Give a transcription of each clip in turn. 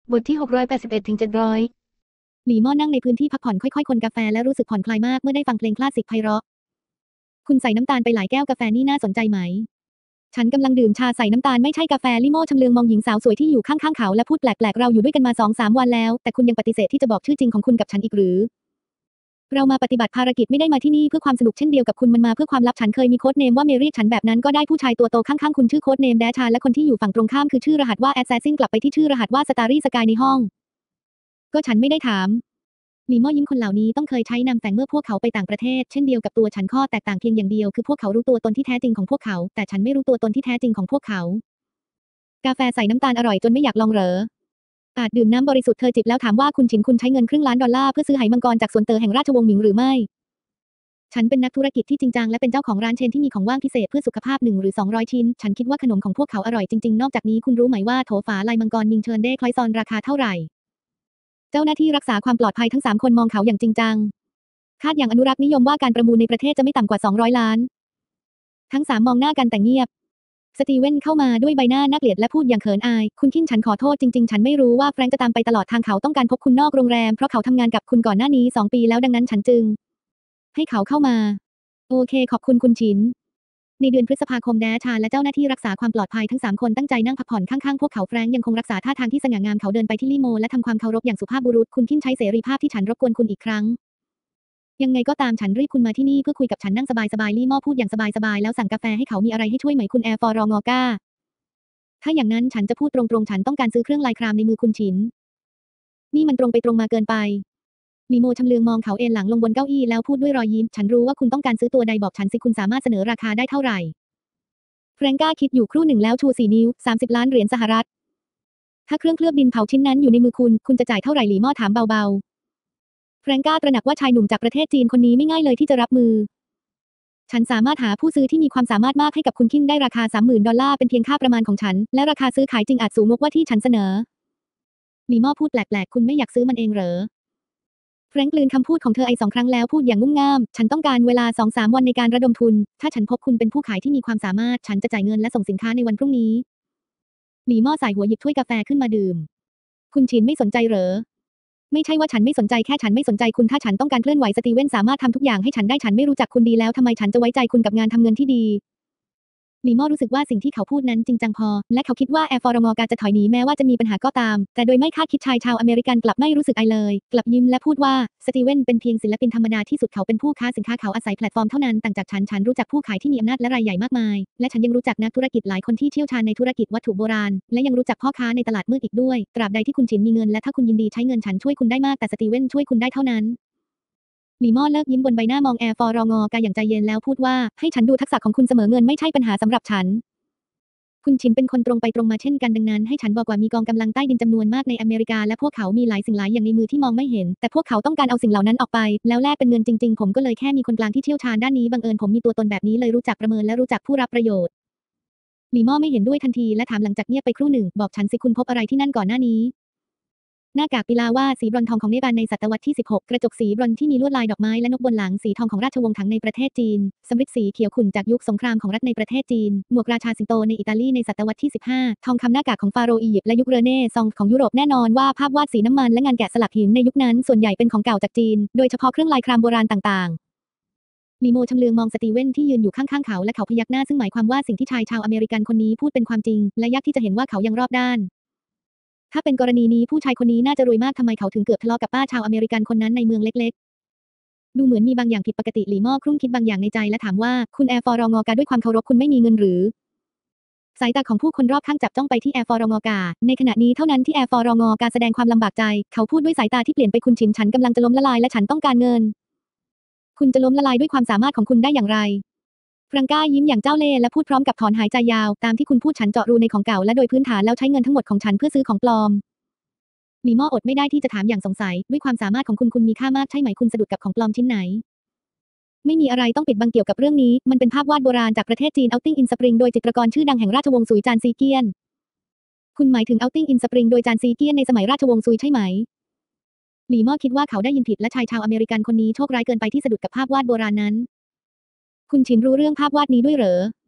บทที่681-700 หลีม่อนั่งในพื้นที่พักผ่อนค่อยๆคนกาแฟและรู้สึกผ่อนคลายมากเมื่อได้ฟังเพลงคลาสสิกไพเราะคุณใส่น้ำตาลไปหลายแก้วกาแฟนี่น่าสนใจไหมฉันกำลังดื่มชาใส่น้ำตาลไม่ใช่กาแฟลิโม่ชำเลืองมองหญิงสาวสวยที่อยู่ข้างๆเขาและพูดแปลกๆเราอยู่ด้วยกันมา2-3 วันแล้วแต่คุณยังปฏิเสธที่จะบอกชื่อจริงของคุณกับฉันอีกหรือเรามาปฏิบัติภารกิจไม่ได้มาที่นี่เพื่อความสนุกเช่นเดียวกับคุณมันมาเพื่อความลับฉันเคยมีโค้ดเนมว่าเมรี่ฉันแบบนั้นก็ได้ผู้ชายตัวโตข้างๆคุณชื่อโค้ดเนมแดชาและคนที่อยู่ฝั่งตรงข้ามคือชื่อรหัสว่าแอสแซสซินกลับไปที่ชื่อรหัสว่าสตารี่สกายในห้องก็ฉันไม่ได้ถามลีม่อยิ้มคนเหล่านี้ต้องเคยใช้นามแฝงเมื่อพวกเขาไปต่างประเทศเช่นเดียวกับตัวฉันข้อแตกต่างเพียงอย่างเดียวคือพวกเขารู้ตัวตนที่แท้จริงของพวกเขาแต่ฉันไม่รู้ตัวตนที่แท้จริงของพวกเขากาแฟใส่น้ำตาลอร่อยจนไม่อยากลองเหรออาจดื่มน้ำบริสุทธิ์เธอจิบแล้วถามว่าคุณฉินคุณใช้เงิน$500,000,000เพื่อซื้อไหมังกรจากสวนเตอแห่งราชวงศ์หมิงหรือไม่ฉันเป็นนักธุรกิจที่จริงจังและเป็นเจ้าของร้านเชนที่มีของว่างพิเศษเพื่อสุขภาพ1 หรือ 200 ชิ้นฉันคิดว่าขนมของพวกเขาอร่อยจริงๆนอกจากนี้คุณรู้ไหมว่าโถฝาลายมังกรมิงเชิญเด้คล้อยซอนราคาเท่าไหร่เจ้าหน้าที่รักษาความปลอดภัยทั้ง3 คนมองเขาอย่างจริงจังคาดอย่างอนุรักษ์นิยมว่าการประมูลในประเทศจะไม่ต่ำกว่า200 ล้านทั้ง3มองหน้ากันแต่เงียบสตีเวนเข้ามาด้วยใบหน้าน่าเกลียดและพูดอย่างเขินอายคุณคินฉันขอโทษจริงๆฉันไม่รู้ว่าแฟรงค์จะตามไปตลอดทางเขาต้องการพบคุณนอกโรงแรมเพราะเขาทำงานกับคุณก่อนหน้านี้2 ปีแล้วดังนั้นฉันจึงให้เขาเข้ามาโอเคขอบคุณคุณฉินในเดือนพฤษภาคมแดชาและเจ้าหน้าที่รักษาความปลอดภัยทั้ง3 คนตั้งใจนั่งพักผ่อนข้างๆพวกเขาแฟรงค์ยังคงรักษาท่าทางที่สง่างามเขาเดินไปที่ลิโมและทำความเคารพอย่างสุภาพบุรุษคุณคินใช้เสรีภาพที่ฉันรบกวนคุณอีกครั้งยังไงก็ตามฉันเรียกคุณมาที่นี่เพื่อคุยกับฉันนั่งสบายๆลี่ม่อพูดอย่างสบายๆแล้วสั่งกาแฟให้เขามีอะไรให้ช่วยไหมคุณแอร์ฟอรองอก้าถ้าอย่างนั้นฉันจะพูดตรงๆฉันต้องการซื้อเครื่องลายครามในมือคุณฉินนี่มันตรงไปตรงมาเกินไปลีโมชำเลืองมองเขาเอนหลังลงบนเก้าอี้แล้วพูดด้วยรอยยิ้มฉันรู้ว่าคุณต้องการซื้อตัวใดบอกฉันสิคุณสามารถเสนอราคาได้เท่าไหร่แฟรงก้าคิดอยู่ครู่หนึ่งแล้วชู4 นิ้ว30 ล้านเหรียญสหรัฐถ้าเครื่องเคลือบดินเผาชิ้นนั้นอยู่ในมือคุณจะจ่ายเท่าไหร่หลีม่อถามเบาๆแฟรงก้าตระหนักว่าชายหนุ่มจากประเทศจีนคนนี้ไม่ง่ายเลยที่จะรับมือฉันสามารถหาผู้ซื้อที่มีความสามารถมากให้กับคุณคินได้ราคา$30,000เป็นเพียงค่าประมาณของฉันและราคาซื้อขายจริงอาจสูงกว่าที่ฉันเสนอหลีม่อพูดแปลกๆคุณไม่อยากซื้อมันเองเหรอแฟรงค์กลืนคำพูดของเธอ2 ครั้งแล้วพูดอย่างงุ่มง่ามฉันต้องการเวลา2-3 วันในการระดมทุนถ้าฉันพบคุณเป็นผู้ขายที่มีความสามารถฉันจะจ่ายเงินและส่งสินค้าในวันพรุ่งนี้หลีม่อสายหัวหยิบถ้วยกาแฟขึ้นมาดื่มคุณฉินไม่สนใจเหรอไม่ใช่ว่าฉันไม่สนใจแค่ฉันไม่สนใจคุณถ้าฉันต้องการเคลื่อนไหวสตีเวนสามารถทำทุกอย่างให้ฉันได้ฉันไม่รู้จักคุณดีแล้วทำไมฉันจะไว้ใจคุณกับงานทำเงินที่ดีลีม่อรู้สึกว่าสิ่งที่เขาพูดนั้นจริงจังพอและเขาคิดว่าแอร์ฟอร์มอร์กาจะถอยหนีแม้ว่าจะมีปัญหาก็ตามแต่โดยไม่คาดคิดชายชาวอเมริกันกลับไม่รู้สึกอะไรเลยกลับยิ้มและพูดว่าสตีเวนเป็นเพียงศิลปินธรรมดาที่สุดเขาเป็นผู้ค้าสินค้าเขาอาศัยแพลตฟอร์มเท่านั้นต่างจากฉันรู้จักผู้ขายที่มีอำนาจและรายใหญ่มากมายและฉันยังรู้จักนักธุรกิจหลายคนที่เชี่ยวชาญในธุรกิจวัตถุโบราณและยังรู้จักพ่อค้าในตลาดมืดอีกด้วยตราบใดที่คุณฉินมีเงินและถ้าคุณยินดีใช้เงินฉันช่วยคุณได้มากแต่สตีเวนช่วยคุณได้เท่านั้นหลีม่อเลิกยิ้มบนใบหน้ามองแอร์ฟอร์งอกาอย่างใจเย็นแล้วพูดว่าให้ฉันดูทักษะของคุณเสมอเงินไม่ใช่ปัญหาสำหรับฉันคุณฉินเป็นคนตรงไปตรงมาเช่นกันดังนั้นให้ฉันบอกว่ามีกองกำลังใต้ดินจำนวนมากในอเมริกาและพวกเขามีหลายสิ่งหลายอย่างในมือที่มองไม่เห็นแต่พวกเขาต้องการเอาสิ่งเหล่านั้นออกไปแล้วแลกเป็นเงินจริงๆผมก็เลยแค่มีคนกลางที่เชี่ยวชาญด้านนี้บังเอิญผมมีตัวตนแบบนี้เลยรู้จักประเมินและรู้จักผู้รับประโยชน์หลีม่อไม่เห็นด้วยทันทีและถามหลังจากเงียบไปครู่หนึ่งบอกฉันสิคุณพบอะไรที่นั่นก่อนหน้านี้หน้ากากปิลาว่าสีบรอนทองของเนปาลในศตวรรษที่16กระจกสีบรอนที่มีลวดลายดอกไม้และนกบนหลังสีทองของราชวงศ์ถังในประเทศจีนสำริดสีเขียวขุ่นจากยุคสงครามของรัฐในประเทศจีนหมวกราชาสิงโตในอิตาลีในศตวรรษที่15ทองคำหน้ากากของฟาโรห์อียิปต์และยุคเรเนซองส์ของยุโรปแน่นอนว่าภาพวาดสีน้ำมันและงานแกะสลักหินในยุคนั้นส่วนใหญ่เป็นของเก่าจากจีนโดยเฉพาะเครื่องลายครามโบราณต่างๆลีโมชำเลืองมองสตีเวนที่ยืนอยู่ข้างๆเขาและเขาพยักหน้าซึ่งหมายความว่าสิ่งที่ชายชาวอเมริกันคนนี้พูดเป็นความจริงและยากที่จะเห็นว่าเขายังรอบด้านถ้าเป็นกรณีนี้ผู้ชายคนนี้น่าจะรวยมากทำไมเขาถึงเกือบทะเลาะกับป้าชาวอเมริกันคนนั้นในเมืองเล็กๆดูเหมือนมีบางอย่างผิดปกติหลีม่อครุ่นคิดบางอย่างในใจและถามว่าคุณแอร์ฟอร์งอกาด้วยความเคารพคุณไม่มีเงินหรือสายตาของผู้คนรอบข้างจับจ้องไปที่แอร์ฟอร์งอกาในขณะนี้เท่านั้นที่แอร์ฟอร์งอกาแสดงความลำบากใจเขาพูดด้วยสายตาที่เปลี่ยนไปคุณฉินฉันกำลังจะล้มละลายและฉันต้องการเงินคุณจะล้มละลายด้วยความสามารถของคุณได้อย่างไรฟรังก้ายิ้มอย่างเจ้าเล่ห์และพูดพร้อมกับถอนหายใจยาวตามที่คุณพูดฉันเจาะรูในของเก่าและโดยพื้นฐานแล้วใช้เงินทั้งหมดของฉันเพื่อซื้อของปลอมหลีม่ออดไม่ได้ที่จะถามอย่างสงสัยด้วยความสามารถของคุณมีค่ามากใช่ไหมคุณสะดุดกับของปลอมชิ้นไหนไม่มีอะไรต้องปิดบังเกี่ยวกับเรื่องนี้มันเป็นภาพวาดโบราณจากประเทศจีน Outing in Spring โดยจิตรกรชื่อดังแห่งราชวงศ์ซุยจานซีเกียนคุณหมายถึง Outing in Spring โดยจานซีเกียนในสมัยราชวงศ์ซุยใช่ไหมหลีม่อคิดว่าเขาได้ยินผิดและชายชาวอเมริกันคนนี้โชคร้ายเกินไปที่สะดุดกับภาพวาดโบราณนั้นคุณฉินรู้เรื่องภาพวาดนี้ด้วยเหรอ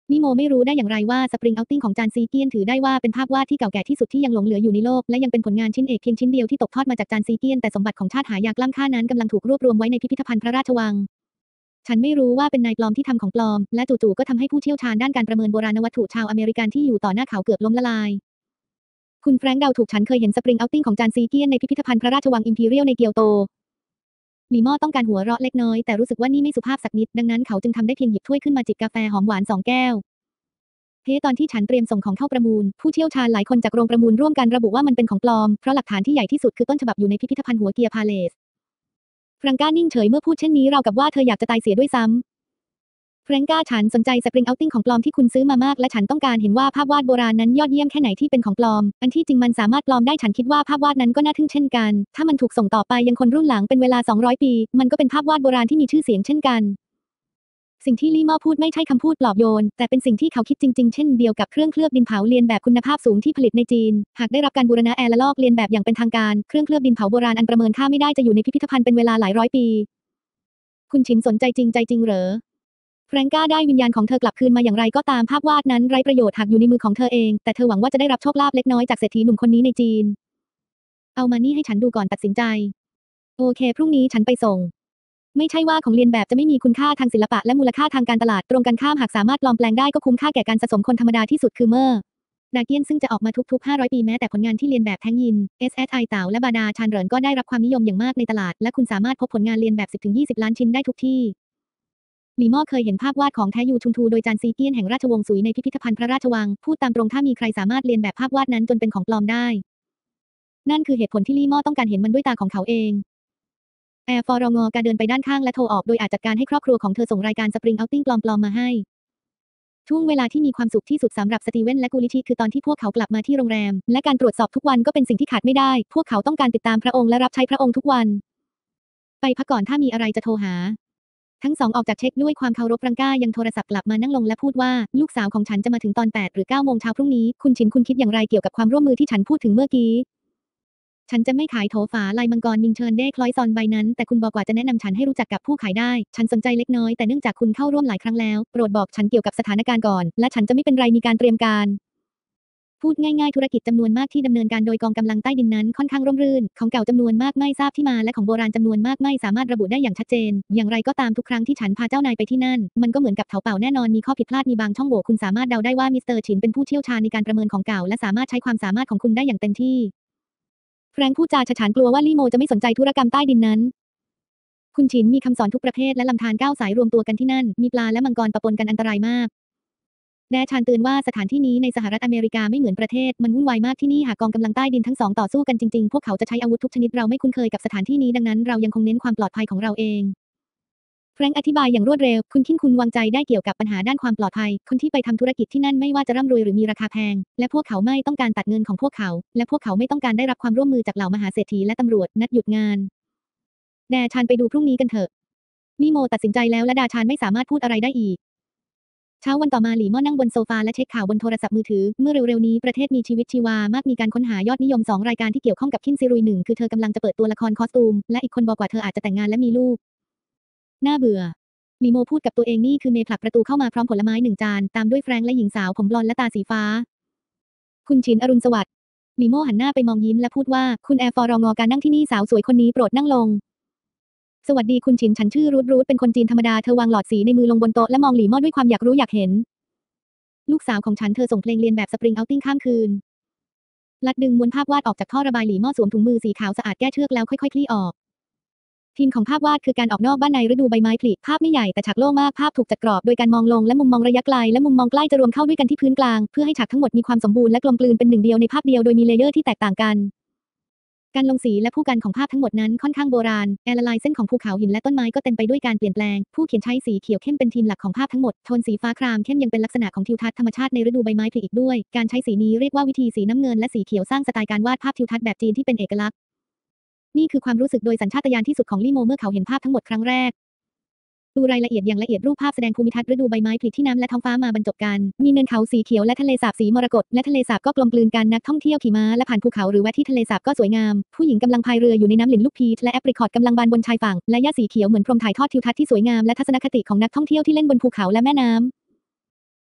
นิโมไม่รู้ได้อย่างไรว่าสปริงเอาติ้งของจานซีเกียนถือได้ว่าเป็นภาพวาดที่เก่าแก่ที่สุดที่ยังหลงเหลืออยู่ในโลกและยังเป็นผลงานชิ้นเอกเพียงชิ้นเดียวที่ตกทอดมาจากจานซีเกียนแต่สมบัติของชาติหายากล้ำค่านั้นกำลังถูกรวบรวมไว้ในพิพิธภัณฑ์พระราชวังฉันไม่รู้ว่าเป็นนายปลอมที่ทำของปลอมและจู่ๆก็ทำให้ผู้เชี่ยวชาญด้านการประเมินโบราณวัตถุชาวอเมริกันที่อยู่ต่อหน้าเขาเกือบล้มละลายคุณแฟรงค์เดาถูกฉันเคยเห็นสปริงเอาติ้งของจานซีเกียนในพิพิธภัณฑ์พระราชวังอิมพีเรียลในเกียวโตลีม่อต้องการหัวเราะเล็กน้อยแต่รู้สึกว่านี่ไม่สุภาพสักนิดดังนั้นเขาจึงทำได้เพียงหยิบถ้วยขึ้นมาจิบกาแฟหอมหวาน2 แก้วตอนที่ฉันเตรียมส่งของเข้าประมูลผู้เชี่ยวชาญหลายคนจากโรงประมูลร่วมกันระบุว่ามันเป็นของปลอมเพราะหลักฐานที่ใหญ่ที่สุดคือต้นฉบับอยู่ในพิพิธภัณฑ์หัวเกียร์พาเลสแฟรงก้านิ่งเฉยเมื่อพูดเช่นนี้ราวกับว่าเธออยากจะตายเสียด้วยซ้ำแฟรงก้าฉันสนใจสปริงเอาติ้งของปลอมที่คุณซื้อมามากและฉันต้องการเห็นว่าภาพวาดโบราณนั้นยอดเยี่ยมแค่ไหนที่เป็นของปลอมอันที่จริงมันสามารถปลอมได้ฉันคิดว่าภาพวาดนั้นก็น่าทึ่งเช่นกันถ้ามันถูกส่งต่อไปยังคนรุ่นหลังเป็นเวลา200 ปีมันก็เป็นภาพวาดโบราณที่มีชื่อเสียงเช่นกันสิ่งที่ลี่ม่อพูดไม่ใช่คำพูดปลอบโยนแต่เป็นสิ่งที่เขาคิดจริงๆเช่นเดียวกับเครื่องเคลือบดินเผาเลียนแบบคุณภาพสูงที่ผลิตในจีนหากได้รับการบูรณะและลอกเลียนแบบอย่างเป็นทางการเครื่องเคลือบดินเผาโบราณอันประเมินค่าไม่ได้จะอยู่ในพิพิธภัณฑ์เป็นเวลาหลายร้อยปีคุณฉินสนใจจริงเหรอแฟรงก้าได้วิญญาณของเธอกลับคืนมาอย่างไรก็ตามภาพวาดนั้นไร้ประโยชน์หากอยู่ในมือของเธอเองแต่เธอหวังว่าจะได้รับโชคลาภเล็กน้อยจากเศรษฐีหนุ่มคนนี้ในจีนเอามานี่ให้ฉันดูก่อนตัดสินใจโอเคพรุ่งนี้ฉันไปส่งไม่ใช่ว่าของเลียนแบบจะไม่มีคุณค่าทางศิลปะและมูลค่าทางการตลาดตรงกันข้ามหากสามารถปลอมแปลงได้ก็คุ้มค่าแก่การสะสมคนธรรมดาที่สุดคือเมอร์ดาเกียนซึ่งจะออกมาทุกๆ500 ปีแม้แต่ผลงานที่เลียนแบบแทงยิน SSI เต่าและบาดาชานเหรินก็ได้รับความนิยมอย่างมากในตลาดและคุณสามารถพบผลงานเลียนแบบ 10-20 ล้านชิ้นได้ทุกที่หลี่ม่อเคยเห็นภาพวาดของแท้ยูชุงทูโดยจานซีเกียนแห่งราชวงศ์ซุยในพิพิธภัณฑ์พระราชวังพูดตามตรงถ้ามีใครสามารถเลียนแบบภาพวาดนั้นจนเป็นของปลอมได้นั่นคือเหตุผลที่ลี่ม่อต้องการเห็นมันด้วยตาของเขาเองแอร์ฟอรองอการเดินไปด้านข้างและโทรออกโดยอาจจัดการให้ครอบครัวของเธอส่งรายการสปริงเอาติ้งปลอมๆมาให้ช่วงเวลาที่มีความสุขที่สุดสำหรับสตีเวนและกูลิชิคือตอนที่พวกเขากลับมาที่โรงแรมและการตรวจสอบทุกวันก็เป็นสิ่งที่ขาดไม่ได้พวกเขาต้องการติดตามพระองค์และรับใช้พระองค์ทุกวันไปพักก่อนถ้ามีอะไรจะโทรหาทั้งสองออกจากเช็คด้วยความเคารพรังก้ายังโทรศัพท์กลับมานั่งลงและพูดว่าลูกสาวของฉันจะมาถึงตอน8 หรือ 9 โมงเช้าพรุ่งนี้คุณฉินคุณคิดอย่างไรเกี่ยวกับความร่วมมือที่ฉันพูดถึงเมื่อกี้ฉันจะไม่ขายโถฝาลายมังกรมิงเชิญเด้คล้อยซอนใบนั้นแต่คุณบอกว่าจะแนะนำฉันให้รู้จักกับผู้ขายได้ฉันสนใจเล็กน้อยแต่เนื่องจากคุณเข้าร่วมหลายครั้งแล้วโปรดบอกฉันเกี่ยวกับสถานการณ์ก่อนและฉันจะไม่เป็นไรมีการเตรียมการพูดง่ายๆธุรกิจจำนวนมากที่ดำเนินการโดยกองกำลังใต้ดินนั้นค่อนข้างร่มรื่นของเก่าจำนวนมากไม่ทราบที่มาและของโบราณจำนวนมากไม่สามารถระบุได้อย่างชัดเจนอย่างไรก็ตามทุกครั้งที่ฉันพาเจ้านายไปที่นั่นมันก็เหมือนกับเถาเป่าแน่นอนมีข้อผิดพลาดมีบางช่องโหว่คุณสามารถเดาได้ว่ามิสเตอร์ฉินเป็นผู้เชี่ยวชาญในการประเมินของเก่าและสามารถใช้ความสามารถของคุณได้อย่างเต็มที่แฟรงค์พูดจาฉะฉานกลัวว่าลี่โมจะไม่สนใจธุรกรรมใต้ดินนั้นคุณฉินมีคำสอนทุกประเภทและลำธาร9 สายรวมตัวกันที่นั่นมีปลาและมังกรปะปนกันอันตรายมากแดชานเตือนว่าสถานที่นี้ในสหรัฐอเมริกาไม่เหมือนประเทศมันวุ่นวายมากที่นี่หากกองกำลังใต้ดินทั้งสองต่อสู้กันจริงๆพวกเขาจะใช้อาวุธทุกชนิดเราไม่คุ้นเคยกับสถานที่นี้ดังนั้นเรายังคงเน้นความปลอดภัยของเราเองแฟรงค์อธิบายอย่างรวดเร็วคุณวางใจได้เกี่ยวกับปัญหาด้านความปลอดภัยคนที่ไปทำธุรกิจที่นั่นไม่ว่าจะร่ำรวยหรือมีราคาแพงและพวกเขาไม่ต้องการตัดเงินของพวกเขาและพวกเขาไม่ต้องการได้รับความร่วมมือจากเหล่ามหาเศรษฐีและตำรวจนัดหยุดงานแดชานไปดูพรุ่งนี้กันเถอะลี่โมตัดสินใจแล้วและดาชานไม่สามารถพูดอะไรได้อีกเช้าวันต่อมาหลี่ม่อนั่งบนโซฟาและเช็คข่าวบนโทรศัพท์มือถือเมื่อเร็วๆนี้ประเทศมีชีวิตชีวามากมีการค้นหายอดนิยม2 รายการที่เกี่ยวข้องกับคินซิรุย1คือเธอกำลังจะเปิดตัวละครคอสตูมและอีกคนบอกว่าเธออาจจะแต่งงานและมีลูกน่าเบื่อลีโมพูดกับตัวเองนี่คือเมย์ผลักประตูเข้ามาพร้อมผลไม้1 จานตามด้วยแฟรงค์และหญิงสาวผมบลอนด์และตาสีฟ้าคุณฉินอรุณสวัสดิ์ลีโมหันหน้าไปมองยิ้มและพูดว่าคุณแอร์ฟอรองอการนั่งที่นี่สาวสวยคนนี้โปรดนั่งลงสวัสดีคุณฉินฉันชื่อรูทเป็นคนจีนธรรมดาเธอวางหลอดสีในมือลงบนโต๊ะและมองหลี่ม่อด้วยความอยากรู้อยากเห็นลูกสาวของฉันเธอส่งเพลงเรียนแบบสปริงเอาติ้งข้ามคืนลัดดึงม้วนภาพวาดออกจากท่อระบายหลี่ม่อสวมถุงมือสีขาวสะอาดแก้เชือกแล้วค่อยๆคลี่ออกทีมของภาพวาดคือการออกนอกบ้านในฤดูใบไม้ผลิภาพไม่ใหญ่แต่ฉากโล่งมากภาพถูกจัดกรอบโดยการมองลงและมุมมองระยะไกลและมุมมองใกล้จะรวมเข้าด้วยกันที่พื้นกลางเพื่อให้ฉากทั้งหมดมีความสมบูรณ์และกลมกลืนเป็นหนึ่งเดียวในภาพเดียวโดยมีเลเยอร์ที่แตกต่างกันการลงสีและผู้กันของภาพทั้งหมดนั้นค่อนข้างโบราณแอร์ไลน์เส้นของภูเขาหินและต้นไม้ก็เต็มไปด้วยการเปลี่ยนแปลงผู้เขียนใช้สีเขียวเข้มเป็นทีมหลักของภาพทั้งหมดโทนสีฟ้าครามเข้มยังเป็นลักษณะของทิวทัศน์ธรรมชาติในฤดูใบไม้ผลิอีกด้วยการใช้สีนี้เรียกว่าวิธีสีน้ำเงินและสีเขียวสร้างสไตล์การวาดภาพทิวทัศน์แบบจีนที่เป็นเอกลักษณ์นี่คือความรู้สึกโดยสัญชาตญาณที่สุดของลี่โมเมื่อเขาเห็นภาพทั้งหมดครั้งแรกดูรายละเอียดอย่างละเอียดรูปภาพแสดงภูมิทัศน์ฤดูใบไม้ผลิที่น้ำและท้องฟ้ามาบรรจบกันมีเนินเขาสีเขียวและทะเลสาบสีมรกตและทะเลสาบก็กลมกลืนกันนักท่องเที่ยวขี่ม้าและผ่านภูเขาหรือแวะที่ทะเลสาบก็สวยงามผู้หญิงกำลังพายเรืออยู่ในน้ำหลินลูกพีชและแอปริคอตกำลังบานบนชายฝั่งและหญ้าสีเขียวเหมือนพรมถ่ายทอดทิวทัศน์ที่สวยงามและทัศนคติของนักท่องเที่ยวที่เล่นบนภูเขาและแม่น้ำ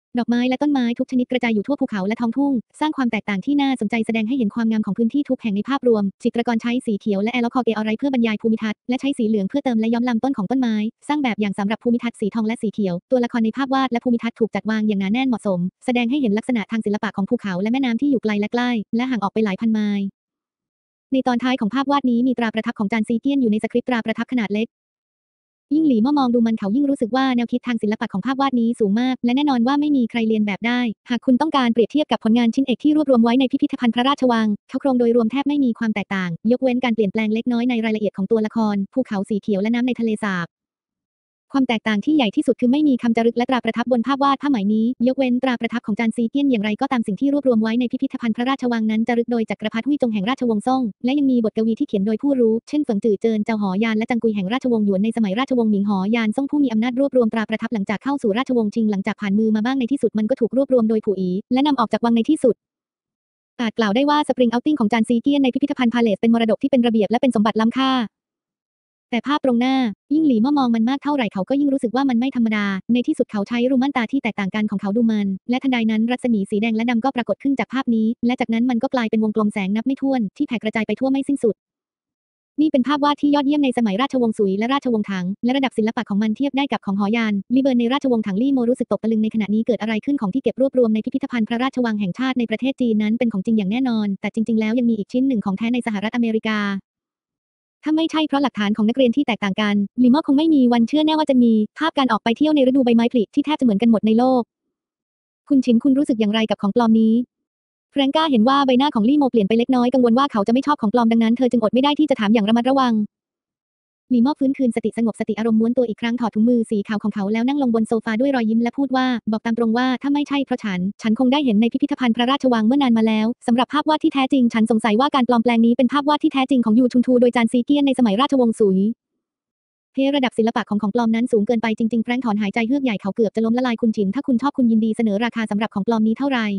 ดอกไม้และต้นไม้ทุกชนิดกระจายอยู่ทั่วภูเขาและท้องทุ่งสร้างความแตกต่างที่น่าสนใจแสดงให้เห็นความงามของพื้นที่ทุกแห่งในภาพรวมจิตรกรใช้สีเขียวและแอลคอเกออไรเพื่อบรรยายภูมิทัศน์และใช้สีเหลืองเพื่อเติมและย้อมลำต้นของต้นไม้สร้างแบบอย่างสำหรับภูมิทัศน์สีทองและสีเขียวตัวละครในภาพวาดและภูมิทัศน์ถูกจัดวางอย่างหนาแน่นเหมาะสมแสดงให้เห็นลักษณะทางศิลปะของภูเขาและแม่น้ำที่อยู่ไกลและใกล้และห่างออกไปหลายพันไมล์ในตอนท้ายของภาพวาดนี้มีตราประทับของจานซีเกียนอยู่ในสคริปต์ตราประทับขนาดเล็กยิ่งหลีมองดูมันเขายิ่งรู้สึกว่าแนวคิดทางศิลปะของภาพวาดนี้สูงมากและแน่นอนว่าไม่มีใครเรียนแบบได้หากคุณต้องการเปรียบเทียบกับผลงานชิ้นเอกที่รวบรวมไว้ในพิพิธภัณฑ์พระราชวังโครงโดยรวมแทบไม่มีความแตกต่างยกเว้นการเปลี่ยนแปลงเล็กน้อยในรายละเอียดของตัวละครภูเขาสีเขียวและน้ำในทะเลสาบความแตกต่างที่ใหญ่ที่สุดคือไม่มีคำจารึกและตราประทับบนภาพวาดผ้าไหมนี้ยกเว้นตราประทับของจานซีเกียนอย่างไรก็ตามสิ่งที่รวบรวมไว้ในพิพิธภัณฑ์พระราชวังนั้นจารึกโดยจักรพรรดิฮุ้ยจงแห่งราชวงศ์ซ่งและยังมีบทกวีที่เขียนโดยผู้รู้เช่นเฟิงจื่อเจินเจ้าหอยานและจังกุยแห่งราชวงศ์หยวนในสมัยราชวงศ์หมิงหอยานซ่งผู้มีอำนาจรวบรวมตราประทับหลังจากเข้าสู่ราชวงศ์ชิงหลังจากผ่านมือมาบ้างในที่สุดมันก็ถูกรวบรวมโดยผู่อีและนำออกจากวังในที่สุดอาจกล่าวได้ว่าสปริงเอาท์ติ้งของจานซีเกียนในพิพิธภัณฑ์พาเลสเป็นมรดกที่เป็นระเบียบและเป็นสมบัติล้ำค่าแต่ภาพตรงหน้ายิ่งหลีมองมันมากเท่าไหร่เขาก็ยิ่งรู้สึกว่ามันไม่ธรรมดาในที่สุดเขาใช้รูม่านตาที่แตกต่างกันของเขาดูมันและทันใดนั้นรัศมีสีแดงและดำก็ปรากฏขึ้นจากภาพนี้และจากนั้นมันก็กลายเป็นวงกลมแสงนับไม่ถ้วนที่แผ่กระจายไปทั่วไม่สิ้นสุดนี่เป็นภาพวาดที่ยอดเยี่ยมในสมัยราชวงศ์ซุยและราชวงศ์ถังและระดับศิลปะของมันเทียบได้กับของหอยานลีเบิร์นในราชวงศ์ถังลี่โมรู้สึกตกตะลึงในขณะนี้เกิดอะไรขึ้นของที่เก็บรวบรวมในพิพิธภัณฑ์พระราชวังแห่งชาติในประเทศจีนนั้นเป็นของจริงอย่างแน่นอนแต่จริงๆแล้วยังมีอีกชิ้นหนึ่งของแท้ในสหรัฐอเมริกาถ้าไม่ใช่เพราะหลักฐานของนักเรียนที่แตกต่างกันลิมอคงไม่มีวันเชื่อแน่ว่าจะมีภาพการออกไปเที่ยวในฤดูใบไม้ผลิที่แทบจะเหมือนกันหมดในโลกคุณชินคุณรู้สึกอย่างไรกับของปลอมนี้แฟรงก้าเห็นว่าใบหน้าของลี่โมเปลี่ยนไปเล็กน้อยกังวลว่าเขาจะไม่ชอบของปลอมดังนั้นเธอจึงอดไม่ได้ที่จะถามอย่างระมัดระวังลิมอฟื้นคืนสติสงบสติอารมณ์ม้วนตัวอีกครั้งถอดถุงมือสีขาวของเขาแล้วนั่งลงบนโซฟาด้วยรอยยิ้มและพูดว่าบอกตามตรงว่าถ้าไม่ใช่เพราะฉันคงได้เห็นในพิพิธภัณฑ์พระราชวังเมื่อนานมาแล้วสำหรับภาพวาดที่แท้จริงฉันสงสัยว่าการปลอมแปลงนี้เป็นภาพวาดที่แท้จริงของยูชุนทูโดยจานซีเกียนในสมัยราชวงศ์ซุยระดับศิลปะของปลอมนั้นสูงเกินไปจริงๆแฟรงค์ถอนหายใจเฮือกใหญ่เขาเกือบจะล้มละลายคุณฉินถ้าคุณชอบคุณยินดีเสนอราคาสำหรับของปลอมนี้เท่าไหร่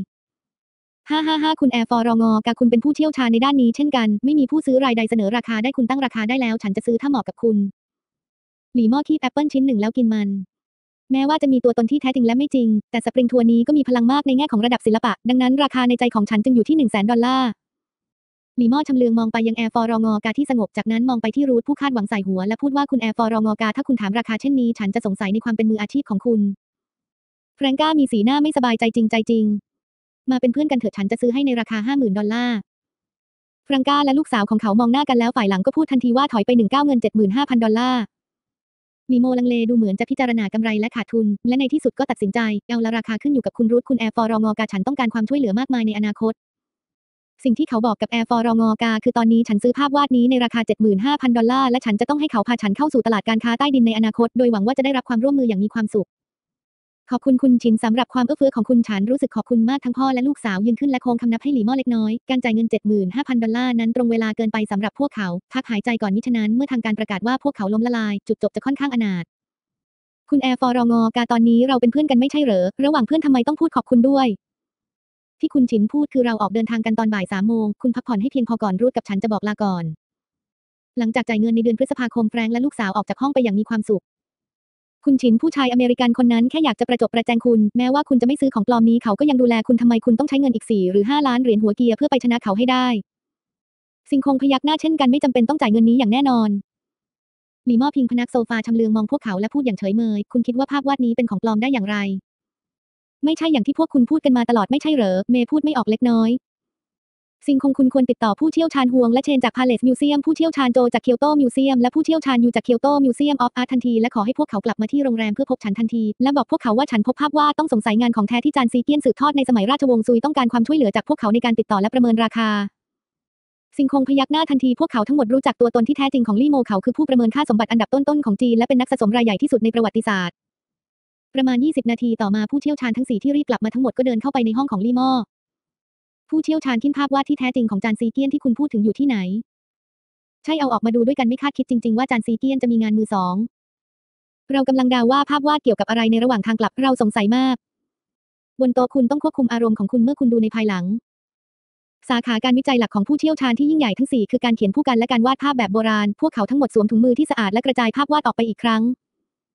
555คุณแอร์ฟอรองกาคุณเป็นผู้เชี่ยวชาญในด้านนี้เช่นกันไม่มีผู้ซื้อรายใดเสนอราคาได้คุณตั้งราคาได้แล้วฉันจะซื้อถ้าเหมาะกับคุณหลีม่อคีบแอปเปิลชิ้นหนึ่งแล้วกินมันแม้ว่าจะมีตัวตนที่แท้จริงและไม่จริงแต่สปริงทัวร์นี้ก็มีพลังมากในแง่ของระดับศิลปะดังนั้นราคาในใจของฉันจึงอยู่ที่$100,000หลีม่อชำเลืองมองไปยังแอร์ฟอรองกาที่สงบจากนั้นมองไปที่รูทผู้คาดหวังใส่หัวและพูดว่าคุณแอร์ฟอรองกาถ้าคุณถามราคาเช่นนี้ฉันจะสงสัยในความเป็นมืออาชีพของคุณแฟรงก้ามีสีหน้าไม่สบายใจจริงมาเป็นเพื่อนกันเถิดฉันจะซื้อให้ในราคา$50,000แฟรงก้าและลูกสาวของเขามองหน้ากันแล้วฝ่ายหลังก็พูดทันทีว่าถอยไป19เงิน$75,000ลีโมลังเลดูเหมือนจะพิจารณากำไรและขาดทุนและในที่สุดก็ตัดสินใจเอาละราคาขึ้นอยู่กับคุณรูทคุณแอร์ฟอรองกาฉันต้องการความช่วยเหลือมากมายในอนาคตสิ่งที่เขาบอกกับแอร์ฟอรองกาคือตอนนี้ฉันซื้อภาพวาดนี้ในราคา$75,000และฉันจะต้องให้เขาพาฉันเข้าสู่ตลาดการค้าใต้ดินในอนาคตโดยหวังว่าจะได้รับความร่วมมืออย่างมีความสุขขอบคุณคุณชินสำหรับความเอื้อเฟื้อของคุณฉันรู้สึกขอบคุณมากทั้งพ่อและลูกสาวยืนขึ้นและโค้งคำนับให้หลีม่อเล็กน้อยการจ่ายเงิน$75,000นั้นตรงเวลาเกินไปสำหรับพวกเขาพักหายใจก่อนมิฉะนั้นเมื่อทางการประกาศว่าพวกเขาล้มละลายจุดจบจะค่อนข้างอนาถคุณแอร์ฟอรองกาตอนนี้เราเป็นเพื่อนกันไม่ใช่เหรอระหว่างเพื่อนทำไมต้องพูดขอบคุณด้วยที่คุณฉินพูดคือเราออกเดินทางกันตอนบ่าย3 โมงคุณพักผ่อนให้เพียงพอก่อนรูทกับฉันจะบอกลาก่อนหลังจากจ่ายเงินในเดือนพฤษภาคมแฟรงค์และลูกสาวออกจากห้องไปอย่างมีความสุขคุณฉินผู้ชายอเมริกันคนนั้นแค่อยากจะประจบประแจงคุณแม้ว่าคุณจะไม่ซื้อของปลอมนี้เขาก็ยังดูแลคุณทำไมคุณต้องใช้เงินอีก4 หรือ5 ล้านเหรียญหัวเกียร์เพื่อไปชนะเขาให้ได้ซิงคงพยักหน้าเช่นกันไม่จำเป็นต้องจ่ายเงินนี้อย่างแน่นอนหลีม่อพิงพนักโซฟาชำเลืองมองพวกเขาและพูดอย่างเฉยเมยคุณคิดว่าภาพวาดนี้เป็นของปลอมได้อย่างไรไม่ใช่อย่างที่พวกคุณพูดกันมาตลอดไม่ใช่เหรอเมย์พูดไม่ออกเล็กน้อยซิงคงคุณควรติดต่อผู้เชี่ยวชาญฮวงและเชนจากพาเลสมิวเซียมผู้เชี่ยวชาญโจจากเคียวโตมิวเซียมและผู้เชี่ยวชาญยูจากเคียวโตมิวเซียมออฟอาร์ตทันทีและขอให้พวกเขากลับมาที่โรงแรมเพื่อพบฉันทันทีและบอกพวกเขาว่าฉันพบภาพวาดต้องสงสัยงานของแท้ที่จานซีเกียนสืบทอดในสมัยราชวงศ์ซุยต้องการความช่วยเหลือจากพวกเขาในการติดต่อและประเมินราคาซิงคงพยักหน้าทันทีพวกเขาทั้งหมดรู้จักตัวตนที่แท้จริงของลี่โมเขาคือผู้ประเมินค่าสมบัติอันดับต้นๆของจีนและเป็นนักสะสมรายใหญ่ที่สุดในประวัติศาสตร์ประมาณ20 นาทีต่อมาผู้เชี่ยวชาญทั้ง4ที่รีบกลับมาทั้งหมดก็เดินเข้าไปในห้องของลี่โมผู้เชี่ยวชาญคิดภาพวาดที่แท้จริงของจานซีเกียนที่คุณพูดถึงอยู่ที่ไหนใช่เอาออกมาดูด้วยกันไม่คาดคิดจริงๆว่าจานซีเกียนจะมีงานมือสองเรากำลังเดาว่าภาพวาดเกี่ยวกับอะไรในระหว่างทางกลับเราสงสัยมากบนโต๊ะคุณต้องควบคุมอารมณ์ของคุณเมื่อคุณดูในภายหลังสาขาการวิจัยหลักของผู้เชี่ยวชาญที่ยิ่งใหญ่ทั้ง4คือการเขียนผู้กันและการวาดภาพแบบโบราณพวกเขาทั้งหมดสวมถุงมือที่สะอาดและกระจายภาพวาดออกไปอีกครั้ง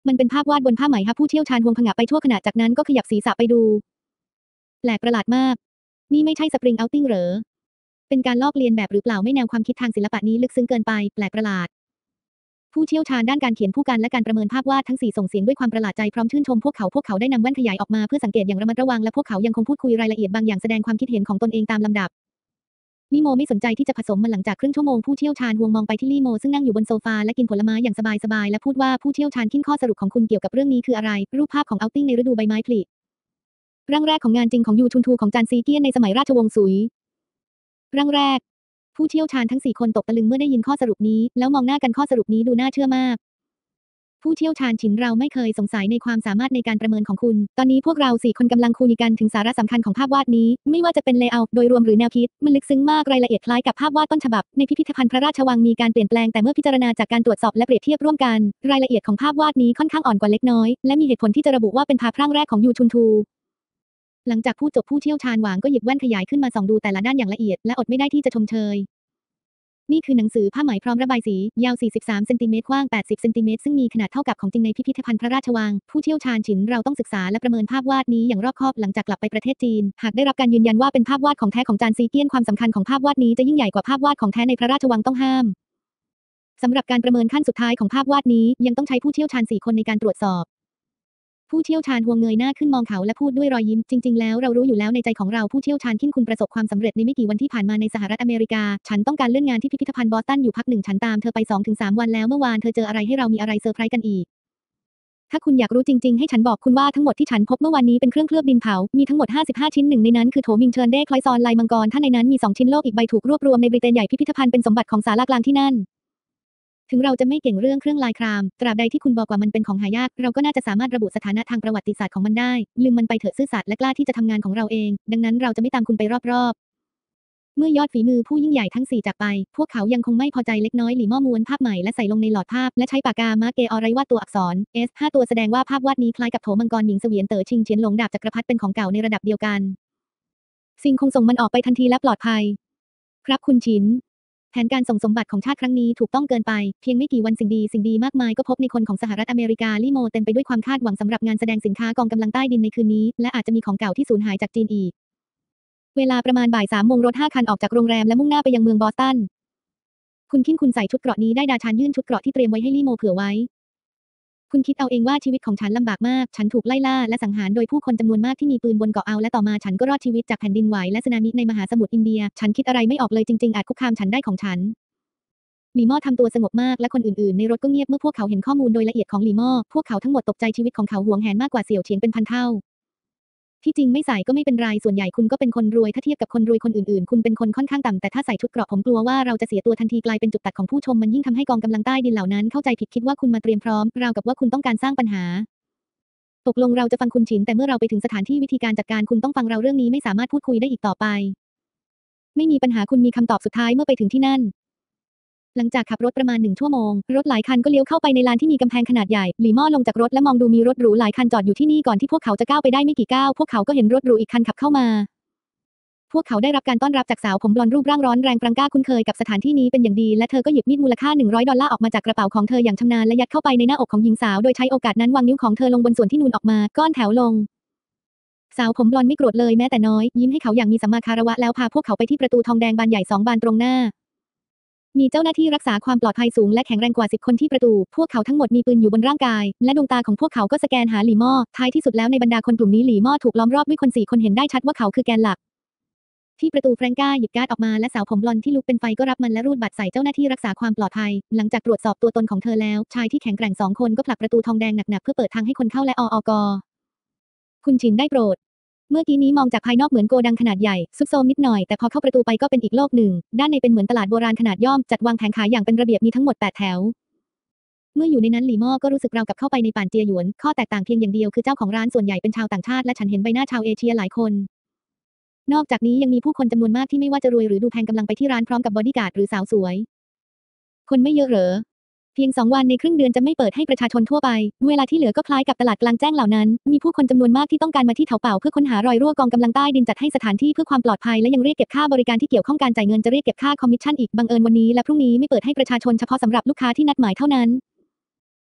มันเป็นภาพวาดบนผ้าไหมฮะผู้เชี่ยวชาญฮวงผงะไปทั่วขณะจากนั้นก็ขยับศีรษะไปดูแปลกประหลาดมากนี่ไม่ใช่สปริงเอาท์ติ้งเหรอเป็นการลอกเลียนแบบหรือเปล่าไม่แนวความคิดทางศิลปะนี้ลึกซึ้งเกินไปแปลกประหลาดผู้เชี่ยวชาญด้านการเขียนผู้กันและการประเมินภาพวาดทั้ง4ส่งเสียงด้วยความประหลาดใจพร้อมชื่นชมพวกเขาได้นำแว่นขยายออกมาเพื่อสังเกตอย่างระมัดระวังและพวกเขายังคงพูดคุยรายละเอียดบางอย่างแสดงความคิดเห็นของตนเองตามลำดับลี่โมไม่สนใจที่จะผสมมันหลังจากครึ่งชั่วโมงผู้เชี่ยวชาญฮวงมองไปที่ลี่โมซึ่งนั่งอยู่บนโซฟาและกินผลไม้อย่างสบายๆและพูดว่าผู้เชี่ยวชาญคิดข้อสรุปของคุณเกี่ยวกับเรื่องนี้คืออะไรรูปภาพของเอาท์ติ้งในฤดูใบไม้ผลิร่างแรกของงานจริงของยูชุนทูของจานซีเกียนในสมัยราชวงศ์ซุยร่างแรกผู้เชี่ยวชาญทั้ง4คนตกตะลึงเมื่อได้ยินข้อสรุปนี้แล้วมองหน้ากันข้อสรุปนี้ดูน่าเชื่อมากผู้เชี่ยวชาญฉินเราไม่เคยสงสัยในความสามารถในการประเมินของคุณตอนนี้พวกเรา4คนกำลังคุยกันถึงสาระสำคัญของภาพวาดนี้ไม่ว่าจะเป็นเลเยอร์โดยรวมหรือแนวคิดมันลึกซึ้งมากรายละเอียดคล้ายกับภาพวาดต้นฉบับในพิพิธภัณฑ์พระราชวังมีการเปลี่ยนแปลงแต่เมื่อพิจารณาจากการตรวจสอบและเปรียบเทียบร่วมกันรายละเอียดของภาพวาดนี้ค่อนข้างอ่อนกว่าเล็กน้อยและมีเหตุผลที่จะระบุว่าเป็นภาพร่างแรกของยูชุนทูหลังจากพูดจบผู้เชี่ยวชาญหวางก็หยิบแว่นขยายขึ้นมาส่องดูแต่ละด้านอย่างละเอียดและอดไม่ได้ที่จะชมเชยนี่คือหนังสือผ้าไหมพร้อมระบายสียาว43เซนติเมตรกว้าง80เซนติเมตรซึ่งมีขนาดเท่ากับของจริงในพิพิธภัณฑ์พระราชวังผู้เชี่ยวชาญฉินเราต้องศึกษาและประเมินภาพวาดนี้อย่างรอบคอบหลังจากกลับไปประเทศจีนหากได้รับการยืนยันว่าเป็นภาพวาดของแท้ของจานซีเกียนความสำคัญของภาพวาดนี้จะยิ่งใหญ่กว่าภาพวาดของแท้ในพระราชวังต้องห้ามสำหรับการประเมินขั้นสุดท้ายของภาพวาดนี้ยังต้องใช้ผู้เชี่ยวชาญ4คนในการตรวจสอบผู้เชี่ยวชาญฮวงเงยหน้าขึ้นมองเขาและพูดด้วยรอยยิ้มจริงๆแล้วเรารู้อยู่แล้วในใจของเราผู้เชี่ยวชาญคินคุณประสบความสำเร็จในไม่กี่วันที่ผ่านมาในสหรัฐอเมริกาฉันต้องการเลื่อนงานที่พิพิธภัณฑ์บอสตันอยู่พักหนึ่งฉันตามเธอไป 2-3 วันแล้วเมื่อวานเธอเจออะไรให้เรามีอะไรเซอร์ไพรส์กันอีกถ้าคุณอยากรู้จริงๆให้ฉันบอกคุณว่าทั้งหมดที่ฉันพบเมื่อวานนี้เป็นเครื่องเคลือบดินเผามีทั้งหมด55ชิ้นหนึ่งในนั้นคือโถมิงเชิญเด้คลอยซอนลายมังกรถ้าในนั้นมี2ชิ้นโลกอีกใบถูกรวบรวมในบริเตนใหญ่พิพิธภัณฑ์เป็นสมบัติของศาลากลางที่นั่นถึงเราจะไม่เก่งเรื่องเครื่องลายครามตราบใดที่คุณบอกว่ามันเป็นของหายากเราก็น่าจะสามารถระบุสถานะทางประวัติศาสตร์ของมันได้ลืมมันไปเถอะซื่อสัตย์และกล้าที่จะทำงานของเราเองดังนั้นเราจะไม่ตามคุณไปรอบๆเมื่อยอดฝีมือผู้ยิ่งใหญ่ทั้ง4จากไปพวกเขายังคงไม่พอใจเล็กน้อยหลี่ม่อม้วนภาพใหม่และใส่ลงในหลอดภาพและใช้ปากกามาร์กเกอไรวาดตัวอักษร S 5ตัวแสดงว่าภาพวาดนี้คล้ายกับโถมังกรหมิงเสวียนเต๋อชิงเฉียนหลงดาบจักรพรรดิเป็นของเก่าในระดับเดียวกันซิงคงส่งมันออกไปทันทีและปลอดภัยครับคุณฉินแผนการส่งสมบัติของชาติครั้งนี้ถูกต้องเกินไปเพียงไม่กี่วันสิ่งดีมากมายก็พบในคนของสหรัฐอเมริกาลี่โมเต็มไปด้วยความคาดหวังสำหรับงานแสดงสินค้ากองกำลังใต้ดินในคืนนี้และอาจจะมีของเก่าที่สูญหายจากจีนอีกเวลาประมาณบ่าย 3 โมงรถ5 คันออกจากโรงแรมและมุ่งหน้าไปยังเมืองบอสตันคุณคิดคุณใส่ชุดเกราะนี้ได้ดาชานยื่นชุดเกราะที่เตรียมไว้ให้ลี่โมเผื่อไว้คุณคิดเอาเองว่าชีวิตของฉันลำบากมากฉันถูกไล่ล่าและสังหารโดยผู้คนจำนวนมากที่มีปืนบนเกาะเอาและต่อมาฉันก็รอดชีวิตจากแผ่นดินไหวและสึนามิในมหาสมุทรอินเดียฉันคิดอะไรไม่ออกเลยจริงๆอาจคุกคามฉันได้ของฉันหลี่ม่อทำตัวสงบมากและคนอื่นๆในรถก็เงียบเมื่อพวกเขาเห็นข้อมูลโดยละเอียดของหลี่ม่อพวกเขาทั้งหมดตกใจชีวิตของเขาหวงแหนมากกว่าเสี่ยวเฉียงเป็นพันเท่าที่จริงไม่ใส่ก็ไม่เป็นไรส่วนใหญ่คุณก็เป็นคนรวยถ้าเทียบกับคนรวยคนอื่นๆคุณเป็นคนค่อนข้างต่ำแต่ถ้าใส่ชุดเกราะผมกลัวว่าเราจะเสียตัวทันทีกลายเป็นจุดตัดของผู้ชมมันยิ่งทำให้กองกำลังใต้ดินเหล่านั้นเข้าใจผิดคิดว่าคุณมาเตรียมพร้อมราวกับว่าคุณต้องการสร้างปัญหาตกลงเราจะฟังคุณฉินแต่เมื่อเราไปถึงสถานที่วิธีการจัดการคุณต้องฟังเราเรื่องนี้ไม่สามารถพูดคุยได้อีกต่อไปไม่มีปัญหาคุณมีคำตอบสุดท้ายเมื่อไปถึงที่นั่นหลังจากขับรถประมาณ1 ชั่วโมงรถหลายคันก็เลี้ยวเข้าไปในลานที่มีกำแพงขนาดใหญ่หลี่ม่อลงจากรถและมองดูมีรถหรูหลายคันจอดอยู่ที่นี่ก่อนที่พวกเขาจะก้าวไปได้ไม่กี่ก้าวพวกเขาก็เห็นรถหรูอีกคันขับเข้ามาพวกเขาได้รับการต้อนรับจากสาวผมบลอนด์รูปร่างร้อนแรงปรังก้าคุ้นเคยกับสถานที่นี้เป็นอย่างดีและเธอก็หยิบมีดมูลค่า$100ออกมาจากกระเป๋าของเธออย่างชำนาญและยัดเข้าไปในหน้าอกของหญิงสาวโดยใช้โอกาสนั้นวางนิ้วของเธอลงบนส่วนที่นูนออกมาก้อนแถวลงสาวผมบลอนด์ไม่โกรธเลยแม้แต่น้อยยิ้มให้เขาอย่างมีสัมมาคารวะแล้วพาพวกเขาไปที่ประตูทองแดงบานใหญ่2 บานตรงหน้ามีเจ้าหน้าที่รักษาความปลอดภัยสูงและแข็งแรงกว่า10 คนที่ประตูพวกเขาทั้งหมดมีปืนอยู่บนร่างกายและดวงตาของพวกเขาก็สแกนหาหลี่ม่อท้ายที่สุดแล้วในบรรดาคนกลุ่มนี้หลี่ม่อถูกล้อมรอบด้วยคน4 คนเห็นได้ชัดว่าเขาคือแกนหลักที่ประตูแฟรงก้าหยิบการ์ดออกมาและสาวผมบลอนด์ที่ลุกเป็นไฟก็รับมันและรูดบัตรใส่เจ้าหน้าที่รักษาความปลอดภัยหลังจากตรวจสอบตัวตนของเธอแล้วชายที่แข็งแกร่ง2 คนก็ผลักประตูทองแดงหนักๆเพื่อเปิดทางให้คนเข้าและอกคุณฉินได้โปรดเมื่อกี้นี้มองจากภายนอกเหมือนโกดังขนาดใหญ่ซุกโซมนิดหน่อยแต่พอเข้าประตูไปก็เป็นอีกโลกหนึ่งด้านในเป็นเหมือนตลาดโบราณขนาดย่อมจัดวางแผงขายอย่างเป็นระเบียบมีทั้งหมด8 แถวเมื่ออยู่ในนั้นหลี่ม่อก็รู้สึกราวกับเข้าไปในป่านเจียหยวนข้อแตกต่างเพียงอย่างเดียวคือเจ้าของร้านส่วนใหญ่เป็นชาวต่างชาติและฉันเห็นใบหน้าชาวเอเชียหลายคนนอกจากนี้ยังมีผู้คนจำนวนมากที่ไม่ว่าจะรวยหรือดูแพงกำลังไปที่ร้านพร้อมกับบอดี้การ์ดหรือสาวสวยคนไม่เยอะเหรอเพียง2 วันในครึ่งเดือนจะไม่เปิดให้ประชาชนทั่วไปเวลาที่เหลือก็คล้ายกับตลาดกลางแจ้งเหล่านั้นมีผู้คนจำนวนมากที่ต้องการมาที่เถาเป่าเพื่อค้นหารอยรั่วกองกำลังใต้ดินจัดให้สถานที่เพื่อความปลอดภัยและยังเรียกเก็บค่าบริการที่เกี่ยวข้องการจ่ายเงินจะเรียกเก็บค่าคอมมิชชั่นอีกบังเอิญวันนี้และพรุ่งนี้ไม่เปิดให้ประชาชนเฉพาะสำหรับลูกค้าที่นัดหมายเท่านั้น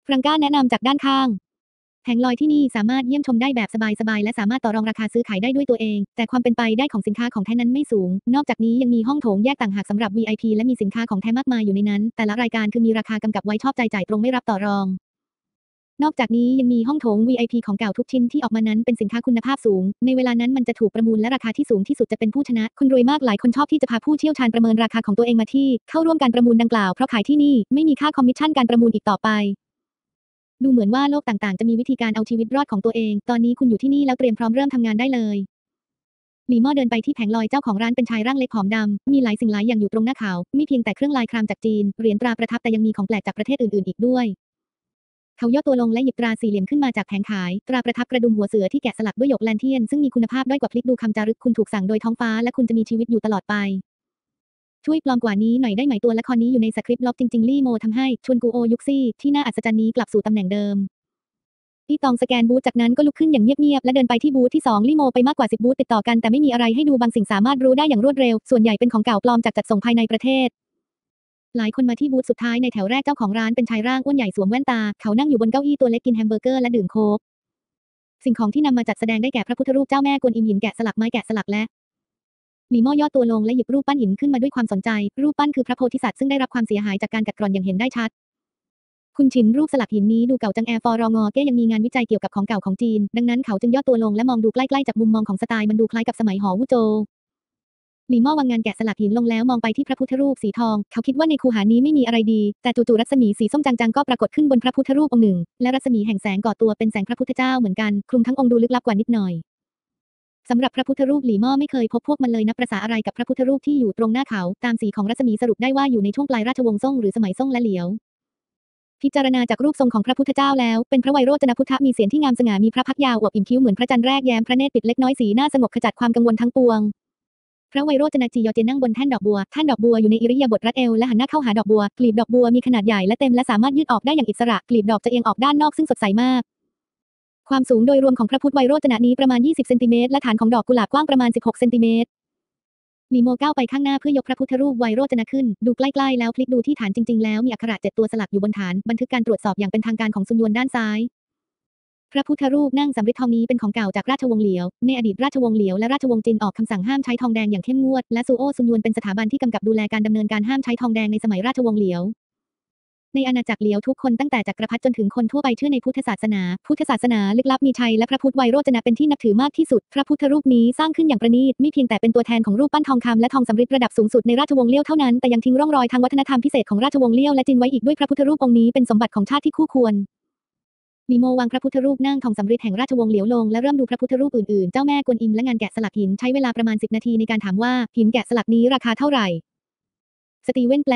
ฟรังก้าแนะนำจากด้านข้างแผงลอยที่นี่สามารถเยี่ยมชมได้แบบสบายๆและสามารถต่อรองราคาซื้อขายได้ด้วยตัวเองแต่ความเป็นไปได้ของสินค้าของแท้นั้นไม่สูงนอกจากนี้ยังมีห้องโถงแยกต่างหากสำหรับ VIP และมีสินค้าของแท้มากมายอยู่ในนั้นแต่ละรายการคือมีราคากำกับไว้ชอบใจจ่ายตรงไม่รับต่อรองนอกจากนี้ยังมีห้องโถง VIP ของเก่าทุกชิ้นที่ออกมานั้นเป็นสินค้าคุณภาพสูงในเวลานั้นมันจะถูกประมูลและราคาที่สูงที่สุดจะเป็นผู้ชนะคนรวยมากหลายคนชอบที่จะพาผู้เชี่ยวชาญประเมินราคาของตัวเองมาที่เข้าร่วมการประมูลดังกล่าวเพราะขายที่นี่ไม่มีค่าคอมมิชชั่นการประมูลอีกต่อไปดูเหมือนว่าโลกต่างๆจะมีวิธีการเอาชีวิตรอดของตัวเองตอนนี้คุณอยู่ที่นี่แล้วเตรียมพร้อมเริ่มทำงานได้เลยหลีม่อเดินไปที่แผงลอยเจ้าของร้านเป็นชายร่างเล็กผอมดำมีหลายสิ่งหลายอย่างอยู่ตรงหน้าเขาไม่เพียงแต่เครื่องลายครามจากจีนเหรียญตราประทับแต่ยังมีของแปลกจากประเทศอื่นๆอีกด้วยเขาย่อตัวลงและหยิบตราสี่เหลี่ยมขึ้นมาจากแผงขายตราประทับกระดุมหัวเสือที่แกะสลักด้วยหยกแลนเทียนซึ่งมีคุณภาพด้อยกว่าพลิกดูคำจารึกคุณถูกสั่งโดยท้องฟ้าและคุณจะมีชีวิตอยู่ตลอดไปช่วยปลอมกว่านี้หน่อยได้ไหมตัวละครนี้อยู่ในสคริปต์ล็อกจริงๆลี่โมทำให้ชวนกูโอยุกซี่ที่น่าอัศจรรย์นี้กลับสู่ตำแหน่งเดิมลี่ตองสแกนบูธจากนั้นก็ลุกขึ้นอย่างเงียบๆและเดินไปที่บูธที่2ลี่โมไปมากกว่า10บูธติดต่อกันแต่ไม่มีอะไรให้ดูบางสิ่งสามารถรู้ได้อย่างรวดเร็วส่วนใหญ่เป็นของเก่าปลอมจากจัดส่งภายในประเทศหลายคนมาที่บูธสุดท้ายในแถวแรกเจ้าของร้านเป็นชายร่างอ้วนใหญ่สวมแว่นตาเขานั่งอยู่บนเก้าอี้ตัวเล็กกินแฮมเบอร์เกอร์และดื่มโค้กสิ่งของที่นำมาจัดแสดงได้แก่พระพุทธรูปเจ้าแม่กวนอิมหินแกะสลักไม้แกะสลักและหลีม่อย่อตัวลงและหยิบรูปปั้นหินขึ้นมาด้วยความสนใจรูปปั้นคือพระโพธิสัตว์ซึ่งได้รับความเสียหายจากการกัดกร่อนอย่างเห็นได้ชัดคุณชินรูปสลักหินนี้ดูเก่าจังแอร์ฟอรองอเก้ยังมีงานวิจัยเกี่ยวกับของเก่าของจีนดังนั้นเขาจึงย่อตัวลงและมองดูใกล้ๆจากมุมมองของสไตล์มันดูคล้ายกับสมัยหอวู่โจวหลีม่อวางงานแกะสลักหินลงแล้วมองไปที่พระพุทธรูปสีทองเขาคิดว่าในคูหานี้ไม่มีอะไรดีแต่จู่ๆรัศมีสีส้มจางๆก็ปรากฏขึ้นบนพระพุทธรูปองค์หนึ่งและรัศมีแห่งแสงก่อตัวเป็นแสงพระพุทธเจ้าเหมือนกันคลุมทั้งองค์ดูลึกลับกว่านิดหน่อยสำหรับพระพุทธรูปหลีม่อไม่เคยพบพวกมันเลยนับประสาอะไรกับพระพุทธรูปที่อยู่ตรงหน้าเขาตามสีของรัศมีสรุปได้ว่าอยู่ในช่วงปลายราชวงศ์ซ่งหรือสมัยซ่งและเหลียวพิจารณาจากรูปทรงของพระพุทธเจ้าแล้วเป็นพระไวยโรจนพุทธมีเสียงที่งามสง่ามีพระพักยาวอวบอิ่มคิ้วเหมือนพระจันทร์แรกแย้มพระเนตรปิดเล็กน้อยสีหน้าสงบขจัดความกังวลทั้งปวงพระไวยโรจนจียอเจนนั่งบนแท่นดอกบัวแท่นดอกบัวอยู่ในอิริยาบถรัดเอวและหันหน้าเข้าหาดอกบัวกลีบดอกบัวมีขนาดใหญ่และเต็มและสามารถยืดออกได้อย่างอิสระกลีบดอกจะเอียงออกด้านนอกซึ่งสดใสมากความสูงโดยรวมของพระพุทธไวยโรจนะนี้ประมาณ20เซนติเมตรและฐานของดอกกุหลาบกว้างประมาณ16เซนติเมตรหลีโมก้าวไปข้างหน้าเพื่อยกพระพุทธรูปไวยโรจนะขึ้นดูใกล้ๆแล้วพลิกดูที่ฐานจริงๆแล้วมีอักขระ7ตัวสลักอยู่บนฐานบันทึกการตรวจสอบอย่างเป็นทางการของซุนยวนด้านซ้ายพระพุทธรูปนั่งสำริดทองนี้เป็นของเก่าจากราชวงศ์เหลียวในอดีตราชวงศ์เหลียวและราชวงศ์จินออกคำสั่งห้ามใช้ทองแดงอย่างเข้มงวดและซูโอซุนยวนเป็นสถาบันที่กำกับดูแลการดำเนินการห้ามใช้ทองแดงในสมัยราชวงศ์เหลียวในอาณาจักรเหลียวทุกคนตั้งแต่จักรพรรดิจนถึงคนทั่วไปเชื่อในพุทธศาสนาลึกลับมีชัยและพระพุทธไวยโรจนะเป็นที่นับถือมากที่สุดพระพุทธรูปนี้สร้างขึ้นอย่างประณีตไม่เพียงแต่เป็นตัวแทนของรูปปั้นทองคำและทองสำริดระดับสูงสุดในราชวงศ์เลี้ยวเท่านั้นแต่ยังทิ้งร่องรอยทางวัฒนธรรมพิเศษของราชวงศ์เลี้ยวและจินไว้อีกด้วยพระพุทธรูปองค์นี้เป็นสมบัติของชาติที่คู่ควรหลีโมวางพระพุทธรูปนั่งทองสำริดแห่งราชวงศ์เหลียวลงและเริ่มดูพระพุทธรูปอื่นๆเจ้าแม่กวนอิมและงานแกะสลักหินใช้เวลาประมาณ10นาทีในการถามว่าหินแกะสลักนี้ราคาเท่าไหร่สตีเวนแปล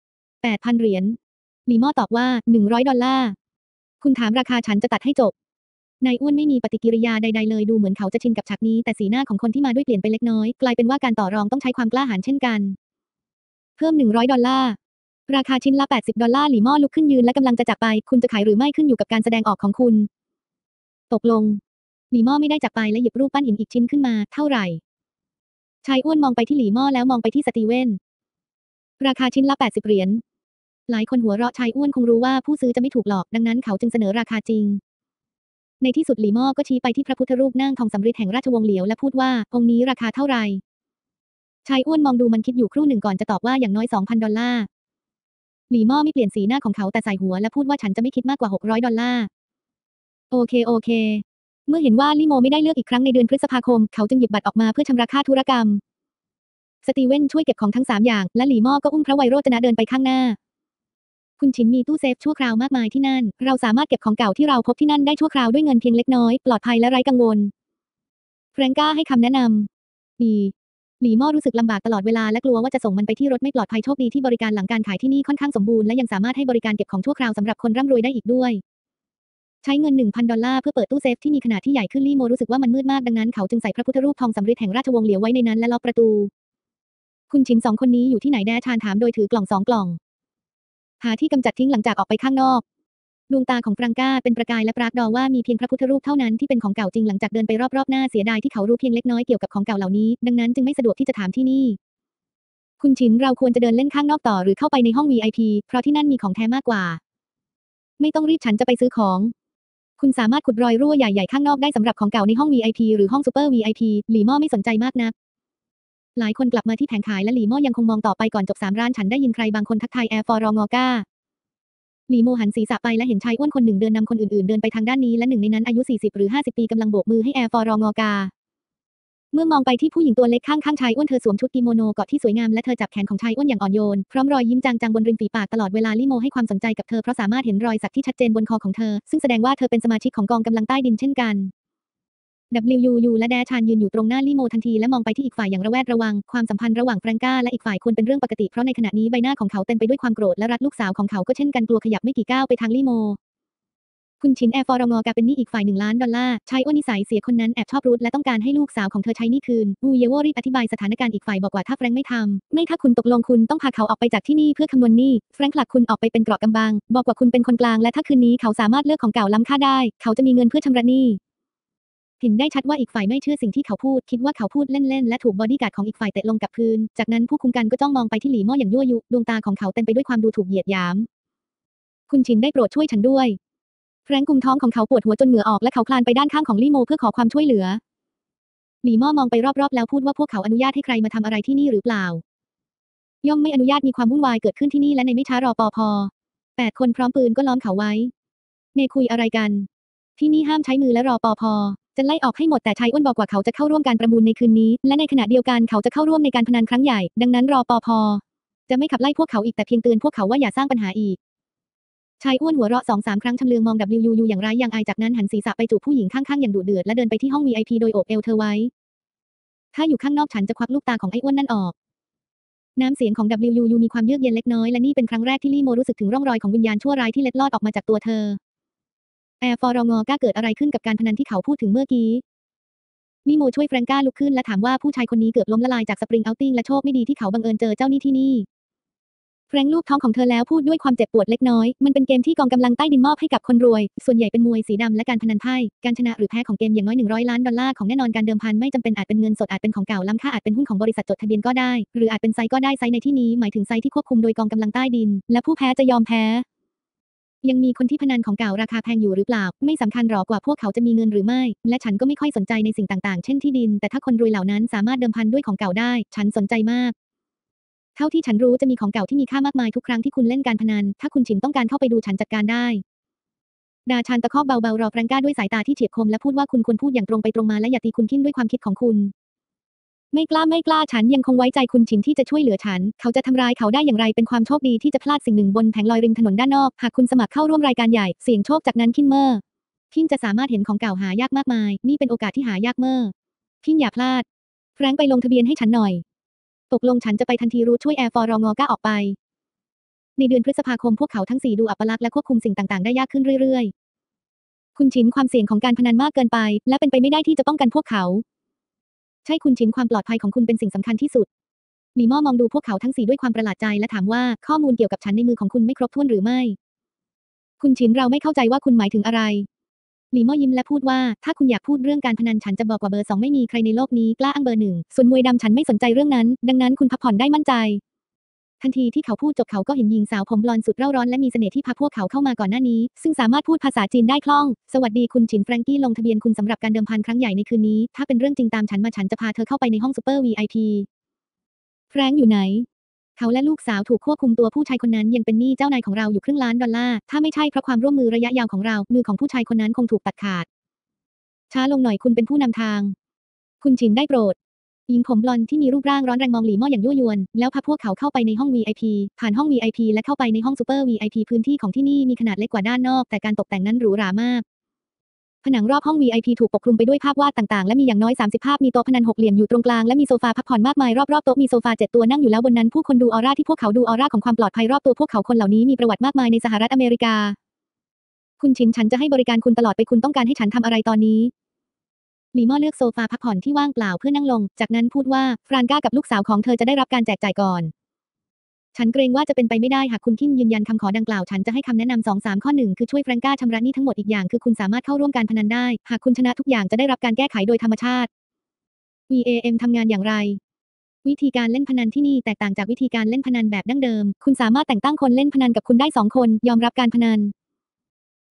8,000 เหรียญหลีม่อตอบว่า$100คุณถามราคาฉันจะตัดให้จบนายอ้วนไม่มีปฏิกิริยาใดๆเลยดูเหมือนเขาจะชินกับฉากนี้แต่สีหน้าของคนที่มาด้วยเปลี่ยนไปเล็กน้อยกลายเป็นว่าการต่อรองต้องใช้ความกล้าหาญเช่นกันเพิ่ม$100ราคาชิ้นละ$80หลีม่อลุกขึ้นยืนและกำลังจะจากไปคุณจะขายหรือไม่ขึ้นอยู่กับการแสดงออกของคุณตกลงหลีม่อไม่ได้จากไปและหยิบรูปปั้นหินอีกชิ้นขึ้นมาเท่าไหร่ชายอ้วนมองไปที่หลีม่อแล้วมองไปที่สตีเวนราคาชิ้นละ$80หลายคนหัวเราะชายอ้วนคงรู้ว่าผู้ซื้อจะไม่ถูกหลอกดังนั้นเขาจึงเสนอราคาจริงในที่สุดหลีม่อก็ชี้ไปที่พระพุทธรูปนั่งทองสำริดแห่งราชวงศ์เหลียวและพูดว่าองค์นี้ราคาเท่าไหร่ชายอ้วนมองดูมันคิดอยู่ครู่หนึ่งก่อนจะตอบว่าอย่างน้อย$2,000หลีม่อไม่เปลี่ยนสีหน้าของเขาแต่ใส่หัวและพูดว่าฉันจะไม่คิดมากกว่า$600โอเคเมื่อเห็นว่าลี่โมไม่ได้เลือกอีกครั้งในเดือนพฤษภาคมเขาจึงหยิบบัตรออกมาเพื่อชำระค่าธุรกรรมสตีเวนช่วยเก็บของทั้ง3อย่างและหลีม่อก็อุ้มพระไวยโรจนะเดินไปข้างหน้าคุณชินมีตู้เซฟชั่วคราวมากมายที่นั่นเราสามารถเก็บของเก่าที่เราพบที่นั่นได้ชั่วคราวด้วยเงินเพียงเล็กน้อยปลอดภัยและไร้กังวลแฟรงก้าให้คำแนะนำหลีม่อรู้สึกลำบากตลอดเวลาและกลัวว่าจะส่งมันไปที่รถไม่ปลอดภัยโชคดีที่บริการหลังการขายที่นี่ค่อนข้างสมบูรณ์และยังสามารถให้บริการเก็บของชั่วคราวสำหรับคนร่ำรวยได้อีกด้วยใช้เงิน$1,000เพื่อเปิดตู้เซฟที่มีขนาดที่ใหญ่ขึ้นลี่โมรู้สึกว่ามันมืดมากดังนั้นเขาจึงใส่พระพุทธรูปทองสำริดแห่งราชวงศ์เหลียวไว้ในนั้นและล็อกประตูคุณชิน2คนนี้อยู่ที่ไหนแดชานถามโดยถือกล่อง2กล่องหาที่กำจัดทิ้งหลังจากออกไปข้างนอกดวงตาของฟรังก้าเป็นประกายและปรากฏว่ามีเพียงพระพุทธรูปเท่านั้นที่เป็นของเก่าจริงหลังจากเดินไปรอบๆหน้าเสียดายที่เขารู้เพียงเล็กน้อยเกี่ยวกับของเก่าเหล่านี้ดังนั้นจึงไม่สะดวกที่จะถามที่นี่คุณชินเราควรจะเดินเล่นข้างนอกต่อหรือเข้าไปในห้อง VIP เพราะที่นั่นมีของแท้มากกว่าไม่ต้องรีบฉันจะไปซื้อของ คุณสามารถขุดรอยรั่วใหญ่ๆข้างนอกได้สำหรับของเก่าในห้อง VIP หรือห้องซูเปอร์ VIP หลี่ม่อไม่สนใจมากนักหลายคนกลับมาที่แผงขายและหลี่ม่อยังคงมองต่อไปก่อนจบ3ร้านฉันได้ยินใครบางคนทักทายแอร์ฟอรองอก้าหลี่โมหันศีรษะไปและเห็นชายอ้วนคนหนึ่งเดินนำคนอื่นๆเดินไปทางด้านนี้และหนึ่งในนั้นอายุ40หรือ50ปีกำลังโบกมือให้แอร์ฟอรองอกาเมื่อมองไปที่ผู้หญิงตัวเล็กข้างๆชายอ้วนเธอสวมชุดกิโมโนเกาะที่สวยงามและเธอจับแขนของชายอ้วนอย่างอ่อนโยนพร้อมรอยยิ้มจางๆบนริมฝีปากตลอดเวลาลี่โมให้ความสนใจกับเธอเพราะสามารถเห็นรอยสักที่ชัดเจนบนคอของเธอซึ่งแสดงว่าเธอเป็นสมาชิกของกองกำลังใต้ดินเช่นกัน WUU และแดชานยืนอยู่ตรงหน้าลี่โมทันทีและมองไปที่อีกฝ่ายอย่างระแวดระวังความสัมพันธ์ระหว่างแฟรงก้าและอีกฝ่ายควรเป็นเรื่องปกติเพราะในขณะนี้ใบหน้าของเขาเต็มไปด้วยความโกรธและรักลูกสาวของเขาก็เช่นกันกลัวขยับไม่กี่ก้าวไปทางลี่โมคุณชินแอร์ฟอรองอกาเป็นหนี้อีกฝ่าย1 ล้านดอลลาร์ชายอ้วนนิสัยเสียคนนั้นแอบชอบรูทและต้องการให้ลูกสาวของเธอใช้หนี้คืนวูเยโวรีบอธิบายสถานการณ์อีกฝ่ายบอกว่าถ้าแฟรงค์ไม่ทำถ้าคุณตกลงคุณต้องพาเขาออกไปจากที่นี่เพื่อคำนวณหนี้แฟรงค์ผลักคุณออกไปเป็นเกราะกำบังบอกว่าคุณเป็นคนกลางและถ้าคืนนี้เขาสามารถเลือกของเก่าล้ำค่าได้เขาจะมีเงินเพื่อชำระหนี้เห็นได้ชัดว่าอีกฝ่ายไม่เชื่อสิ่งที่เขาพูดคิดว่าเขาพูดเล่นๆและถูกบอดี้การ์ดของอีกฝ่ายเตะลงกับพื้นจากนั้นผู้คุมกันก็จ้องมองไปที่หลี่ม่ออย่างยั่วยุดวงตาของเขาเต็มไปด้วยความดูถูกเหยียดหยามคุณชินได้โปรดช่วยฉันด้วยแฟรงค์กุมท้องของเขาปวดหัวจนเหงื่อออกและเขาคลานไปด้านข้างของลี่โมเพื่อขอความช่วยเหลือหลี่ม่อมองไปรอบๆแล้วพูดว่าพวกเขาอนุญาตให้ใครมาทำอะไรที่นี่หรือเปล่าย่อมไม่อนุญาตมีความวุ่นวายเกิดขึ้นที่นี่และในไม่ช้ารปภ8 คนพร้อมปืนก็ล้อมเขาไว้เนคุยอะไรกันที่นี่ห้ามใช้มือและรปภจะไล่ออกให้หมดแต่ชายอ้วนบอกว่าเขาจะเข้าร่วมการประมูลในคืนนี้และในขณะเดียวกันเขาจะเข้าร่วมในการพนันครั้งใหญ่ดังนั้นรปภจะไม่ขับไล่พวกเขาอีกแต่เพียงเตือนพวกเขาว่าอย่าสร้างปัญหาอีกชายอ้วนหัวเราะ2-3 ครั้งชำเลืองมอง WUU อย่างไร้อย่างอายจากนั้นหันศีรษะไปจูบผู้หญิงข้างๆอย่างดุเดือดและเดินไปที่ห้อง VIP โดยโอบเอวเธอไว้ถ้าอยู่ข้างนอกฉันจะควักลูกตาของไอ้อ้วนนั่นออกน้ำเสียงของ WUU มีความเยือกเย็นเล็กน้อยและนี่เป็นครั้งแรกที่ลี่โมรู้สึกถึงร่องรอยของวิญญาณชั่วร้ายที่เล็ดลอดออกมาจากตัวเธอแอร์ฟอรองอกาเกิดอะไรขึ้นกับการพนันที่เขาพูดถึงเมื่อกี้ลี่โมช่วยแฟรงก้าลุกขึ้นและถามว่าผู้ชายคนนี้เกือบล้มละลายจากสปริงเอาท์ติ้งและโชคไม่ดีที่เขาบังเอิญเจอเจ้าหนี้ที่นี่แฟรงค์ลูบท้องของเธอแล้วพูดด้วยความเจ็บปวดเล็กน้อยมันเป็นเกมที่กองกำลังใต้ดินมอบให้กับคนรวยส่วนใหญ่เป็นมวยสีดำและการพนันไพ่การชนะหรือแพ้ของเกมอย่างน้อย100 ล้านดอลลาร์ของแน่นอนการเดิมพันไม่จำเป็นอาจเป็นเงินสดอาจเป็นของเก่าล้ำค่าอาจเป็นหุ้นของบริษัทจดทะเบียนก็ได้หรืออาจเป็นไซต์ก็ได้ไซต์ในที่นี้หมายถึงไซต์ที่ควบคุมโดยกองกำลังใต้ดินและผู้แพ้จะยอมแพ้ยังมีคนที่พนันของเก่าราคาแพงอยู่หรือเปล่าไม่สำคัญหรอกว่าพวกเขาจะมีเงินหรือไม่และฉันก็ไม่ค่อยสนใจในสิ่งต่างๆเช่นที่ดินแต่ถ้าคนรวยเหล่านั้นสามารถเดิมพันด้วยของเก่าได้ฉันสนใจมากเท่าที่ฉันรู้จะมีของเก่าที่มีค่ามากมายทุกครั้งที่คุณเล่นการพนันถ้าคุณฉินต้องการเข้าไปดูฉันจัดการได้ดาชันตะคอกเบาๆรอแฟรงก้าด้วยสายตาที่เฉียบคมและพูดว่าคุณควรพูดอย่างตรงไปตรงมาและอย่าตีคุณขิ้นด้วยความคิดของคุณไม่กล้าฉันยังคงไว้ใจคุณฉินที่จะช่วยเหลือฉันเขาจะทำร้ายเขาได้อย่างไรเป็นความโชคดีที่จะพลาดสิ่งหนึ่งบนแผงลอยริมถนนด้านนอกหากคุณสมัครเข้าร่วมรายการใหญ่เสี่ยงโชคจากนั้นขิ้นจะสามารถเห็นของเก่าหายากมากมายนี่เป็นโอกาสที่หายากขิ้นอย่าพลาดแฟรงค์ไปลงทะเบียนให้ฉันหน่อยตกลงฉันจะไปทันทีรู้ช่วยแอร์ฟอรองอก้าออกไปในเดือนพฤษภาคมพวกเขาทั้ง4ดูอัปลักษณ์และควบคุมสิ่งต่างๆได้ยากขึ้นเรื่อยๆคุณฉินความเสี่ยงของการพนันมากเกินไปและเป็นไปไม่ได้ที่จะป้องกันพวกเขาใช่คุณฉินความปลอดภัยของคุณเป็นสิ่งสำคัญที่สุดหลี่ม่อมองดูพวกเขาทั้ง4ด้วยความประหลาดใจและถามว่าข้อมูลเกี่ยวกับฉันในมือของคุณไม่ครบถ้วนหรือไม่คุณฉินเราไม่เข้าใจว่าคุณหมายถึงอะไรหลี่ม่อยิ้มและพูดว่าถ้าคุณอยากพูดเรื่องการพนันฉันจะบอกว่าเบอร์2ไม่มีใครในโลกนี้กล้าอ้างเบอร์1ส่วนมวยดำฉันไม่สนใจเรื่องนั้นดังนั้นคุณพักผ่อนได้มั่นใจทันทีที่เขาพูดจบเขาก็เห็นหญิงสาวผมบลอนด์สุดเร่าร้อนและมีเสน่ห์ที่พาพวกเขาเข้ามาก่อนหน้านี้ซึ่งสามารถพูดภาษาจีนได้คล่องสวัสดีคุณฉินแฟรงกี้ลงทะเบียนคุณสำหรับการเดิมพันครั้งใหญ่ในคืนนี้ถ้าเป็นเรื่องจริงตามฉันมาฉันจะพาเธอเข้าไปในห้องซูเปอร์ VIP แฟรงค์อยู่ไหนเขาและลูกสาวถูกควบคุมตัวผู้ชายคนนั้นยังเป็นหนี้เจ้านายของเราอยู่ครึ่งล้านดอลลาร์ถ้าไม่ใช่เพราะความร่วมมือระยะยาวของเรามือของผู้ชายคนนั้นคงถูกตัดขาดช้าลงหน่อยคุณเป็นผู้นำทางคุณฉินได้โปรดหญิงผมบลอนด์ที่มีรูปร่างร้อนแรงมองหลี่ม่ออย่างยั่วยวนแล้วพาพวกเขาเข้าไปในห้อง VIP ผ่านห้อง VIP และเข้าไปในห้องซูเปอร์ VIP พื้นที่ของที่นี่มีขนาดเล็กกว่าด้านนอกแต่การตกแต่งนั้นหรูหรามากผนังรอบห้อง VIP ถูกปกคลุมไปด้วยภาพวาดต่างๆและมีอย่างน้อย30ภาพมีโต๊ะพนัน6เหลี่ยมอยู่ตรงกลางและมีโซฟาพักผ่อนมากมายรอบๆโต๊ะมีโซฟา7ตัวนั่งอยู่แล้วบนนั้นผู้คนดูออร่าที่พวกเขาดูออร่าของความปลอดภัยรอบตัวพวกเขาคนเหล่านี้มีประวัติมากมายในสหรัฐอเมริกาคุณฉินฉันจะให้บริการคุณตลอดไปคุณต้องการให้ฉันทำอะไรตอนนี้หลี่ม่อเลือกโซฟาพักผ่อนที่ว่างเปล่าเพื่อนั่งลงจากนั้นพูดว่าฟรานก้ากับลูกสาวของเธอจะได้รับการแจกจ่ายก่อนฉันเกรงว่าจะเป็นไปไม่ได้หากคุณคินยืนยันคำขอดังกล่าวฉันจะให้คำแนะนำ2-3ข้อ1คือช่วยแฟรงก้าชำระหนี้ทั้งหมดอีกอย่างคือคุณสามารถเข้าร่วมการพนันได้หากคุณชนะทุกอย่างจะได้รับการแก้ไขโดยธรรมชาติ VAM ทำงานอย่างไรวิธีการเล่นพนันที่นี่แตกต่างจากวิธีการเล่นพนันแบบดั้งเดิมคุณสามารถแต่งตั้งคนเล่นพนันกับคุณได้2 คนยอมรับการพนัน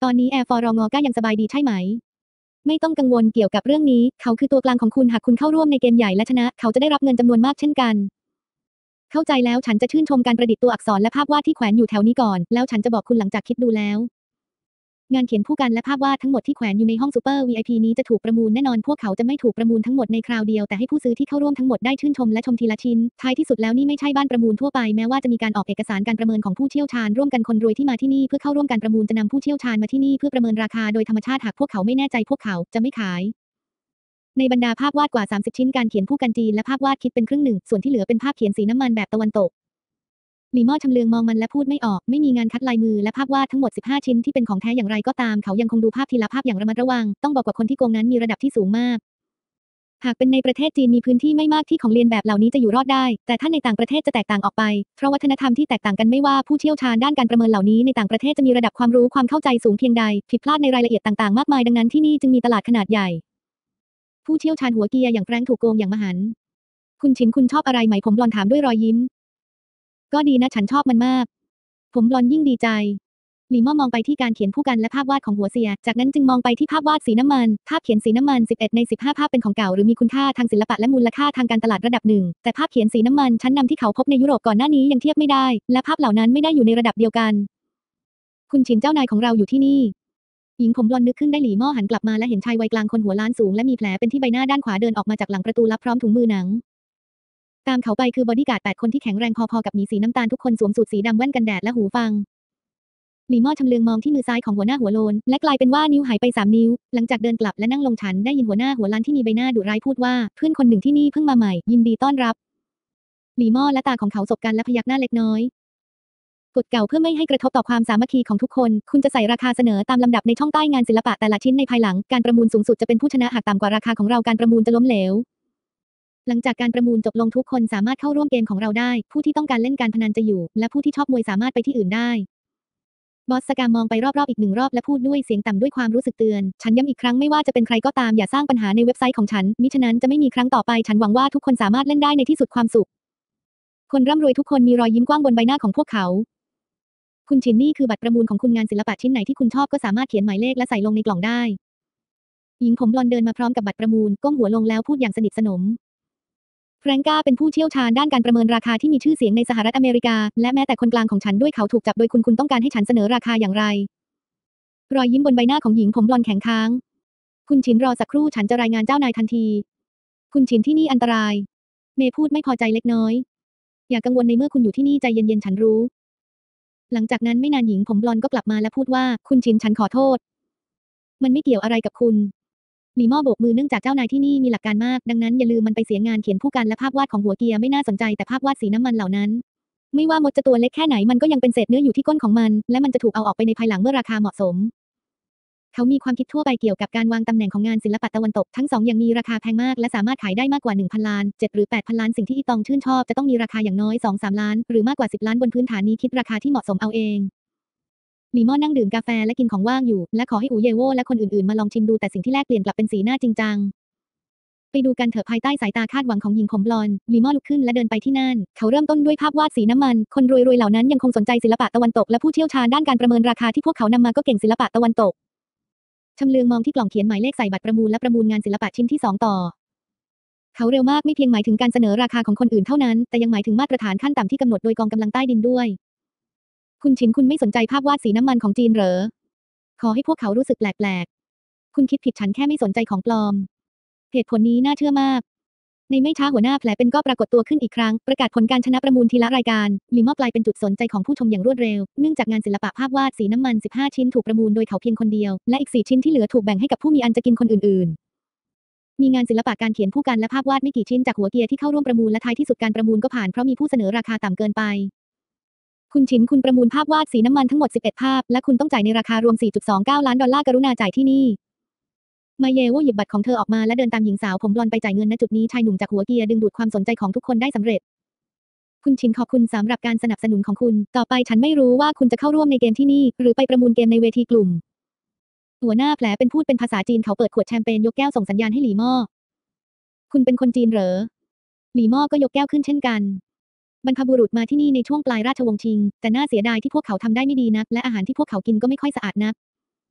ตอนนี้แอร์ฟอรองอก็ยังสบายดีใช่ไหมไม่ต้องกังวลเกี่ยวกับเรื่องนี้เขาคือตัวกลางของคุณหากคุณเข้าร่วมในเกมใหญ่และชนะเขาจะได้รับเงินจำนวนมากเช่นกันเข้าใจแล้วฉันจะชื่นชมการประดิษฐ์ตัวอักษรและภาพวาดที่แขวนอยู่แถวนี้ก่อนแล้วฉันจะบอกคุณหลังจากคิดดูแล้วงานเขียนผู้กันและภาพวาดทั้งหมดที่แขวนอยู่ในห้องซูเปอร์ VIP นี้จะถูกประมูลแน่นอนพวกเขาจะไม่ถูกประมูลทั้งหมดในคราวเดียวแต่ให้ผู้ซื้อที่เข้าร่วมทั้งหมดได้ชื่นชมและชมทีละชิ้นท้ายที่สุดแล้วนี่ไม่ใช่บ้านประมูลทั่วไปแม้ว่าจะมีการออกเอกสารการประเมินของผู้เชี่ยวชาญร่วมกันคนรวยที่มาที่นี่เพื่อเข้าร่วมการประมูลจะนำผู้เชี่ยวชาญมาที่นี่เพื่อประเมินราคาโดยธรรมชาติหากพวกเขาไม่แน่ใจพวกเขาจะไม่ขายในบรรดาภาพวาดกว่า30ชิ้นการเขียนผู้กันจีนและภาพวาดคิดเป็นครึ่งหนึ่งส่วนที่เหลือเป็นภาพเขียนสีน้ำมันแบบตะวันตกหลี่ม่อชำเลืองมองมันและพูดไม่ออกไม่มีงานคัดลายมือและภาพวาดทั้งหมด15ชิ้นที่เป็นของแท้อย่างไรก็ตามเขายังคงดูภาพทีละภาพอย่างระมัดระวังต้องบอกว่าคนที่โกงนั้นมีระดับที่สูงมากหากเป็นในประเทศจีนมีพื้นที่ไม่มากที่ของเรียนแบบเหล่านี้จะอยู่รอดได้แต่ถ้าในต่างประเทศจะแตกต่างออกไปเพราะวัฒนธรรมที่แตกต่างกันไม่ว่าผู้เชี่ยวชาญด้านการประเมินเหล่านี้ในต่างประเทศจะมีระดับความรู้ความเข้าใจสูงเพียงใดผิดพลาดในรายละเอียดต่างๆมากมายดังนั้นที่นี่จึงมีตลาดขนาดใหญ่ผู้เชี่ยวชาญหัวเกียร์อย่างแฟรงค์ถูกโกงอย่างมหันต์คุณชินคุณชอบอะไรไหมผมบลอนถามด้วยรอยยิ้มก็ดีนะฉันชอบมันมากผมบลอนยิ่งดีใจหลี่ม่อมองไปที่การเขียนผู้กันและภาพวาดของหัวเสียจากนั้นจึงมองไปที่ภาพวาดสีน้ำมันภาพเขียนสีน้ำมัน11ใน15ภาพเป็นของเก่าหรือมีคุณค่าทางศิลปะและมูลค่าทางการตลาดระดับหนึ่งแต่ภาพเขียนสีน้ำมันชั้นนำที่เขาพบในยุโรปก่อนหน้านี้ยังเทียบไม่ได้และภาพเหล่านั้นไม่ได้อยู่ในระดับเดียวกันคุณชินเจ้านายของเราอยู่ที่นี่หญิงผมบลอนนึกขึ้นได้หลี่ม่อหันกลับมาและเห็นชายวัยกลางคนหัวล้านสูงและมีแผลเป็นที่ใบหน้าด้านขวาเดินออกมาจากหลังประตูลับพร้อมถุงมือหนังตามเขาไปคือบอดี้การ์ด8คนที่แข็งแรงพอๆกับหมีสีน้ำตาลทุกคนสวมสูทสีดำแว่นกันแดดและหูฟังหลี่ม่อชำเลืองมองที่มือซ้ายของหัวหน้าหัวโลนและกลายเป็นว่านิ้วหายไป3นิ้วหลังจากเดินกลับและนั่งลงฉันได้ยินหัวหน้าหัวล้านที่มีใบหน้าดุร้ายพูดว่าเพื่อนคนหนึ่งที่นี่เพิ่งมาใหม่ยินดีต้อนรับหลี่ม่อและตาของเขาสบกันและพยักหน้าเล็กน้อยกฎเก่าเพื่อไม่ให้กระทบต่อความสามัคคีของทุกคนคุณจะใส่ราคาเสนอตามลำดับในช่องใต้งานศิลปะแต่ละชิ้นในภายหลังการประมูลสูงสุดจะเป็นผู้ชนะหากต่ำกว่าราคาของเราการประมูลจะล้มเหลวหลังจากการประมูลจบลงทุกคนสามารถเข้าร่วมเกมของเราได้ผู้ที่ต้องการเล่นการพนันจะอยู่และผู้ที่ชอบมวยสามารถไปที่อื่นได้บอสสกามมองไปรอบๆอีก1 รอบและพูดด้วยเสียงต่ำด้วยความรู้สึกเตือนฉันย้ำอีกครั้งไม่ว่าจะเป็นใครก็ตามอย่าสร้างปัญหาในเว็บไซต์ของฉันมิฉะนั้นจะไม่มีครั้งต่อไปฉันหวังว่าทุกคนสามารถเล่นได้ในที่สุดความสุขคนร่ำรวยทุกคนมีรอยยิ้มกว้างบนใบหน้าของพวกเขาคุณชินนี่คือบัตรประมูลของคุณงานศิลปะชิ้นไหนที่คุณชอบก็สามารถเขียนหมายเลขและใส่ลงในกล่องได้หญิงผมบลอนด์เดินมาพร้อมกับบัตรประมูลก้มหัวลงแล้วพูดอย่างสนิทสนมแฟรงก้าเป็นผู้เชี่ยวชาญด้านการประเมินราคาที่มีชื่อเสียงในสหรัฐอเมริกาและแม้แต่คนกลางของฉันด้วยเขาถูกจับโดยคุณต้องการให้ฉันเสนอราคาอย่างไรรอยยิ้มบนใบหน้าของหญิงผมบลอนด์แข็งค้างคุณชินรอสักครู่ฉันจะรายงานเจ้านายทันทีคุณชินที่นี่อันตรายเมย์พูดไม่พอใจเล็กน้อยอย่ากังวลในเมื่อคุณอยู่ที่นี่ใจเย็นๆฉันรู้หลังจากนั้นไม่นานหญิงผมบลอนด์ก็กลับมาและพูดว่าคุณชินฉันขอโทษมันไม่เกี่ยวอะไรกับคุณหลี่ม่อโบกมือเนื่องจากเจ้านายที่นี่มีหลักการมากดังนั้นอย่าลืมมันไปเสียงานเขียนผู้กันและภาพวาดของหัวเกียร์ไม่น่าสนใจแต่ภาพวาดสีน้ำมันเหล่านั้นไม่ว่ามดจะตัวเล็กแค่ไหนมันก็ยังเป็นเศษเนื้ออยู่ที่ก้นของมันและมันจะถูกเอาออกไปในภายหลังเมื่อราคาเหมาะสมเขามีความคิดทั่วไปเกี่ยวกับการวางตำแหน่งของงานศิลปะตะวันตกทั้งสองอย่างมีราคาแพงมากและสามารถขายได้มากกว่า 1,000 ล้าน7หรือ 8,000 ล้านสิ่งที่อีตองชื่นชอบจะต้องมีราคาอย่างน้อย 2-3 ล้านหรือมากกว่า10 ล้านบนพื้นฐานนี้คิดราคาที่เหมาะสมเอาเองหลี่ม่อนั่งดื่มกาแฟและกินของว่างอยู่และขอให้อูเยโวและคนอื่นๆมาลองชิมดูแต่สิ่งที่แลกเปลี่ยนกลับเป็นสีหน้าจริงจังไปดูกันเถอะภายใต้สายตาคาดหวังของหญิงผมบลอนด์หลี่ม่อลุกขึ้นและเดินไปที่นั่นเขาเริ่มต้นด้วยภาพวาดสีน้ำมันคนรวยๆเหล่านั้นยังคงสนใจศิลปะตะวันตกและผู้เชี่ยวชาญด้านการประเมินราคาที่พวกเขานำมาก็เก่งศิลปะตะวันตกชำเลืองมองที่กล่องเขียนหมายเลขใส่บัตรประมูลและประมูลงานศิลปะชิ้นที่2ต่อเขาเร็วมากไม่เพียงหมายถึงการเสนอราคาของคนอื่นเท่านั้นแต่ยังหมายถึงมาตรฐานขั้นต่ำที่กำหนดโดยกองกำลังใต้ดินด้วยคุณชินคุณไม่สนใจภาพวาดสีน้ำมันของจีนเหรอขอให้พวกเขารู้สึกแปลกๆคุณคิดผิดฉันแค่ไม่สนใจของปลอมเหตุผลนี้น่าเชื่อมากในไม่ช้าหัวหน้าแผลเป็นก็ปรากฏตัวขึ้นอีกครั้งประกาศผลการชนะประมูลทีละรายการหลี่ม่อกลายเป็นจุดสนใจของผู้ชมอย่างรวดเร็วเนื่องจากงานศิลปะภาพวาดสีน้ำมัน15ชิ้นถูกประมูลโดยเขาเพียงคนเดียวและอีก4ชิ้นที่เหลือถูกแบ่งให้กับผู้มีอันจะกินคนอื่นๆมีงานศิลปะการเขียนผู้กันและภาพวาดไม่กี่ชิ้นจากหัวเกียร์ที่เข้าร่วมประมูลและท้ายที่สุดการประมูลก็ผ่านเพราะมีผู้เสนอราคาต่ำเกินไปคุณชินคุณประมูลภาพวาดสีน้ำมันทั้งหมด11ภาพและคุณต้องจ่ายในราคารวม $4.29 ล้านกรุณาจ่ายที่นี่มาเยโวหยิบบัตรของเธอออกมาและเดินตามหญิงสาวผมบลอนด์ไปจ่ายเงินณจุดนี้ชายหนุ่มจากหัวเกียร์ดึงดูดความสนใจของทุกคนได้สำเร็จคุณชินขอบคุณสำหรับการสนับสนุนของคุณต่อไปฉันไม่รู้ว่าคุณจะเข้าร่วมในเกมที่นี่หรือไปประมูลเกมในเวทีกลุ่มหัวหน้าแผลเป็นพูดเป็นภาษาจีนเขาเปิดขวดแชมเปญยกแก้วส่งสัญญาณให้หลี่ม่อคุณเป็นคนจีนเหรอหลี่ม่อก็ยกแก้วขึ้นเช่นกันบรรพบุรุษมาที่นี่ในช่วงปลายราชวงศ์ชิงแต่น่าเสียดายที่พวกเขาทำได้ไม่ดีนักและอาหารที่พวกเขากินก็ไม่ค่อยสะอาดนัก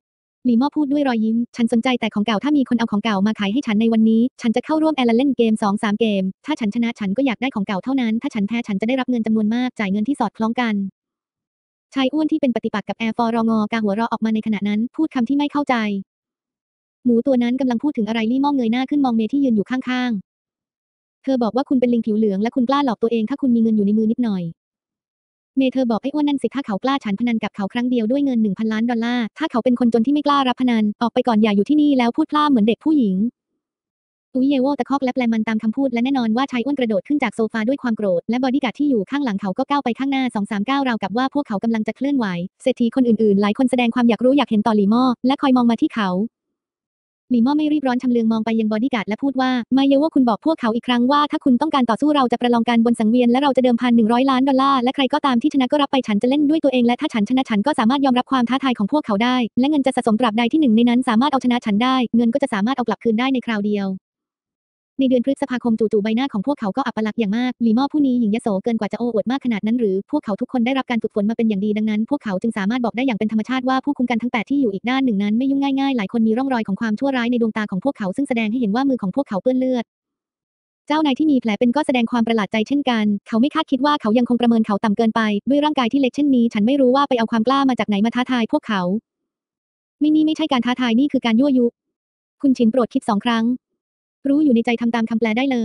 หลีม่อพูดด้วยรอยยิ้มฉันสนใจแต่ของเก่าถ้ามีคนเอาของเก่ามาขายให้ฉันในวันนี้ฉันจะเข้าร่วมแอลเล่นเกม2-3เกมถ้าฉันชนะฉันก็อยากได้ของเก่าเท่านั้นถ้าฉันแพ้ฉันจะได้รับเงินจำนวนมากจ่ายเงินที่สอดคล้องกันชายอ้วนที่เป็นปฏิปักษ์กับแอร์ฟอรองกาหัวเราะออกมาในขณะนั้นพูดคำที่ไม่เข้าใจหมูตัวนั้นกำลังพูดถึงอะไรลี่ม่อเงยหน้าขึ้นมองเมย์ที่ยืนอยู่ข้างๆเธอบอกว่าคุณเป็นลิงผิวเหลืองและคุณกล้าหลอกตัวเองถ้าคุณมีเงินอยู่ในมือนิดหน่อยเมย์เธอบอกไอ้อ้วนนั่นสิถ้าเขากล้าฉันพนันกับเขาครั้งเดียวด้วยเงิน 1,000 ล้านดอลลาร์ถ้าเขาเป็นคนจนที่ไม่กล้ารับพนันออกไปก่อนอย่าอยู่ที่นี่แล้วพูดพล่าเหมือนเด็กผู้หญิงอุ้ยเยโวตะคอกและแปลมันตามคำพูดและแน่นอนว่าชายอ้วนกระโดดขึ้นจากโซฟาด้วยความโกรธและบอดี้การ์ดที่อยู่ข้างหลังเขาก็ก้าวไปข้างหน้า2-3ก้าวราวกับว่าพวกเขากำลังจะเคลื่อนไหวเศรษฐีคนอื่นๆหลายคนแสดงความอยากรู้อยากเห็นต่อหลีม่อและคอยมองมาที่เขาหลีม่อไม่รีบร้อนชำเลืองมองไปยังบอดี้การ์ดและพูดว่ามาเยโวคุณบอกพวกเขาอีกครั้งว่าถ้าคุณต้องการต่อสู้เราจะประลองกันบนสังเวียนและเราจะเดิมพัน100 ล้านดอลลาร์และใครก็ตามที่ชนะก็รับไปฉันจะเล่นด้วยตัวเองและถ้าฉันชนะฉันก็สามารถยอมรับความท้าทายของพวกเขาได้และเงินจะสะสมตราบใดที่หนึ่งในนั้นสามารถเอาชนะฉันได้เงินก็จะสามารถเอากลับคืนได้ในคราวเดียวในเดือนพฤษภาคมจู่ๆใบหน้าของพวกเขาก็อัปลักษณ์อย่างมากหลีม่อผู้นี้หญิงยโสเกินกว่าจะโอ้อวดมากขนาดนั้นหรือพวกเขาทุกคนได้รับการฝึกฝนมาเป็นอย่างดีดังนั้นพวกเขาจึงสามารถบอกได้อย่างเป็นธรรมชาติว่าผู้คุมกันทั้ง8ที่อยู่อีกด้านหนึ่งนั้นไม่ยุ่งง่ายๆหลายคนมีร่องรอยของความชั่วร้ายในดวงตาของพวกเขาซึ่งแสดงให้เห็นว่ามือของพวกเขาเปื้อนเลือดเจ้านายที่มีแผลเป็นก็แสดงความประหลาดใจเช่นกันเขาไม่คาดคิดว่าเขายังคงประเมินเขาต่ำเกินไปด้วยร่างกายที่เล็กเช่นนี้ฉันไม่รู้ว่าไปเอาความกล้ามาจากไหนมาท้าทายพวกเขานี่ไม่ใช่การท้าทายนี่คือการยั่วยุคุณฉินโปรดคิด2 ครั้งรู้อยู่ในใจทำตามคำแปลได้เลย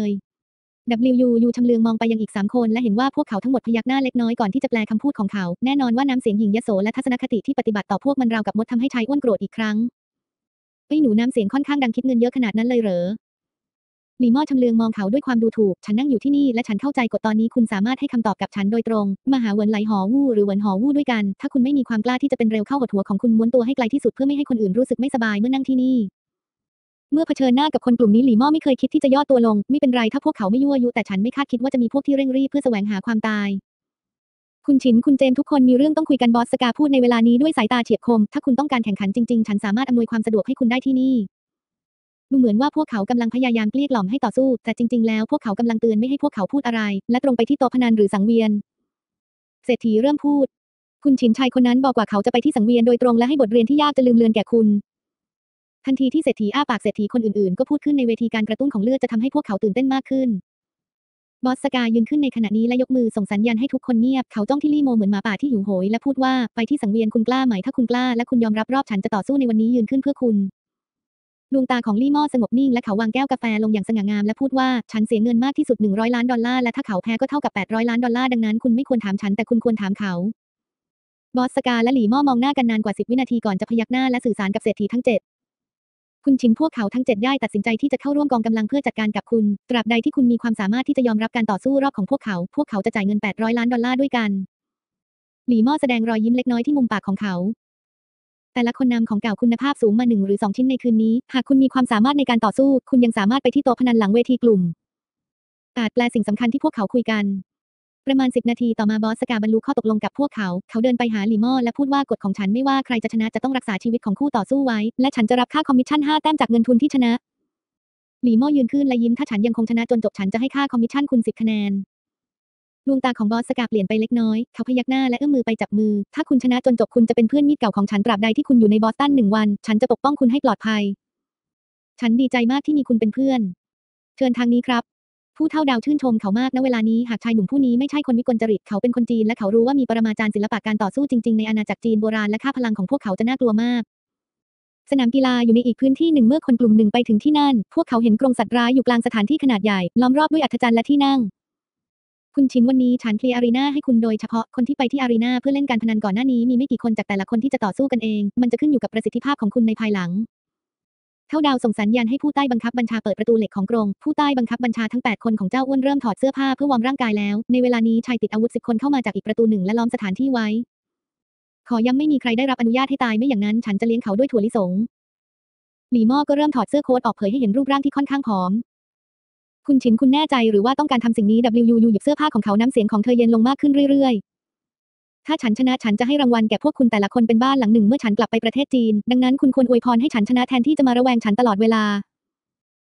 WU ชำเลืองมองไปยังอีก3คนและเห็นว่าพวกเขาทั้งหมดพยักหน้าเล็กน้อยก่อนที่จะแปลคำพูดของเขาแน่นอนว่าน้ำเสียงหญิงยโสและทัศนคติที่ปฏิบัติต่อพวกมันราวกับมดทำให้ชายอ้วนโกรธอีกครั้งไอ้หนูน้ำเสียงค่อนข้างดังคิดเงินเยอะขนาดนั้นเลยเหรอหลีม่อชำเลืองมองเขาด้วยความดูถูกฉันนั่งอยู่ที่นี่และฉันเข้าใจกฎตอนนี้คุณสามารถให้คำตอบกับฉันโดยตรงมาหาเหวินไหลหอวู่หรือเหวินหอวู่ด้วยกันถ้าคุณไม่มีความกล้าที่จะเป็นเร็วเข้าหดหัวของคุณม้วนตัวให้ไกลที่สุดเพื่อไม่ให้คนอื่นรู้สึกไม่สบายเมื่อนั่งที่นี่เมื่อเผชิญหน้ากับคนกลุ่มนี้หลี่ม่อไม่เคยคิดที่จะย่อตัวลงไม่เป็นไรถ้าพวกเขาไม่ยั่วยุแต่ฉันไม่คาดคิดว่าจะมีพวกที่เร่งรีบเพื่อแสวงหาความตายคุณฉินคุณเจมทุกคนมีเรื่องต้องคุยกันบอสสกาพูดในเวลานี้ด้วยสายตาเฉียบคมถ้าคุณต้องการแข่งขันจริงๆฉันสามารถอำนวยความสะดวกให้คุณได้ที่นี่ดูเหมือนว่าพวกเขากำลังพยายามเกลี้ยกล่อมให้ต่อสู้แต่จริงๆแล้วพวกเขากำลังเตือนไม่ให้พวกเขาพูดอะไรและตรงไปที่โต๊ะพนันหรือสังเวียนเศรษฐีเริ่มพูดคุณฉินชายคนนั้นบอกว่าเขาจะไปที่สังเวียนโดยตรงและให้บทเรียนที่ยากจะลืมเลือนแก่คุณทันทีที่เศรษฐีอ้าปากเศรษฐีคนอื่นๆก็พูดขึ้นในเวทีการกระตุ้นของเลือดจะทำให้พวกเขาตื่นเต้นมากขึ้นบอสสกายืนขึ้นในขณะนี้และยกมือส่งสัญญาณให้ทุกคนเงียบเขาจ้องที่ลี่โมเหมือนหมาป่าที่หิวโหยและพูดว่าไปที่สังเวียนคุณกล้าไหมถ้าคุณกล้าและคุณยอมรับรอบฉันจะต่อสู้ในวันนี้ยืนขึ้นเพื่อคุณดวงตาของลี่ม่อสงบนิ่งและเขาวางแก้วกาแฟลงอย่างสง่างามและพูดว่าฉันเสียเงินมากที่สุด100 ล้านดอลลาร์และถ้าเขาแพ้ก็เท่ากับ800 ล้านดอลลาร์ดังนั้นคุณไม่ควรถามฉันแต่คุณควรถามเขาบอสสกาและหลี่ม่อมองหน้ากันนานกว่า10 วินาทีก่อนจะพยักหน้าและสื่อสารกับเศรษฐีทั้ง7คุณฉินพวกเขาทั้ง7ได้ตัดสินใจที่จะเข้าร่วมกองกำลังเพื่อจัดการกับคุณตราบใดที่คุณมีความสามารถที่จะยอมรับการต่อสู้รอบของพวกเขาจะจ่ายเงิน800 ล้านดอลลาร์ด้วยกันหลี่ม่อแสดงรอยยิ้มเล็กน้อยที่มุมปากของเขาแต่ละคนนำของเก่าคุณภาพสูงมา1 หรือ 2ชิ้นในคืนนี้หากคุณมีความสามารถในการต่อสู้คุณยังสามารถไปที่โต๊ะพนันหลังเวทีกลุ่มอาจแปลสิ่งสำคัญที่พวกเขาคุยกันประมาณ10 นาทีต่อมาบอสสกาบรรลุข้อตกลงกับพวกเขาเดินไปหาหลี่ม่อและพูดว่ากฎของฉันไม่ว่าใครจะชนะจะต้องรักษาชีวิตของคู่ต่อสู้ไว้และฉันจะรับค่าคอมมิชชั่น5 แต้มจากเงินทุนที่ชนะหลี่ม่อยืนขึ้นและยิ้มถ้าฉันยังคงชนะจนจบฉันจะให้ค่าคอมมิชชั่นคุณ10 คะแนนดวงตาของบอสสกาเปลี่ยนไปเล็กน้อยเขาพยักหน้าและเอื้อมมือไปจับมือถ้าคุณชนะจนจบคุณจะเป็นเพื่อนมีดเก่าของฉันตราบใดที่คุณอยู่ในบอสตัน1 วันฉันจะปกป้องคุณให้ปลอดภัยฉันดีใจมากที่มีคุณเป็นเพื่อนเชิญทางนี้ครับผู้เฒ่าดาวชื่นชมเขามากณเวลานี้หากชายหนุ่มผู้นี้ไม่ใช่คนวิกลจริตเขาเป็นคนจีนและเขารู้ว่ามีปรมาจารย์ศิลปะการต่อสู้จริงๆในอาณาจักรจีนโบราณและค่าพลังของพวกเขาจะน่ากลัวมากสนามกีฬาอยู่ในอีกพื้นที่หนึ่งเมื่อคนกลุ่มหนึ่งไปถึงที่นั่นพวกเขาเห็นกรงสัตว์ร้ายอยู่กลางสถานที่ขนาดใหญ่ล้อมรอบด้วยอัศจรรย์และที่นั่งคุณชินวันนี้ฉันเคลียร์อารีนาให้คุณโดยเฉพาะคนที่ไปที่อารีนาเพื่อเล่นการพนันก่อนหน้านี้มีไม่กี่คนจากแต่ละคนที่จะต่อสู้กันเองมันจะขึ้นอยู่กับประสิทธิภาพของคุณในภายหลังเท่าดาวส่งสัญญาณให้ผู้ใต้บังคับบัญชาเปิดประตูเหล็กของกรงผู้ใต้บังคับบัญชาทั้ง8 คนของเจ้าอ้วนเริ่มถอดเสื้อผ้าเพื่อวอร์มร่างกายแล้วในเวลานี้ชายติดอาวุธ10 คนเข้ามาจากอีกประตูหนึ่งและล้อมสถานที่ไว้ขอย้ำไม่มีใครได้รับอนุญาตให้ตายไม่อย่างนั้นฉันจะเลี้ยงเขาด้วยถั่วลิสงหลี่ม่อก็เริ่มถอดเสื้อโค้ทออกเผยให้เห็นรูปร่างที่ค่อนข้างผอมคุณฉินคุณแน่ใจหรือว่าต้องการทำสิ่งนี้ WU หยิบเสื้อผ้าของเขาน้ำเสียงของเธอเย็นลงมากขึ้นเรื่อยๆถ้าฉันชนะฉันจะให้รางวัลแก่พวกคุณแต่ละคนเป็นบ้านหลังหนึ่งเมื่อฉันกลับไปประเทศจีนดังนั้นคุณควรอวยพรให้ฉันชนะแทนที่จะมาระแวงฉันตลอดเวลา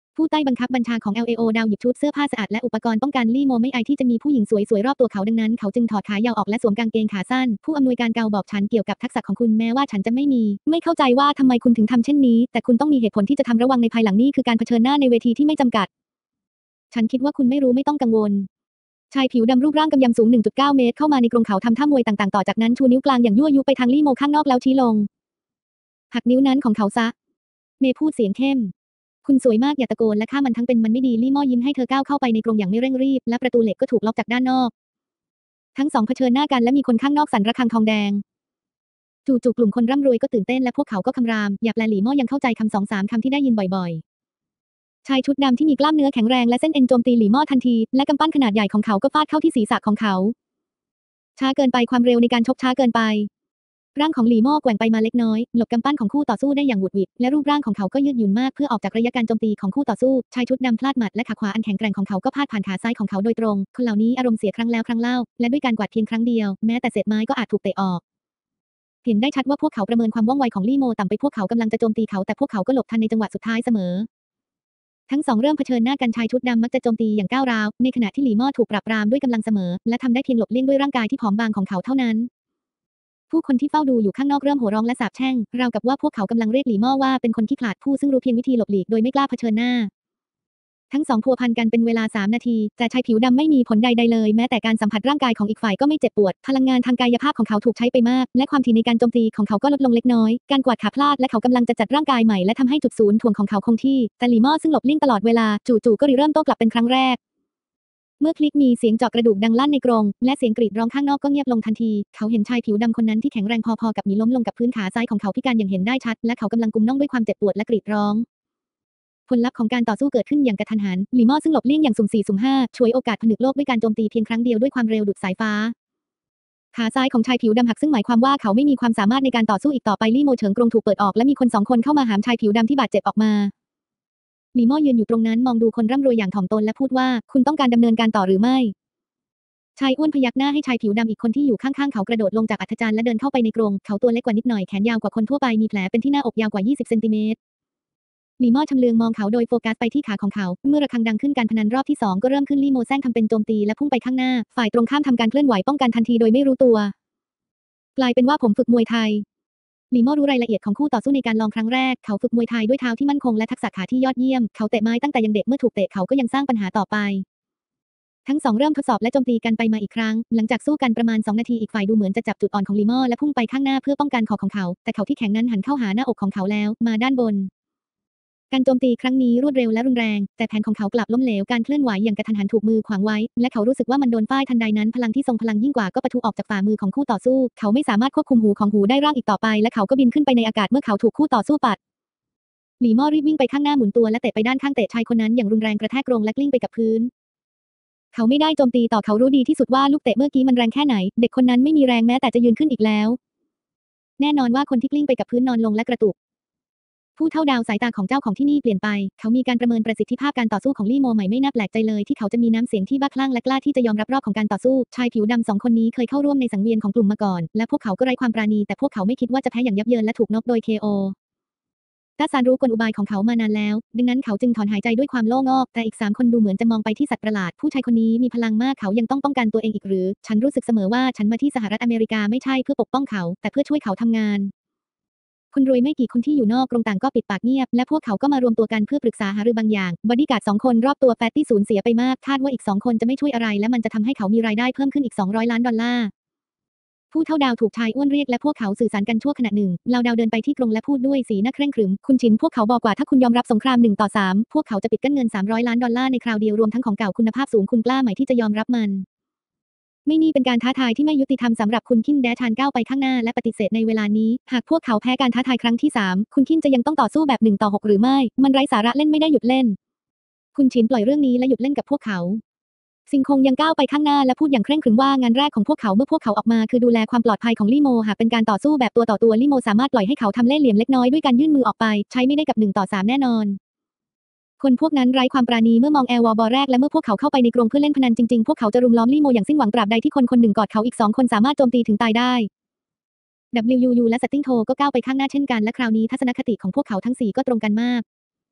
ผู้ใต้บังคับบัญชาของ LAO ดาวหยิบชุดเสื้อผ้าสะอาดและอุปกรณ์ป้องกันลี่โมไม่อายที่จะมีผู้หญิงสวยๆรอบตัวเขาดังนั้นเขาจึงถอดขายาวออกและสวมกางเกงขาสั้นผู้อำนวยการเกาบอกฉันเกี่ยวกับทักษะของคุณแม้ว่าฉันจะไม่เข้าใจว่าทำไมคุณถึงทำเช่นนี้แต่คุณต้องมีเหตุผลที่จะทำระวังในภายหลังนี่คือการเผชิญหน้าในเวทีที่ไม่จำกัดฉันคิดว่าคุณไม่รู้ไม่ต้องกังวลชายผิวดำรูปร่างกำยำสูง 1.9 เมตรเข้ามาในกรงเขาทำท่ามวยต่างๆต่อจากนั้นชูนิ้วกลางอย่างยั่วยุไปทางลี่โมข้างนอกแล้วชี้ลงหักนิ้วนั้นของเขาซะเมย์พูดเสียงเข้มคุณสวยมากอย่าตะโกนและฆ่ามันทั้งเป็นมันไม่ดีลี่โม่ยิ้มให้เธอก้าวเข้าไปในกรงอย่างไม่เร่งรีบและประตูเหล็กก็ถูกล็อกจากด้านนอกทั้งสองเผชิญหน้ากันและมีคนข้างนอกสั่นระฆังทองแดงจู่ๆกลุ่มคนร่ำรวยก็ตื่นเต้นและพวกเขาก็คำรามอย่าแปลลี่โม่ยังเข้าใจคำ2-3 คำที่ได้ยินบ่อยๆชายชุดดำที่มีกล้ามเนื้อแข็งแรงและเส้นเอ็นโจมตีลี่โม่ทันทีและกำปั้นขนาดใหญ่ของเขาก็ฟาดเข้าที่ศีรษะของเขาช้าเกินไปความเร็วในการชกช้าเกินไปร่างของหลี่โม่แกว่งไปมาเล็กน้อยหลบกำปั้นของคู่ต่อสู้ได้อย่างหวุดหวิดและรูปร่างของเขาก็ยืดหยุ่นมากเพื่อออกจากระยะการโจมตีของคู่ต่อสู้ชายชุดดำพลาดหมัดและขาขวาอันแข็งแกร่งของเขาก็พาดผ่านขาซ้ายของเขาโดยตรงคนเหล่านี้อารมณ์เสียครั้งแล้วครั้งเล่าและด้วยการกวาดเพียงครั้งเดียวแม้แต่เศษไม้ก็อาจถูกเตะออกเห็นได้ชัดว่าพวกเขาประเมินความว่องไวของลี่โม่ต่ำไปพวกเขากำลังจะโจมตีเขาแต่พวกเขาก็หลบทันในจังหวะสุดท้ายเสมอทั้งสองเริ่มเผชิญหน้ากันชายชุดดำมักจะโจมตีอย่างก้าวร้าวในขณะที่หลี่โม่ถูกปราบปรามด้วยกำลังเสมอและทำได้เพียงหลบเลี่ยงด้วยร่างกายที่ผอมบางของเขาเท่านั้นผู้คนที่เฝ้าดูอยู่ข้างนอกเริ่มโห่ร้องและสาปแช่งราวกับว่าพวกเขากำลังเรียกหลี่โม่ว่าเป็นคนขี้ขลาดผู้ซึ่งรู้เพียงวิธีหลบหลีกโดยไม่กล้าเผชิญหน้าทั้งสองพัวพันกันเป็นเวลา3 นาทีแต่ชายผิวดำไม่มีผลใดๆเลยแม้แต่การสัมผัสร่างกายของอีกฝ่ายก็ไม่เจ็บปวดพลังงานทางกายภาพของเขาถูกใช้ไปมากและความถี่ในการโจมตีของเขาก็ลดลงเล็กน้อยการกวาดขาพลาดและเขากำลังจะจัดร่างกายใหม่และทำให้จุดศูนย์ถ่วงของเขาคงที่แต่หลี่โม่ซึ่งหลบเลี่ยงตลอดเวลาจู่ๆก็เริ่มโต้กลับเป็นครั้งแรกเมื่อคลิกมีเสียงเจาะกระดูกดังลั่นในกรงและเสียงกรีดร้องข้างนอกก็เงียบลงทันทีเขาเห็นชายผิวดำคนนั้นที่แข็งแรงพอๆกับหมีล้มลงกับพื้นขาซ้ายของเขาพิการอย่างเห็นได้ชัดและเขากำลังกุมน่องด้วยความเจ็บปวดและกรีดร้องผลลัพธ์ของการต่อสู้เกิดขึ้นอย่างกระทันหันหลี่โม่ซึ่งหลบเลี่ยงอย่างสุ่ม4 สุ่ม 5ฉวยโอกาสผนึกโลกด้วยการโจมตีเพียงครั้งเดียวด้วยความเร็วดุจสายฟ้าขาซ้ายของชายผิวดำหักซึ่งหมายความว่าเขาไม่มีความสามารถในการต่อสู้อีกต่อไปลี่โม่เฉิงกรงถูกเปิดออกและมีคน2 คนเข้ามาหามชายผิวดำที่บาดเจ็บออกมาหลี่โม่ยืนอยู่ตรงนั้นมองดูคนร่ำรวยอย่างถ่อมตนและพูดว่าคุณต้องการดำเนินการต่อหรือไม่ชายอ้วนพยักหน้าให้ชายผิวดำอีกคนที่อยู่ข้างๆเขากระโดดลงจากอัฐจันทร์และเดินเข้าไปในกรงเขาตัวเล็กกว่านิดหน่อยแขนยาวกว่าคนทั่วไปมีแผลเป็นที่หน้าอกยาวกว่า20 เซนติเมตรหลี่โม่ชำเลืองมองเขาโดยโฟกัสไปที่ขาของเขาเมื่อระฆังดังขึ้นการพนันรอบที่2ก็เริ่มขึ้นลี่โม่แซงทำเป็นโจมตีและพุ่งไปข้างหน้าฝ่ายตรงข้ามทำการเคลื่อนไหวป้องกันทันทีโดยไม่รู้ตัวกลายเป็นว่าผมฝึกมวยไทยหลี่โม่รู้รายละเอียดของคู่ต่อสู้ในการลองครั้งแรกเขาฝึกมวยไทยด้วยเท้าที่มั่นคงและทักษะขาที่ยอดเยี่ยมเขาเตะไม้ตั้งแต่ยังเด็กเมื่อถูกเตะเขาก็ยังสร้างปัญหาต่อไปทั้งสองเริ่มทดสอบและโจมตีกันไปมาอีกครั้งหลังจากสู้กันประมาณ2 นาทีอีกฝ่ายดูเหมือนจะจับจุดอ่อนของหลี่โม่และพุ่งไปข้างหน้าเพื่อป้องกันคอของเขาแต่เขาที่แข็งนั้นหันเข้าหาหน้าอกของเขาแล้วมาด้านบนการโจมตีครั้งนี้รวดเร็วและรุนแรงแต่แผนของเขากลับล้มเหลวการเคลื่อนไหวอย่างกระทันหันถูกมือขวางไว้และเขารู้สึกว่ามันโดนฝ้ายทันใดนั้นพลังที่ทรงพลังยิ่งกว่าก็ปะทุออกจากฝ่ามือของคู่ต่อสู้เขาไม่สามารถควบคุมหูของหูได้ร่างอีกต่อไปและเขาก็บินขึ้นไปในอากาศเมื่อเขาถูกคู่ต่อสู้ปัดหลี่โม่รีบวิ่งไปข้างหน้าหมุนตัวและเตะไปด้านข้างเตะชายคนนั้นอย่างรุนแรงกระแทกกรงและกลิ้งไปกับพื้นเขาไม่ได้โจมตีต่อเขารู้ดีที่สุดว่าลูกเตะเมื่อกี้มันแรงแค่ไหนเด็กคนนั้นไม่มีแรงแม้แต่จะยืนขึ้นอีกแล้วแน่นอนว่าคนที่กลิ้งไปกับพื้นนอนลงและกระตุกผู้เท่าดาวสายตาของเจ้าของที่นี่เปลี่ยนไปเขามีการประเมินประสิทธิภาพการต่อสู้ของลี่โม่ใหม่ไม่น่าแปลกใจเลยที่เขาจะมีน้ำเสียงที่บ้าคลั่งและกล้าที่จะยอมรับรอบของการต่อสู้ชายผิวดำ2 คนนี้เคยเข้าร่วมในสังเวียนของกลุ่มมาก่อนและพวกเขาก็ไร้ความปราณีแต่พวกเขาไม่คิดว่าจะแพ้อย่างยับเยินและถูกน็อกโดย KOต้าซานรู้กลอุบายของเขามานานแล้วดังนั้นเขาจึงถอนหายใจด้วยความโล่งอกแต่อีก3 คนดูเหมือนจะมองไปที่สัตว์ประหลาดผู้ชายคนนี้มีพลังมากเขายังต้องป้องกันตัวเองอีกหรือฉันรู้สึกเสมอว่าฉันมาที่สหรัฐอเมริกาไม่ใช่เพื่อปกป้องเขาแต่เพื่อช่วยเขาทำงานคนรวยไม่กี่คนที่อยู่นอกกรงต่างก็ปิดปากเงียบและพวกเขาก็มารวมตัวกันเพื่อปรึกษาหารือบางอย่างบอดี้การ์ด2 คนรอบตัวแฟตตี้สูญเสียไปมากคาดว่าอีก2 คนจะไม่ช่วยอะไรและมันจะทำให้เขามีรายได้เพิ่มขึ้นอีก$200 ล้านผู้เท่าดาวถูกชายอ้วนเรียกและพวกเขาสื่อสารกันชั่วขณะหนึ่งเหล่าดาวเดินไปที่กรงและพูดด้วยสีหน้าเคร่งขรึมคุณชินพวกเขาบอกว่าถ้าคุณยอมรับสงคราม1 ต่อ 3พวกเขาจะปิดกั้นเงิน$300 ล้านในคราวเดียวรวมทั้งของเก่าคุณภาพสูงคุณกล้าไหมที่จะยอมรับมันไม่นี่เป็นการท้าทายที่ไม่ยุติธรรมสำหรับคุณคินแดชานก้าวไปข้างหน้าและปฏิเสธในเวลานี้หากพวกเขาแพ้การท้าทายครั้งที่3คุณคินจะยังต้องต่อสู้แบบ1 ต่อ 6หรือไม่มันไร้สาระเล่นไม่ได้หยุดเล่นคุณชินปล่อยเรื่องนี้และหยุดเล่นกับพวกเขาซิงคงยังก้าวไปข้างหน้าและพูดอย่างเคร่งขรึมว่างานแรกของพวกเขาเมื่อพวกเขาออกมาคือดูแลความปลอดภัยของลี่โม่หากเป็นการต่อสู้แบบตัวต่อตัวลี่โม่สามารถปล่อยให้เขาทำเล่ห์เหลี่ยมเล็กน้อยด้วยการยื่นมือออกไปใช้ไม่ได้กับ1 ต่อ 3แน่นอนคนพวกนั้นไร้ความปราณีเมื่อมองแอลวอลบอแรกและเมื่อพวกเขาเข้าไปในกรงเพื่อเล่นพนันจริงๆพวกเขาจะรุมล้อมลี่โม่อย่างสิ้นหวังตราบใดที่คนคนหนึ่งกอดเขาอีก2 คนสามารถโจมตีถึงตายได้ WUU และสติงโทก็ก้าวไปข้างหน้าเช่นกันและคราวนี้ทัศนคติของพวกเขาทั้ง4ก็ตรงกันมาก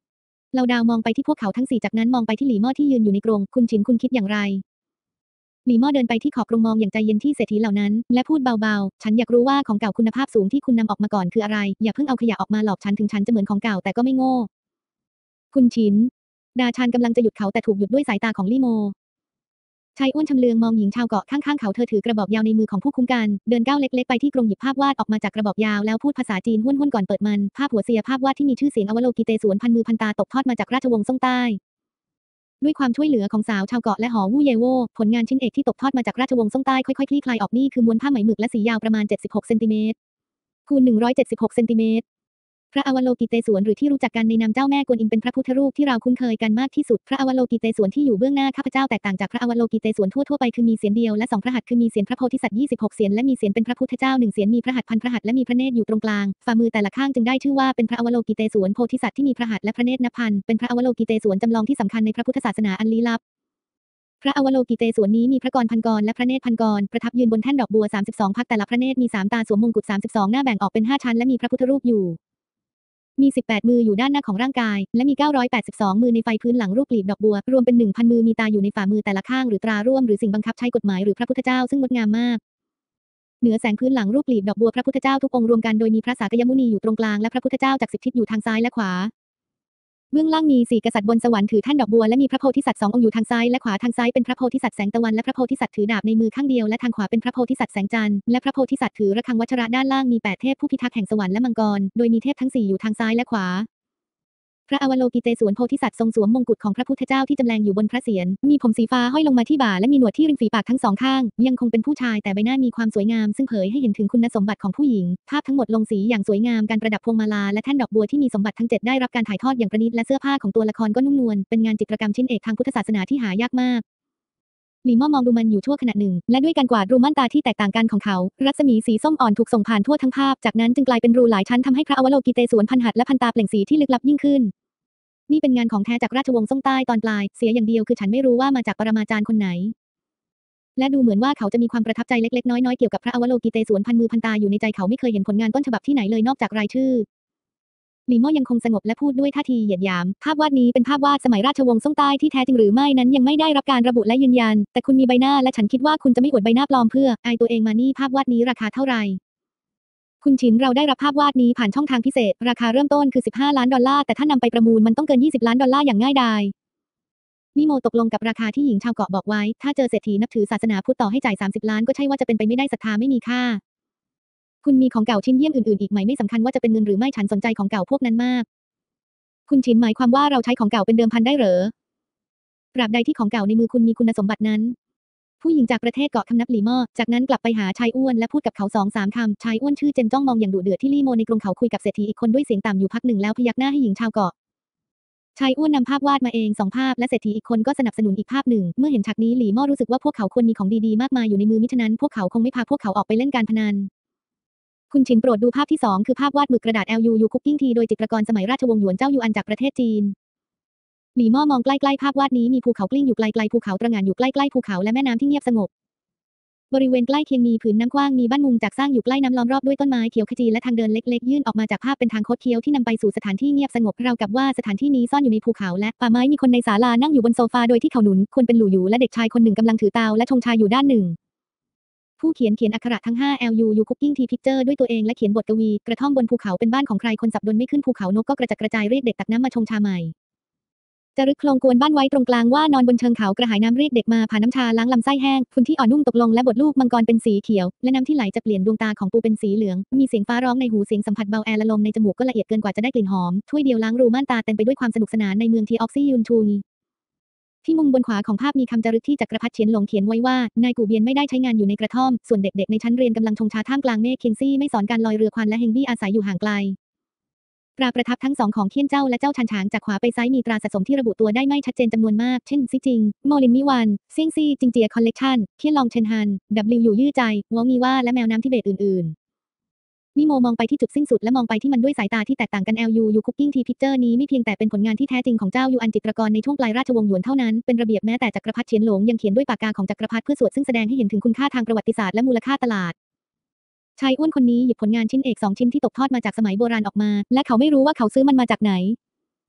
เราดาวมองไปที่พวกเขาทั้ง4จากนั้นมองไปที่หลี่ม่อที่ยืนอยู่ในกรงคุณฉินคุณคิดอย่างไรหลี่ม่อเดินไปที่ขอบกรงมองอย่างใจเย็นที่เศรษฐีเหล่านั้นและพูดเบาๆฉันอยากรู้ว่าของเก่าคุณภาพสูงที่คุณนำออกมาก่อนคืออะไรอย่าเพิ่งเอาขยะออกมาหลอกฉันถึงฉันจะเหมือนของเก่าแต่ก็ไม่โง่คุณฉินดาชานกำลังจะหยุดเขาแต่ถูกหยุดด้วยสายตาของลี่โมชายอ้วนชำเลืองมองหญิงชาวเกาะข้างๆเขาเธอถือกระบอกยาวในมือของผู้คุ้มกันเดินก้าวเล็กๆไปที่กรงหยิบภาพวาดออกมาจากกระบอกยาวแล้วพูดภาษาจีนห้วนๆก่อนเปิดมันภาพหัวเสียภาพวาดที่มีชื่อเสียงอวโลกิเตศวนพันมือพันตาตกทอดมาจากราชวงศ์ซ่งใต้ด้วยความช่วยเหลือของสาวชาวเกาะและหอวู่เยโวผลงานชิ้นเอกที่ตกทอดมาจากราชวงศ์ซ่งใต้ค่อยๆคลี่คลายออกนี่คือม้วนผ้าไหมหมึกและสียาวประมาณ76เซนติเมตรคูณ176เซนติเมตรพระอวโลกิเตศวนหรือที่รู้จักกันในนามเจ้าแม่กวนอิมเป็นพระพุทธรูปที่เราคุ้นเคยกันมากที่สุดพระอวโลกิเตศวนที่อยู่เบื้องหน้าข้าพเจ้าแตกต่างจากพระอวโลกิเตศวนทั่วๆไปคือมีเสียนเดียวและ2พระหัตถ์คือมีเสียนพระโพธิสัตว์26เสียนและมีเสียนเป็นพระพุทธเจ้า1เสียนมีพระหัตถ์พันพระหัตถ์และมีพระเนตรอยู่ตรงกลางฝ่ามือแต่ละข้างจึงได้ชื่อว่าเป็นพระอวโลกิเตศวนโพธิสัตว์ที่มีพระหัตถ์และพระเนตรนับพันเป็นพระอวโลกิเตศวนจำลองที่สำคัญในพระพุทธศาสนาอันลี้ลับพระอวโลกิเตศวนนี้มีพระกรพันกรและพระเนตรพันกรประทับยืนบนแท่นดอกบัว32พักแต่ละพระเนตรมี3ตาสวมมงกุฎ32หน้าแบ่งออกเป็น5ชั้นและมีพระพุทธรูปอยู่มี18มืออยู่ด้านหน้าของร่างกายและมี982มือในไฟพื้นหลังรูปกลีบดอกบัวรวมเป็น 1,000 มือมีตาอยู่ในฝ่ามือแต่ละข้างหรือตราร่วมหรือสิ่งบังคับใช้กฎหมายหรือพระพุทธเจ้าซึ่งงดงามมากเหนือแสงพื้นหลังรูปกลีบดอกบัวพระพุทธเจ้าทุกองค์รวมกันโดยมีพระสากยมุนีอยู่ตรงกลางและพระพุทธเจ้าจาก10ทิศอยู่ทางซ้ายและขวาเบื้องล่างมี4กษัตริย์บนสวรรค์ถือแท่นดอกบัวและมีพระโพธิสัตว์2องค์อยู่ทางซ้ายและขวาทางซ้ายเป็นพระโพธิสัตว์แสงตะวันและพระโพธิสัตว์ถือดาบในมือข้างเดียวและทางขวาเป็นพระโพธิสัตว์แสงจันทร์และพระโพธิสัตว์ถือระฆังวัชระด้านล่างมี8เทพผู้พิทักษ์แห่งสวรรค์และมังกรโดยมีเทพทั้ง4อยู่ทางซ้ายและขวาพระอวโลกิเตศวนโพธิสัตว์ทรงสวมมงกุฎของพระพุทธเจ้าที่จำแรงอยู่บนพระเศียรมีผมสีฟ้าห้อยลงมาที่บ่าและมีหนวดที่ริมฝีปากทั้งสองข้างยังคงเป็นผู้ชายแต่ใบหน้ามีความสวยงามซึ่งเผยให้เห็นถึงคุณสมบัติของผู้หญิงภาพทั้งหมดลงสีอย่างสวยงามการประดับพวงมาลาและแท่นดอกบัวที่มีสมบัติทั้ง7ได้รับการถ่ายทอดอย่างประณีตและเสื้อผ้าของตัวละครก็นุ่มนวลเป็นงานจิตรกรรมชิ้นเอกทางพุทธศาสนาที่หายากมากหลี่ม่อมองดูมันอยู่ชั่วขณะหนึ่งและด้วยการกวาดรูม่านตาที่แตกต่างกันของเขารัศมีสีส้มอ่อนถูกส่งผ่านทั่วทั้งภาพจากนั้นจึงกลายเป็นรูหลายชั้นทำให้พระอวโลกิเตศวนพันหัตถ์และพันตาเปล่งสีที่ลึกลับยิ่งขึ้นนี่เป็นงานของแท้จากราชวงศ์ซ่งใต้ตอนปลายเสียอย่างเดียวคือฉันไม่รู้ว่ามาจากปรมาจารย์คนไหนและดูเหมือนว่าเขาจะมีความประทับใจเล็กๆน้อยๆเกี่ยวกับพระอวโลกิเตศวนพันมือพันตาอยู่ในใจเขาไม่เคยเห็นผลงานต้นฉบับที่ไหนเลยนอกจากรายชื่อหลี่ม่อยังคงสงบและพูดด้วยท่าทีเหยียดหยามภาพวาดนี้เป็นภาพวาดสมัยราชวงศ์ซ่งใต้ที่แท้จริงหรือไม่นั้นยังไม่ได้รับการระบุและยืนยันแต่คุณมีใบหน้าและฉันคิดว่าคุณจะไม่อวดใบหน้าปลอมเพื่ออายตัวเองมานี่ภาพวาดนี้ราคาเท่าไหร่คุณฉินเราได้รับภาพวาดนี้ผ่านช่องทางพิเศษราคาเริ่มต้นคือ15 ล้านดอลลาร์แต่ถ้านำไปประมูลมันต้องเกิน20 ล้านดอลลาร์อย่างง่ายดายนิโมตกลงกับราคาที่หญิงชาวเกาะบอกไว้ถ้าเจอเศรษฐีนับถือศาสนาพุทธต่อให้จ่าย30 ล้านก็ใช่ว่าจะเป็นไปไม่ได้ศรัทธาไม่มีค่าคุณมีของเก่าชิ้นเยี่ยมอื่นๆอีกไหมไม่สำคัญว่าจะเป็นเงินหรือไม่ฉันสนใจของเก่าพวกนั้นมากคุณฉินหมายความว่าเราใช้ของเก่าเป็นเดิมพันได้เหรอตราบใดที่ของเก่าในมือคุณมีคุณสมบัตินั้นผู้หญิงจากประเทศเกาะคำนับหลี่ม่อจากนั้นกลับไปหาชายอ้วนและพูดกับเขา2-3คำชายอ้วนชื่อเจนจ้องมองอย่างดุเดือดที่ลี่โมในกรงเขาคุยกับเศรษฐีอีกคนด้วยเสียงต่ำอยู่พักหนึ่งแล้วพยักหน้าให้หญิงชาวเกาะชายอ้วนนำภาพวาดมาเอง2ภาพและเศรษฐีอีกคนก็สนับสนุนอีกภาพหนึ่งเมื่อเห็นฉากนี้หลี่ม่อรู้สึกว่าพวกเขาควรมีของดีๆมากมายอยู่ในมือมิฉะนั้นพวกเขาคงไม่พาพวกเขาออกไปเล่นการพนันคุณฉินโปรดดูภาพที่2คือภาพวาดหมึกกระดาษ LUU Cooking Tea โดยจิตรกรสมัยราชวงศ์หยวนเจ้ายูอันจากประเทศจีนหลี่ม่อมองใกล้ๆภาพวาดนี้มีภูเขากลิ้งอยู่ไกลๆภูเขาตระหง่านอยู่ใกล้ๆภูเขาและแม่น้ำที่เงียบสงบบริเวณใกล้เคียงมีผืนน้ำกว้างมีบ้านมุงจากสร้างอยู่ใกล้น้ำล้อมรอบด้วยต้นไม้เขียวขจีและทางเดินเล็กๆยื่นออกมาจากภาพเป็นทางคดเคี้ยวที่นำไปสู่สถานที่เงียบสงบราวกับว่าสถานที่นี้ซ่อนอยู่ในภูเขาและป่าไม้มีคนในศาลานั่งอยู่บนโซฟาโดยที่เขาหนุนควรเป็นหลู่หยูและเด็กชายคนหนึ่งกำลังถือเตาและชงชาอยู่ด้านหนึ่งผู้เขียนอักขระทั้ง5 LUU Cooking Tea Picture ด้วยตัวเองและเขียนบทกวีกระท่อมบนภูเขาเป็นบ้านของใครคนสับดนไม่ขึ้นภูเขานกก็กระจัดกระจายเรียกเด็กตักน้ำมาชงชาใหม่จารึกโครงกวนบ้านไว้ตรงกลางว่านอนบนเชิงเขากระหายน้ำเรียกเด็กมาผ่าน้ำชาล้างลำไส้แห้งฝุ่นที่อ่อนนุ่มตกลงและบดลูกมังกรเป็นสีเขียวและน้ำที่ไหลจะเปลี่ยนดวงตาของปูเป็นสีเหลืองมีเสียงฟ้าร้องในหูเสียงสัมผัสเบาแอร์ละลมในจมูกก็ละเอียดเกินกว่าจะได้กลิ่นหอมถ้วยเดียวล้างรูม่านตาเต็มไปด้วยความสนุกสนานในเมืองทีออกซี่ยุนทูนีที่มุมบนขวาของภาพมีคำจารึกที่จักรพรรดิเฉียนหลงเขียนไว้ว่านายกูเบียนไม่ได้ใช้งานอยู่ในกระท่อมส่วนเด็กๆในชั้นเรียนกำลังชงชาท่ามกลางเมฆเคียงซี่ไม่สอนการลอยเรือควันและเฮงบี้อาศัยอยู่ห่างไกลตราประทับทั้ง2ของเคียนเจ้าและเจ้าชันฉางจากขวาไปซ้ายมีตราสะสมที่ระบุตัวได้ไม่ชัดเจนจำนวนมากเช่นซิจิงโมลินมิวันเซี่ยงซี่จิงเจียคอลเลกชันเคียนลองเชนฮันWอยู่ยื่อใจวองีว่าและแมวน้ำทิเบตอื่นๆนิโมมองไปที่จุดสิ้นสุดและมองไปที่มันด้วยสายตาที่แตกต่างกัน LUU Cooking Tea Picture นี้ไม่เพียงแต่เป็นผลงานที่แท้จริงของเจ้ายูอันจิตรกรในช่วงปลายราชวงศ์หยวนเท่านั้นเป็นระเบียบแม้แต่จักรพรรดิเฉียนหลงยังเขียนด้วยปากกาของจักรพรรดิเพื่อสวดซึ่งแสดงให้เห็นถึงคุณค่าทางประวัติศาสตร์และมูลค่าตลาดชายอ้วนคนนี้หยิบผลงานชิ้นเอก2ชิ้นที่ตกทอดมาจากสมัยโบราณออกมาและเขาไม่รู้ว่าเขาซื้อมันมาจากไหน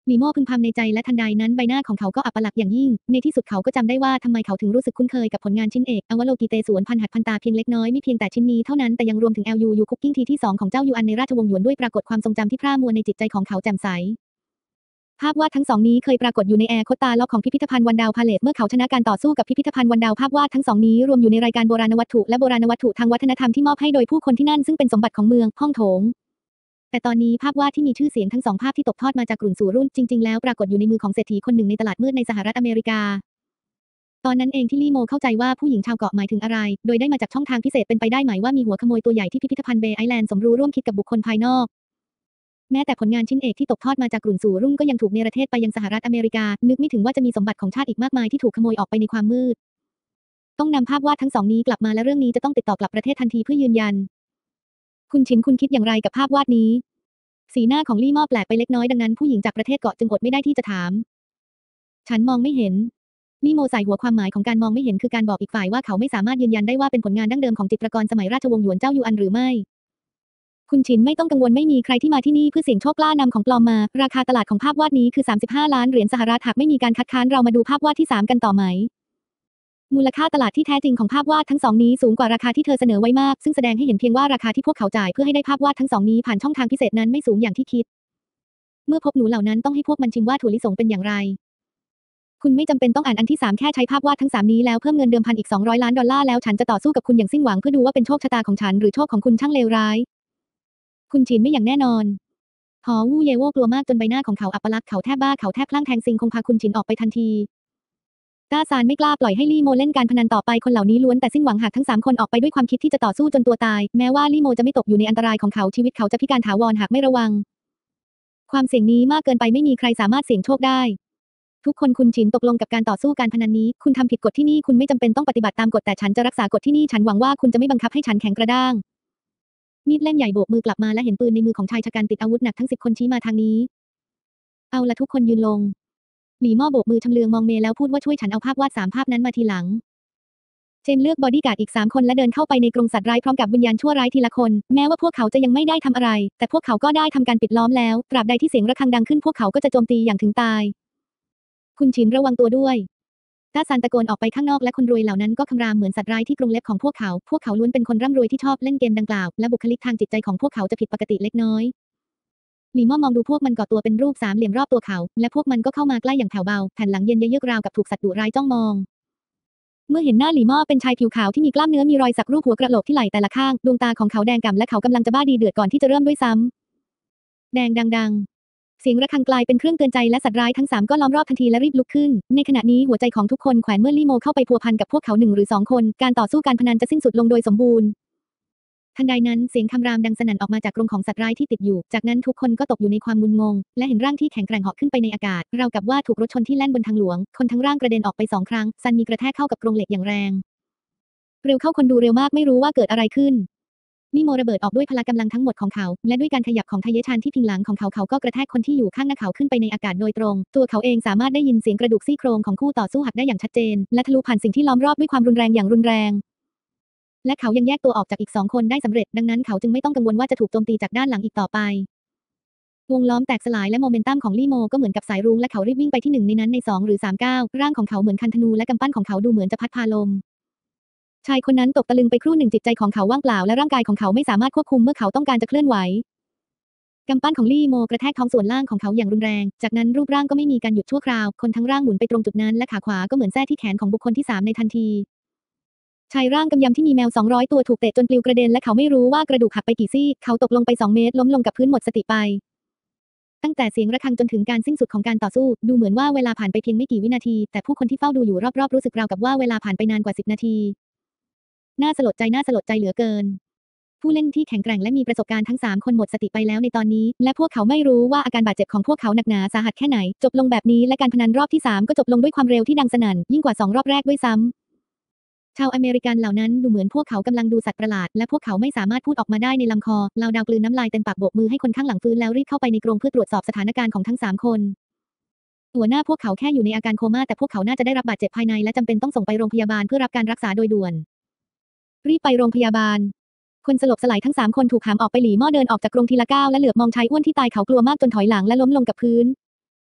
ลีโม่พึมพำในใจและทันใดนั้นใบหน้าของเขาก็อัปลักษณ์อย่างยิ่งในที่สุดเขาก็จำได้ว่าทำไมเขาถึงรู้สึกคุ้นเคยกับผลงานชิ้นเอกอวโลกิเตศวนพันหัดพันตาเพียงเล็กน้อยไม่เพียงแต่ชิ้นนี้เท่านั้นแต่ยังรวมถึง LUU คุกกิ้งทีที่2ของเจ้ายูอันในราชวงศ์หยวนด้วยปรากฏความทรงจำที่พร่ามัวในจิตใจของเขาแจ่มใสภาพวาดทั้งสองนี้เคยปรากฏอยู่ในแอร์โคตาล็อกของพิพิธภัณฑ์วันดาวพาเลตเมื่อเขาชนะการต่อสู้กับพิพิธภัณฑ์วันดาวภาพวาดทั้งสองนี้รวมอยู่ในรายการโบราณวัตถุและโบราณวัตถุทางวัฒนธรรมที่มอบให้โดยผู้คนที่นั่นซึ่งเป็นสมบัติของเมืองฮ่องโถงแต่ตอนนี้ภาพวาดที่มีชื่อเสียงทั้งสองภาพที่ตกทอดมาจากรุ่นสู่รุ่นจริงๆแล้วปรากฏอยู่ในมือของเศรษฐีคนหนึ่งในตลาดมืดในสหรัฐอเมริกาตอนนั้นเองที่ลี่โมเข้าใจว่าผู้หญิงชาวเกาะหมายถึงอะไรโดยได้มาจากช่องทางพิเศษเป็นไปได้ไหมว่ามีหัวขโมยตัวใหญ่ที่พิพิธภัณฑ์เบย์ไอแลนด์สมรู้ร่วมคิดกับบุคคลภายนอกแม้แต่ผลงานชิ้นเอกที่ตกทอดมาจากรุ่นสู่รุ่นก็ยังถูกเนรเทศไปยังสหรัฐอเมริกานึกไม่ถึงว่าจะมีสมบัติของชาติอีกมากมายที่ถูกขโมยออกไปในความมืดต้องนำภาพวาดทั้งสองนี้กลับมาและเรื่องนี้จะต้องติดต่อกลับประเทศทันทีเพื่อยืนยันคุณชินคุณคิดอย่างไรกับภาพวาดนี้สีหน้าของลี่ม่อแปลกไปเล็กน้อยดังนั้นผู้หญิงจากประเทศเกาะจึงอดไม่ได้ที่จะถามฉันมองไม่เห็นลี่โมใส่หัวความหมายของการมองไม่เห็นคือการบอกอีกฝ่ายว่าเขาไม่สามารถยืนยันได้ว่าเป็นผลงานดั้งเดิมของจิตรกรสมัยราชวงศ์หยวนเจ้ายูอันหรือไม่คุณชินไม่ต้องกังวลไม่มีใครที่มาที่นี่เพื่อเสี่ยงโชคกล้านำของปลอมมาราคาตลาดของภาพวาดนี้คือ35 ล้านเหรียญสหรัฐหากไม่มีการคัดค้านเรามาดูภาพวาดที่3กันต่อไหมมูลค่าตลาดที่แท้จริงของภาพวาดทั้งสองนี้สูงกว่าราคาที่เธอเสนอไว้มากซึ่งแสดงให้เห็นเพียงว่าราคาที่พวกเขาจ่ายเพื่อให้ได้ภาพวาดทั้งสองนี้ผ่านช่องทางพิเศษนั้นไม่สูงอย่างที่คิดเมื่อพบหนูเหล่านั้นต้องให้พวกมันชิมว่าถั่วลิสงเป็นอย่างไรคุณไม่จำเป็นต้องอ่านอันที่3แค่ใช้ภาพวาดทั้ง3นี้แล้วเพิ่มเงินเดิมพันอีก200 ล้านดอลลาร์แล้วฉันจะต่อสู้กับคุณอย่างสิ้นหวังเพื่อดูว่าเป็นโชคชะตาของฉันหรือโชคของคุณช่างเลวร้ายคุณชินไม่อย่างแน่นอนหอวู่เยโว่กลัวมากจนใบหน้าของเขาอัปลักษณ์เขาแทบบ้าเขาแทบคลั่งแทงซิงคงพาคุณชินออกไปทันทีต้าซานไม่กล้าปล่อยให้ลี่โมเล่นการพนันต่อไปคนเหล่านี้ล้วนแต่สิ้นหวังหากทั้ง3คนออกไปด้วยความคิดที่จะต่อสู้จนตัวตายแม้ว่าลี่โมจะไม่ตกอยู่ในอันตรายของเขาชีวิตเขาจะพิการถาวรหากไม่ระวังความเสี่ยงนี้มากเกินไปไม่มีใครสามารถเสี่ยงโชคได้ทุกคนคุณชินตกลงกับการต่อสู้การพนันนี้คุณทำผิดกฎที่นี่คุณไม่จำเป็นต้องปฏิบัติตามกฎแต่ฉันจะรักษากฎที่นี่ฉันหวังว่าคุณจะไม่บังคับให้ฉันแข็งกระด้างมีดเล่มใหญ่โบกมือกลับมาและเห็นปืนในมือของชายชะกันติดอาวุธหนักทั้ง10 คนชี้มาทางนี้เอาละทุกคนยืนลงหลี่ม่อโบกมือชำเลืองมองเมย์แล้วพูดว่าช่วยฉันเอาภาพวาด3 ภาพนั้นมาทีหลังเจมเลือกบอดี้การ์ดอีก3 คนและเดินเข้าไปในกรงสัตว์ร้ายพร้อมกับวิญญาณชั่วร้ายทีละคนแม้ว่าพวกเขาจะยังไม่ได้ทำอะไรแต่พวกเขาก็ได้ทำการปิดล้อมแล้วตราบใดที่เสียงระฆังดังขึ้นพวกเขาก็จะโจมตีอย่างถึงตายคุณชินระวังตัวด้วยต้าซานตะโกนออกไปข้างนอกและคนรวยเหล่านั้นก็คำรามเหมือนสัตว์ร้ายที่กรงเล็บของพวกเขาล้วนเป็นคนร่ำรวยที่ชอบเล่นเกมดังกล่าวและบุคลิกทางจิตใจของพวกเขาจะผิดปกติเล็กน้อยหลี่ม่อมองดูพวกมันก่อตัวเป็นรูป3 เหลี่ยมรอบตัวเขาและพวกมันก็เข้ามาใกล้อย่างแผ่วเบาแผ่นหลังเย็นเยือกราวกับถูกสัตว์ดุร้ายจ้องมองเมื่อเห็นหน้าหลี่ม่อเป็นชายผิวขาวที่มีกล้ามเนื้อมีรอยสักรูปหัวกระโหลกที่ไหล่แต่ละข้างดวงตาของเขาแดงก่ำและเขากำลังจะบ้าดีเดือดก่อนที่จะเริ่มด้วยซ้ำแดงดังเสียงระฆังกลายเป็นเครื่องเตือนใจและสัตว์ร้ายทั้ง3ก็ล้อมรอบทันทีและรีบลุกขึ้นในขณะนี้หัวใจของทุกคนแขวนเมื่อลี่โมเข้าไปพัวพันกับพวกเขา1 หรือ 2 คนการต่อสู้การพนันจะสิ้นสุดลงโดยสมบูรณ์ทันใดนั้นเสียงคำรามดังสนั่นออกมาจากกรงของสัตว์ร้ายที่ติดอยู่จากนั้นทุกคนก็ตกอยู่ในความงุนงงและเห็นร่างที่แข็งแกร่งเหาะขึ้นไปในอากาศราวกับว่าถูกรถชนที่แล่นบนทางหลวงคนทั้งร่างกระเด็นออกไป2 ครั้งซันมีกระแทกเข้ากับกรงเหล็กอย่างแรงเร็วเข้าคนดูเร็วมากไม่รู้ว่าเกิดอะไรขึ้นลี่โมระเบิดออกด้วยพละกำลังทั้งหมดของเขาและด้วยการขยับของทะเยชานที่พิงหลังของเขาก็กระแทกคนที่อยู่ข้างหน้าเขาขึ้นไปในอากาศโดยตรงตัวเขาเองสามารถได้ยินเสียงกระดูกซี่โครงของคู่ต่อสู้หักได้อย่างชัดเจนและทะลุผ่านสิ่งที่ล้อมรอบด้วยความรุนแรงอย่างรุนแรงและเขายังแยกตัวออกจากอีก2 คนได้สำเร็จดังนั้นเขาจึงไม่ต้องกังวลว่าจะถูกโจมตีจากด้านหลังอีกต่อไปวงล้อมแตกสลายและโมเมนตัมของลี่โมก็เหมือนกับสายรุ้งและเขารีบวิ่งไปที่1ในนั้นใน2 หรือ 3 ก้าวร่างของเขาเหมือนคันธนูและกำปั้นของเขาดูเหมือนจะพัดพาลมชายคนนั้นตกตะลึงไปครู่หนึ่งจิตใจของเขาว่างเปล่าและร่างกายของเขาไม่สามารถควบคุมเมื่อเขาต้องการจะเคลื่อนไหวกำปั้นของลี่โมกระแทกท้องส่วนล่างของเขาอย่างรุนแรงจากนั้นรูปร่างก็ไม่มีการหยุดชั่วคราวคนทั้งร่างหมุนไปตรงจุดนั้นและขาขวาก็เหมือนแส้ที่แขนของบุคคลที่3ในทันทีชายร่างกำยำที่มีแมว200 ตัวถูกเตะจนปลิวกระเด็นและเขาไม่รู้ว่ากระดูกหักไปกี่ซี่เขาตกลงไป2 เมตรล้มลงกับพื้นหมดสติไปตั้งแต่เสียงระฆังจนถึงการสิ้นสุดของการต่อสู้ดูเหมือนว่าเวลาผ่านไปเพียงไม่กี่วินาทีแต่ผู้คนที่เฝ้าดูอยู่รอบๆรู้สึกราวกับว่าเวลาผ่านไปนานกว่า10 นาทีน่าสลดใจเหลือเกินผู้เล่นที่แข็งแกร่งและมีประสบการณ์ทั้ง3 คนหมดสติไปแล้วในตอนนี้และพวกเขาไม่รู้ว่าอาการบาดเจ็บของพวกเขาหนักหนาสาหัสแค่ไหนจบลงแบบนี้และการพนันรอบที่3ก็จบลงด้วยความเร็วที่ดังสนั่นยิ่งกว่า2 รอบแรกด้วยซ้ำชาวอเมริกันเหล่านั้นดูเหมือนพวกเขากำลังดูสัตว์ประหลาดและพวกเขาไม่สามารถพูดออกมาได้ในลำคอเหล่าดาวกลืนน้ำลายเต็มปากโบกมือให้คนข้างหลังฟื้นแล้วรีบเข้าไปในกรงเพื่อตรวจสอบสถานการณ์ของทั้ง3 คนหัวหน้าพวกเขาแค่อยู่ในอาการโคม่าแต่พวกเขาน่าจะได้รับบาดเจ็บภายในและจำเป็นต้องส่งไปโรงพยาบาลเพื่อรับการรักษาโดยด่วนรีบไปโรงพยาบาลคนสลบสลายทั้ง3 คนถูกหามออกไปหลี่ม่อเดินออกจากกรงทีละก้าวและเหลือบมองชายอ้วนที่ตายเขากลัวมากจนถอยหลังและล้มลงกับพื้น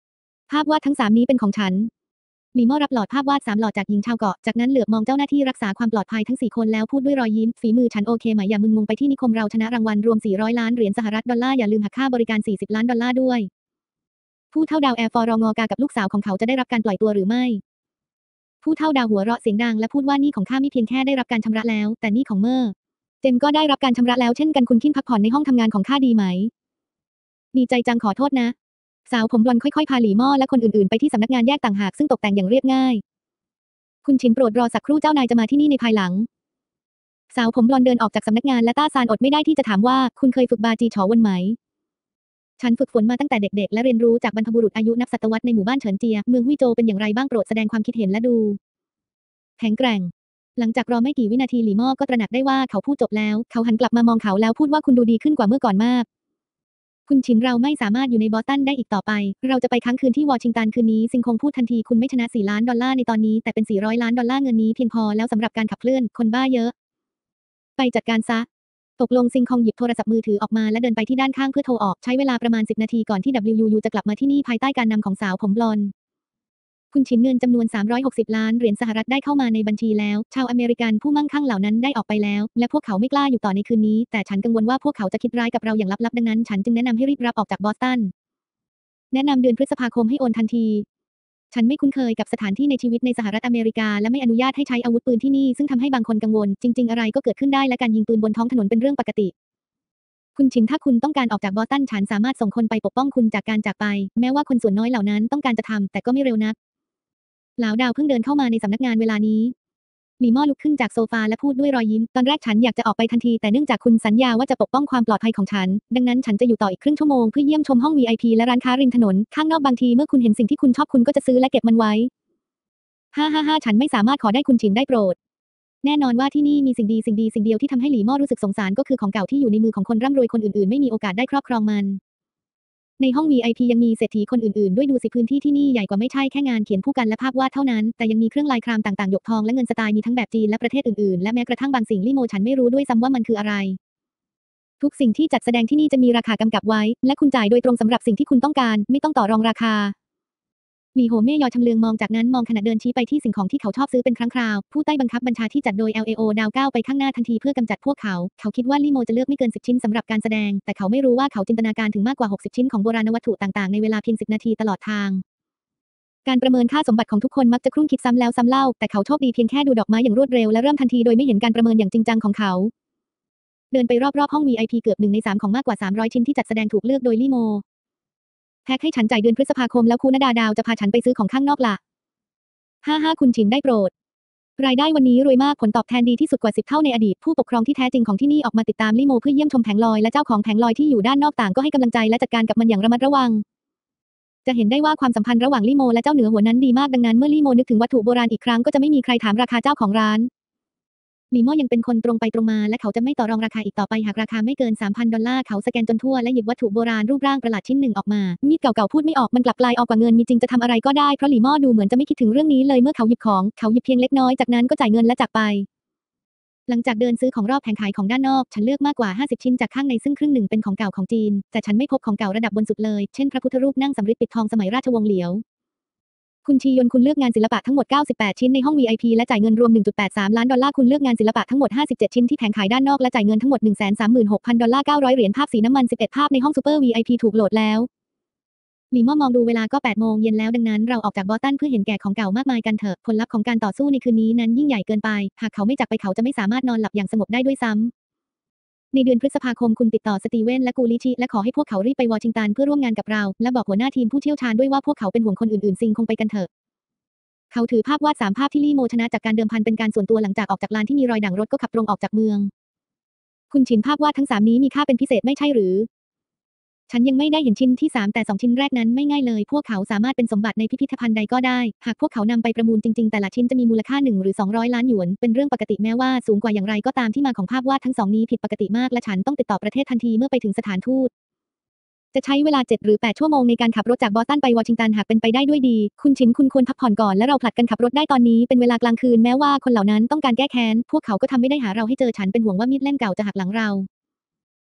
ภาพวาดทั้ง3นี้เป็นของฉันลีโม่รับหลอดภาพวาด3หลอดจากหญิงชาวเกาะจากนั้นเหลือบมองเจ้าหน้าที่รักษาความปลอดภัยทั้ง4คนแล้วพูดด้วยรอยยิ้มฝีมือฉันโอเคไหมอย่ามึนงงไปที่นิคมเราชนะรางวัลรวม$400 ล้านสหรัฐอย่าลืมหักค่าบริการ$40 ล้านด้วยผู้เฒ่าดาวแอร์ฟอรองอกากับลูกสาวของเขาจะได้รับการปล่อยตัวหรือไม่ผู้เฒ่าดาวหัวเราะเสียงดังและพูดว่าหนี้ของข้าไม่เพียงแค่ได้รับการชำระแล้วแต่หนี้ของเมอร์เจมก็ได้รับการชำระแล้วเช่นกันคุณคินพักผ่อนในห้องทำงานของข้าดีไหมดีใจจังขอโทษนะสาวผมบลอนด์ค่อยๆพาหลี่ม่อและคนอื่นๆไปที่สำนักงานแยกต่างหากซึ่งตกแต่งอย่างเรียบง่ายคุณชินโปรดรอสักครู่เจ้านายจะมาที่นี่ในภายหลังสาวผมบลอนด์เดินออกจากสำนักงานและต้าซานอดไม่ได้ที่จะถามว่าคุณเคยฝึกบาจีฉอวนไหมฉันฝึกฝนมาตั้งแต่เด็กๆและเรียนรู้จากบรรพบุรุษอายุนับศตวรรษในหมู่บ้านเฉินเจียเมืองฮุยโจวเป็นอย่างไรบ้างโปรดแสดงความคิดเห็นและดูแข็งแกร่งหลังจากรอไม่กี่วินาทีหลี่ม่อก็ตระหนักได้ว่าเขาพูดจบแล้วเขาหันกลับมามองเขาแล้วพูดว่าคุณดูดีขึ้นกว่าเมื่อก่อนมากคุณชินเราไม่สามารถอยู่ในบอสตันได้อีกต่อไปเราจะไปค้างคืนที่วอชิงตันคืนนี้ซิงคงพูดทันทีคุณไม่ชนะ$4 ล้านในตอนนี้แต่เป็น$400 ล้านเงินนี้เพียงพอแล้วสำหรับการขับเคลื่อนคนบ้าเยอะไปจัดการซะตกลงซิงคองหยิบโทรศัพท์มือถือออกมาและเดินไปที่ด้านข้างเพื่อโทรออกใช้เวลาประมาณ10 นาทีก่อนที่ WUU จะกลับมาที่นี่ภายใต้การนำของสาวผมบลอนด์คุณชินเงินจำนวน$360 ล้านสหรัฐได้เข้ามาในบัญชีแล้วชาวอเมริกันผู้มั่งคั่งเหล่านั้นได้ออกไปแล้วและพวกเขาไม่กล้าอยู่ต่อในคืนนี้แต่ฉันกังวลว่าพวกเขาจะคิดร้ายกับเราอย่างลับๆดังนั้นฉันจึงแนะนำให้รีบรับออกจากบอสตันแนะนำเดือนพฤษภาคมให้โอนทันทีฉันไม่คุ้นเคยกับสถานที่ในชีวิตในสหรัฐอเมริกาและไม่อนุญาตให้ใช้อาวุธปืนที่นี่ซึ่งทำให้บางคนกังวลจริงๆอะไรก็เกิดขึ้นได้และการยิงปืนบนท้องถนนเป็นเรื่องปกติคุณชินถ้าคุณต้องการออกจากบอสตันฉันสามารถส่งคนไปปกป้องคุณจากการจากไปแม้ว่าคนส่วนน้อยเหล่านั้นต้องการจะทำแต่ก็ไม่เร็วนักหลาวดาวเพิ่งเดินเข้ามาในสำนักงานเวลานี้หลี่ม่อลุกขึ้นจากโซฟาและพูดด้วยรอยยิ้มตอนแรกฉันอยากจะออกไปทันทีแต่เนื่องจากคุณสัญญาว่าจะปกป้องความปลอดภัยของฉันดังนั้นฉันจะอยู่ต่ออีกครึ่งชั่วโมงเพื่อเยี่ยมชมห้อง VIP และร้านค้าริมถนนข้างนอกบางทีเมื่อคุณเห็นสิ่งที่คุณชอบคุณก็จะซื้อและเก็บมันไว้ฉันไม่สามารถขอได้คุณชินได้โปรดแน่นอนว่าที่นี่มีสิ่งเดียวที่ทำให้หลี่ม่อรู้สึกสงสารก็คือของเก่าที่อยู่ในมือของคนร่ำรวยคนอื่นๆไม่มีโอกาสได้ครอบครองมันในห้อง VIP ยังมีเศรษฐีคนอื่นๆด้วยดูสิพื้นที่ที่นี่ใหญ่กว่าไม่ใช่แค่งานเขียนผู้กันและภาพวาดเท่านั้นแต่ยังมีเครื่องลายครามต่างๆหยกทองและเงินสไตล์มีทั้งแบบจีนและประเทศอื่นๆและแม้กระทั่งบางสิ่งลี่โมฉันไม่รู้ด้วยซ้ำว่ามันคืออะไรทุกสิ่งที่จัดแสดงที่นี่จะมีราคากำกับไว้และคุณจ่ายโดยตรงสำหรับสิ่งที่คุณต้องการไม่ต้องต่อรองราคาหลี่โหเม่ยอชำเลืองมองจากนั้นมองขณะเดินชี้ไปที่สิ่งของที่เขาชอบซื้อเป็นครั้งคราวผู้ใต้บังคับบัญชาที่จัดโดย LAO ดาวก้าวไปข้างหน้าทันทีเพื่อกำจัดพวกเขาคิดว่าลี่โมจะเลือกไม่เกิน10 ชิ้นสำหรับการแสดงแต่เขาไม่รู้ว่าเขาจินตนาการถึงมากกว่า60 ชิ้นของโบราณวัตถุต่างๆในเวลาเพียง10 นาทีตลอดทางการประเมินค่าสมบัติของทุกคนมักจะครุ่นคิดซ้ำแล้วซ้ำเล่าแต่เขาโชคดีเพียงแค่ดูดอกไม้อย่างรวดเร็วและเริ่มทันทีโดยไม่เห็นการประเมินอย่างจริงจังของเขาเดินไปรอบๆห้อง VIP เกือบ1 ใน 3ของมากกว่า300ชิ้นที่จัดแสดงถูกเลือกโดยลี่โมแพ็คให้ฉันจ่ายเดือนพฤษภาคมแล้วคุณณดาวจะพาฉันไปซื้อของข้างนอกล่ะคุณชินได้โปรดรายได้วันนี้รวยมากผลตอบแทนดีที่สุดกว่า10 เท่าในอดีตผู้ปกครองที่แท้จริงของที่นี่ออกมาติดตามลี่โมเพื่อเยี่ยมชมแผงลอยและเจ้าของแผงลอยที่อยู่ด้านนอกต่างก็ให้กำลังใจและจัดการกับมันอย่างระมัดระวังจะเห็นได้ว่าความสัมพันธ์ระหว่างลี่โมและเจ้าเหนือหัวนั้นดีมากดังนั้นเมื่อลี่โมนึกถึงวัตถุโบราณอีกครั้งก็จะไม่มีใครถามราคาเจ้าของร้านลี่โมยังเป็นคนตรงไปตรงมาและเขาจะไม่ต่อรองราคาอีกต่อไปหากราคาไม่เกิน$3,000เขาสแกนจนทั่วและหยิบวัตถุโบราณรูปร่างประหลาดชิ้นหนึ่งออกมามีดเก่าๆพูดไม่ออกมันกลับกลายออกกว่าเงินมีจริงจะทำอะไรก็ได้เพราะลี่โมดูเหมือนจะไม่คิดถึงเรื่องนี้เลยเมื่อเขาหยิบของเขาหยิบเพียงเล็กน้อยจากนั้นก็จ่ายเงินและจากไปหลังจากเดินซื้อของรอบแผงขายของด้านนอกฉันเลือกมากกว่า50 ชิ้นจากข้างในซึ่งครึ่งหนึ่งเป็นของเก่าของจีนแต่ฉันไม่พบของเก่าระดับบนสุดเลยเช่นพระพุทธรูปนั่งสำริดปิดทองสมัยราชวงศ์เหลียวคุณชียนคุณเลือกงานศิลปะทั้งหมด98 ชิ้นในห้อง VIP และจ่ายเงินรวม$1.83 ล้านคุณเลือกงานศิลปะทั้งหมด57 ชิ้นที่แผงขายด้านนอกและจ่ายเงินทั้งหมด$136,000 900 เหรียญภาพสีน้ำมัน11ภาพในห้องซูเปอร์ VIP ถูกโหลดแล้วหลี่ม่อมองดูเวลาก็8 โมงเย็นแล้วดังนั้นเราออกจากบอสตันเพื่อเห็นแก่ของเก่ามากมายกันเถอะผลลัพธ์ของการต่อสู้ในคืนนี้นั้นยิ่งใหญ่เกินไปหากเขาไม่จากไปเขาจะไม่สามารถนอนหลับอย่างสงบได้ด้วยซ้ำในเดือนพฤษภาคมคุณติดต่อสตีเวนและกูลิชิและขอให้พวกเขารีบไปวอชิงตันเพื่อร่วมงานกับเราและบอกหัวหน้าทีมผู้เชี่ยวชาญด้วยว่าพวกเขาเป็นห่วงคนอื่นๆซิงคงไปกันเถอะเขาถือภาพวาด3 ภาพที่ลี่โมชนะจากการเดิมพันเป็นการส่วนตัวหลังจากออกจากลานที่มีรอยด่างรถก็ขับตรงออกจากเมืองคุณชินภาพวาดทั้ง3นี้มีค่าเป็นพิเศษไม่ใช่หรือฉันยังไม่ได้เห็นชิ้นที่3แต่2 ชิ้นแรกนั้นไม่ง่ายเลยพวกเขาสามารถเป็นสมบัติในพิพิธภัณฑ์ใดก็ได้หากพวกเขานำไปประมูลจริงๆแต่ละชิ้นจะมีมูลค่า1 หรือ 200 ล้านหยวนเป็นเรื่องปกติแม้ว่าสูงกว่าอย่างไรก็ตามที่มาของภาพวาดทั้ง2นี้ผิดปกติมากและฉันต้องติดต่อประเทศทันทีเมื่อไปถึงสถานทูตจะใช้เวลา7 หรือ 8 ชั่วโมงในการขับรถจากบอสตันไปวอชิงตันหากเป็นไปได้ด้วยดีคุณชินคุณควรพักผ่อนก่อนและเราผลัดกันขับรถได้ตอนนี้เป็นเวลากลางคืนแม้ว่าคนเหล่านั้นต้องการแก้แค้นพวกเขาก็ทำไม่ได้หาเราให้เจอฉันเป็นห่วงว่ามีดเล่มเก่าจะหักหลังเรา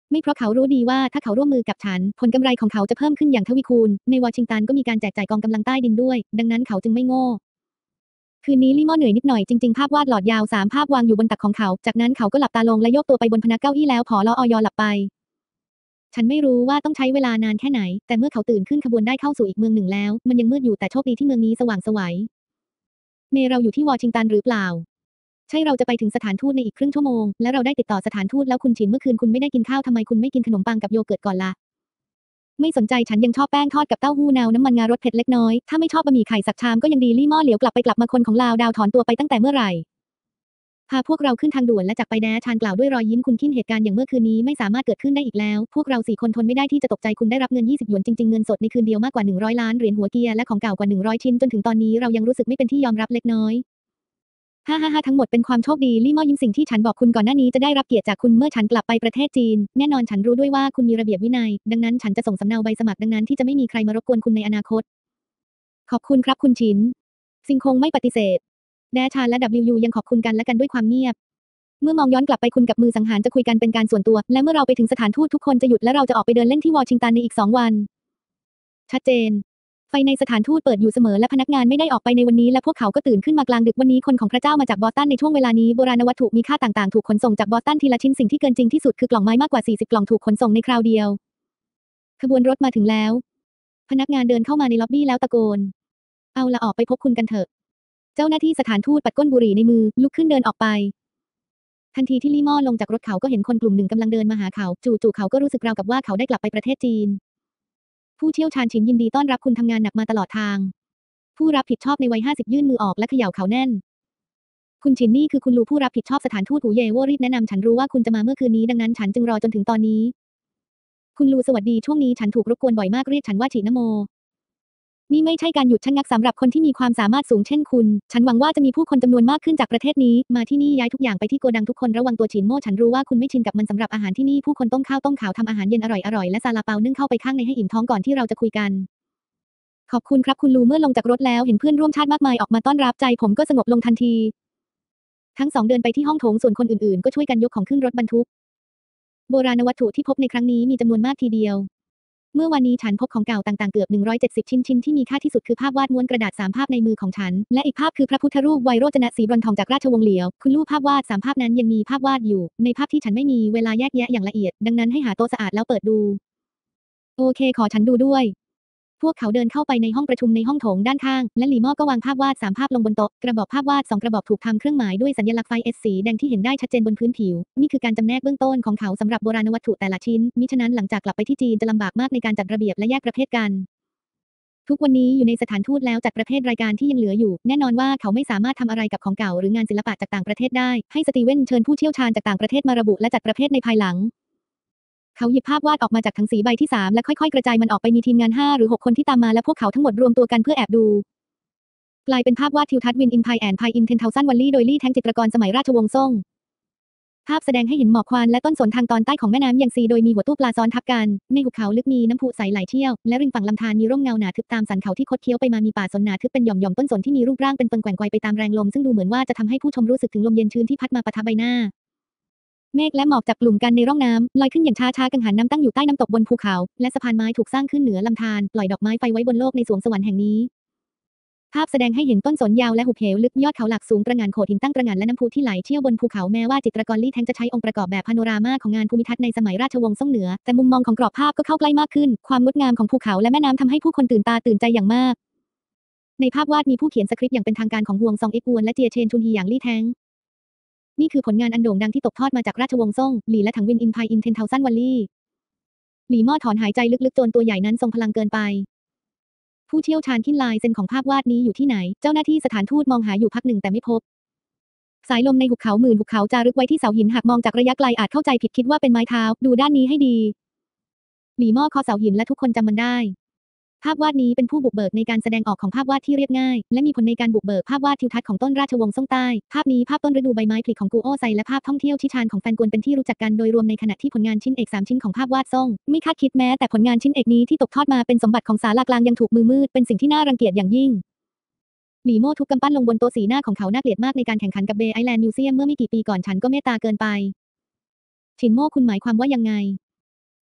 ไม่เพราะเขารู้ดีว่าถ้าเขาร่วมมือกับฉันผลกำไรของเขาจะเพิ่มขึ้นอย่างทวีคูณในวอชิงตันก็มีการแจกจ่ายกองกำลังใต้ดินด้วยดังนั้นเขาจึงไม่โง่คืนนี้ลี่ม่อเหนื่อยนิดหน่อยจริงๆภาพวาดหลอดยาว3ภาพวางอยู่บนตักของเขาจากนั้นเขาก็หลับตาลงและโยกตัวไปบนพนักเก้าอี้แล้วผอลออยหลับไปฉันไม่รู้ว่าต้องใช้เวลานานแค่ไหนแต่เมื่อเขาตื่นขึ้นขบวนได้เข้าสู่อีกเมืองหนึ่งแล้วมันยังมืดอยู่แต่โชคดีที่เมืองนี้สว่างไสวเมย์เราอยู่ที่วอชิงตันหรือเปล่าใช่เราจะไปถึงสถานทูตในอีกครึ่งชั่วโมงและเราได้ติดต่อสถานทูตแล้วคุณฉินเมื่อคืนคุณไม่ได้กินข้าวทำไมคุณไม่กินขนมปังกับโยเกิร์ตก่อนล่ะไม่สนใจฉันยังชอบแป้งทอดกับเต้าหู้นาวน้ำมันงารสเผ็ดเล็กน้อยถ้าไม่ชอบบะหมี่ไข่สักชามก็ยังดีลี่ม่อเหลียวกลับไปกลับมาคนของลาวดาวถอนตัวไปตั้งแต่เมื่อไหร่พาพวกเราขึ้นทางด่วนและจากไปแดชานกล่าวด้วยรอยยิ้มคุณคิดเหตุการณ์อย่างเมื่อคืนนี้ไม่สามารถเกิดขึ้นได้อีกแล้วพวกเรา4คนทนไม่ได้ที่จะตกใจคุณได้รับเงิน20หยวนจริงๆเงินสดในคืนเดียวมากกว่า100ล้านเหรียญหัวเกียร์และของเก่ากว่า100ชิ้นจนถึงตอนนี้เรายังรู้สึกไม่เป็นที่ยอมรับเล็กน้อยฮ่าทั้งหมดเป็นความโชคดีลี่ม่อยิ้มสิ่งที่ฉันบอกคุณก่อนหน้านี้จะได้รับเกียรติจากคุณเมื่อฉันกลับไปประเทศจีนแน่นอนฉันรู้ด้วยว่าคุณมีระเบียบวินัยดังนั้นฉันจะส่งสำเนาใบสมัครดังนั้นที่จะไม่มีใครมารบกวนคุณในอนาคตขอบคุณครับคุณชินซิงคงไม่ปฏิเสธแดชานและ WU ยังขอบคุณกันและกันด้วยความเงียบเมื่อมองย้อนกลับไปคุณกับมือสังหารจะคุยกันเป็นการส่วนตัวและเมื่อเราไปถึงสถานทูตทุกคนจะหยุดและเราจะออกไปเดินเล่นที่วอชิงตันในอีก2 วันชัดเจนไฟในสถานทูตเปิดอยู่เสมอและพนักงานไม่ได้ออกไปในวันนี้และพวกเขาก็ตื่นขึ้นมากลางดึกวันนี้คนของพระเจ้ามาจากบอสตันในช่วงเวลานี้โบราณวัตถุมีค่าต่างๆถูกขนส่งจากบอสตันทีละชิ้นสิ่งที่เกินจริงที่สุดคือกล่องไม้มากกว่า40กล่องถูกขนส่งในคราวเดียวขบวนรถมาถึงแล้วพนักงานเดินเข้ามาในล็อบบี้แล้วตะโกนเอาละออกไปพบคุณกันเถอะเจ้าหน้าที่สถานทูตปัดก้นบุหรี่ในมือลุกขึ้นเดินออกไปทันทีที่ลี่ม่อลงจากรถเขาก็เห็นคนกลุ่มหนึ่งกำลังเดินมาหาเขาจู่ๆเขาก็รู้สึกราวกับว่าเขาได้กลับไปประเทศจีนผู้เชี่ยวชาญฉินยินดีต้อนรับคุณทำงานหนักมาตลอดทางผู้รับผิดชอบในวัย50ยื่นมือออกและเขย่าเขาแน่นคุณฉินนี่คือคุณลูผู้รับผิดชอบสถานทูตหูเย่โว่รีบแนะนำฉันรู้ว่าคุณจะมาเมื่อคืนนี้ดังนั้นฉันจึงรอจนถึงตอนนี้คุณลูสวัสดีช่วงนี้ฉันถูกรบกวนบ่อยมากเรียกฉันว่าฉีนโมนี่ไม่ใช่การหยุดชะงักสำหรับคนที่มีความสามารถสูงเช่นคุณฉันหวังว่าจะมีผู้คนจำนวนมากขึ้นจากประเทศนี้มาที่นี่ย้ายทุกอย่างไปที่โกดังทุกคนระวังตัวฉินโม่ฉันรู้ว่าคุณไม่ชินกับมันสำหรับอาหารที่นี่ผู้คนต้มข้าวต้มขาวทำอาหารเย็นอร่อยและซาลาเปานึ่งเข้าไปข้างในให้อิ่มท้องก่อนที่เราจะคุยกันขอบคุณครับคุณลูเมื่อลงจากรถแล้วเห็นเพื่อนร่วมชาติมากมายออกมาต้อนรับใจผมก็สงบลงทันทีทั้ง2เดินไปที่ห้องโถงส่วนคนอื่นๆก็ช่วยกันยกของขึ้นรถบรรทุกโบราณวัตถุที่พบในครั้งนี้มีจำนวนมากทีเดียวเมื่อวันนี้ฉันพบของเก่าต่างๆเกือบ170ชิ้นที่มีค่าที่สุดคือภาพวาดม้วนกระดาษ3ภาพในมือของฉันและอีกภาพคือพระพุทธรูปไวโรจนะสีบรอนทองจากราชวงศ์เหลียวคุณลู่ภาพวาด3ภาพนั้นยังมีภาพวาดอยู่ในภาพที่ฉันไม่มีเวลาแยกแยะอย่างละเอียดดังนั้นให้หาโต๊ะสะอาดแล้วเปิดดูโอเคขอฉันดูด้วยพวกเขาเดินเข้าไปในห้องประชุมในห้องโถงด้านข้างและหลี่ม่อก็วางภาพวาด3ภาพลงบนโต๊ะกระบอกภาพวาด2กระบอกถูกทำเครื่องหมายด้วยสัญลักษณ์ไฟ S สีแดงที่เห็นได้ชัดเจนบนพื้นผิวนี่คือการจำแนกเบื้องต้นของเขาสำหรับโบราณวัตถุแต่ละชิ้นมิฉะนั้นหลังจากกลับไปที่จีนจะลำบากมากในการจัดระเบียบและแยกประเภทกันทุกวันนี้อยู่ในสถานทูตแล้วจัดประเภทรายการที่ยังเหลืออยู่แน่นอนว่าเขาไม่สามารถทำอะไรกับของเก่าหรืองานศิลปะจากต่างประเทศได้ให้สตีเวนเชิญผู้เชี่ยวชาญจากต่างประเทศมาระบุและจัดประเภทในภายหลังเขาหยิบภาพวาดออกมาจากถังสีใบที่3และค่อยๆกระจายมันออกไปมีทีมงาน5หรือ6คนที่ตามมาและพวกเขาทั้งหมดรวมตัวกันเพื่อแอบดูกลายเป็นภาพวาดทิวทัศน์วินอินไพแอนไพอิน10,000 วัลลี่โดยลี่แท้งจิตรกรสมัยราชวงศ์ซ่งภาพแสดงให้เห็นหมอกควันและต้นสนทางตอนใต้ของแม่น้ำยางซีโดยมีหัวตู้ปลาซ้อนทับกันในหุบเขาลึกมีน้ำพุใสไหลเชี่ยวและริมฝั่งลำธารมีร่มเงาหนาทึบตามสันเขาที่คดเคี้ยวไปมามีป่าสนหนาทึบเป็นหย่อมๆต้นสนที่มีรูปร่างเป็นปนแกว่งไกวไปตามแรงลมซึ่งดูเหมือนว่าจะทำให้ผู้ชมรู้สึกถึงลมเย็นชื้นที่พัดมาปะทะใบหน้าเมฆและหมอกจับกลุ่มกันในร่องน้ำลอยขึ้นอย่างช้าๆกังหันน้ำตั้งอยู่ใต้น้ำตกบนภูเขาและสะพานไม้ถูกสร้างขึ้นเหนือลำธารปล่อยดอกไม้ไฟไว้บนโลกในสวงสวรรค์แห่งนี้ภาพแสดงให้เห็นต้นสนยาวและหุบเหวลึกยอดเขาหลักสูงตระหง่านโขดหินตั้งตระหง่านและน้ำพุที่ไหลเชี่ยวบนภูเขาแม้ว่าจิตรกรลี่แท้งจะใช้องค์ประกอบแบบพาโนรามาของงานภูมิทัศน์ในสมัยราชวงศ์ซ่งเหนือแต่มุมมองของกรอบภาพก็เข้าใกล้มากขึ้นความงดงามของภูเขาและแม่น้ำทำให้ผู้คนตื่นตาตื่นใจอย่างมากในภาพวาดมีผู้เขียนสคริปต์อย่างเป็นทางการของฮวงซองเอ็กอวนและเจียเชนชุนฮีอย่างลี่แท้งนี่คือผลงานอันโด่งดังที่ตกทอดมาจากราชวงศ์ซ่งหลี่และถังวินอินไพอิน10,000 วัลลี่หลี่ม่อถอนหายใจลึกๆจนตัวใหญ่นั้นทรงพลังเกินไปผู้เชี่ยวชาญคิ้นลายเซ็นของภาพวาดนี้อยู่ที่ไหนเจ้าหน้าที่สถานทูตมองหาอยู่พักหนึ่งแต่ไม่พบสายลมในหุบเขาหมื่นหุบเขาจารึกไว้ที่เสาหินหากมองจากระยะไกลอาจเข้าใจผิดคิดว่าเป็นไม้เท้าดูด้านนี้ให้ดีหลี่ม่อเคาะเสาหินและทุกคนจำมันได้ภาพวาดนี้เป็นผู้บุกเบิกในการแสดงออกของภาพวาดที่เรียบง่ายและมีผลในการบุกเบิกภาพวาดทิวทัศน์ของต้นราชวงศ์ซ่งใต้ภาพนี้ภาพต้นฤดูใบไม้ผลิของกูโอไซและภาพท่องเที่ยวชิชานของแฟนกวนเป็นที่รู้จักกันโดยรวมในขณะที่ผลงานชิ้นเอก3ชิ้นของภาพวาดซ่งไม่คาดคิดแม้แต่ผลงานชิ้นเอกนี้ที่ตกทอดมาเป็นสมบัติของศาลากลางยังถูกมือมืดเป็นสิ่งที่น่ารังเกียจอย่างยิ่งหลี่โม่ทุบกำปั้นลงบนโต๊ะสีหน้าของเขาน่าเกลียดมากในการแข่งขันกับเบย์ไอแลนด์มิวเซียมเมื่อไม่กี่ปีก่อนฉันก็เมตตาเกินไปฉินโม่คุณหมายความว่ายังไง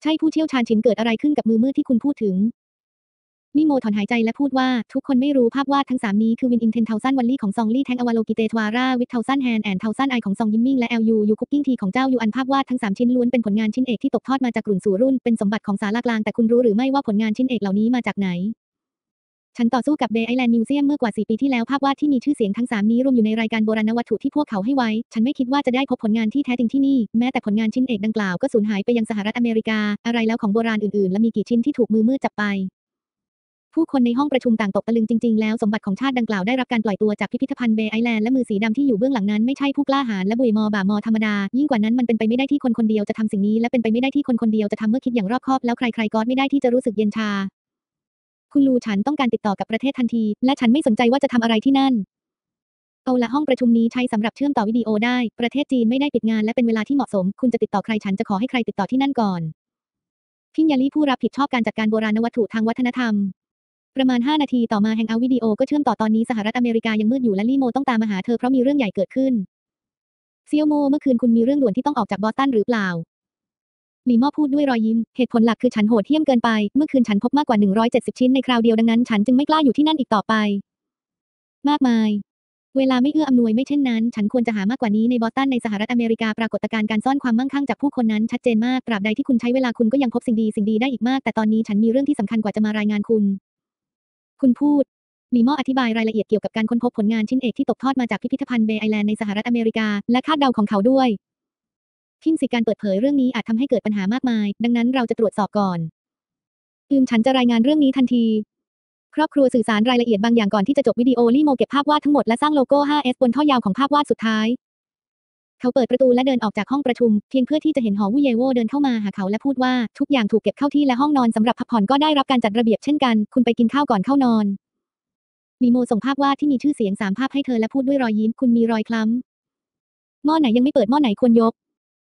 ช่ผู้เชี่ยวชาญฉินเกิดอะไรขึ้นกับมือมืดที่คุณพูดถึงลี่โมถอนหายใจและพูดว่าทุกคนไม่รู้ภาพวาดทั้ง3นี้คือวินอินเทนเทาซันวันลี่ของซองลี่แทงอวาโลกิเตทวาราวิทเทาซันแฮนแอนเทาซันไอของซองยิมมิงและLUยูคุกกิ้งทีของเจ้ายูอันภาพวาดทั้ง3ชิ้นล้วนเป็นผลงานชิ้นเอกที่ตกทอดมาจากรุ่นสู่รุ่นเป็นสมบัติของศาลากลางแต่คุณรู้หรือไม่ว่าผลงานชิ้นเอกเหล่านี้มาจากไหนฉันต่อสู้กับเบย์ไอแลนด์มิวเซียมเมื่อกว่า4 ปีที่แล้วภาพวาดที่มีชื่อเสียงทั้ง3นี้รวมอยู่ในรายการโบราณวัตถุที่พวกเขาให้ไว้ฉันไม่คิดว่าจะได้พบผลงานที่แท้จริงที่นี่แม้แต่ผลงานชิ้นเอกดังกล่าวก็สูญหายไปยังสหรัฐอเมริกาอะไรแล้วของโบราณอื่นๆและมีกี่ชิ้นที่ถูกมือมืดจับไปผู้คนในห้องประชุมต่างตกตะลึงจริงๆแล้วสมบัติของชาติดังกล่าวได้รับการปล่อยตัวจากพิพิธภัณฑ์เบย์ไอแลนด์และมือสีดำที่อยู่เบื้องหลังนั้นไม่ใช่ผู้กล้าหาญและบุยมอบ่ามอธรรมดายิ่งกว่านั้นมันเป็นไปไม่ได้ที่คนคนเดียวจะทำสิ่งนี้และเป็นไปไม่ได้ที่คนคนเดียวจะทำเมื่อคิดอย่างรอบคอบแล้วใครๆก็ไม่ได้ที่จะรู้สึกเย็นชาคุณลูฉันต้องการติดต่อกับประเทศทันทีและฉันไม่สนใจว่าจะทำอะไรที่นั่นเอาละห้องประชุมนี้ใช้สำหรับเชื่อมต่อวิดีโอได้ประเทศจีนไม่ได้ปิดงานและเป็นเวลาที่เหมาะสมคุณจะติดต่อใครฉันจะขอให้ใครติดต่อที่นั่นก่อนพิญญาลีผู้รับผิดชอบการจัดการโบราณวัตถุทางวัฒนธรรมประมาณ5 นาทีต่อมาแฮงเอาท์วิดีโอก็เชื่อมต่อตอนนี้สหรัฐอเมริกายังมืดอยู่และลี่โมต้องตามมาหาเธอเพราะมีเรื่องใหญ่เกิดขึ้นเซียวโมเมื่อคืนคุณมีเรื่องด่วนที่ต้องออกจากบอสตันหรือเปล่าหลี่ม่อพูดด้วยรอยยิ้มเหตุผลหลักคือฉันโหดเหี้ยมเกินไปเมื่อคืนฉันพบมากกว่า170ชิ้นในคราวเดียวดังนั้นฉันจึงไม่กล้าอยู่ที่นั่นอีกต่อไปมากมายเวลาไม่เอื้ออำนวยไม่เช่นนั้นฉันควรจะหามากกว่านี้ในบอสตันในสหรัฐอเมริกาปรากฏการณ์การซ่อนความมั่งคั่งจากผู้คนนั้นชัดเจนมากตราบใดที่คุณใช้เวลาคุณก็ยังพบสิ่งดีได้อีกมากแต่ตอนนี้ฉันมีเรื่องที่สำคัญกว่าจะมารายงานคุณพูดหลี่ม่ออธิบายรายละเอียดเกี่ยวกับการค้นพบผลงานชิ้นเอกที่ตกทอดมาจากพิพิธภัณฑ์เบย์ไอแลนด์ในสหรัฐอเมริกาและคาดเดาของเขาด้วยพินสิการเปิดเผยเรื่องนี้อาจทำให้เกิดปัญหามากมายดังนั้นเราจะตรวจสอบก่อนฉันจะรายงานเรื่องนี้ทันทีครอบครัวสื่อสารรายละเอียดบางอย่างก่อนที่จะจบวิดีโอลี่โมเก็บภาพวาดทั้งหมดและสร้างโลโก้ 5S บนท่อยาวของภาพวาดสุดท้ายเขาเปิดประตูและเดินออกจากห้องประชุมเพียงเพื่อที่จะเห็นหอวูเยโวเดินเข้ามาหาเขาและพูดว่าทุกอย่างถูกเก็บเข้าที่และห้องนอนสำหรับพักผ่อนก็ได้รับการจัดระเบียบเช่นกันคุณไปกินข้าวก่อนเข้านอนลีโมส่งภาพวาดที่มีชื่อเสียง3 ภาพให้เธอและพูดด้วยรอยยิ้มคุณมีรอยคล้ำหม้อไหนยังไม่เปิดหม้อไหนควรยก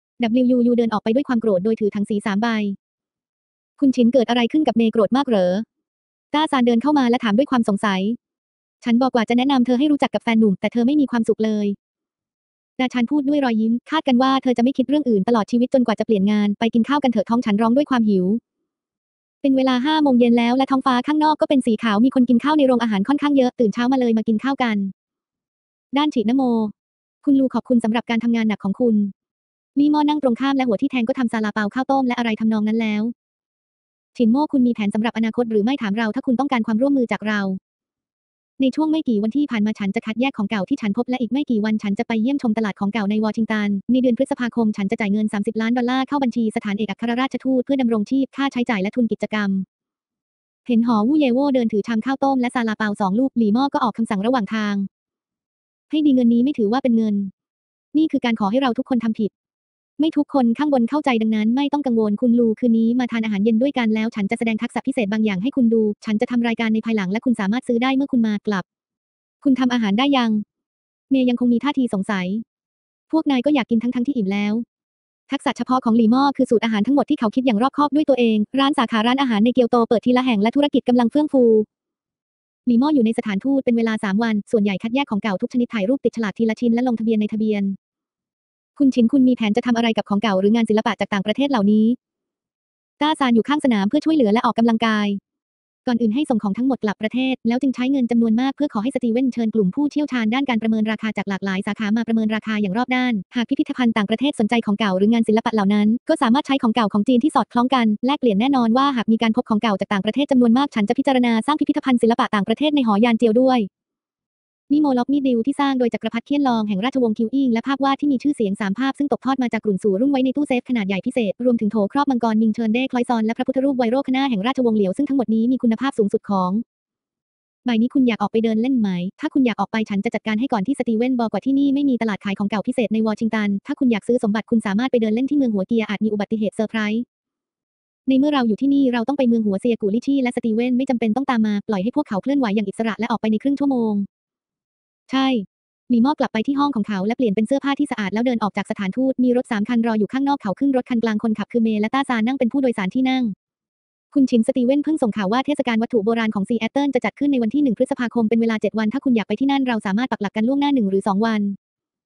WUU เดินออกไปด้วยความโกรธโดยถือถังสี3 ใบคุณชินเกิดอะไรขึ้นกับเมย์โกรธมากเหรอต้าซานเดินเข้ามาและถามด้วยความสงสัยฉันบอกว่าจะแนะนำเธอให้รู้จักกับแฟนหนุ่มแต่เธอไม่มีความสุขเลยดาชันพูดด้วยรอยยิ้มคาดกันว่าเธอจะไม่คิดเรื่องอื่นตลอดชีวิตจนกว่าจะเปลี่ยนงานไปกินข้าวกันเถอะท้องฉันร้องด้วยความหิวเป็นเวลา5 โมงเย็นแล้วและท้องฟ้าข้างนอกก็เป็นสีขาวมีคนกินข้าวในโรงอาหารค่อนข้างเยอะตื่นเช้ามาเลยมากินข้าวกันด้านฉีดนโมคุณลูขอบคุณสำหรับการทำงานหนักของคุณลี่ม่อนั่งตรงข้ามและหัวที่แทงก็ทำซาลาเปาข้าวต้มและอะไรทำนองนั้นแล้วฉินโม่คุณมีแผนสำหรับอนาคตหรือไม่ถามเราถ้าคุณต้องการความร่วมมือจากเราในช่วงไม่กี่วันที่ผ่านมาฉันจะคัดแยกของเก่าที่ฉันพบและอีกไม่กี่วันฉันจะไปเยี่ยมชมตลาดของเก่าในวอชิงตันในเดือนพฤษภาคมฉันจะจ่ายเงิน$30 ล้านเข้าบัญชีสถานเอกอัครราชทูตเพื่อดำรงชีพค่าใช้จ่ายและทุนกิจกรรมเห็นหอวูเยโวเดินถือชามข้าวต้มและซาลาเปา2 ลูกหลี่ม่อก็ออกคำสั่งระหว่างทางให้ดีเงินนี้ไม่ถือว่าเป็นเงินนี่คือการขอให้เราทุกคนทำผิดไม่ทุกคนข้างบนเข้าใจดังนั้นไม่ต้องกังวลคุณลูคืนนี้มาทานอาหารเย็นด้วยกันแล้วฉันจะแสดงทักษะพิเศษบางอย่างให้คุณดูฉันจะทำรายการในภายหลังและคุณสามารถซื้อได้เมื่อคุณมากลับคุณทำอาหารได้ยังเมย์ยังคงมีท่าทีสงสัยพวกนายก็อยากกินทั้งที่อิ่มแล้วทักษะเฉพาะของหลี่ม่อคือสูตรอาหารทั้งหมดที่เขาคิดอย่างรอบคอบด้วยตัวเองร้านสาขาร้านอาหารในเกียวโตเปิดทีละแห่งและธุรกิจกำลังเฟื่องฟูหลี่ม่ออยู่ในสถานทูตเป็นเวลา3 วันส่วนใหญ่คัดแยกของเก่าทุกชนิดถ่ายรูปติดฉลากทีละชิ้นและลงทะเบียนในทะเบียนคุณชินคุณมีแผนจะทำอะไรกับของเก่าหรืองานศิลปะจากต่างประเทศเหล่านี้ต้าซานอยู่ข้างสนามเพื่อช่วยเหลือและออกกำลังกายก่อนอื่นให้ส่งของทั้งหมดกลับประเทศแล้วจึงใช้เงินจำนวนมากเพื่อขอให้สตีเวนเชิญกลุ่มผู้เชี่ยวชาญด้านการประเมินราคาจากหลากหลายสาขามาประเมินราคาอย่างรอบด้านหากพิพิธภัณฑ์ต่างประเทศสนใจของเก่าหรืองานศิลปะเหล่านั้นก็สามารถใช้ของเก่าของจีนที่สอดคล้องกันแลกเปลี่ยนแน่นอนว่าหากมีการพบของเก่าจากต่างประเทศจำนวนมากฉันจะพิจารณาสร้างพิพิธภัณฑ์ศิลปะต่างประเทศในหอยานเจียวด้วยนี่โมล็อกมีดิวที่สร้างโดยจักรพรรดิเคียนลองแห่งราชวงศ์คิวอิงและภาพวาดที่มีชื่อเสียง3 ภาพซึ่งตกทอดมาจากรุ่นสู่รุ่นไว้ในตู้เซฟขนาดใหญ่พิเศษรวมถึงโถครอบมังกรมิงเชิญเด้คลอยซอนและพระพุทธรูปไวโรคณาแห่งราชวงศ์เหลียวซึ่งทั้งหมดนี้มีคุณภาพสูงสุดของบ่ายนี้คุณอยากออกไปเดินเล่นไหมถ้าคุณอยากออกไปฉันจะจัดการให้ก่อนที่สตีเวนบอกว่าที่นี่ไม่มีตลาดขายของเก่าพิเศษในวอชิงตันถ้าคุณอยากซื้อสมบัติคุณสามารถไปเดินเล่นที่เมืองหัวเกียอาจมีอุบัติเหตุเซอร์ไพรส์ในเมื่อเราอยู่ที่นี่เราต้องไปเมืองหัวเซียกูลิชี่และสตีเวนไม่จำเป็นต้องตามมาปล่อยให้พวกเขาเคลื่อนไหวอย่างอิสระและออกไปในครึ่งชั่วโมงใช่หลี่ม่อกลับไปที่ห้องของเขาและเปลี่ยนเป็นเสื้อผ้าที่สะอาดแล้วเดินออกจากสถานทูตมีรถ3 คันรออยู่ข้างนอกเขาขึ้นรถคันกลางคนขับคือเมย์และต้าซานนั่งเป็นผู้โดยสารที่นั่งคุณชินสตีเวนเพิ่งส่งข่าวว่าเทศกาลวัตถุโบราณของซีแอตเทิลจะจัดขึ้นในวันที่1 พฤษภาคมเป็นเวลา7 วันถ้าคุณอยากไปที่นั่นเราสามารถปักหลักกันล่วงหน้า1 หรือ 2 วัน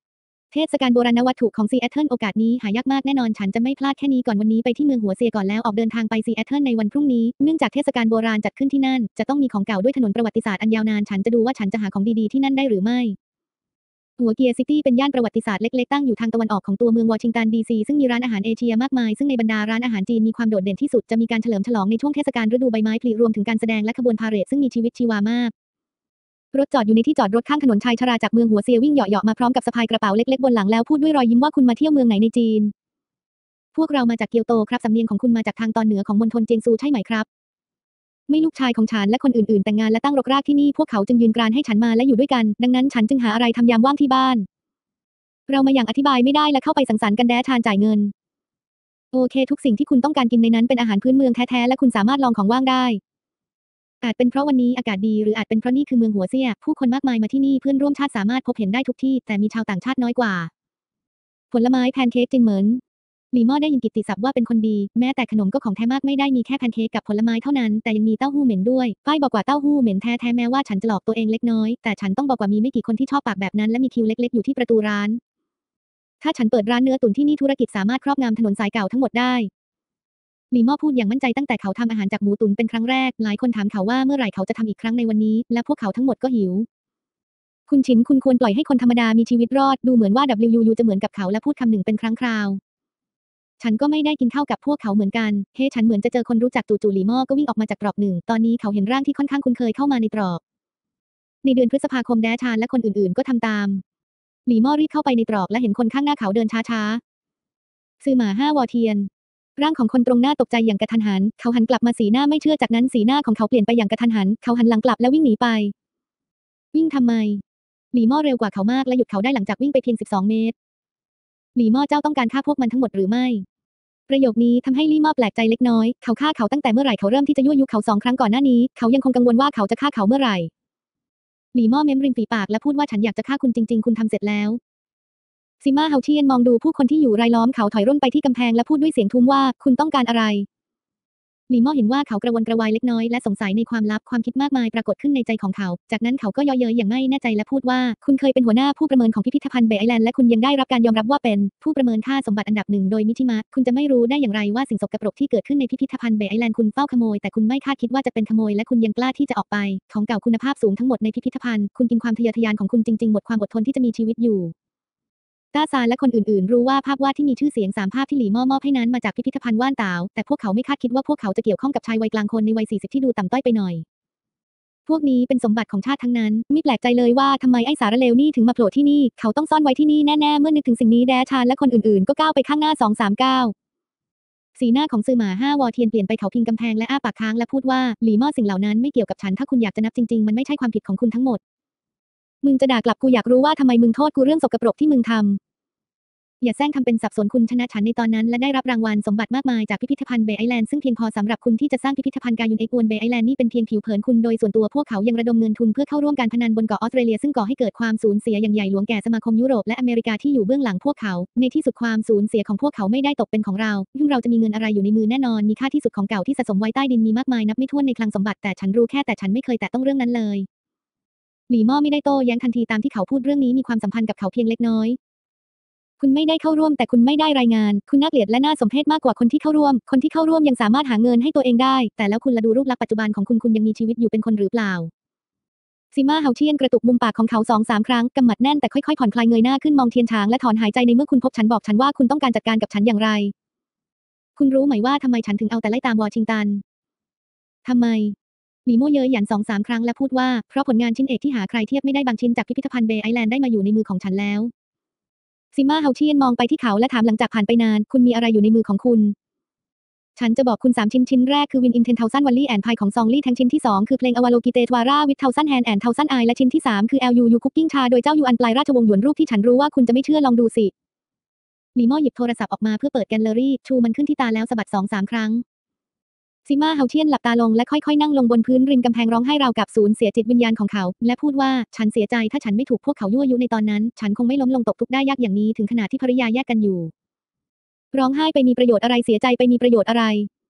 เทศกาลโบราณวัตถุของซีแอตเทิลโอกาสนี้หายากมากแน่นอนฉันจะไม่พลาดแค่นี้ก่อนวันนี้ไปที่เมืองหัวเซียก่อนแล้วออกเดินทางไปซีแอตเทิลในวันพรุ่งนี้เนื่องจากเทศกาลโบราณจัดขึ้นที่นั่นจะต้องมีของเก่าด้วยถนนประวัติศาสตร์อันยาวนานฉันจะดูว่าฉันจะหาของดีๆที่นั่นได้หรือไม่หัวเกียร์ซิตี้เป็นย่านประวัติศาสตร์เล็กๆตั้งอยู่ทางตะวันออกของตัวเมืองวอชิงตันดีซีซึ่งมีร้านอาหารเอเชียมากมายซึ่งในบรรดาร้านอาหารจีนมีความโดดเด่นที่สุดจะมีการเฉลิมฉลองในช่วงเทศกาลฤดูใบไม้ผลิรวมถึงการแสดงและขบวนพาเหรดซึ่งมีชีวิตชีวามากรถจอดอยู่ในที่จอดรถข้างถนนชายชราจากเมืองหัวเซียวิ่งเหาะๆมาพร้อมกับสะพายกระเป๋าเล็กๆบนหลังแล้วพูดด้วยรอยยิ้มว่าคุณมาเที่ยวเมืองไหนในจีนพวกเรามาจากเกียวโตครับสำเนียงของคุณมาจากทางตอนเหนือของมณฑลเจียงซูใช่ไหมครับไม่ลูกชายของฉันและคนอื่นๆแต่งงานและตั้งรกรากที่นี่พวกเขาจึงยืนกรานให้ฉันมาและอยู่ด้วยกันดังนั้นฉันจึงหาอะไรทำยามว่างที่บ้านเรามาอย่างอธิบายไม่ได้และเข้าไปสังสรรค์กันแดชานจ่ายเงินโอเคทุกสิ่งที่คุณต้องการกินในนั้นเป็นอาหารพื้นเมืองแท้ๆและคุณสามารถลองของว่างได้อาจเป็นเพราะวันนี้อากาศดีหรืออาจเป็นเพราะนี่คือเมืองหัวเซี่ยผู้คนมากมายมาที่นี่เพื่อนร่วมชาติสามารถพบเห็นได้ทุกที่แต่มีชาวต่างชาติน้อยกว่าผลไม้แพนเค้กจินเหมินหลี่ม่อได้ยินกิตติศัพท์ว่าเป็นคนดีแม้แต่ขนมก็ของแท้มากไม่ได้มีแค่แพนเค้กกับผลไม้เท่านั้นแต่ยังมีเต้าหู้เหม็นด้วยป้ายบอกว่าเต้าหู้เหม็นแท้ๆแม้ว่าฉันจะหลอกตัวเองเล็กน้อยแต่ฉันต้องบอกว่ามีไม่กี่คนที่ชอบปากแบบนั้นและมีคิวเล็กๆอยู่ที่ประตูร้านถ้าฉันเปิดร้านเนื้อตุ๋นที่นี่ธุรกิจสามารถครอบงำถนนสายเก่าทั้งหมดได้หลี่ม่อพูดอย่างมั่นใจตั้งแต่เขาทำอาหารจากหมูตุ๋นเป็นครั้งแรกหลายคนถามเขาว่าเมื่อไหร่เขาจะทำอีกครั้งในวันนี้และพวกเขาทั้งหมดก็หิวคุณชินคุณควรปล่อยให้คนธรรมดามีชีวิตรอดดูเหมือนว่า WUU จะเหมือนกับเขาและพูดคำหนึ่งเป็นครั้งคราวฉันก็ไม่ได้กินข้าวกับพวกเขาเหมือนกันเฮ้ฉันเหมือนจะเจอคนรู้จักจู่ๆหลี่ม่อก็วิ่งออกมาจากตรอกหนึ่งตอนนี้เขาเห็นร่างที่ค่อนข้างคุ้นเคยเข้ามาในตรอกในเดือนพฤษภาคมแดชานและคนอื่นๆก็ทำตามหลี่ม่อรีบเข้าไปในตรอกและเห็นคนข้างหน้าเขาเดินช้าๆซื่อหมา5 วอเทียนร่างของคนตรงหน้าตกใจอย่างกระทันหันเขาหันกลับมาสีหน้าไม่เชื่อจากนั้นสีหน้าของเขาเปลี่ยนไปอย่างกระทันหันเขาหันหลังกลับและวิ่งหนีไปวิ่งทำไมหลี่ม่อเร็วกว่าเขามากและหยุดเขาได้หลังจากวิ่งไปเพียง12 เมตรหลี่ม่อเจ้าต้องการฆ่าพวกมันทั้งหมดหรือไม่ประโยคนี้ทำให้ลี่ม่อแปลกใจเล็กน้อยเขาฆ่าเขาตั้งแต่เมื่อไหร่เขาเริ่มที่จะยั่วยุเขา2 ครั้งก่อนหน้านี้เขายังคงกังวลว่าเขาจะฆ่าเขาเมื่อไหร่หลี่ม่อเม้มริมฝีปากและพูดว่าฉันอยากจะฆ่าคุณจริงๆคุณทำเสร็จแล้วซิม่าเฮาเทียนมองดูผู้คนที่อยู่รายล้อมเขาถอยร่นไปที่กำแพงและพูดด้วยเสียงทุ้มว่าคุณต้องการอะไรหลี่ม่อเห็นว่าเขากระวนกระวายเล็กน้อยและสงสัยในความลับความคิดมากมายปรากฏขึ้นในใจของเขาจากนั้นเขาก็เยาะเย้ยอย่างไม่แน่ใจและพูดว่าคุณเคยเป็นหัวหน้าผู้ประเมินของพิพิธภัณฑ์เบย์ไอแลนด์และคุณยังได้รับการยอมรับว่าเป็นผู้ประเมินค่าสมบัติอันดับ1โดยมิชิมะคุณจะไม่รู้ได้อย่างไรว่าสิ่งสกปรกที่เกิดขึ้นในพิพิธภัณฑ์เบย์ไอแลนด์คุณเฝ้าขโมยแต่คุณไม่คาดคิดว่าจะเป็นขโมยและคุณยังกล้าที่จะออกไปของเก่าคุณภาพสูงทั้งหมดในพิพิธภัณฑ์คุณกินความทะเยอทะยานของคุณจริงๆหมดความอดทนที่จะมีชีวิตอยู่ต้าซานและคนอื่นๆรู้ว่าภาพวาดที่มีชื่อเสียง3 ภาพที่หลี่ม่อมอบให้นั้นมาจากพิพิธภัณฑ์ว่านตาวแต่พวกเขาไม่คาดคิดว่าพวกเขาจะเกี่ยวข้องกับชายวัยกลางคนในวัย40ที่ดูต่ำต้อยไปหน่อยพวกนี้เป็นสมบัติของชาติทั้งนั้นไม่แปลกใจเลยว่าทำไมไอ้สารเลวนี่ถึงมาโผล่ที่นี่เขาต้องซ่อนไว้ที่นี่แน่ๆเมื่อนึกถึงสิ่งนี้แดชานและคนอื่นๆก็ก้าวไปข้างหน้า2-3 ก้าวสีหน้าของซือหมา5 วอเทียนเปลี่ยนไปเขาพิงกำแพงและอ้าปากค้างและพูดว่าหลี่ม่อสิ่งเหล่านั้นไม่เกี่ยวกับฉันถ้าคุณอยากจะนับจริงๆมันไม่ใช่ความผิดของคุณทั้งหมดมึงจะด่ากลับกูอยากรู้ว่าทำไมมึงโทษกูเรื่องสกปรกที่มึงทำอย่าแซงทำเป็นสับสนคุณชนะฉันในตอนนั้นและได้รับรางวัลสมบัติมากมายจากพิพิธภัณฑ์เบย์ไอแลนด์ซึ่งเพียงพอสำหรับคุณที่จะสร้างพิพิธภัณฑ์กายุนเอกวนเบย์ไอแลนด์นี่เป็นเพียงผิวเผินคุณโดยส่วนตัวพวกเขายังระดมเงินทุนเพื่อเข้าร่วมการพนันบนเกาะออสเตรเลียซึ่งก่อให้เกิดความสูญเสียอย่างใหญ่หลวงแก่สมาคมยุโรปและอเมริกาที่อยู่เบื้องหลังพวกเขาในที่สุดความสูญเสียของพวกเขาไม่ได้ตกเป็นของเราซึ่งเราจะมีเงินอะไรอยู่ในมือแน่นอนมีค่าที่สุดของเก่าที่สะสมไว้ใต้ดินมีมากมายนับไม่ถ้วนในคลังสมบัติแต่ฉันรู้แค่แต่ฉันไม่เคยแตะต้องเรื่องนั้นเลยหลี่ม่อไม่ได้โต้แย้งทันทีตามที่เขาพูดเรื่องนี้มีความสัมพันธ์กับเขาเพียงเล็กน้อยคุณไม่ได้เข้าร่วมแต่คุณไม่ได้รายงานคุณน่าเกลียดและน่าสมเพชมากกว่าคนที่เข้าร่วมคนที่เข้าร่วมยังสามารถหาเงินให้ตัวเองได้แต่แล้วคุณละดูรูปลักษณ์ปัจจุบันของคุณคุณยังมีชีวิตอยู่เป็นคนหรือเปล่าซิม่าเฮาเทียนกระตุกมุมปากของเขา2-3 ครั้งกำหมัดแน่นแต่ค่อยๆผ่อนคลายเงยหน้าขึ้นมองเทียนช้างและถอนหายใจในเมื่อคุณพบฉันบอกฉันว่าคุณต้องการจัดการกับฉันอย่างไรคุณรู้ไหมว่าทำไมฉันถึงเอาแต่ไล่ตามวอชิงตันทำไมหลี่ม่อเย้ยหยัน2-3 ครั้งและพูดว่าเพราะผลงานชิ้นเอกที่หาใครเทียบไม่ได้บางชิ้นจากพิพิธภัณฑ์เบย์ไอแลนด์ได้มาอยู่ในมือของฉันแล้วซิม่าเฮาเทียนมองไปที่เขาและถามหลังจากผ่านไปนานคุณมีอะไรอยู่ในมือของคุณฉันจะบอกคุณ3 ชิ้นชิ้นแรกคือ Win in 10,000 Wally and Pie ของซองลี่แทงชิ้นที่2คือเพลง Avalokite Twara with 1000 Hand and 1000 Eye และชิ้นที่3คือ LUU Cooking Cha โดยเจ้ายูอันปลายราชวงศ์หยวนรูปที่ฉันรู้ว่าคุณจะไม่เชื่อลองดูสิหลี่ม่อหยิบโทรศัพท์ออกมาเพื่อเปิดแกลเลอรี่ชูมันขึ้นที่ตาแล้วสะบัด2-3 ครั้งซิม่าเฮาเทียนหลับตาลงและค่อยๆนั่งลงบนพื้นริมกำแพงร้องไห้ราวกับสูญเสียจิตวิญญาณของเขาและพูดว่าฉันเสียใจถ้าฉันไม่ถูกพวกเขายั่วยุในตอนนั้นฉันคงไม่ล้มลงตกทุกข์ได้ยากอย่างนี้ถึงขนาดที่ภริยาแยกกันอยู่ร้องไห้ไปมีประโยชน์อะไรเสียใจไปมีประโยชน์อะไร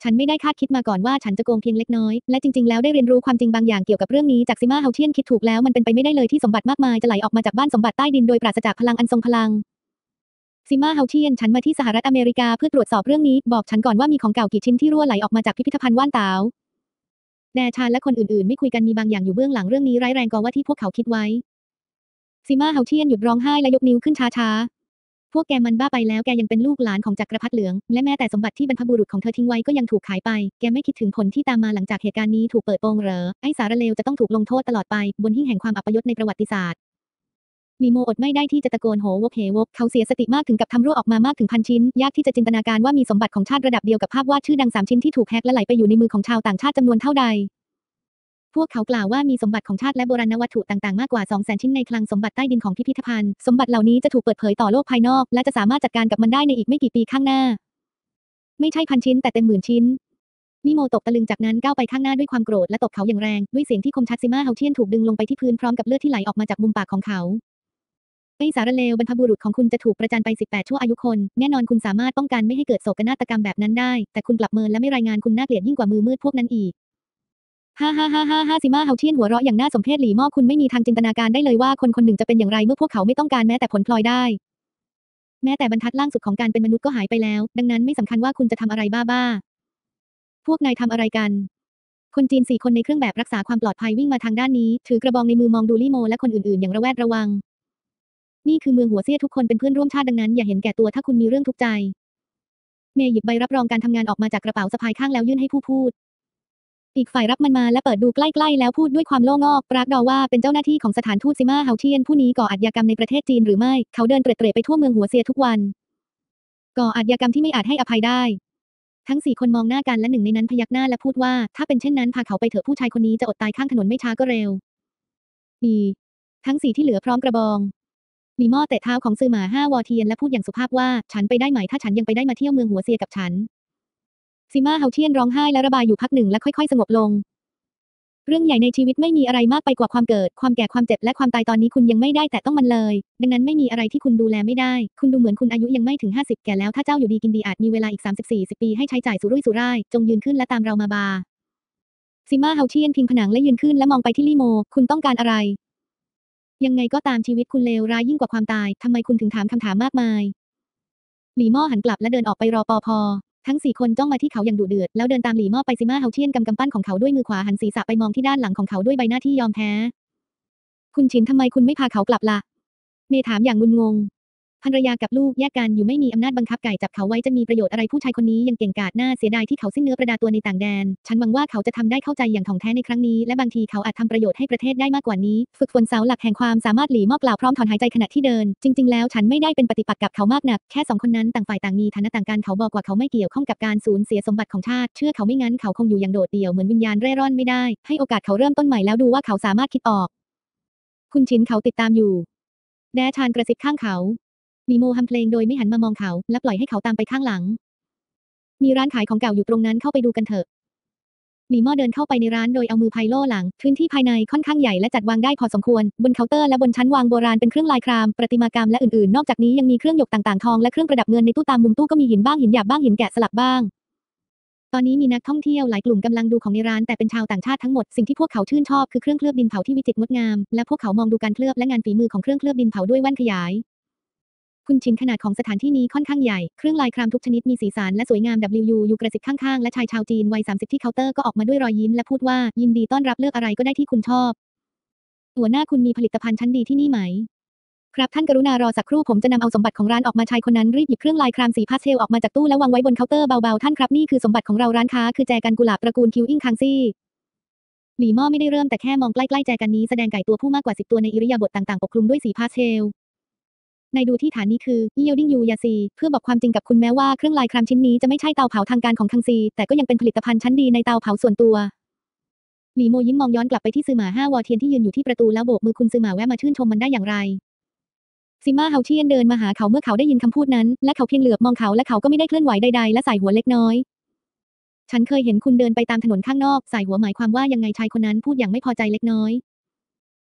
ฉันไม่ได้คาดคิดมาก่อนว่าฉันจะโกงเพียงเล็กน้อยและจริงๆแล้วได้เรียนรู้ความจริงบางอย่างเกี่ยวกับเรื่องนี้จากซิมาเฮาเทียนคิดถูกแล้วมันเป็นไปไม่ได้เลยที่สมบัติมากมายจะไหลออกมาจากบ้านสมบัติใต้ดินโดยปราศจากพลังอันทรงพลังซิมาเฮาเทียนฉันมาที่สหรัฐอเมริกาเพื่อตรวจสอบเรื่องนี้บอกฉันก่อนว่ามีของเก่ากี่ชิ้นที่รั่วไหลออกมาจากพิพิธภัณฑ์ว่านตาวแดชานและคนอื่นๆไม่คุยกันมีบางอย่างอยู่เบื้องหลังเรื่องนี้ร้ายแรงกว่าที่พวกเขาคิดไว้ซิมาเฮาเทียนหยุดร้องไห้และยกนิ้วขึ้นช้าๆพวกแกมันบ้าไปแล้วแกยังเป็นลูกหลานของจักรพรรดิเหลืองและแม้แต่สมบัติที่บรรพบุรุษของเธอทิ้งไว้ก็ยังถูกขายไปแกไม่คิดถึงผลที่ตามมาหลังจากเหตุการณ์นี้ถูกเปิดโปงเหรอไอ้สารเลวจะต้องถูกลงโทษตลอดไปบนหิ้งแห่งความอัปยศในประวัติศาสตร์ลีโมอดไม่ได้ที่จะตะโกนโหวกเหวกเขาเสียสติมากถึงกับทำรั่วออกมามากถึง1,000 ชิ้นยากที่จะจินตนาการว่ามีสมบัติของชาติระดับเดียวกับภาพวาดชื่อดัง3 ชิ้นที่ถูกแฮกและไหลไปอยู่ในมือของชาวต่างชาติจำนวนเท่าใดพวกเขากล่าวว่ามีสมบัติของชาติและโบราณวัตถุต่างๆมากกว่า 200,000 ชิ้นในคลังสมบัติใต้ดินของพิพิธภัณฑ์สมบัติเหล่านี้จะถูกเปิดเผยต่อโลกภายนอกและจะสามารถจัดการกับมันได้ในอีกไม่กี่ปีข้างหน้าไม่ใช่1,000 ชิ้นแต่เต็ม10,000 ชิ้นนิโมตกตะลึงจากนั้นก้าวไปข้างหน้าด้วยความโกรธและตบเขาอย่างแรงด้วยเสียงที่คมชัดซิมาเฮาเทียนถูกดึงลงไปที่พื้นพร้อมกับเลือดที่ไหลออกมาจากมุมปากของเขาไอ้สารเลวบรรพบุรุษของคุณจะถูกประจานไป18ชั่วอายุคนแน่นอนคุณสามารถป้องกันไม่ให้เกิดโศกนาฏกรรมแบบนั้นได้แต่คุณกลับเมินและไม่รายงานคุณน่าเกลียดยิ่งกว่ามือมืดพวกนั้นอีกฮ่าฮ่าฮ่าฮ่าฮ่าซิมาเฮาเทียนหัวเราะอย่างน่าสมเพชหลี่ม่อคุณไม่มีทางจินตนาการได้เลยว่าคนคนหนึ่งจะเป็นอย่างไรเมื่อพวกเขาไม่ต้องการแม้แต่ผลพลอยได้แม้แต่บรรทัดล่างสุดของการเป็นมนุษย์ก็หายไปแล้วดังนั้นไม่สำคัญว่าคุณจะทำอะไรบ้าๆพวกนายทำอะไรกันคนจีน4 คนในเครื่องแบบรักษาความปลอดภัยวิ่งมาทางด้านนี้ถือกระบองในมือมองดูลี่โมและคนอื่นๆอย่างระแวดระวังนี่คือเมืองหัวเซี่ยทุกคนเป็นเพื่อนร่วมชาติดังนั้นอย่าเห็นแก่ตัวถ้าคุณมีเรื่องทุกข์ใจเมย์หยิบใบรับรองการทำงานออกมาจากกระเป๋าสะพายข้างแล้วยื่นให้ผู้พูดอีกฝ่ายรับมันมาและเปิดดูใกล้ๆแล้วพูดด้วยความโล่งอกปรากฏว่าเป็นเจ้าหน้าที่ของสถานทูตซิมาเฮาเทียนผู้นี้ก่ออาชญากรรมในประเทศจีนหรือไม่เขาเดินเตร่ๆไปทั่วเมืองหัวเซียทุกวันก่ออาชญากรรมที่ไม่อาจให้อภัยได้ทั้ง4 คนมองหน้ากันและหนึ่งในนั้นพยักหน้าและพูดว่าถ้าเป็นเช่นนั้นพาเขาไปเถอะผู้ชายคนนี้จะอดตายข้างถนนไม่ช้าก็เร็วทั้ง4ที่เหลือพร้อมกระบองลีม่อเตะเท้าของซือหมา5 วอเทียนและพูดอย่างสุภาพว่าฉันไปได้ไหมถ้าฉันยังไปได้มาเที่ยวเมืองหัวเซียกับฉันซิมาเฮาเทียนร้องไห้และระบายอยู่พักหนึ่งและค่อยๆสงบลงเรื่องใหญ่ในชีวิตไม่มีอะไรมากไปกว่าความเกิดความแก่ความเจ็บและความตายตอนนี้คุณยังไม่ได้แต่ต้องมันเลยดังนั้นไม่มีอะไรที่คุณดูแลไม่ได้คุณดูเหมือนคุณอายุยังไม่ถึง50แก่แล้วถ้าเจ้าอยู่ดีกินดีอาจมีเวลาอีก30-40 ปีให้ใช้จ่ายสุรุ่ยสุร่ายจงยืนขึ้นและตามเรามาบาซิมาเฮาเทียนพิงผนังและยืนขึ้นและมองไปที่ลี่โมคุณต้องการอะไรยังไงก็ตามชีวิตคุณเลวร้ายยิ่งกว่าความตายทำไมคุณถึงถามคำถามมากมายหลี่ม่อหันกลับและเดินออกไปรอปภทั้ง4 คนจ้องมาที่เขาอย่างดุเดือดแล้วเดินตามหลี่ม่อไปซิมาเฮาเทียนกำปั้นของเขาด้วยมือขวาหันศีรษะไปมองที่ด้านหลังของเขาด้วยใบหน้าที่ยอมแพ้คุณฉินทำไมคุณไม่พาเขากลับล่ะเมย์ถามอย่างงุนงงภรรยากับลูกแยกกันอยู่ไม่มีอำนาจบังคับไก่จับเขาไว้จะมีประโยชน์อะไรผู้ชายคนนี้ยังเก่งกาจน่าเสียดายที่เขาสิ้นเนื้อประดาตัวในต่างแดนฉันหวังว่าเขาจะทำได้เข้าใจอย่างถ่องแท้ในครั้งนี้และบางทีเขาอาจทำประโยชน์ให้ประเทศได้มากกว่านี้ฝึกฝนเสาหลักแห่งความสามารถหลี่ม่อกล่าวพร้อมถอนหายใจขณะที่เดินจริงๆแล้วฉันไม่ได้เป็นปฏิปักษ์กับเขามากนักแค่2 คนนั้นต่างฝ่ายต่างมีฐานะต่างกันเขาบอกว่าเขาไม่เกี่ยวข้องกับการสูญเสียสมบัติของชาติเชื่อเขาไม่งั้นเขาคงอยู่อย่างโดดเดี่ยวเหมือนวิญญาณเร่ร่อนไม่ได้ให้โอกาสเขาเริ่มต้นใหม่แล้วดูว่าเขาสามารถคิดออกคุณชินเขาติดตามอยู่แดชานกระซิบข้างเขาลีโมฮัมเพลงโดยไม่หันมามองเขาและปล่อยให้เขาตามไปข้างหลังมีร้านขายของเก่าอยู่ตรงนั้นเข้าไปดูกันเถอะลีโมเดินเข้าไปในร้านโดยเอามือไพโล่หลังพื้นที่ภายในค่อนข้างใหญ่และจัดวางได้พอสมควรบนเคาน์เตอร์และบนชั้นวางโบราณเป็นเครื่องลายครามประติมากรรมและอื่นๆนอกจากนี้ยังมีเครื่องหยกต่างๆทองและเครื่องประดับเงินในตู้ตามมุมตู้ก็มีหินบ้างหินหยาบบ้างหินแกะสลักบ้างตอนนี้มีนักท่องเที่ยวหลายกลุ่มกำลังดูของในร้านแต่เป็นชาวต่างชาติทั้งหมดสิ่งที่พวกเขาชื่นชอบคือเครื่องเคลือบดินเผาที่วิจิตรงดงามและพวกเขามองดูการเคลือบและงานฝีมือของเครื่องเคลือบดินเผาด้วยแว่นขยายคุณชินขนาดของสถานที่นี้ค่อนข้างใหญ่เครื่องลายครามทุกชนิดมีสีสันและสวยงาม WU กระซิบข้างๆและชายชาวจีนวัย30ที่เคาน์เตอร์ก็ออกมาด้วยรอยยิ้มและพูดว่ายินดีต้อนรับเลือกอะไรก็ได้ที่คุณชอบหัวหน้าคุณมีผลิตภัณฑ์ชั้นดีที่นี่ไหมครับท่านกรุณารอสักครู่ผมจะนำเอาสมบัติของร้านออกมาชายคนนั้นรีบหยิบเครื่องลายครามสีพาสเทลออกมาจากตู้แล้ววางไว้บนเคาน์เตอร์เบาๆท่านครับนี่คือสมบัติของเราร้านค้าคือแจกันกุหลาบตระกูลคิวอิงคังซี่หลี่ม่อไม่ได้เริ่มแต่แค่มองใกล้ๆแจกันนี้แสดงไก่ตัวผู้มากกว่า10 ตัวในอิริยาบถต่างๆปกคลุมด้วยสีพาสเทลในดูที่ฐานนี้คือเยียวดิ้งยูยาซีเพื่อบอกความจริงกับคุณแม้ว่าเครื่องลายครามชิ้นนี้จะไม่ใช่เตาเผาทางการของคังซีแต่ก็ยังเป็นผลิตภัณฑ์ชั้นดีในเตาเผาส่วนตัวหลี่โมยิ้มมองย้อนกลับไปที่ซือหมา5 วอเทียนที่ยืนอยู่ที่ประตูแล้วโบกมือคุณซือหมาแวะมาชื่นชมมันได้อย่างไรซิมาเฮาเทียนเดินมาหาเขาเมื่อเขาได้ยินคำพูดนั้นและเขาเพียงเหลือบมองเขาและเขาก็ไม่ได้เคลื่อนไหวใดๆและสายหัวเล็กน้อยฉันเคยเห็นคุณเดินไปตามถนนข้างนอกสายหัวหมายความว่ายังไงชายคนนั้นพูดอย่างไม่พอใจเล็กน้อย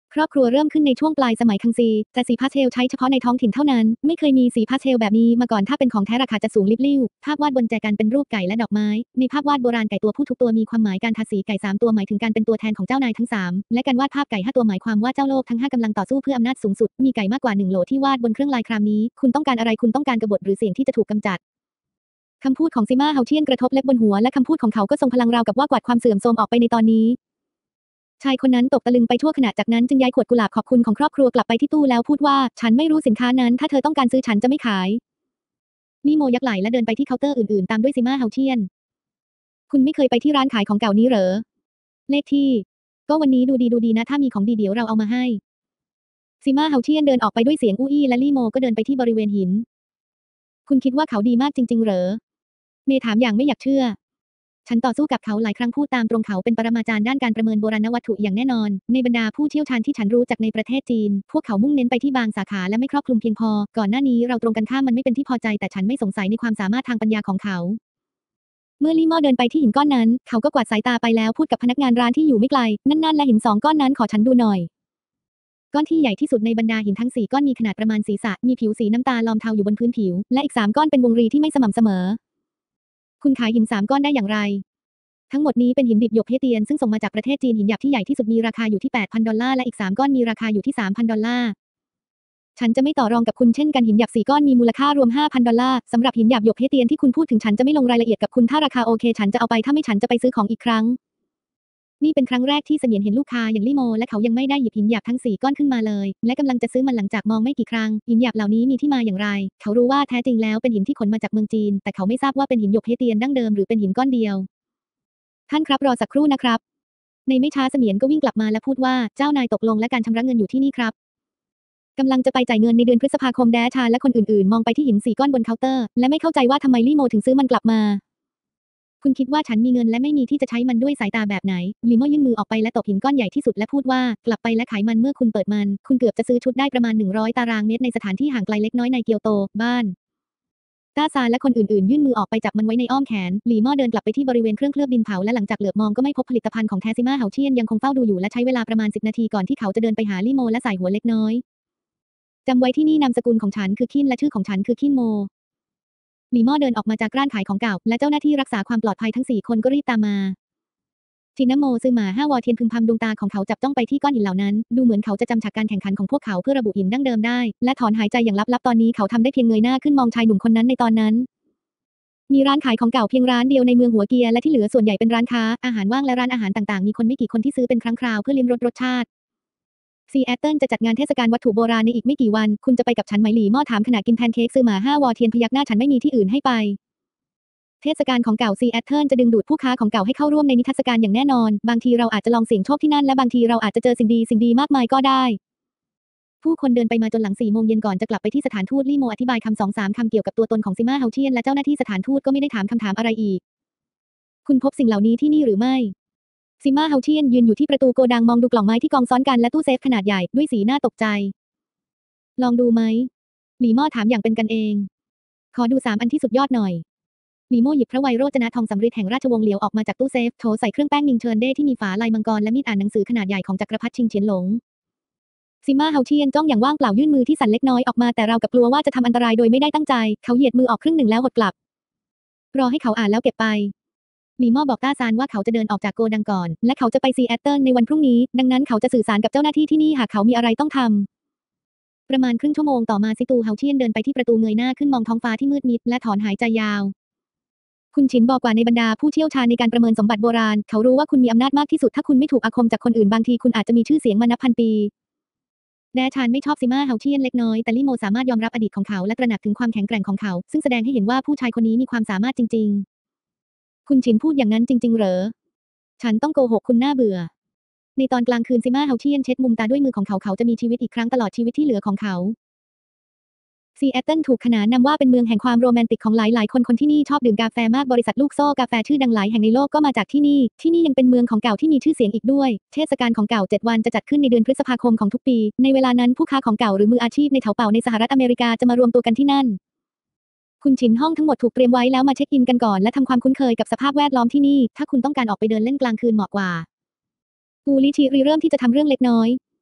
ครอบครัวเริ่มขึ้นในช่วงปลายสมัยคังซีแต่สีพาสเทลใช้เฉพาะในท้องถิ่นเท่านั้นไม่เคยมีสีพาสเทลแบบนี้มาก่อนถ้าเป็นของแท้ราคาจะสูงลิบลิ่วภาพวาดบนแจกันเป็นรูปไก่และดอกไม้ในภาพวาดโบราณไก่ตัวผู้ทุกตัวมีความหมายการทาสีไก่3ตัวหมายถึงการเป็นตัวแทนของเจ้านายทั้ง3และการวาดภาพไก่5ตัวหมายความว่าเจ้าโลกทั้ง5กำลังต่อสู้เพื่ออำนาจสูงสุดมีไก่มากกว่า1โหลที่วาดบนเครื่องลายครามนี้คุณต้องการอะไรคุณต้องการกบฏหรือเสียงที่จะถูกกำจัดคำพูดของซิม่าเฮาเทียนกระทบเล็บบนหัวและคำพูดของเขาก็ทรงพลังราวกับว่ากวาดความเสื่อมโทรมออกไปในตอนนี้ชายคนนั้นตกตะลึงไปทั่วขณะจากนั้นจึงย้ายขวดกุหลาบขอบคุณของครอบครัวกลับไปที่ตู้แล้วพูดว่าฉันไม่รู้สินค้านั้นถ้าเธอต้องการซื้อฉันจะไม่ขายลี่โมยักไหล่และเดินไปที่เคาน์เตอร์อื่นๆตามด้วยซิม่าเฮาเทียนคุณไม่เคยไปที่ร้านขายของเก่านี้เหรอเลขที่ก็วันนี้ดูดีนะถ้ามีของดีเดี๋ยวเราเอามาให้ซิม่าเฮาเทียนเดินออกไปด้วยเสียงอู้อี้และลี่โมก็เดินไปที่บริเวณหินคุณคิดว่าเขาดีมากจริงๆเหรอเมย์ถามอย่างไม่อยากเชื่อฉันต่อสู้กับเขาหลายครั้งพูดตามตรงเขาเป็นปรมาจารย์ด้านการประเมินโบราณวัตถุอย่างแน่นอนในบรรดาผู้เชี่ยวชาญที่ฉันรู้จักในประเทศจีนพวกเขามุ่งเน้นไปที่บางสาขาและไม่ครอบคลุมเพียงพอก่อนหน้านี้เราตรงกันข้ามมันไม่เป็นที่พอใจแต่ฉันไม่สงสัยในความสามารถทางปัญญาของเขาเมื่อลี่ม่อเดินไปที่หินก้อนนั้นเขาก็กวาดสายตาไปแล้วพูดกับพนักงานร้านที่อยู่ไม่ไกลนั่นและหิน2ก้อนนั้นขอฉันดูหน่อยก้อนที่ใหญ่ที่สุดในบรรดาหินทั้ง4ก้อนมีขนาดประมาณศีรษะมีผิวสีน้ำตาลลอมเทาอยู่บนพื้นผิวและอีก3ก้อนเป็นวงรีที่ไม่สม่ำเสมอคุณขายหิน3ก้อนได้อย่างไรทั้งหมดนี้เป็นหินดิบหยกเฮเตียนซึ่งส่งมาจากประเทศจีนหินหยาบที่ใหญ่ที่สุดมีราคาอยู่ที่ 8,000 ดอลลาร์และอีก3ก้อนมีราคาอยู่ที่ 3,000 ดอลลาร์ฉันจะไม่ต่อรองกับคุณเช่นกันหินหยาบ4ก้อนมีมูลค่ารวม 5,000 ดอลลาร์สำหรับหินหยาบหยกเฮเตียนที่คุณพูดถึงฉันจะไม่ลงรายละเอียดกับคุณถ้าราคาโอเคฉันจะเอาไปถ้าไม่ฉันจะไปซื้อของอีกครั้งนี่เป็นครั้งแรกที่เสมียนเห็นลูกค้าอย่างลี่โมและเขายังไม่ได้หยิบหินหยาบทั้ง4ก้อนขึ้นมาเลยและกำลังจะซื้อมันหลังจากมองไม่กี่ครั้งหินหยาบเหล่านี้มีที่มาอย่างไรเขารู้ว่าแท้จริงแล้วเป็นหินที่ขนมาจากเมืองจีนแต่เขาไม่ทราบว่าเป็นหินหยกเฮเตียนดั้งเดิมหรือเป็นหินก้อนเดียวท่านครับรอสักครู่นะครับในไม่ช้าเสมียนก็วิ่งกลับมาและพูดว่าเจ้านายตกลงและการชำระเงินอยู่ที่นี่ครับกำลังจะไปจ่ายเงินในเดือนพฤษภาคมแดชาและคนอื่นๆมองไปที่หิน4ก้อนบนเคาน์เตอร์และไม่เข้าใจว่าทำไมลี่โมถึงซื้อมันกลับมาคุณคิดว่าฉันมีเงินและไม่มีที่จะใช้มันด้วยสายตาแบบไหนลี่โมยื่นมือออกไปและตบหินก้อนใหญ่ที่สุดและพูดว่ากลับไปและขายมันเมื่อคุณเปิดมันคุณเกือบจะซื้อชุดได้ประมาณ100ตารางเมตรในสถานที่ห่างไกลเล็กน้อยในเกียวโตบ้านต้าซานและคนอื่นๆยื่นมือออกไปจับมันไว้ในอ้อมแขนหลี่ม่อเดินกลับไปที่บริเวณเครื่องเคลือบดินเผาและหลังจากเหลือบมองก็ไม่พบผลิตภัณฑ์ของแทซิม่าเฮาเทียนยังคงเฝ้าดูอยู่และใช้เวลาประมาณ10นาทีก่อนที่เขาจะเดินไปหาลี่โมและใส่หัวเล็กน้อยจำไว้ที่นี่นามสกุลของฉันคือคินและชื่อของฉันคือคินโมหลี่ม่อเดินออกมาจากร้านขายของเก่าและเจ้าหน้าที่รักษาความปลอดภัยทั้ง4คนก็รีบตามมาจินโมซึหมา5วอเทียนพึมพำดวงตาของเขาจับจ้องไปที่ก้อนหินเหล่านั้นดูเหมือนเขาจะจำฉากการแข่งขันของพวกเขาเพื่อระบุหินดั้งเดิมได้และถอนหายใจอย่างลับๆตอนนี้เขาทำได้เพียงเงยหน้าขึ้นมองชายหนุ่มคนนั้นในตอนนั้นมีร้านขายของเก่าเพียงร้านเดียวในเมืองหัวเกียร์และที่เหลือส่วนใหญ่เป็นร้านค้าอาหารว่างและร้านอาหารต่างๆมีคนไม่กี่คนที่ซื้อเป็นครั้งคราวเพื่อลิ้มรสชาติซีแอตเทิลจะจัดงานเทศกาลวัตถุโบราณในอีกไม่กี่วันคุณจะไปกับฉันไหมหลี่ม่อถามขณะกินแพนเค้กซื้อหมา5วอเทียนพยักหน้าฉันไม่มีที่อื่นให้ไปเทศกาลของเก่าซีแอตเทิลจะดึงดูดผู้ค้าของเก่าให้เข้าร่วมในนิทรรศการอย่างแน่นอนบางทีเราอาจจะลองเสี่ยงโชคที่นั่นและบางทีเราอาจจะเจอสิ่งดีมากมายก็ได้ผู้คนเดินไปมาจนหลัง4 โมงเย็นก่อนจะกลับไปที่สถานทูตลี่โมอธิบายคำ2-3 คำเกี่ยวกับตัวตนของซิม่าเฮาเทียนและเจ้าหน้าที่สถานทูตก็ไม่ได้ถามคำถามอะไรอีกคุณพบสิ่งเหล่านี้ที่นี่หรือไม่ซิม่าเฮาเทียนยืนอยู่ที่ประตูโกดังมองดูกล่องไม้ที่กองซ้อนกันและตู้เซฟขนาดใหญ่ด้วยสีหน้าตกใจลองดูไหมหลี่ม่อถามอย่างเป็นกันเองขอดู3 อันที่สุดยอดหน่อยหลี่โม่หยิบพระไวโรจนะทองสำริดแห่งราชวงศ์เหลียวออกมาจากตู้เซฟโถใส่เครื่องแป้งมิงเชินเด้ที่มีฝาลายมังกรและมีดอ่านหนังสือขนาดใหญ่ของจักรพรรดิชิงเฉียนหลงซิม่าเฮาเทียนจ้องอย่างว่างเปล่ายื่นมือที่สั่นเล็กน้อยออกมาแต่เรากับกลัวว่าจะทำอันตรายโดยไม่ได้ตั้งใจเขาเหยียดมือออกครึ่งหนึ่งแล้วหดกลับรอให้เขาอ่านแล้วเก็บไปหลี่ม่อบอกต้าซานว่าเขาจะเดินออกจากโกดังก่อนและเขาจะไปซีแอตเทิลในวันพรุ่งนี้ดังนั้นเขาจะสื่อสารกับเจ้าหน้าที่ที่นี่หากเขามีอะไรต้องทำประมาณครึ่งชั่วโมงต่อมาซิตูเฮาเทียนเดินไปที่ประตูเงยหน้าขึ้นมองท้องฟ้าที่มืดมิดและถอนหายใจยาวคุณฉินบอกว่าในบรรดาผู้เชี่ยวชาญในการประเมินสมบัติโบราณเขารู้ว่าคุณมีอำนาจมากที่สุดถ้าคุณไม่ถูกอาคมจากคนอื่นบางทีคุณอาจจะมีชื่อเสียงมานับพันปีแดชานไม่ชอบซิม่าเฮาเทียนเล็กน้อยแต่ลี่โมสามารถยอมรับอดีตของเขาและตระหนักถึงความแข็งแกร่งของเขาซึ่งแสดงให้เห็นว่าผู้ชายคนนี้มีความสามารถจริงๆคุณฉินพูดอย่างนั้นจริงๆเหรอฉันต้องโกหกคุณน่าเบื่อในตอนกลางคืนซิม่าเฮาเทียนเช็ดมุมตาด้วยมือของเขาเขาจะมีชีวิตอีกครั้งตลอดชีวิตที่เหลือของเขาซีแอตเทิลถูกขนานนามว่าเป็นเมืองแห่งความโรแมนติกของหลายๆคนที่นี่ชอบดื่มกาแฟมากบริษัทลูกโซ่กาแฟชื่อดังหลายแห่งในโลกก็มาจากที่นี่ยังเป็นเมืองของเก่าที่มีชื่อเสียงอีกด้วยเทศกาลของเก่า7 วันจะจัดขึ้นในเดือนพฤษภาคมของทุกปีในเวลานั้นผู้ค้าของเก่าหรือมืออาชีพในแถวเป่าในสหรัฐอเมริกาจะมารวมตัวกันที่นั่นคุณฉินห้องทั้งหมดถูกเตรียมไว้แล้วมาเช็คอินกันก่อนและทำความคุ้นเคยกับสภาพแวดล้อมที่นี่ถ้าคุณต้องการออกไปเดินเล่นกลางคืนเหมาะกว่ากูลิชิริเริ่มที่จะทำเรื่องเล็กน้อยโ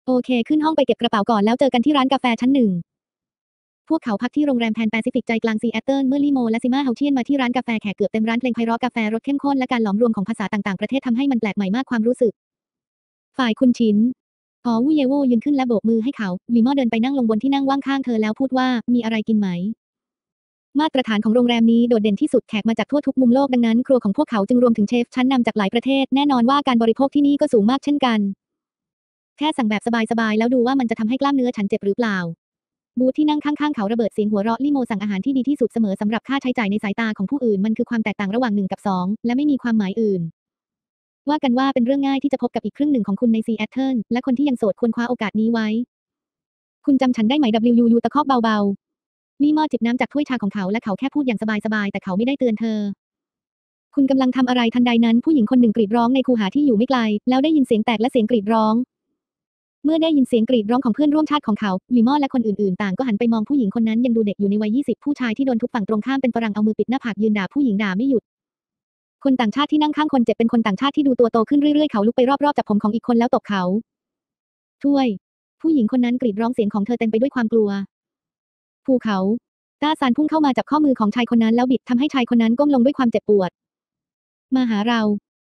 โอเคขึ้นห้องไปเก็บกระเป๋าก่อนแล้วเจอกันที่ร้านกาแฟชั้นหนึ่งพวกเขาพักที่โรงแรมแพนแปซิฟิกใจกลางซีแอตเทิลเมื่อลีโมและซิมาเฮาเชียนมาที่ร้านกาแฟแขกเกือบเต็มร้านเพลงไพเราะกาแฟรสเข้มข้นและการหลอมรวมของภาษาต่างๆประเทศทำให้มันแปลกใหม่มากความรู้สึกฝ่ายคุณชินอ๋อวูเยโวยืนขึ้นและโบกมือให้เขาลีโมเดินไปนั่งลงบนที่นั่งว่างข้างเธอแล้วพูดว่ามีอะไรกินไหมมาตรฐานของโรงแรมนี้โดดเด่นที่สุดแขกมาจากทั่วทุกมุมโลกดังนั้นครัวของพวกเขาจึงรวมถึงเชฟชั้นนำจากหลายประเทศแน่นอนว่าการบริโภคที่นี่ก็สูงมากเช่นกันแค่สั่งแบบสบายๆแล้วดูว่ามันจะทำให้กล้ามเนื้อฉันเจ็บหรือเปล่าบูธที่นั่งข้างๆเขาระเบิดเสียงหัวเราะลิโมสั่งอาหารที่ดีที่สุดเสมอสำหรับค่าใช้จ่ายในสายตาของผู้อื่นมันคือความแตกต่างระหว่าง1กับ2และไม่มีความหมายอื่นว่ากันว่าเป็นเรื่องง่ายที่จะพบกับอีกครึ่งหนึ่งของคุณในซีแอตเทิลและคนที่ยังโสดควรคว้าโอกาสนี้ไว้คุณจำฉันได้ไหม WU ตะคอกเบาๆลิโมจิบน้ำจากถ้วยชาของเขาและเขาแค่พูดอย่างสบายๆแต่เขาไม่ได้เตือนเธอคุณกำลังทำอะไรทันใดนั้นผู้หญิงคนหนึ่งกรีดร้องในคูหาที่อยู่ไม่ไกลแล้วได้ยินเสียงแตกและเสียงกรีดร้องเมื่อได้ยินเสียงกรีดร้องของเพื่อนร่วมชาติของเขาลิมอและคนอื่นๆต่างก็หันไปมองผู้หญิงคนนั้นยังดูเด็กอยู่ในวัย20ผู้ชายที่โดนทุบฝั่งตรงข้ามเป็นฝรั่งเอามือปิดหน้าผากยืนด่าผู้หญิงด่าไม่หยุดคนต่างชาติที่นั่งข้างคนเจ็บเป็นคนต่างชาติที่ดูตัวโตขึ้นเรื่อยๆเขาลุกไปรอบๆจับผมของอีกคนแล้วตบเขาช่วยผู้หญิงคนนั้นกรีดร้องเสียงของเธอเต็มไปด้วยความกลัวภูเขาต้าซานพุ่งเข้ามาจับข้อมือของชายคนนั้นแล้วบิดทำให้ชายคนนั้นก้มลงด้วยความเจ็บปวดมาหาเรา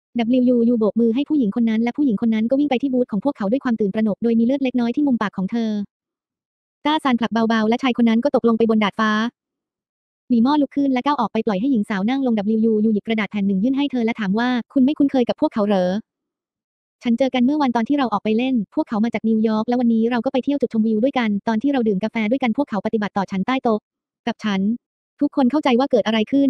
WU โบกมือให้ผู้หญิงคนนั้นและผู้หญิงคนนั้นก็วิ่งไปที่บูธของพวกเขาด้วยความตื่นตระหนกโดยมีเลือดเล็กน้อยที่มุมปากของเธอต้าซานผลักเบาๆและชายคนนั้นก็ตกลงไปบนดาดฟ้าหลีม่อลุกขึ้นและก้าวออกไปปล่อยให้หญิงสาวนั่งลง WU หยิบกระดาษแผ่นหนึ่งยื่นให้เธอและถามว่าคุณไม่คุ้นเคยกับพวกเขาเหรอฉันเจอกันเมื่อวันตอนที่เราออกไปเล่นพวกเขามาจากนิวยอร์กและวันนี้เราก็ไปเที่ยวจุดชมวิวด้วยกันตอนที่เราดื่มกาแฟด้วยกันพวกเขาปฏิบัติต่อฉันใต้โต๊ะกับฉันทุกคนเข้าใจว่าเกิดอะไรขึ้น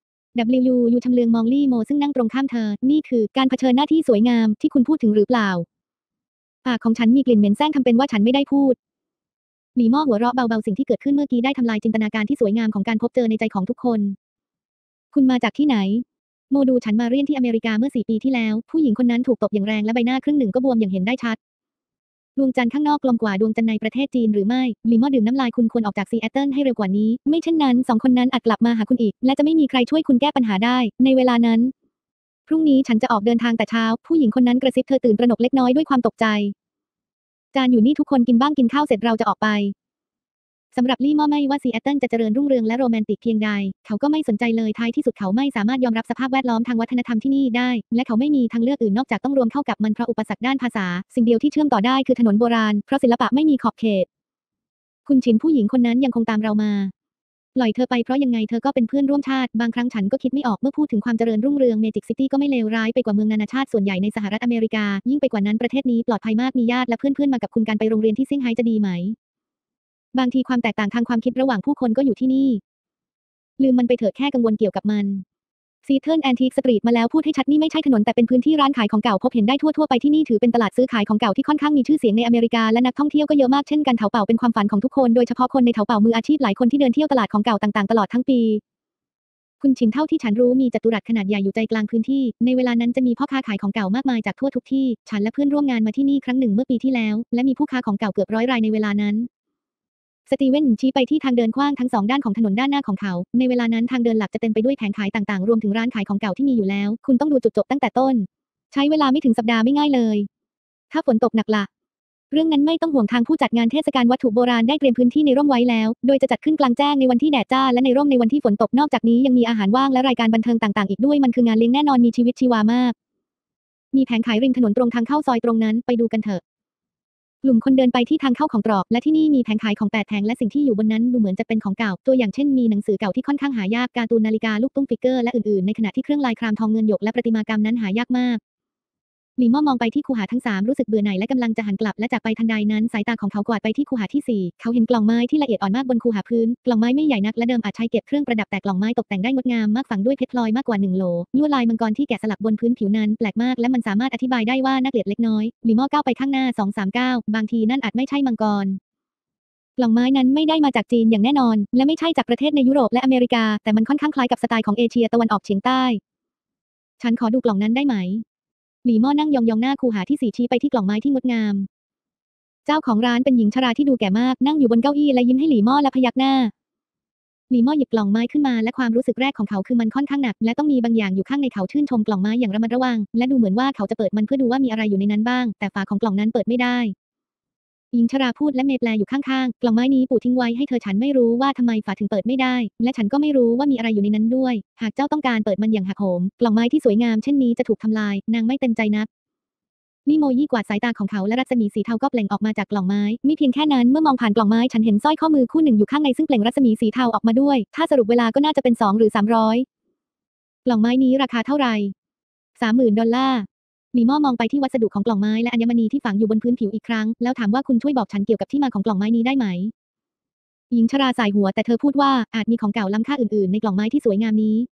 WU ชำเลืองมองลี่โมซึ่งนั่งตรงข้ามเธอนี่คือการเผชิญหน้าที่สวยงามที่คุณพูดถึงหรือเปล่าปากของฉันมีกลิ่นเหม็นแซงทำเป็นว่าฉันไม่ได้พูดหลีม่อหัวเราะเบาๆสิ่งที่เกิดขึ้นเมื่อกี้ได้ทำลายจินตนาการที่สวยงามของการพบเจอในใจของทุกคนคุณมาจากที่ไหนโมดูฉันมาเรียนที่อเมริกาเมื่อ4 ปีที่แล้วผู้หญิงคนนั้นถูกตบอย่างแรงและใบหน้าครึ่งหนึ่งก็บวมอย่างเห็นได้ชัดดวงจันทร์ข้างนอกกลมกว่าดวงจันทร์ในประเทศจีนหรือไม่ลิมอดื่มน้ำลายคุณควรออกจากซีแอตเทิลให้เร็วกว่านี้ไม่เช่นนั้น2 คนนั้นอาจกลับมาหาคุณอีกและจะไม่มีใครช่วยคุณแก้ปัญหาได้ในเวลานั้นพรุ่งนี้ฉันจะออกเดินทางแต่เช้าผู้หญิงคนนั้นกระซิบเธอตื่นตระหนกเล็กน้อยด้วยความตกใจจานอยู่นี่ทุกคนกินบ้างกินข้าวเสร็จเราจะออกไปสำหรับลี่ม่อไม่ว่าซีแอตเทิลจะเจริญรุ่งเรืองและโรแมนติกเพียงใดเขาก็ไม่สนใจเลยท้ายที่สุดเขาไม่สามารถยอมรับสภาพแวดล้อมทางวัฒนธรรมที่นี่ได้และเขาไม่มีทางเลือกอื่นนอกจากต้องรวมเข้ากับมันเพราะอุปสรรคด้านภาษาสิ่งเดียวที่เชื่อมต่อได้คือถนนโบราณเพราะศิลปะไม่มีขอบเขตคุณชินผู้หญิงคนนั้นยังคงตามเรามาปล่อยเธอไปเพราะยังไงเธอก็เป็นเพื่อนร่วมชาติบางครั้งฉันก็คิดไม่ออกเมื่อพูดถึงความเจริญรุ่งเรืองเมจิกซิตี้ก็ไม่เลวร้ายไปกว่าเมืองนานาชาติส่วนใหญ่ในสหรัฐอเมริกายิ่งไปกว่านั้นประเทศนี้ปลอดภัยมากมีญาติและเพื่อนๆมากับคุณการไปโรงเรียนที่เซี่ยงไฮ้จะดีไหมบางทีความแตกต่างทางความคิดระหว่างผู้คนก็อยู่ที่นี่ลืมมันไปเถิดแค่กังวลเกี่ยวกับมันซีเทิร์นแอนทิคสตรีทมาแล้วพูดให้ชัดนี่ไม่ใช่ถนนแต่เป็นพื้นที่ร้านขายของเก่าพบเห็นได้ทั่วไปที่นี่ถือเป็นตลาดซื้อขายของเก่าที่ค่อนข้างมีชื่อเสียงในอเมริกาและนักท่องเที่ยวก็เยอะมากเช่นกันเถาเป่าเป็นความฝันของทุกคนโดยเฉพาะคนในเถาเป่ามืออาชีพหลายคนที่เดินเที่ยวตลาดของเก่าต่างๆตลอดทั้งปีคุณชินเท่าที่ฉันรู้มีจัตุรัสขนาดใหญ่อยู่ใจกลางพื้นที่ในเวลานั้นจะมีพ่อค้าขายของเก่ามากมายจากทั่วทุกที่ฉันและเพื่อนร่วมงานมาที่นี่ครั้งหนึ่งเมื่อปีที่แล้วและมีผู้ค้าของเก่าเกือบ100 รายในเวลานั้นสตีเวนชี้ไปที่ทางเดินกว้างทั้ง2 ด้านของถนนด้านหน้าของเขาในเวลานั้นทางเดินหลักจะเต็มไปด้วยแผงขายต่างๆรวมถึงร้านขายของเก่าที่มีอยู่แล้วคุณต้องดูจุดจบตั้งแต่ต้นใช้เวลาไม่ถึงสัปดาห์ไม่ง่ายเลยถ้าฝนตกหนักล่ะเรื่องนั้นไม่ต้องห่วงทางผู้จัดงานเทศกาลวัตถุโบราณได้เตรียมพื้นที่ในร่มไว้แล้วโดยจะจัดขึ้นกลางแจ้งในวันที่แดดจ้าและในร่มในวันที่ฝนตกนอกจากนี้ยังมีอาหารว่างและรายการบันเทิงต่างๆอีกด้วยมันคืองานเลี้ยงแน่นอนมีชีวิตชีวามากมีแผงขายริมถนนตรงทางเข้าซอยตรงนั้นไปดูกันเถอะกลุ่มคนเดินไปที่ทางเข้าของตรอกและที่นี่มีแผงขายของ8 แผงและสิ่งที่อยู่บนนั้นดูเหมือนจะเป็นของเก่าตัวอย่างเช่นมีหนังสือเก่าที่ค่อนข้างหายากการ์ตูนนาฬิกาลูกตุ้มฟิกเกอร์และอื่นๆในขณะที่เครื่องลายครามทองเงินหยกและประติมากรรมนั้นหายากมากหลีม่อมองไปที่คูหาทั้ง3รู้สึกเบื่อหน่ายและกำลังจะหันกลับและจากไปทันใดนั้นสายตาของเขากวาดไปที่คูหาที่4เขาเห็นกล่องไม้ที่ละเอียดอ่อนมากบนคูหาพื้นกล่องไม้ไม่ใหญ่นักและเดิมอาจใช้เก็บเครื่องประดับแต่กล่องไม้ตกแต่งได้งดงามมากฝังด้วยเพชรพลอยมากกว่า1 โหลลวดลายมังกรที่แกะสลักบนพื้นผิวนั้นแปลกมากและมันสามารถอธิบายได้ว่าน่าเกลียดเล็กน้อยหลีม่อก้าวไปข้างหน้า2-3 ก้าวบางทีนั่นอาจไม่ใช่มังกรกล่องไม้นั้นไม่ได้มาจากจีนอย่างแน่นอนและไม่ใช่จากประเทศในยุโรปและอเมริกาแต่มันค่อนข้างคล้ายกับสไตล์ของเอเชียตะวันออกเฉียงใต้ฉันขอดูกล่องนั้นได้ไหมหลีม่อนั่งยองๆหน้าคูหาที่4ชี้ไปที่กล่องไม้ที่งดงามเจ้าของร้านเป็นหญิงชราที่ดูแก่มากนั่งอยู่บนเก้าอี้และยิ้มให้หลีม่อและพยักหน้าหลีม่อหยิบกล่องไม้ขึ้นมาและความรู้สึกแรกของเขาคือมันค่อนข้างหนักและต้องมีบางอย่างอยู่ข้างในเขาชื่นชมกล่องไม้อย่างระมัดระวังและดูเหมือนว่าเขาจะเปิดมันเพื่อดูว่ามีอะไรอยู่ในนั้นบ้างแต่ฝาของกล่องนั้นเปิดไม่ได้หญิงชราพูดและเมย์แปลอยู่ข้างๆกล่องไม้นี้ปู่ทิ้งไว้ให้เธอฉันไม่รู้ว่าทำไมฝาถึงเปิดไม่ได้และฉันก็ไม่รู้ว่ามีอะไรอยู่ในนั้นด้วยหากเจ้าต้องการเปิดมันอย่างหักโหมกล่องไม้ที่สวยงามเช่นนี้จะถูกทำลายนางไม่เต็มใจนักนิโมยี่กวาดสายตาของเขาและรัศมีสีเทาก็เปล่งออกมาจากกล่องไม้ไม่เพียงแค่นั้นเมื่อมองผ่านกล่องไม้ฉันเห็นสร้อยข้อมือคู่หนึ่งอยู่ข้างในซึ่งเปล่งรัศมีสีเทาออกมาด้วยถ้าสรุปเวลาก็น่าจะเป็น2 หรือ 300กล่องไม้นี้ราคาเท่าไหร่$30,000ลีม่อมองไปที่วัสดุของกล่องไม้และอัญมณีที่ฝังอยู่บนพื้นผิวอีกครั้งแล้วถามว่าคุณช่วยบอกฉันเกี่ยวกับที่มาของกล่องไม้นี้ได้ไหมหญิงชราสายหัวแต่เธอพูดว่าอาจมีของเก่าล้ำค่าอื่นๆในกล่องไม้ที่สวยงามนี้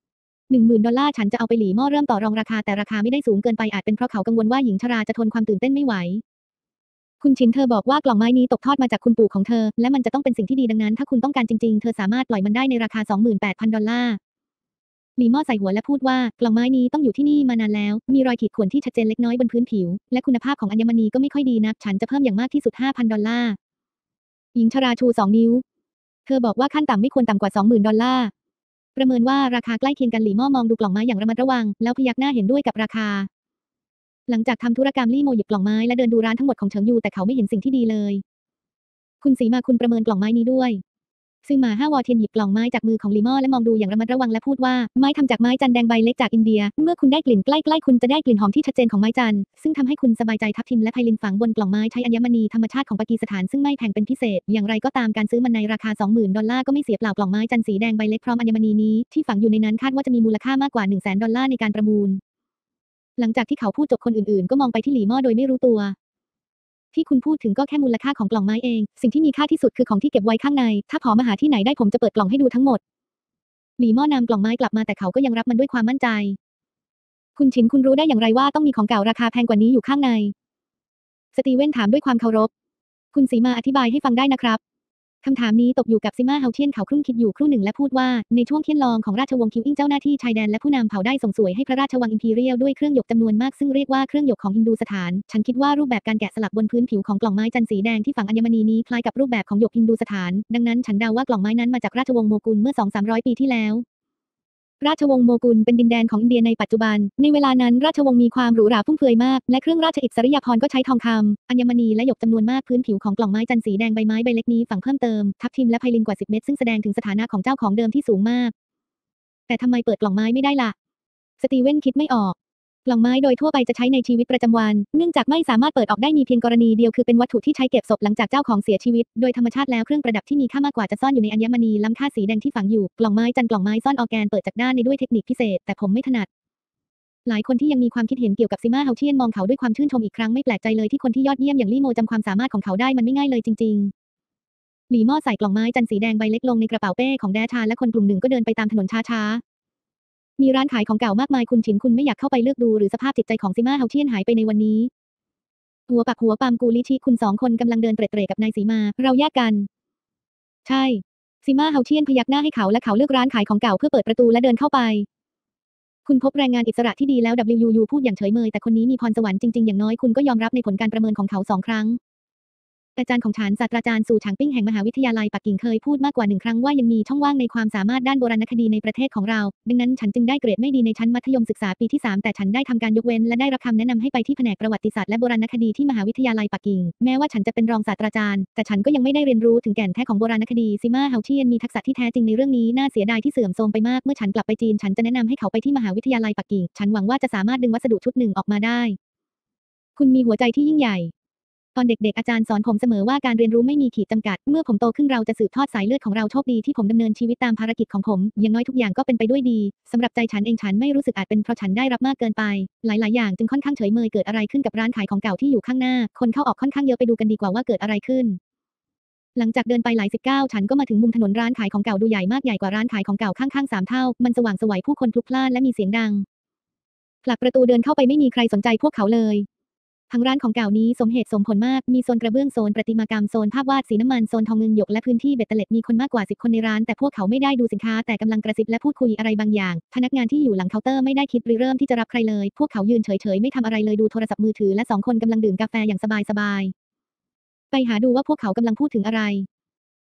$10,000ฉันจะเอาไปหลีม่อเริ่มต่อรองราคาแต่ราคาไม่ได้สูงเกินไปอาจเป็นเพราะเขากังวลว่าหญิงชราจะทนความตื่นเต้นไม่ไหวคุณชินเธอบอกว่ากล่องไม้นี้ตกทอดมาจากคุณปู่ของเธอและมันจะต้องเป็นสิ่งที่ดีดังนั้นถ้าคุณต้องการจริงๆเธอสามารถปล่อยมันได้ในราคา$28,000ลีม่อใส่หัวและพูดว่ากล่องไม้นี้ต้องอยู่ที่นี่มานานแล้วมีรอยขีดข่วนที่ชัดเจนเล็กน้อยบนพื้นผิวและคุณภาพของอัญมณีก็ไม่ค่อยดีนักฉันจะเพิ่มอย่างมากที่สุด$5,000หญิงชราชู2 นิ้วเธอบอกว่าขั้นต่ำไม่ควรต่ำกว่า$20,000ประเมินว่าราคาใกล้เคียงกันหลี่ม่อมองดูกล่องไม้อย่างระมัดระวังแล้วพยักหน้าเห็นด้วยกับราคาหลังจากทำธุรกรรมลี่โมหยิบกล่องไม้และเดินดูร้านทั้งหมดของเฉิงยูแต่เขาไม่เห็นสิ่งที่ดีเลยคุณสีมาคุณประเมินกล่องไม้นี้ด้วยซึ่งมา5 วอเทียนหยิบกล่องไม้จากมือของลีม่อและมองดูอย่างระมัดระวังและพูดว่าไม้ทำจากไม้จันแดงใบเล็กจากอินเดียเมื่อคุณได้กลิ่นใกล้ๆคุณจะได้กลิ่นหอมที่ชัดเจนของไม้จันซึ่งทำให้คุณสบายใจทับทิมและไพลินฝังบนกล่องไม้ใช้อัญมณีธรรมชาติของปากีสถานซึ่งไม่แพงเป็นพิเศษอย่างไรก็ตามการซื้อมันในราคา$20,000ก็ไม่เสียเปล่ากล่องไม้จันสีแดงใบเล็กพร้อมอัญมณีนี้ที่ฝังอยู่ในนั้นคาดว่าจะมีมูลค่ามากกว่า$100,000ในการประมูลหลังจากที่เขาพูดจบคนอื่นๆก็มองไปที่หลี่ม่อโดยไม่รู้ตัวที่คุณพูดถึงก็แค่มูลค่าของกล่องไม้เองสิ่งที่มีค่าที่สุดคือของที่เก็บไว้ข้างในถ้าพอมาหาที่ไหนได้ผมจะเปิดกล่องให้ดูทั้งหมดหลี่ม่อนำกล่องไม้กลับมาแต่เขาก็ยังรับมันด้วยความมั่นใจคุณชินคุณรู้ได้อย่างไรว่าต้องมีของเก่าราคาแพงกว่านี้อยู่ข้างในสตีเวนถามด้วยความเคารพคุณสีมาอธิบายให้ฟังได้นะครับคำถามนี้ตกอยู่กับซิมาเฮาเทียนเขาครุ่นคิดอยู่ครู่หนึ่งและพูดว่าในช่วงเทียนลองของราชวงศ์คิวอิงเจ้าหน้าที่ชายแดนและผู้นำเผ่าได้ส่งสวยให้พระราชวังอิมพีเรียลด้วยเครื่องหยกจำนวนมากซึ่งเรียกว่าเครื่องหยกของฮินดูสถานฉันคิดว่ารูปแบบการแกะสลักบนพื้นผิวของกล่องไม้จันสีแดงที่ฝังอัญมณีนี้คล้ายกับรูปแบบของหยกฮินดูสถานดังนั้นฉันเดาว่ากล่องไม้นั้นมาจากราชวงศ์โมกุลเมื่อ200-300 ปีที่แล้วราชวงศ์โมกุลเป็นดินแดนของอินเดียในปัจจุบันในเวลานั้นราชวงศ์มีความหรูหราฟุ่มเฟือยมากและเครื่องราชอิสริยาภรณ์ก็ใช้ทองคำอัญมณีและหยกจำนวนมากพื้นผิวของกล่องไม้จันสีแดงใบไม้ใบเล็กนี้ฝังเพิ่มเติมทับทิมและไพลินกว่า10 เม็ดซึ่งแสดงถึงสถานะของเจ้าของเดิมที่สูงมากแต่ทำไมเปิดกล่องไม้ไม่ได้ล่ะสตีเวนคิดไม่ออกกล่องไม้โดยทั่วไปจะใช้ในชีวิตประจำวันเนื่องจากไม่สามารถเปิดออกได้มีเพียงกรณีเดียวคือเป็นวัตถุที่ใช้เก็บศพหลังจากเจ้าของเสียชีวิตโดยธรรมชาติแล้วเครื่องประดับที่มีค่ามากกว่าจะซ่อนอยู่ในอัญมณีล้ำค่าสีแดงที่ฝังอยู่กล่องไม้จันกล่องไม้ซ่อนออร์แกนเปิดจากด้านในด้วยเทคนิคพิเศษแต่ผมไม่ถนัดหลายคนที่ยังมีความคิดเห็นเกี่ยวกับซิมาเฮาเทียนมองเขาด้วยความชื่นชมอีกครั้งไม่แปลกใจเลยที่คนที่ยอดเยี่ยมอย่างลี่โมจำความสามารถของเขาได้มันไม่ง่ายเลยจริงๆหลี่ม่อใส่กล่องไม้จันสีแดงใบเล็กลงในกระเป๋าเป้ของแดชาและคนกลุ่มหนึ่งก็เดินไปตามถนนช้ามีร้านขายของเก่ามากมายคุณฉินคุณไม่อยากเข้าไปเลือกดูหรือสภาพจิตใจของซิมาเฮาเทียนหายไปในวันนี้หัวปักหัวปามกูลิชิคุณ2 คนกำลังเดินเตร่ๆกับนายสีมาเราแยกกันใช่ซิมาเฮาเทียนพยักหน้าให้เขาและเขาเลือกร้านขายของเก่าเพื่อเปิดประตูและเดินเข้าไปคุณพบแรงงานอิสระที่ดีแล้ว WUU พูดอย่างเฉยเมยแต่คนนี้มีพรสวรรค์จริงๆอย่างน้อยคุณก็ยอมรับในผลการประเมินของเขา2 ครั้งอาจารย์ของฉันศาสตราจารย์สู่ฉางปิ้งแห่งมหาวิทยาลัยปักกิ่งเคยพูดมากกว่า1 ครั้งว่ายังมีช่องว่างในความสามารถด้านโบราณคดีในประเทศของเราดังนั้นฉันจึงได้เกรดไม่ดีในชั้นมัธยมศึกษาปีที่3แต่ฉันได้ทำการยกเว้นและได้รับคำแนะนำให้ไปที่แผนกประวัติศาสตร์และโบราณคดีที่มหาวิทยาลัยปักกิ่งแม้ว่าฉันจะเป็นรองศาสตราจารย์แต่ฉันก็ยังไม่ได้เรียนรู้ถึงแก่นแท้ของโบราณคดีซิมาเฮาเทียนมีทักษะที่แท้จริงในเรื่องนี้น่าเสียดายที่เสื่อมโทรมไปมากเมื่อฉันกลับไปจีนฉันจะแนะนำให้เขาไปที่มหาวิทยาลัยปักกิ่งฉันหวังว่าจะสามารถดึงวัสดุชุดหนึ่งออกมาได้คุณมีหัวใจที่ยิ่งใหญ่ตอนเด็กๆอาจารย์สอนผมเสมอว่าการเรียนรู้ไม่มีขีดจำกัดเมื่อผมโตขึ้นเราจะสืบทอดสายเลือดของเราโชคดีที่ผมดำเนินชีวิตตามภารกิจของผมอย่างน้อยทุกอย่างก็เป็นไปด้วยดีสำหรับใจฉันเองฉันไม่รู้สึกอาจเป็นเพราะฉันได้รับมากเกินไปหลายๆอย่างจึงค่อนข้างเฉยเมยเกิดอะไรขึ้นกับร้านขายของเก่าที่อยู่ข้างหน้าคนเข้าออกค่อนข้างเยอะไปดูกันดีกว่าว่าเกิดอะไรขึ้นหลังจากเดินไปหลาย19ฉันก็มาถึงมุมถนนร้านขายของเก่าดูใหญ่มากใหญ่กว่าร้านขายของเก่าข้างๆ3 เท่ามันสว่างไสวผู้คนพลุกพล่านและมีเสียงดังผลักประตูเดินเข้าไปไม่มีใครสนใจพวกเขาเลยทั้งร้านของเก่านี้สมเหตุสมผลมากมีโซนกระเบื้องโซนประติมากรรมโซนภาพวาดสีน้ำมันโซนทองเงินหยกและพื้นที่เบ็ดเตล็ดมีคนมากกว่า10 คนในร้านแต่พวกเขาไม่ได้ดูสินค้าแต่กำลังกระซิบและพูดคุยอะไรบางอย่างพนักงานที่อยู่หลังเคาน์เตอร์ไม่ได้คิดริเริ่มที่จะรับใครเลยพวกเขายืนเฉยๆไม่ทำอะไรเลยดูโทรศัพท์มือถือและ2 คนกำลังดื่มกาแฟอย่างสบายๆไปหาดูว่าพวกเขากำลังพูดถึงอะไร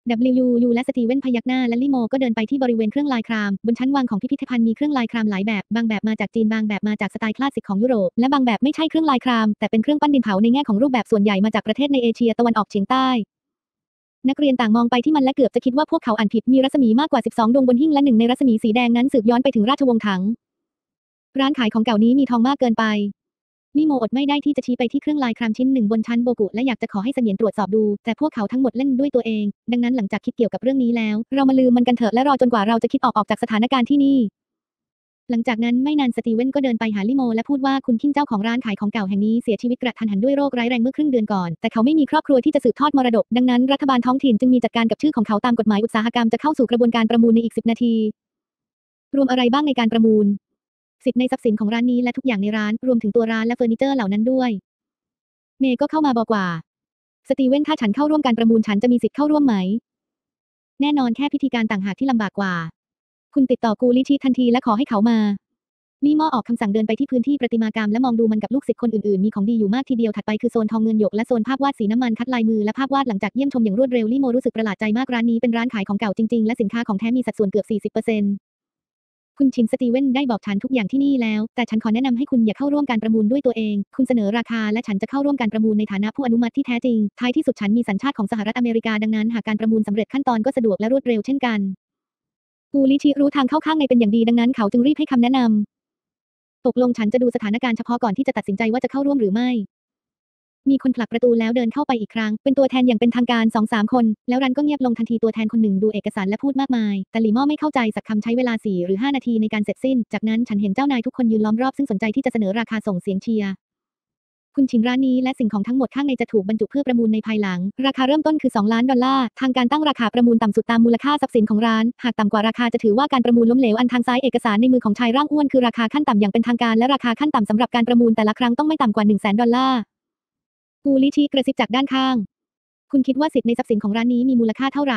WU และสตีเวนพยักหน้าและลิโมก็เดินไปที่บริเวณเครื่องลายครามบนชั้นวางของพิพิธภัณฑ์มีเครื่องลายครามหลายแบบบางแบบมาจากจีนบางแบบมาจากสไตล์คลาสสิกของยุโรปและบางแบบไม่ใช่เครื่องลายครามแต่เป็นเครื่องปั้นดินเผาในแง่ของรูปแบบส่วนใหญ่มาจากประเทศในเอเชียตะวันออกเฉียงใต้นักเรียนต่างมองไปที่มันและเกือบจะคิดว่าพวกเขาอ่านผิดมีรัศมีมากกว่า12ดวงบนหิ้งและหนึ่งในรัศมีสีแดงนั้นสืบย้อนไปถึงราชวงศ์ถังร้านขายของเก่านี้มีทองมากเกินไปลิโมอดไม่ได้ที่จะชี้ไปที่เครื่องลายครามชิ้นหนึ่งบนชั้นโบกุและอยากจะขอให้เสมียนตรวจสอบดูแต่พวกเขาทั้งหมดเล่นด้วยตัวเองดังนั้นหลังจากคิดเกี่ยวกับเรื่องนี้แล้วเรามาลืมมันกันเถอะและรอจนกว่าเราจะคิดออกจากสถานการณ์ที่นี่หลังจากนั้นไม่นานสตีเวนก็เดินไปหาลิโมและพูดว่าคุณคิงเจ้าของร้านขายของเก่าแห่งนี้เสียชีวิตกระทันหันด้วยโรคร้ายแรงเมื่อครึ่งเดือนก่อนแต่เขาไม่มีครอบครัวที่จะสืบทอดมรดกดังนั้นรัฐบาลท้องถิ่นจึงมีจัดการกับชื่อของเขาตามกฎหมายอุตสาหกรรมจะเข้าสู่กระบวนการประมูลในอีก10นาทีรวมอะไรบ้างในการประมูลสิทธิ์ในทรัพย์สินของร้านนี้และทุกอย่างในร้านรวมถึงตัวร้านและเฟอร์นิเจอร์เหล่านั้นด้วยเมย์ก็เข้ามาบอกว่าสตีเวนถ้าฉันเข้าร่วมการประมูลฉันจะมีสิทธิ์เข้าร่วมไหมแน่นอนแค่พิธีการต่างหากที่ลำบากกว่าคุณติดต่อกูลิชิทันทีและขอให้เขามาลีม่อออกคำสั่งเดินไปที่พื้นที่ประติมากรรมและมองดูมันกับลูกศิษย์คนอื่นๆมีของดีอยู่มากทีเดียวถัดไปคือโซนทองเงินหยกและโซนภาพวาดสีน้ำมันคัดลายมือและภาพวาดหลังจากเยี่ยมชมอย่างรวดเร็วลีโมรู้สึกประหลาดใจมากร้านนี้เป็นร้านขายของเก่าจริงๆและสินค้าของแท้มีสัดส่วนเกือบ40%คุณชินสตีเวนได้บอกฉันทุกอย่างที่นี่แล้วแต่ฉันขอแนะนำให้คุณอย่าเข้าร่วมการประมูลด้วยตัวเองคุณเสนอราคาและฉันจะเข้าร่วมการประมูลในฐานะผู้อนุมัติที่แท้จริงท้ายที่สุดฉันมีสัญชาติของสหรัฐอเมริกาดังนั้นหากการประมูลสำเร็จขั้นตอนก็สะดวกและรวดเร็วเช่นกันกูลิชิรู้ทางเข้าข้างในเป็นอย่างดีดังนั้นเขาจึงรีบให้คำแนะนำตกลงฉันจะดูสถานการณ์เฉพาะก่อนที่จะตัดสินใจว่าจะเข้าร่วมหรือไม่มีคนผลักประตูแล้วเดินเข้าไปอีกครั้งเป็นตัวแทนอย่างเป็นทางการ 2-3 คนแล้วรันก็เงียบลงทันทีตัวแทนคนหนึ่งดูเอกสารและพูดมากมายแต่หลี่ม่อไม่เข้าใจสักคำใช้เวลา4 หรือ 5 นาทีในการเสร็จสิ้นจากนั้นฉันเห็นเจ้านายทุกคนยืนล้อมรอบซึ่งสนใจที่จะเสนอราคาส่งเสียงเชียร์คุณชินร้านนี้และสิ่งของทั้งหมดข้างในจะถูกบรรจุเพื่อประมูลในภายหลังราคาเริ่มต้นคือ$2 ล้านทางการตั้งราคาประมูลต่ำสุดตามมูลค่าทรัพย์สินของร้านหากต่ำกว่าราคาจะถือว่าการประมูลล้มเหลวอันทางซ้ายเอกสารในมือของชายร่างอ้วนคือราคาขั้นต่ำอย่างเป็นทางการและราคาขั้นต่ำสำหรับการประมูลแต่ละครั้งต้องไม่ต่ำกว่า$100,000กูลิชิกระซิบจากด้านข้างคุณคิดว่าสิทธิ์ในทรัพย์สินของร้านนี้มีมูลค่าเท่าไหร่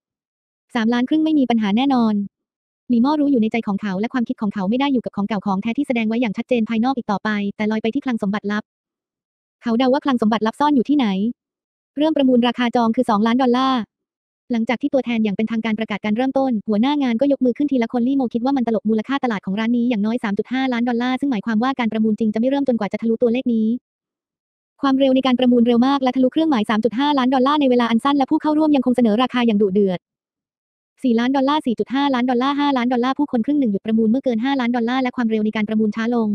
3 ล้านครึ่งไม่มีปัญหาแน่นอนหลี่ม่อรู้อยู่ในใจของเขาและความคิดของเขาไม่ได้อยู่กับของเก่าของแท้ที่แสดงไว้อย่างชัดเจนภายนอกอีกต่อไปแต่ลอยไปที่คลังสมบัติลับเขาเดาว่าคลังสมบัติลับซ่อนอยู่ที่ไหนเริ่มประมูลราคาจองคือ$2 ล้านหลังจากที่ตัวแทนอย่างเป็นทางการประกาศการเริ่มต้นหัวหน้างานก็ยกมือขึ้นทีละคนลี่โมคิดว่ามันตลกมูลค่าตลาดของร้านนี้อย่างน้อย$3.5 ล้านซึ่งหมายความว่าการประมูลจริงจะไม่เริ่มจนกว่าจะทะลุตัวเลขนี้ความเร็วในการประมูลเร็วมากและทะลุเครื่องหมาย$3.5 ล้านในเวลาอันสั้นและผู้เข้าร่วมยังคงเสนอราคาอย่างดุเดือด$4 ล้าน 4.5 ล้าน$5 ล้านผู้คนครึ่งหนึ่งหยุดประมูลเมื่อเกิน$5 ล้านและความเร็วในการประมูลช้าลง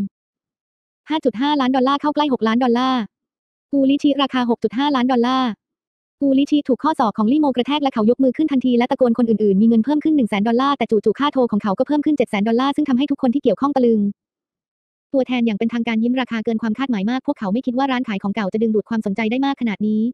$5.5 ล้านเข้าใกล้$6 ล้านกูลิชิราคา$6.5 ล้านกูลิชิถูกข้อศอกของลี่โมกระแทกและเขายกมือขึ้นทันทีและตะโกนคนอื่นๆมีเงินเพิ่มขึ้น$100,000แต่จู่ๆค่าโทรของเขาก็เพิ่มขึ้น$700,000ซึ่งทำให้ทุกคนที่เกี่ยวข้องตะลึงตัวแทนอย่างเป็นทางการยิ้มราคาเกินความคาดหมายมากพวกเขาไม่คิดว่าร้านขายของเก่าจะดึงดูดความสนใจได้มากขนาดนี้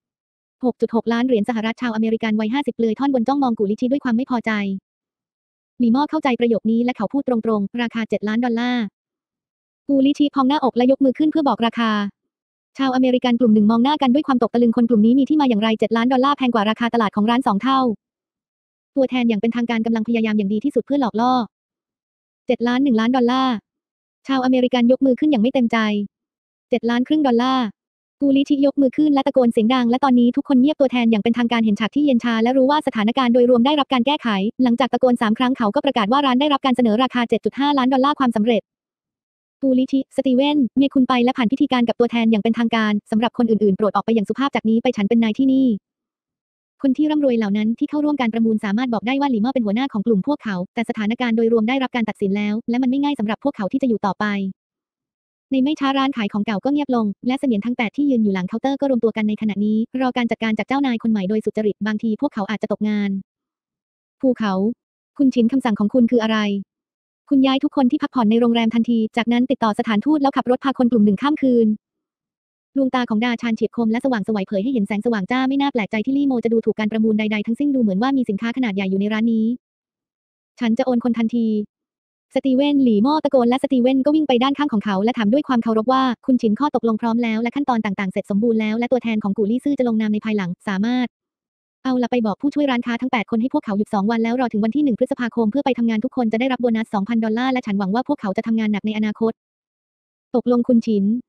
$6.6 ล้านสหรัฐชาวอเมริกันวัย50เปลือยท่อนบนจ้องมองกูลิชิด้วยความไม่พอใจหลี่ม่อเข้าใจประโยคนี้และเขาพูดตรงๆราคา$7 ล้านกูลิชิพองหน้าอกและยกมือขึ้นเพื่อบอกราคาชาวอเมริกันกลุ่มหนึ่งมองหน้ากันด้วยความตกตะลึงคนกลุ่มนี้มีที่มาอย่างไร$7 ล้านแพงกว่าราคาตลาดของร้าน2 เท่าตัวแทนอย่างเป็นทางการกำลังพยายามอย่างดีที่สุดเพื่อหลอกล่อ$7 ล้าน$1 ล้านชาวอเมริกันยกมือขึ้นอย่างไม่เต็มใจ$7 ล้านครึ่งกูลิชิยกมือขึ้นและตะโกนเสียงดังและตอนนี้ทุกคนเงียบตัวแทนอย่างเป็นทางการเห็นฉากที่เย็นชาและรู้ว่าสถานการณ์โดยรวมได้รับการแก้ไขหลังจากตะโกน3 ครั้งเขาก็ประกาศว่าร้านได้รับการเสนอราคา$7.5 ล้านความสำเร็จกูลิชิสตีเวนเมย์คุณไปและผ่านพิธีการกับตัวแทนอย่างเป็นทางการสำหรับคนอื่นๆโปรดออกไปอย่างสุภาพจากนี้ไปฉันเป็นนายที่นี่คนที่ร่ำรวยเหล่านั้นที่เข้าร่วมการประมูลสามารถบอกได้ว่าหลี่ม่อเป็นหัวหน้าของกลุ่มพวกเขาแต่สถานการณ์โดยรวมได้รับการตัดสินแล้วและมันไม่ง่ายสำหรับพวกเขาที่จะอยู่ต่อไปในไม่ช้าร้านขายของเก่าก็เงียบลงและเสมียนทั้ง8ที่ยืนอยู่หลังเคาน์เตอร์ก็รวมตัวกันในขณะนี้รอการจัดการจากเจ้านายคนใหม่โดยสุจริตบางทีพวกเขาอาจจะตกงานภูเขาคุณชินคำสั่งของคุณคืออะไรคุณย้ายทุกคนที่พักผ่อนในโรงแรมทันทีจากนั้นติดต่อสถานทูตแล้วขับรถพาคนกลุ่มหนึ่งข้ามคืนดวงตาของดาชานเฉียบคมและสว่างไสวเผยให้เห็นแสงสว่างจ้าไม่น่าแปลกใจที่ลี่โมจะดูถูกการประมูลใดๆทั้งสิ้นดูเหมือนว่ามีสินค้าขนาดใหญ่อยู่ในร้านนี้ฉันจะโอนคนทันทีสตีเวนหลี่ม่อตะโกนและสตีเวนก็วิ่งไปด้านข้างของเขาและถามด้วยความเคารพว่าคุณชินข้อตกลงพร้อมแล้วและขั้นตอนต่างๆเสร็จสมบูรณ์แล้วและตัวแทนของกูลี่ซื่อจะลงนามในภายหลังสามารถเอาละไปบอกผู้ช่วยร้านค้าทั้ง8คนให้พวกเขาหยุด2 วันแล้วรอถึงวันที่1 พฤษภาคมเพื่อไปทำงานทุกคนจะได้รับโบนัส$2,000และฉันหวังว่าพวกเขาจะทำงานหนักในอนาคตตกลงคุณชิน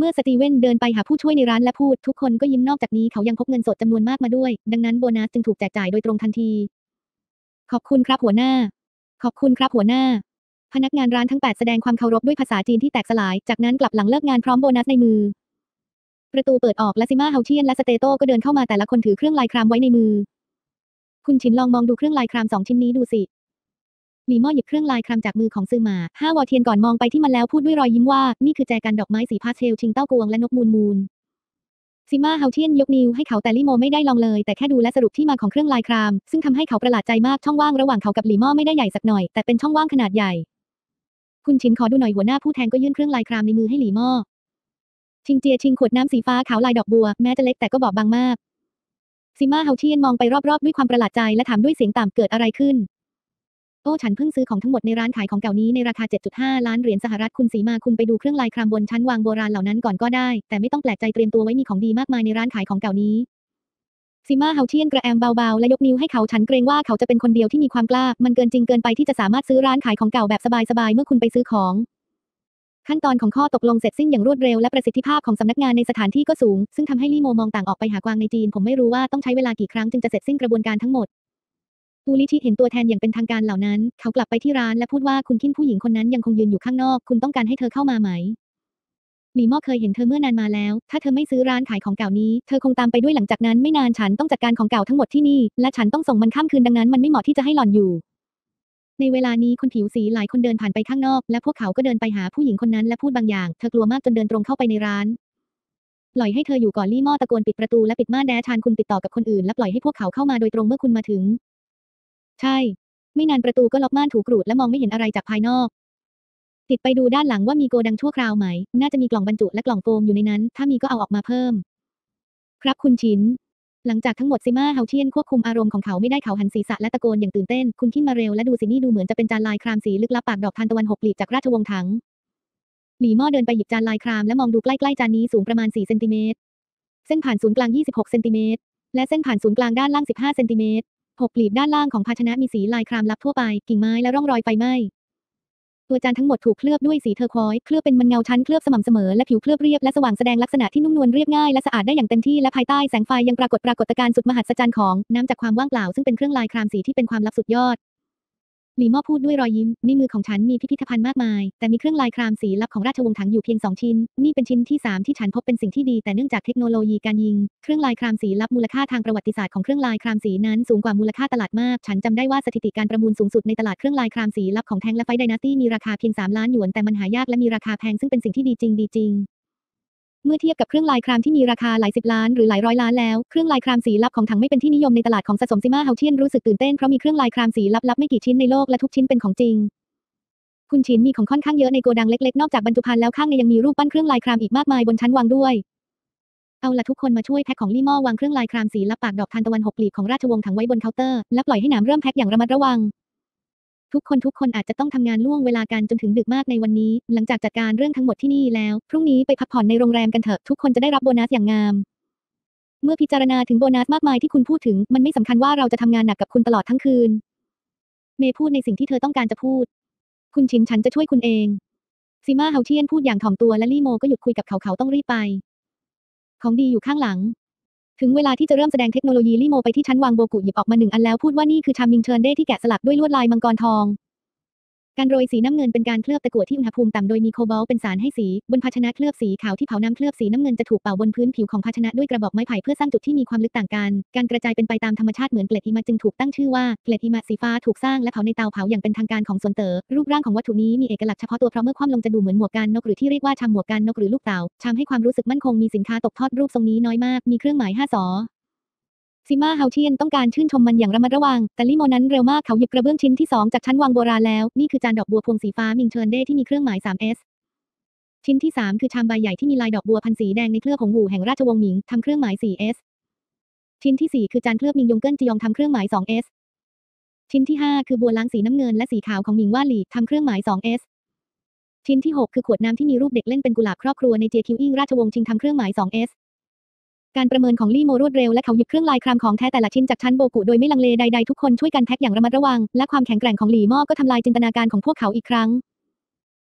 เมื่อสตีเวนเดินไปหาผู้ช่วยในร้านและพูดทุกคนก็ยิ้มนอกจากนี้เขายังพกเงินสดจำนวนมากมาด้วยดังนั้นโบนัสจึงถูกแจกจ่ายโดยตรงทันทีขอบคุณครับหัวหน้าขอบคุณครับหัวหน้าพนักงานร้านทั้ง8แสดงความเคารพด้วยภาษาจีนที่แตกสลายจากนั้นกลับหลังเลิกงานพร้อมโบนัสในมือประตูเปิดออกและซิมาเฮาเชียนและสเตโต้ก็เดินเข้ามาแต่ละคนถือเครื่องลายครามไว้ในมือคุณฉินลองมองดูเครื่องลายคราม2ชิ้นนี้ดูสิหลี่ม่อหยิบเครื่องลายครามจากมือของซือหมา5 วอเทียนก่อนมองไปที่มันแล้วพูดด้วยรอยยิ้มว่านี่คือแจกันดอกไม้สีพาสเทลชิงเต้ากวงและนกมูลซิมาเฮาเทียนยกนิ้วให้เขาแต่ลี่โมไม่ได้ลองเลยแต่แค่ดูและสรุปที่มาของเครื่องลายครามซึ่งทำให้เขาประหลาดใจมากช่องว่างระหว่างเขากับหลี่ม่อไม่ได้ใหญ่สักหน่อยแต่เป็นช่องว่างขนาดใหญ่คุณฉินขอดูหน่อยหัวหน้าผู้แทนก็ยื่นเครื่องลายครามในมือให้หลี่ม่อชิงเจียชิงขวดน้ำสีฟ้าขาวลายดอกบัวแม้จะเล็กแต่ก็บอบบางมากซิมาเฮาเทียนมองไปรอบๆด้วยความประหลาดใจและถามด้วยเสียงต่ำเกิดอะไรขึ้นโอ้ฉันเพิ่งซื้อของทั้งหมดในร้านขายของเก่านี้ในราคา 7.5 ล้านเหรียญสหรัฐคุณสีมาคุณไปดูเครื่องลายครามบนชั้นวางโบราณเหล่านั้นก่อนก็ได้แต่ไม่ต้องแปลกใจเตรียมตัวไว้มีของดีมากมายในร้านขายของเก่านี้ซิมาเฮาเชียนกระแอมเบาๆและยกนิ้วให้เขาฉันเกรงว่าเขาจะเป็นคนเดียวที่มีความกล้ามันเกินจริงเกินไปที่จะสามารถซื้อร้านขายของเก่าแบบสบายๆเมื่อคุณไปซื้อของขั้นตอนของข้อตกลงเสร็จสิ้นอย่างรวดเร็วและประสิทธิภาพของสำนักงานในสถานที่ก็สูงซึ่งทำให้ลี่โมมองต่างออกไปหากวางในจีนผมไม่รู้ว่าต้องใช้เวลากี่ครั้งจึงจะเสร็จสิ้นกระบวนการทั้งหมดปูลิชิเห็นตัวแทนอย่างเป็นทางการเหล่านั้นเขากลับไปที่ร้านและพูดว่าคุณคินผู้หญิงคนนั้นยังคงยืนอยู่ข้างนอกคุณต้องการให้เธอเข้ามาไหมหลี่ม่อเคยเห็นเธอเมื่อนานมาแล้วถ้าเธอไม่ซื้อร้านขายของเก่านี้เธอคงตามไปด้วยหลังจากนั้นไม่นานฉันต้องจัดการของเก่าทั้งหมดที่นี่และฉันต้องส่งมันข้ามคืนดังนั้นมันไม่เหมาะที่จะให้หล่อนอยู่ในเวลานี้คนผิวสีหลายคนเดินผ่านไปข้างนอกและพวกเขาก็เดินไปหาผู้หญิงคนนั้นและพูดบางอย่างเธอกลัวมากจนเดินตรงเข้าไปในร้านปล่อยให้เธออยู่ก่อนลี่ม่อตะโกนปิดประตูและปิดม่านแดชานคุณติดต่อกับคนอื่นและปล่อยให้พวกเขาเข้ามาโดยตรงเมื่อคุณมาถึงใช่ไม่นานประตูก็ล็อกม่านถูกรูดและมองไม่เห็นอะไรจากภายนอกติดไปดูด้านหลังว่ามีโกดังชั่วคราวไหมน่าจะมีกล่องบรรจุและกล่องโฟมอยู่ในนั้นถ้ามีก็เอาออกมาเพิ่มครับคุณชินหลังจากทั้งหมดซิมาเฮาเชียนควบคุมอารมณ์ของเขาไม่ได้เขาหันศีรษะและตะโกนอย่างตื่นเต้นคุณขึ้นมาเร็วและดูสินี่ดูเหมือนจะเป็นจานลายครามสีลึกลับปากดอกทานตะวัน6 กลีบจากราชวงศ์ถังหลี่ม่อเดินไปหยิบจานลายครามและมองดูใกล้ๆจานนี้สูงประมาณ4 เซนติเมตรเส้นผ่านศูนย์กลาง26 เซนติเมตรและเส้นผ่านศูนย์กลางด้านล่าง15 เซนติเมตร6 กลีบด้านล่างของภาชนะมีสีลายครามลับทั่วไปกิ่งไม้และร่องรอยไฟไหม้ตัวจานทั้งหมดถูกเคลือบด้วยสีเทอร์ควอยซ์เคลือบเป็นมันเงาชั้นเคลือบสม่ำเสมอและผิวเคลือบเรียบและสว่างแสดงลักษณะที่นุ่มนวลเรียบง่ายและสะอาดได้อย่างเต็มที่และภายใต้แสงไฟยังปรากฏการณ์สุดมหัศจรรย์ของน้ำจากความว่างเปล่าซึ่งเป็นเครื่องลายครามสีที่เป็นความลับสุดยอดหลี่ม่อพูดด้วยรอยยิ้มในมือของฉันมีพิพิธภัณฑ์มากมายแต่มีเครื่องลายครามสีลับของราชวงศ์ถังอยู่เพียง2 ชิ้นนี่เป็นชิ้นที่3ที่ฉันพบเป็นสิ่งที่ดีแต่เนื่องจากเทคโนโลยีการยิงเครื่องลายครามสีลับมูลค่าทางประวัติศาสตร์ของเครื่องลายครามสีนั้นสูงกว่ามูลค่าตลาดมากฉันจำได้ว่าสถิติการประมูลสูงสุดในตลาดเครื่องลายครามสีลับของแทงและไฟไดนาสตี้มีราคาเพียง3 ล้านหยวนแต่มันหายากและมีราคาแพงซึ่งเป็นสิ่งที่ดีจริงเมื่อเทียบกับเครื่องลายครามที่มีราคาหลาย10 ล้านหรือหลายร้อยล้านแล้วเครื่องลายครามสีลับของถังไม่เป็นที่นิยมในตลาดของสะสมซิมาเฮาเชียนรู้สึกตื่นเต้นเพราะมีเครื่องลายครามสีลับไม่กี่ชิ้นในโลกและทุกชิ้นเป็นของจริงคุณชินมีของค่อนข้างเยอะในโกดังเล็กๆนอกจากบรรจุภัณฑ์แล้วข้างในยังมีรูปปั้นเครื่องลายครามอีกมากมายบนชั้นวางด้วยเอาล่ะทุกคนมาช่วยแพ็คของลี่ม่อวางเครื่องลายครามสีลับปากดอกทานตะวัน6 กลีบของราชวงศ์ถังไว้บนเคาน์เตอร์และปล่อยให้หนามเริ่มแพ็คอย่างระมัดระวังทุกคนอาจจะต้องทำงานล่วงเวลากันจนถึงดึกมากในวันนี้หลังจากจัดการเรื่องทั้งหมดที่นี่แล้วพรุ่งนี้ไปพักผ่อนในโรงแรมกันเถอะทุกคนจะได้รับโบนัสอย่างงามเมื่อพิจารณาถึงโบนัสมากมายที่คุณพูดถึงมันไม่สำคัญว่าเราจะทำงานหนักกับคุณตลอดทั้งคืนเมย์พูดในสิ่งที่เธอต้องการจะพูดคุณชินฉันจะช่วยคุณเองซิมาเฮาเชียนพูดอย่างถ่อมตัวและลี่โมก็หยุดคุยกับเขาต้องรีบไปของดีอยู่ข้างหลังถึงเวลาที่จะเริ่มแสดงเทคโนโลยีลี่โมไปที่ชั้นวางโบกุหยิบออกมา1 อันแล้วพูดว่านี่คือชามิงเชิญเด้ที่แกะสลักด้วยลวดลายมังกรทองการโรยสีน้ำเงินเป็นการเคลือบตะกั่วที่อุณหภูมิต่ำโดยมีโคบอลต์เป็นสารให้สีบนภาชนะเคลือบสีขาวที่เผาน้ำเคลือบสีน้ำเงินจะถูกเป่าบนพื้นผิวของภาชนะด้วยกระบอกไม้ไผ่เพื่อสร้างจุดที่มีความลึกต่างกันการกระจายเป็นไปตามธรรมชาติเหมือนเกล็ดหิมะจึงถูกตั้งชื่อว่าเกล็ดหิมะสีฟ้าถูกสร้างและเผาในเตาเผาอย่างเป็นทางการของสวนเต๋อรูปร่างของวัตถุนี้มีเอกลักษณ์เฉพาะตัวเพราะเมื่อคว่ำลงจะดูเหมือนหมวกกันนกหรือที่เรียกว่าชามหมวกกันนกหรือลูกเต๋าชามให้ความรู้สึกมั่นคงมีสินค้าตกทอดรูปทรงนี้น้อยมากมีเครื่องหมาย5 สอซิมาเฮาเชียนต้องการชื่นชมมันอย่างระมัดระวังแต่ลี่โมนั้นเร็วมากเขาหยิบกระเบื้องชิ้นที่2จากชั้นวางโบราณแล้วนี่คือจานดอกบัวพวงสีฟ้ามิงเชิญเด้ที่มีเครื่องหมาย 3S ชิ้นที่3คือชามใบใหญ่ที่มีลายดอกบัวพันสีแดงในเครือของหูแห่งราชวงศ์หมิงทำเครื่องหมาย 4S ชิ้นที่4คือจานเคลือบมิงยงเกิ้นจียองทำเครื่องหมาย 2S ชิ้นที่5คือบัวล้างสีน้ำเงินและสีขาวของหมิงว่าหลี่ทำเครื่องหมาย 2S ชิ้นที่6คือขวดน้ำที่มีรูปเด็กเล่นเป็นกุหลาบครอบครัวในเจียคิวอิงราชวงศ์ชิงทำเครื่องหมาย 2Sการประเมินของลี่โมรวดเร็วและเขาหยิบเครื่องลายครามของแท้แต่ละชิ้นจากชั้นโบกุโดยไม่ลังเลใดๆทุกคนช่วยกันแพ็คอย่างระมัดระวังและความแข็งแกร่งของหลี่ม่อก็ทำลายจินตนาการของพวกเขาอีกครั้ง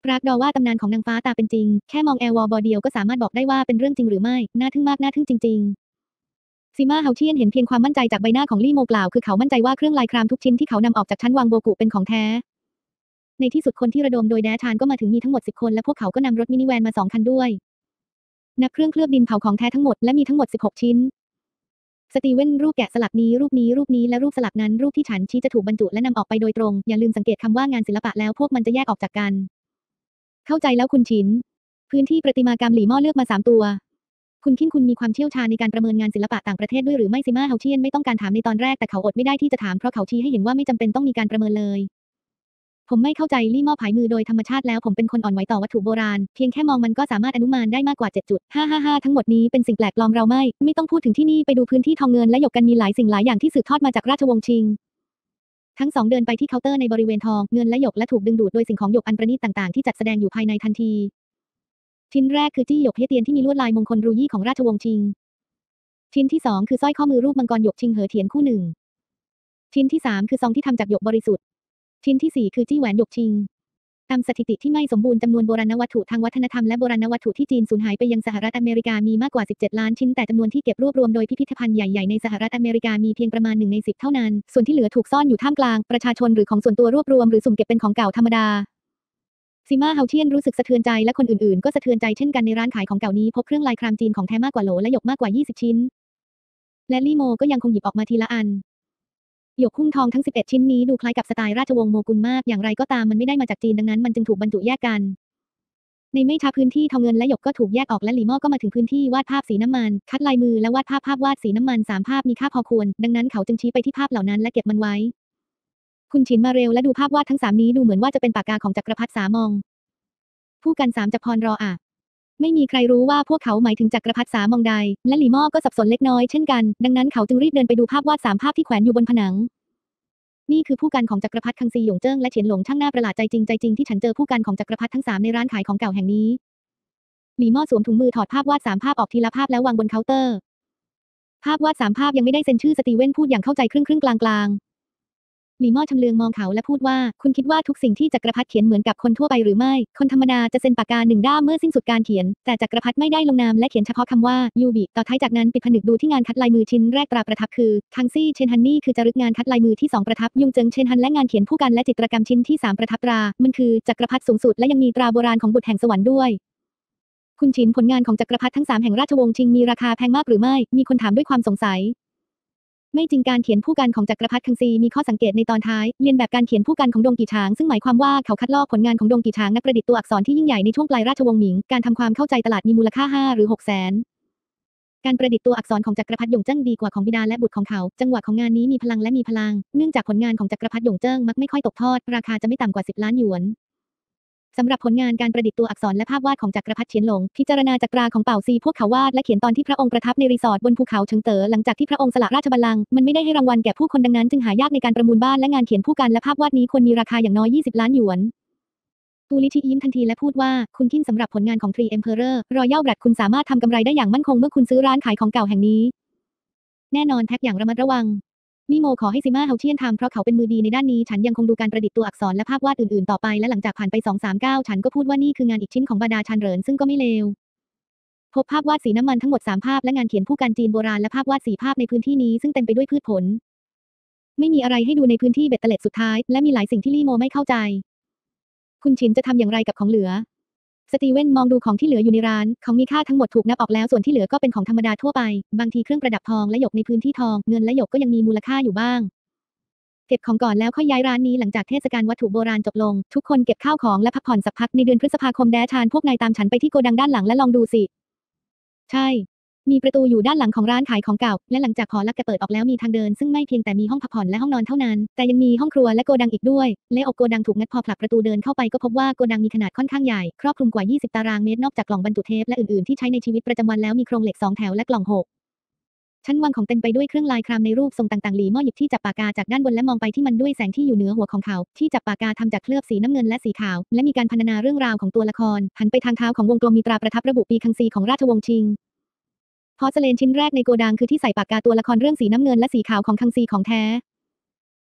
ปรากฏว่าตำนานของนางฟ้าตาเป็นจริงแค่มองแอลวอลบอเดียวก็สามารถบอกได้ว่าเป็นเรื่องจริงหรือไม่น่าทึ่งมากน่าทึ่งจริงๆซีมาเฮาเชียนเห็นเพียงความมั่นใจจากใบหน้าของลี่โมกล่าวคือเขามั่นใจว่าเครื่องลายครามทุกชิ้นที่เขานำออกจากชั้นวางโบกุเป็นของแท้ในที่สุดคนที่ระดมโดยแดชานก็มาถึงมีทั้งหมด10 คนและพวกเขาก็นำรถมินิแวนมา2 คันด้วยนับเครื่องเคลือบดินเผาของแท้ทั้งหมดและมีทั้งหมด16 ชิ้นสตีเวนรูปแกะสลักนี้รูปนี้รูปนี้และรูปสลักนั้นรูปที่ฉันชี้จะถูกบรรจุและนำออกไปโดยตรงอย่าลืมสังเกตคำว่างานศิลปะแล้วพวกมันจะแยกออกจากกันเข้าใจแล้วคุณฉินพื้นที่ประติมากรรมหลี่หม้อเลือกมา3 ตัวคุณคิดคุณมีความเชี่ยวชาญในการประเมินงานศิลปะต่างประเทศด้วยหรือไม่ซิมาเฮาเชียนไม่ต้องการถามในตอนแรกแต่เขาอดไม่ได้ที่จะถามเพราะเขาชี้ให้เห็นว่าไม่จำเป็นต้องมีการประเมินเลยผมไม่เข้าใจลี่หม้อผายมือโดยธรรมชาติแล้วผมเป็นคนอ่อนไหวต่อวัตถุโบราณเพียงแค่มองมันก็สามารถอนุมานได้มากกว่า7.555ทั้งหมดนี้เป็นสิ่งแปลกปลอมเราไม่ต้องพูดถึงที่นี่ไปดูพื้นที่ทองเงินและหยกกันมีหลายสิ่งหลายอย่างที่สืบทอดมาจากราชวงศ์ชิงทั้ง2เดินไปที่เคาน์เตอร์ในบริเวณทองเงินและหยกและถูกดึงดูดโดยสิ่งของหยกอันประณีตต่างๆที่จัดแสดงอยู่ภายในทันทีชิ้นแรกคือจี้หยกเฮเตียนที่มีลวดลายมงคลรูยี่ของราชวงศ์ชิงชิ้นที่2คือสร้อยข้อมือรูปมังกรหยกชิงเหอเถียนคู่หนึ่งชิ้นที่3คือซองที่ทำจากหยกบริสุทธิ์ชิ้นที่4คือจี้แหวนหยกชิงตามสถิติที่ไม่สมบูรณ์จำนวนโบราณวัตถุทางวัฒนธรรมและโบราณวัตถุที่จีนสูญหายไปยังสหรัฐอเมริกามีมากกว่า17 ล้านชิ้นแต่จำนวนที่เก็บรวบรวมโดยพิพิธภัณฑ์ใหญ่ๆในสหรัฐอเมริกามีเพียงประมาณ1 ใน 10เท่านั้นส่วนที่เหลือถูกซ่อนอยู่ท่ามกลางประชาชนหรือของส่วนตัวรวบรวมหรือสุ่มเก็บเป็นของเก่าธรรมดาซิมาเฮาเชียนรู้สึกสะเทือนใจและคนอื่นๆก็สะเทือนใจเช่นกันในร้านขายของเก่านี้พบเครื่องลายครามจีนของแท้มากกว่าโหลและหยกมากกว่า20 ชิ้นและลี่โมก็ยังคงหยิบออกมาทีละอันหยกหุ้มทองทั้ง11 ชิ้นนี้ดูคล้ายกับสไตล์ราชวงศ์โมกุลมากอย่างไรก็ตามมันไม่ได้มาจากจีนดังนั้นมันจึงถูกบรรจุแยกกันในไม่ช้าพื้นที่ทองเงินและหยกก็ถูกแยกออกและหลี่หม้อก็มาถึงพื้นที่วาดภาพสีน้ำมันคัดลายมือและวาดภาพวาดสีน้ำมัน3 ภาพมีค่าพอควรดังนั้นเขาจึงชี้ไปที่ภาพเหล่านั้นและเก็บมันไว้คุณฉินมาเร็วและดูภาพวาดทั้ง3นี้ดูเหมือนว่าจะเป็นปากกาของจักรพรรดิสามองผู้กัน3จากพรรออะไม่มีใครรู้ว่าพวกเขาหมายถึงจักรพรรดิสามองใดและหลี่หม้อก็สับสนเล็กน้อยเช่นกันดังนั้นเขาจึงรีบเดินไปดูภาพวาด3 ภาพที่แขวนอยู่บนผนังนี่คือผู้กันของจักรพรรดิคังซีหยงเจิ้งและเฉียนหลงช่างน่าประหลาดใจจริงที่ฉันเจอผู้กันของจักรพรรดิทั้ง3ในร้านขายของเก่าแห่งนี้หลี่หม้อสวมถุงมือถอดภาพวาด3 ภาพออกทีละภาพแล้ววางบนเคาน์เตอร์ภาพวาด3 ภาพยังไม่ได้เซ็นชื่อสตีเวนพูดอย่างเข้าใจครึ่งกลางหลี่หม้อชำเลืองมองเขาและพูดว่าคุณคิดว่าทุกสิ่งที่จักรพรรดิเขียนเหมือนกับคนทั่วไปหรือไม่คนธรรมดาจะเซ็นปากกา1 ด้ามเมื่อสิ้นสุดการเขียนแต่จักรพรรดิไม่ได้ลงนามและเขียนเฉพาะคำว่ายูบิต่อท้ายจากนั้นปิดผนึกดูที่งานคัดลายมือชิ้นแรกตราประทับคือคังซี่เชนฮันนี่คือจารึกงานคัดลายมือที่2ประทับยุงเจิงเชนฮันและงานเขียนผู้กันและจิตรกรรมชิ้นที่3ประทับตรามันคือจักรพรรดิสูงสุดและยังมีตราโบราณของบุตรแห่งสวรรค์ด้วยคุณฉินผลงานของจักรพรรดิทั้ง3แห่งราชวงศ์ชิงมีราคาแพงมากหรือไม่มีคนถามด้วยความสงสัยไม่จริงการเขียนผู้กันของจักรพรรดิคังซีมีข้อสังเกตในตอนท้ายเลียนแบบการเขียนผู้กันของดงกีฉางซึ่งหมายความว่าเขาคัดลอกผลงานของดงกีฉางนักประดิษฐ์ตัวอักษรที่ยิ่งใหญ่ในช่วงปลายราชวงศ์หมิงการทำความเข้าใจตลาดมีมูลค่า5 หรือ 6 แสนการประดิษฐ์ตัวอักษรของจักรพรรดิหยงเจิ้งดีกว่าของบิดาและบุตรของเขาจังหวะของงานนี้มีพลังเนื่องจากผลงานของจักรพรรดิหยงเจิ้งมักไม่ค่อยตกทอดราคาจะไม่ต่ำกว่า10 ล้านหยวนสำหรับผลงานการประดิษฐ์ตัวอักษรและภาพวาดของจักรพรรดิเฉียนหลงพิจารณาจากตราของเป่าซีพวกเขาวาดและเขียนตอนที่พระองค์ประทับในรีสอร์ทบนภูเขาเฉิงเต๋อหลังจากที่พระองค์สละราชบัลลังก์มันไม่ได้ให้รางวัลแก่ผู้คนดังนั้นจึงหายากในการประมูลบ้านและงานเขียนผู้กันและภาพวาดนี้ควรมีราคาอย่างน้อย20 ล้านหยวนตูลิชิยิ้มทันทีและพูดว่าคุณคิดสำหรับผลงานของทรีเอ็มเพอเรอร์รอยัลแบล็ดคุณสามารถทำกำไรได้อย่างมั่นคงเมื่อคุณซื้อร้านขายของเก่าแห่งนี้แน่นอนแท็กอย่างระมัดระวังลี่โมขอให้ซิมาเฮาเชียนทำเพราะเขาเป็นมือดีในด้านนี้ฉันยังคงดูการประดิษฐ์ตัวอักษรและภาพวาดอื่นๆต่อไปและหลังจากผ่านไป2-3 ก้าวฉันก็พูดว่านี่คืองานอีกชิ้นของบาดาชันเหรินซึ่งก็ไม่เลวพบภาพวาดสีน้ำมันทั้งหมด3 ภาพและงานเขียนผู้กันจีนโบราณและภาพวาด4 ภาพในพื้นที่นี้ซึ่งเต็มไปด้วยพืชผลไม่มีอะไรให้ดูในพื้นที่เบ็ดเตล็ดสุดท้ายและมีหลายสิ่งที่ลี่โมไม่เข้าใจคุณฉินจะทำอย่างไรกับของเหลือสตีเวนมองดูของที่เหลืออยู่ในร้านของมีค่าทั้งหมดถูกนับออกแล้วส่วนที่เหลือก็เป็นของธรรมดาทั่วไปบางทีเครื่องประดับทองและหยกในพื้นที่ทองเงินและหยกก็ยังมีมูลค่าอยู่บ้างเก็บของก่อนแล้วค่อยย้ายร้านนี้หลังจากเทศกาลวัตถุโบราณจบลงทุกคนเก็บข้าวของและพักผ่อนสักพักในเดือนพฤษภาคมแดชานพวกนายตามฉันไปที่โกดังด้านหลังและลองดูสิใช่มีประตูอยู่ด้านหลังของร้านขายของเก่าและหลังจากหอลักเปิดออกแล้วมีทางเดินซึ่งไม่เพียงแต่มีห้องพักผ่อนและห้องนอนเท่านั้นแต่ยังมีห้องครัวและโกดังอีกด้วยและโกดังถูกงัดพอผลักประตูเดินเข้าไปก็พบว่าโกดังมีขนาดค่อนข้างใหญ่ครอบคลุมกว่า20 ตารางเมตรนอกจากกล่องบรรจุเทปและอื่นๆที่ใช้ในชีวิตประจำวันแล้วมีโครงเหล็ก2 แถวและกล่อง6ชั้นวางของเต็มไปด้วยเครื่องลายครามในรูปทรงต่างๆหลี่หม้อหยิบที่จับปากกาจากด้านบนและมองไปที่มันด้วยแสงที่อยู่เหนือหัวของเขาที่จับปากกาทำจากเคลือบสีน้ำเงินและสีขาวและมีการพรรณนาเรื่องราวของตัวละครหันไปทางเท้าของวงกลมมีตราประทับระบุปีคังซีของราชวงศ์ชิงพอร์เซเลนชิ้นแรกในโกดังคือที่ใส่ปากกาตัวละครเรื่องสีน้ำเงินและสีขาวของคังซีของแท้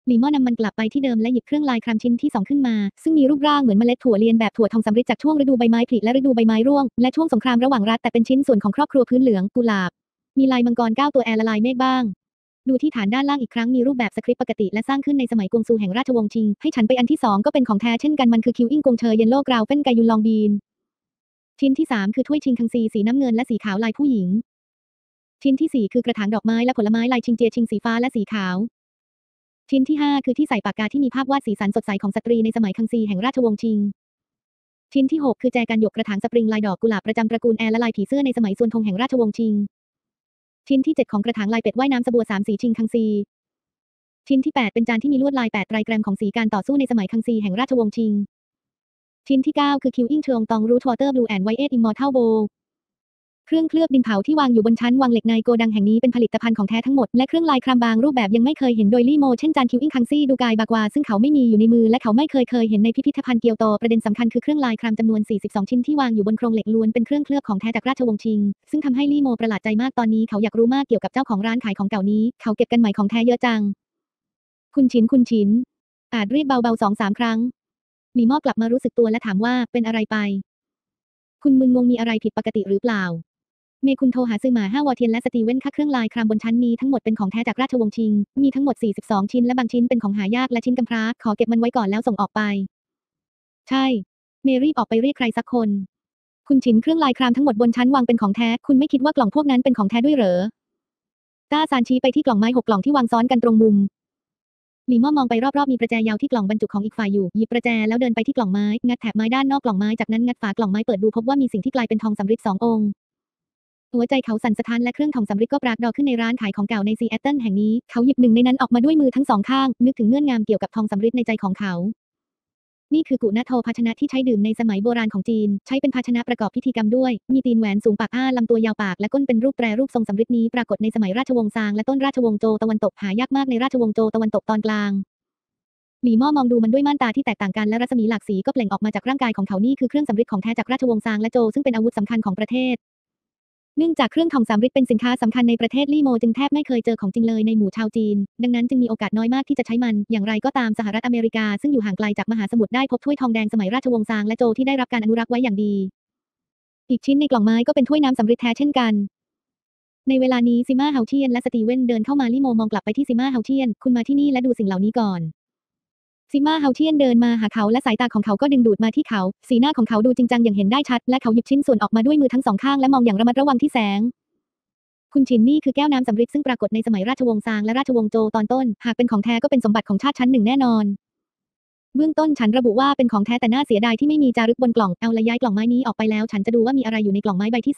หลีม่อนำมันกลับไปที่เดิมและหยิบเครื่องลายครามชิ้นที่2ขึ้นมาซึ่งมีรูปร่างเหมือนเมล็ดถั่วเลียนแบบถั่วทองสำริดจากช่วงฤดูใบไม้ผลิและฤดูใบไม้ร่วงและช่วงสงครามระหว่างรัฐแต่เป็นชิ้นส่วนของครอบครัวพื้นเหลืองกุหลาบมีลายมังกร9ตัวละลายเมฆบ้างดูที่ฐานด้านล่างอีกครั้งมีรูปแบบสคริปต์ปกติและสร้างขึ้นในสมัยกวงซูแห่งราชวงศ์ชิงให้ฉันไปอันที่2ก็เป็นของแท้เช่นกันมันคือคิวอิงกงเชยเยนโลกราวเฟ้นไกยุนลองบีนชิ้นที่3คือถ้วยชิงคังซีสีน้ำเงินและสีขาวลายผู้หญิงชิ้นที่4คือกระถางดอกไม้และผลไม้ลายชิงเจียชิงสีฟ้าและสีขาวชิ้นที่5คือที่ใส่ปากกาที่มีภาพวาดสีสันสดใสของสตรีในสมัยคังซีแห่งราชวงศ์ชิงชิ้นที่6คือแจกันหยกกระถางสปริงลายดอกกุหลาบประจำตระกูลแอร์และลายผีเสื้อในสมัยซวนทงแห่งราชวงศ์ชิงชิ้นที่7ของกระถางลายเป็ดว่ายน้ำสบัว3สีชิงคังซีชิ้นที่8เป็นจานที่มีลวดลาย8ไตรแกรมของสีการต่อสู้ในสมัยคังซีแห่งราชวงศ์ชิงชิ้นที่9คือคิวอิงเชิงตองรูทวอเตอร์บลูแอนด์ไวท์เอทอิมมอร์ทัลโบเครื่องเคลือบดินเผาที่วางอยู่บนชั้นวางเหล็กในโกดังแห่งนี้เป็นผลิตภัณฑ์ของแท้ทั้งหมดและเครื่องลายครามบางรูปแบบยังไม่เคยเห็นโดยลี่โมเช่นจานคิวอิงคังซี่ดูกายบากวาซึ่งเขาไม่มีอยู่ในมือและเขาไม่เคยเห็นในพิพิธภัณฑ์เกียวโตประเด็นสำคัญคือเครื่องลายครามจำนวน42ชิ้นที่วางอยู่บนโครงเหล็กล้วนเป็นเครื่องเคลือบของแท้จากราชวงศ์ชิงซึ่งทำให้ลี่โมประหลาดใจมากตอนนี้เขาอยากรู้มากเกี่ยวกับเจ้าของร้านขายของเก่านี้เขาเก็บกันใหม่ของแท้เยอะจังคุณชินอาจเรียกเบาๆ2-3 ครั้งลี่โมกลับมารู้สึกตัวและถามว่าเป็นอะไรไปคุณมึนงงมีอะไรผิดปกติหรือเปล่าเมย์คุณโทรหาซึมา5วอเทียนและสตีเว่นค่ะเครื่องลายครามบนชั้นนี้ทั้งหมดเป็นของแท้จากราชวงศ์ชิงมีทั้งหมด42ชิ้นและบางชิ้นเป็นของหายากและชิ้นกำพร้าขอเก็บมันไว้ก่อนแล้วส่งออกไปใช่เมย์รีบออกไปเรียกใครสักคนคุณชินเครื่องลายครามทั้งหมดบนชั้นวางเป็นของแท้คุณไม่คิดว่ากล่องพวกนั้นเป็นของแท้ด้วยเหรอต้าซานชี้ไปที่กล่องไม้6 กล่องที่วางซ้อนกันตรงมุมหลีม่อมองไปรอบๆมีประแจยาวที่กล่องบรรจุของอีกฝ่ายอยู่หยิบประแจแล้วเดินไปที่กล่องไม้งัดแถบไม้ด้านนอกกล่องไม้จากนั้นงัดฝากล่องไม้เปิดดูพบว่ามีสิ่งที่กลายเป็นทองสำริด2 องค์หัวใจเขาสั่นสะท้านและเครื่องทองสำริดก็ปรากฏขึ้นในร้านขายของเก่าในซีแอตเทิลแห่งนี้เขาหยิบหนึ่งในนั้นออกมาด้วยมือทั้ง2 ข้างนึกถึงเงื่อนงามเกี่ยวกับทองสำริดในใจของเขานี่คือกุณโทภาชนะที่ใช้ดื่มในสมัยโบราณของจีนใช้เป็นภาชนะประกอบพิธีกรรมด้วยมีตีนแหวนสูงปากลำตัวยาวปากและก้นเป็นรูปแปรรูปทรงสำริดนี้ปรากฏในสมัยราชวงศ์ซางและต้นราชวงศ์โจวตะวันตกหายากมากในราชวงศ์โจวตะวันตกตอนกลางหลี่ม่อมองดูมันด้วยม่านตาที่แตกต่างกันและรัศมีหลากสีก็เปล่งออกมาจากร่างกายของเขานี่คือเครื่องสำริดของแท้จากราชวงศ์ซางและโจวซึ่งเป็นอาวุธสำคัญของประเทศเนื่องจากเครื่องทองสำริดเป็นสินค้าสำคัญในประเทศลี่โมจึงแทบไม่เคยเจอของจริงเลยในหมู่ชาวจีนดังนั้นจึงมีโอกาสน้อยมากที่จะใช้มันอย่างไรก็ตามสหรัฐอเมริกาซึ่งอยู่ห่างไกลจากมหาสมุทรได้พบถ้วยทองแดงสมัยราชวงศ์ซางและโจวที่ได้รับการอนุรักษ์ไว้อย่างดีอีกชิ้นในกล่องไม้ก็เป็นถ้วยน้ำสำริดแท้เช่นกันในเวลานี้ซิม่าเฮาเทียนและสตีเวนเดินเข้ามาลี่โมมองกลับไปที่ซิม่าเฮาเทียนคุณมาที่นี่และดูสิ่งเหล่านี้ก่อนซิม่าเฮาเทียนเดินมาหาเขาและสายตาของเขาก็ดึงดูดมาที่เขาสีหน้าของเขาดูจริงจังอย่างเห็นได้ชัดและเขาหยิบชิ้นส่วนออกมาด้วยมือทั้ง2 ข้างและมองอย่างระมัดระวังที่แสงคุณชินนี่คือแก้วน้ำสำริดซึ่งปรากฏในสมัยราชวงศ์ซางและราชวงศ์โจวตอนต้นหากเป็นของแท้ก็เป็นสมบัติของชาติชั้นหนึ่งแน่นอนเบื้องต้นฉันระบุว่าเป็นของแท้แต่น่าเสียดายที่ไม่มีจารึกบนกล่องเอาละย้ายกล่องไม้นี้ออกไปแล้วฉันจะดูว่ามีอะไรอยู่ในกล่องไม้ใบที่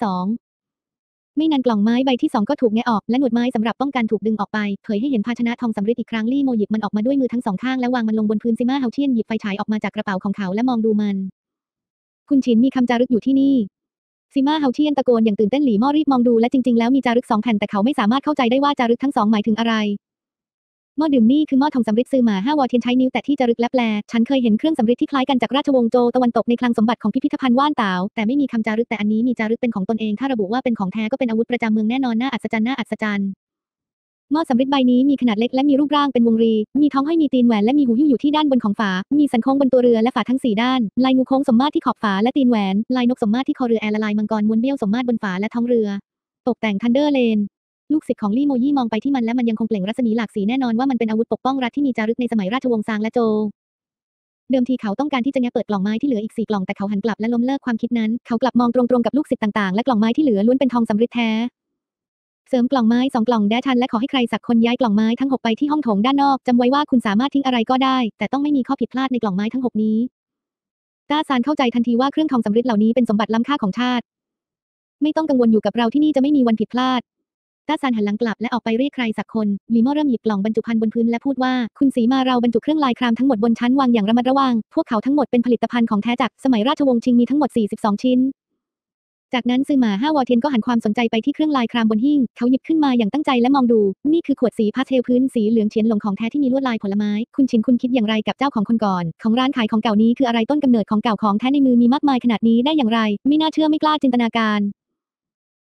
2ไม่นานกล่องไม้ใบที่2ก็ถูกแงะออกและหนวดไม้สำหรับป้องกันถูกดึงออกไปเผยให้เห็นภาชนะทองสำริดอีกครั้งลี่โมหยิบมันออกมาด้วยมือทั้ง2 ข้างและวางมันลงบนพื้นซิม่าเฮาเทียนหยิบไฟฉายออกมาจากกระเป๋าของเขาและมองดูมันคุณชินมีคำจารึกอยู่ที่นี่ซิม่าเฮาเทียนตะโกนอย่างตื่นเต้นหลี่ม่อรีบมองดูและจริงๆแล้วมีจารึก2 แผ่นแต่เขาไม่สามารถเข้าใจได้ว่าจารึกทั้ง2หมายถึงอะไรหม้อดื่มนี่คือหม้อทองสำริดซื้อมา5 วอเทียนใช้นิ้วแตะที่จารึกและแปลฉันเคยเห็นเครื่องสำริดที่คล้ายกันจากราชวงศ์โจวตะวันตกในคลังสมบัติของพิพิธภัณฑ์ว่านเต๋าแต่ไม่มีคำจารึกแต่อันนี้มีจารึกเป็นของตนเองถ้าระบุว่าเป็นของแท้ก็เป็นอาวุธประจำเมืองแน่นอนน่าอัศจรรย์หม้อสำริดใบนี้มีขนาดเล็กและมีรูปร่างเป็นวงรีมีท้องห้อยมีตีนแหวนและมีหูยิ้วอยู่ที่ด้านบนของฝามีสันโค้งบนตัวเรือและฝาทั้ง4 ด้านลายงูโค้งสมมาตรที่ขอบฝาและตีนแหวนลายนกสมมาตรที่คอเรือแอร์และลายมังกรม้วนเบี้ยวสมมาตรบนฝาและท้องเรือตกแต่งทันเดอร์เลนลูกศิษย์ของลี่โมยี่มองไปที่มันและมันยังคงเปล่งรัศมีหลากสีแน่นอนว่ามันเป็นอาวุธปกป้องรัฐที่มีจารึกในสมัยราชวงศ์ซางและโจวเดิมทีเขาต้องการที่จะแงะเปิดกล่องไม้ที่เหลืออีก4 กล่องแต่เขาหันกลับและล้มเลิกความคิดนั้นเขากลับมองตรงๆกับลูกศิษย์ต่างๆและกล่องไม้ที่เหลือล้วนเป็นทองสำริดแท้เสริมกล่องไม้2 กล่องแด่ฉันและขอให้ใครสักคนย้ายกล่องไม้ทั้ง6ไปที่ห้องโถงด้านนอกจำไว้ว่าคุณสามารถทิ้งอะไรก็ได้แต่ต้องไม่มีข้อผิดพลาดในกล่องไม้ทั้ง6นี้ต้าซานเข้าใจทันทีว่าเครื่องทองสำริดเหล่านี้เป็นสมบัติล้ำค่าของชาติไม่ต้องกังวลอยู่กับเราที่นี่จะไม่มีวันผิดพลาดต้าซานหันหลังกลับและออกไปเรียกใครสักคนลีโม่เริ่มหยิบกล่องบรรจุภัณฑ์บนพื้นและพูดว่าคุณสีมาเราบรรจุเครื่องลายครามทั้งหมดบนชั้นวางอย่างระมัดระวังพวกเขาทั้งหมดเป็นผลิตภัณฑ์ของแท้จากสมัยราชวงศ์ชิงมีทั้งหมด42 ชิ้นจากนั้นซื้อมา5 วอเทียนก็หันความสนใจไปที่เครื่องลายครามบนหิ้งเขาหยิบขึ้นมาอย่างตั้งใจและมองดูนี่คือขวดสีพาสเทลพื้นสีเหลืองเฉียนหลงของแท้ที่มีลวดลายผลไม้คุณชินคุณคิดอย่างไรกับเจ้าของคนก่อนของร้านขายของเก่านี้คืออะไรต้นกำเนิดของเก่าของแท้ในมือมีมากมายขนาดนี้ได้อย่างไรไม่น่าเชื่อไม่กล้าจินตนาการ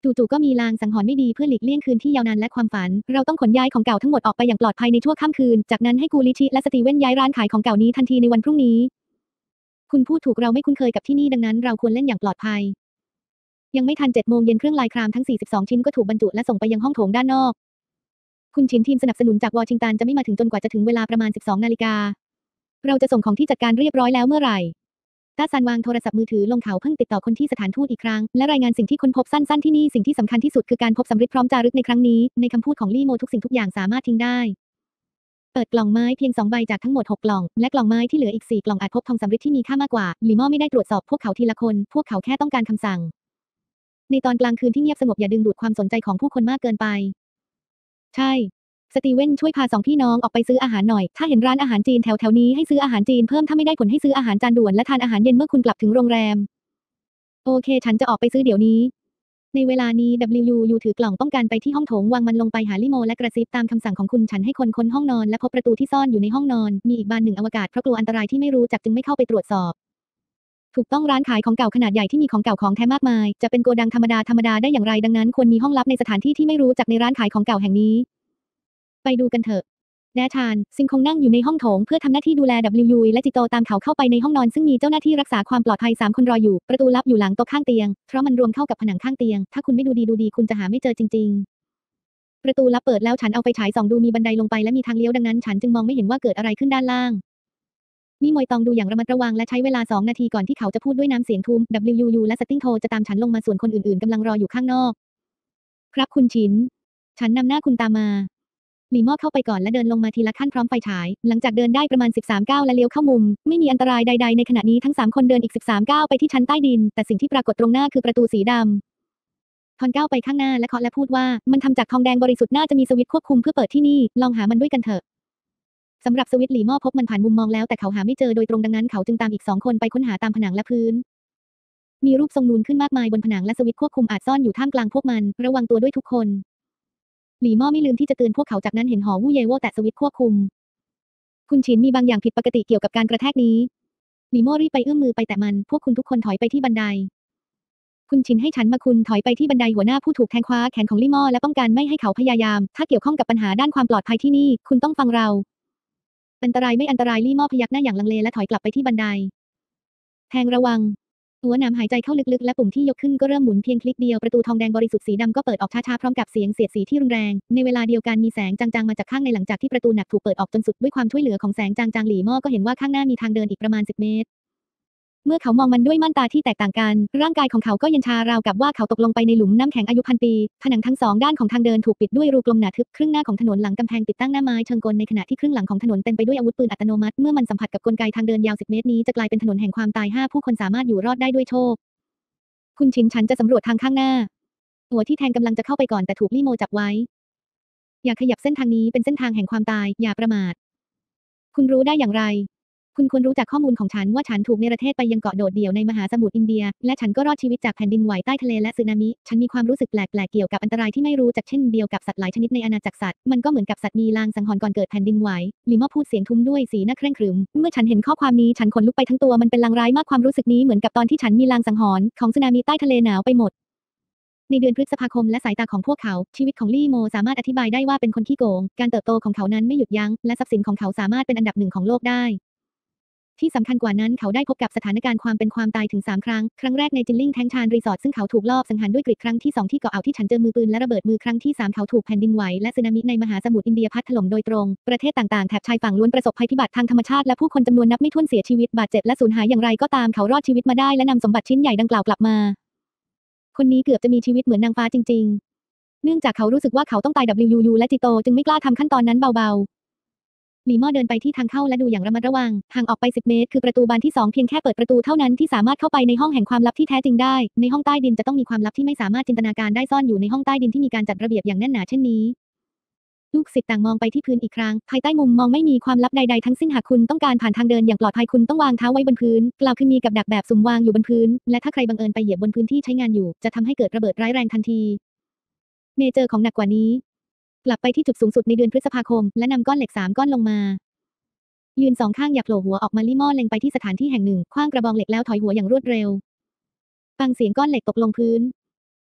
จู่ๆก็มีลางสังหรณ์ไม่ดีเพื่อหลีกเลี่ยงคืนที่ยาวนานและความฝันเราต้องขนย้ายของเก่าทั้งหมดออกไปอย่างปลอดภัยในชั่วข้ามคืนจากนั้นให้กูลิชิและสตีเว่นย้ายร้านขายของเก่านี้ทันทีในวันพรุ่งนี้คุณพูดถูกเราไม่คุ้นเคยกับที่นี่ดังนั้นเราควรเล่นอย่างปลอดภัยยังไม่ทัน7 โมงเย็นเครื่องลายครามทั้ง42ชิ้นก็ถูกบรรจุและส่งไปยังห้องโถงด้านนอกคุณชินทีมสนับสนุนจากวอชิงตันจะไม่มาถึงจนกว่าจะถึงเวลาประมาณ12 นาฬิกาเราจะส่งของที่จัดการเรียบร้อยแล้วเมื่อไหร่ต้าซันวางโทรศัพท์มือถือลงเขาเพิ่งติดต่อคนที่สถานทูตอีกครั้งและรายงานสิ่งที่ค้นพบสั้นๆที่นี่สิ่งที่สำคัญที่สุดคือการพบสำริดพร้อมจารึกในครั้งนี้ในคำพูดของลี่โมทุกสิ่งทุกอย่างสามารถทิ้งได้เปิดกล่องไม้เพียง2 ใบจากทั้งหมด6 กล่องและกล่องไม้ที่เหลืออีก4 กล่องอาจพบทองสำริดที่มีค่ามากกว่าหลี่ม่อไม่ได้ตรวจสอบพวกเขาทีละคนพวกเขาแค่ต้องการคำสั่งในตอนกลางคืนที่เงียบสงบอย่าดึงดูดความสนใจของผู้คนมากเกินไปใช่สตีเว่นช่วยพา2 พี่น้องออกไปซื้ออาหารหน่อยถ้าเห็นร้านอาหารจีนแถวๆนี้ให้ซื้ออาหารจีนเพิ่มถ้าไม่ได้ผลให้ซื้ออาหารจานด่วนและทานอาหารเย็นเมื่อคุณกลับถึงโรงแรมโอเคฉันจะออกไปซื้อเดี๋ยวนี้ในเวลานี้ WU ถือกล่องป้องกันไปที่ห้องโถงวางมันลงไปหาลิโมและกระซิบตามคำสั่งของคุณฉันให้คนค้นห้องนอนและพบประตูที่ซ่อนอยู่ในห้องนอนมีอีกบานหนึ่งอวกาศเพราะกลัวอันตรายที่ไม่รู้จักจึงไม่เข้าไปตรวจสอบถูกต้องร้านขายของเก่าขนาดใหญ่ที่มีของเก่าของแท้มากมายจะเป็นโกดังธรรมดาได้อย่างไรดังนั้นควรมีห้องลับในสถานที่ที่ไม่รู้จักในร้านขายของเก่าแห่งนี้ไปดูกันเถอะแดชานซิงคงนั่งอยู่ในห้องโถงเพื่อทำหน้าที่ดูแล WU และจิโตตามเขาเข้าไปในห้องนอนซึ่งมีเจ้าหน้าที่รักษาความปลอดภัย3 คนรออยู่ประตูลับอยู่หลังโต๊ะข้างเตียงเพราะมันรวมเข้ากับผนังข้างเตียงถ้าคุณไม่ดูดีคุณจะหาไม่เจอจริงๆประตูลับเปิดแล้วฉันเอาไฟฉายส่องดูมีบันไดลงไปและมีทางเลี้ยวดังนั้นฉันจึงมองไม่เห็นว่าเกิดอะไรขึ้นด้านล่างนี่มวยตองดูอย่างระมัดระวังและใช้เวลา2 นาทีก่อนที่เขาจะพูดด้วยน้ำเสียงทุ้ม WU และสติงโทจะตามฉันลงมาส่วนคนอื่นๆกำลังรออยู่ข้างนอกครับคุณชินฉันนำหน้าคุณตามมาหลี่ม่อเข้าไปก่อนและเดินลงมาทีละขั้นพร้อมไฟฉายหลังจากเดินได้ประมาณ13 ก้าวและเลี้ยวเข้ามุมไม่มีอันตรายใดๆในขณะนี้ทั้ง3 คนเดินอีก13 ก้าวไปที่ชั้นใต้ดินแต่สิ่งที่ปรากฏตรงหน้าคือประตูสีดำทอนก้าวไปข้างหน้าและเคาะและพูดว่ามันทำจากทองแดงบริสุทธิ์น่าจะมีสวิตช์ควบคุมเพื่อเปิดที่นี่ลองหามันด้วยกันเถอะสำหรับสวิตช์หลี่ม่อพบมันผ่านมุมมองแล้วแต่เขาหาไม่เจอโดยตรงดังนั้นเขาจึงตามอีก2 คนไปค้นหาตามผนังและพื้นมีรูปทรงนูนขึ้นมากมายบนผนังและสวิตช์ควบคุมอาจซ่อนอยู่ท่ามกลางพวกมันระวังตัวด้วยทุกคนหลี่ม่อไม่ลืมที่จะเตือนพวกเขาจากนั้นเห็นหอวู่เยโว่แตะสวิตช์ควบคุมคุณฉินมีบางอย่างผิดปกติเกี่ยวกับการกระแทกนี้หลี่ม่อรีบไปเอื้อมมือไปแตะมันพวกคุณทุกคนถอยไปที่บันไดคุณฉินให้ฉันมาคุณถอยไปที่บันไดหัวหน้าผู้ถูกแทงคว้าแขนของลี่ม่อและป้องกันไม่ให้เขาพยายามถ้าเกี่ยวข้องกับปัญหาด้านความปลอดภัยที่นี่คุณต้องฟังเราอันตรายไม่อันตรายลี่ม่อพยักหน้าอย่างลังเลและถอยกลับไปที่บันไดแทงระวังหัวหนามหายใจเข้าลึกๆและปุ่มที่ยกขึ้นก็เริ่มหมุนเพียงคลิกเดียวประตูทองแดงบริสุทธิ์สีดำก็เปิดออกช้าๆพร้อมกับเสียงเสียดสีที่รุนแรงในเวลาเดียวกันมีแสงจางๆมาจากข้างในหลังจากที่ประตูหนักถูกเปิดออกจนสุดด้วยความช่วยเหลือของแสงจางๆหลี่ม่อก็เห็นว่าข้างหน้ามีทางเดินอีกประมาณ10 เมตรเมื่อเขามองมันด้วยม่านตาที่แตกต่างกันร่างกายของเขาก็เย็นชาราวกับว่าเขาตกลงไปในหลุมน้ำแข็งอายุ1,000 ปีผนังทั้ง2 ด้านของทางเดินถูกปิดด้วยรูกลมหนาทึบครึ่งหน้าของถนนหลังกำแพงติดตั้งหน้าไม้เชิงกลในขณะที่ครึ่งหลังของถนนเต็มไปด้วยอาวุธปืนอัตโนมัติเมื่อมันสัมผัสกับกลไกทางเดินยาว10 เมตรนี้จะกลายเป็นถนนแห่งความตาย5 ผู้คนสามารถอยู่รอดได้ด้วยโชคคุณชินฉันจะสำรวจทางข้างหน้าหัวที่แทงกำลังจะเข้าไปก่อนแต่ถูกลี่โมจับไว้อย่าขยับเส้นทางนี้เป็นเส้นทางแห่งความตายอย่าประมาทคุณรู้ได้อย่างไรคุณควรรู้จากข้อมูลของฉันว่าฉันถูกเนรเทศไปยังเกาะโดดเดี่ยวในมหาสมุทรอินเดียและฉันก็รอดชีวิตจากแผ่นดินไหวใต้ทะเลและสึนามิฉันมีความรู้สึกแปลกๆเกี่ยวกับอันตรายที่ไม่รู้จักเช่นเดียวกับสัตว์หลายชนิดในอาณาจักรสัตว์มันก็เหมือนกับสัตว์มีลางสังหรณ์ก่อนเกิดแผ่นดินไหวลิม่อพูดเสียงทุ้มด้วยสีหน้าเคร่งขรึมเมื่อฉันเห็นข้อความนี้ฉันขนลุกไปทั้งตัวมันเป็นลางร้ายมากความรู้สึกนี้เหมือนกับตอนที่ฉันมีลางสังหรณ์ของสึนามิใต้ทะเลหนาวไปหมดในเดือนพฤษภาคมและสายตาของพวกเขาชีวิตของลี่โมสามารถอธิบายได้ว่าเป็นคนขี้โกงการเติบโตของเขานั้นไม่หยุดยั้งและทรัพย์สินของเขาสามารถเป็นอันดับ 1ของโลกได้ที่สำคัญกว่านั้นเขาได้พบกับสถานการณ์ความเป็นความตายถึง3 ครั้งครั้งแรกในจินลิงแทงชานรีสอร์ทซึ่งเขาถูกลอบสังหารด้วยกริดครั้งที่2ที่เกาะอ่าวที่ฉันเจอมือปืนและระเบิดมือครั้งที่3เขาถูกแผ่นดินไหวและสึนามิในมหาสมุทรอินเดียพัดถล่มโดยตรงประเทศต่างๆแถบชายฝั่งล้วนประสบภัยพิบัติทางธรรมชาติและผู้คนจำนวนนับไม่ถ้วนเสียชีวิตบาดเจ็บและสูญหายอย่างไรก็ตามเขารอดชีวิตมาได้และนำสมบัติชิ้นใหญ่ดังกล่าวกลับมาคนนี้เกือบจะมีชีวิตเหมือนนางฟ้าจริงๆเนื่องจากเขารู้สึกว่าเขาต้องตาย WU และจิโตจึงไม่กล้าทำขั้นตอนนั้นเบาๆหลี่ม่อเดินไปที่ทางเข้าและดูอย่างระมัดระวังห่างออกไป10 เมตรคือประตูบานที่2เพียงแค่เปิดประตูเท่านั้นที่สามารถเข้าไปในห้องแห่งความลับที่แท้จริงได้ในห้องใต้ดินจะต้องมีความลับที่ไม่สามารถจินตนาการได้ซ่อนอยู่ในห้องใต้ดินที่มีการจัดระเบียบอย่างแน่นหนาเช่นนี้ลูกศิษย์ต่างมองไปที่พื้นอีกครั้งภายใต้มุมมองไม่มีความลับใดๆทั้งสิ้นหากคุณต้องการผ่านทางเดินอย่างปลอดภัยคุณต้องวางเท้าไว้บนพื้นกล่าวคือมีกับดักแบบสุ่มวางอยู่บนพื้นและถ้าใครบังเอิญไปเหยียบบนพื้นที่ใช้งานอยู่จะทำให้เกิดระเบิดร้ายแรงทันทีเมเจอร์ของหนักกว่านี้กลับไปที่จุดสูงสุดในเดือนพฤษภาคมและนำก้อนเหล็ก3 ก้อนลงมายืน2 ข้างอย่าโผล่หัวออกมาลี่ม่อเล็งไปที่สถานที่แห่งหนึ่งขว้างกระบองเหล็กแล้วถอยหัวอย่างรวดเร็วฟังเสียงก้อนเหล็กตกลงพื้น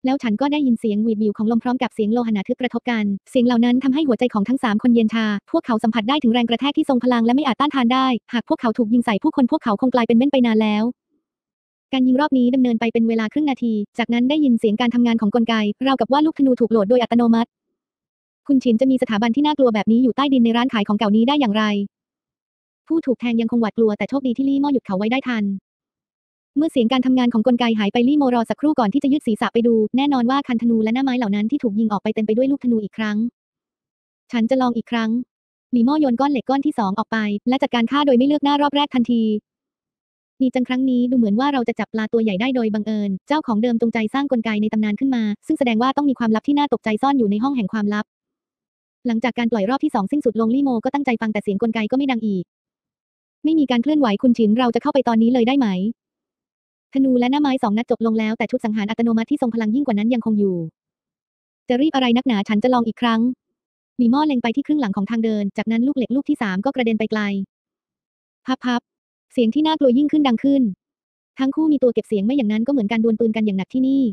แล้วฉันก็ได้ยินเสียงหวีดหวิวของลมพร้อมกับเสียงโลหะหนาทึบกระทบกันเสียงเหล่านั้นทำให้หัวใจของทั้ง3คนเย็นชาพวกเขาสัมผัสได้ถึงแรงกระแทกที่ทรงพลังและไม่อาจต้านทานได้หากพวกเขาถูกยิงใส่ผู้คนพวกเขาคงกลายเป็นเม่นไปนานแล้วการยิงรอบนี้ดำเนินไปเป็นเวลาครึ่งนาทีจากนั้นได้ยินเสียงการทำงานของกลไกราวกับว่าลูกธนูถูกโหลดโดยอัตโนมัติคุณฉินจะมีสถาบันที่น่ากลัวแบบนี้อยู่ใต้ดินในร้านขายของเก่านี้ได้อย่างไรผู้ถูกแทงยังคงหวาดกลัวแต่โชคดีที่ลี่ม่อหยุดเขาไว้ได้ทันเมื่อเสียงการทำงานของกลไกหายไปลี่โมรอสักครู่ก่อนที่จะยืดศีรษะไปดูแน่นอนว่าคันธนูและหน้าไม้เหล่านั้นที่ถูกยิงออกไปเต็มไปด้วยลูกธนูอีกครั้งฉันจะลองอีกครั้งลี่โมโยนก้อนเหล็กก้อนที่2ออกไปและจัดการฆ่าโดยไม่เลือกหน้ารอบแรกทันทีดีจังครั้งนี้ดูเหมือนว่าเราจะจับปลาตัวใหญ่ได้โดยบังเอิญเจ้าของเดิมจงใจสร้างกลไกในตำนานขึ้นมาซึ่งแสดงว่าต้องมีความลับที่น่าตกใจซ่อนอยู่ในห้องแห่งความลับหลังจากการปล่อยรอบที่2สิ้นสุดลงลี่โมก็ตั้งใจฟังแต่เสียงกลไกก็ไม่ดังอีกไม่มีการเคลื่อนไหวคุณฉินเราจะเข้าไปตอนนี้เลยได้ไหมธนูและหน้าไม้2นัดจบลงแล้วแต่ชุดสังหารอัตโนมัติที่ทรงพลังยิ่งกว่านั้นยังคงอยู่จะรีบอะไรนักหนาฉันจะลองอีกครั้งลีม่อเล็งไปที่ครึ่งหลังของทางเดินจากนั้นลูกเหล็กลูกที่3ก็กระเด็นไปไกลพับเสียงที่น่ากลัวยิ่งขึ้นดังขึ้นทั้งคู่มีตัวเก็บเสียงไม่อย่างนั้นก็เหมือนการดวลปืนกันอย่างหนักที่นี่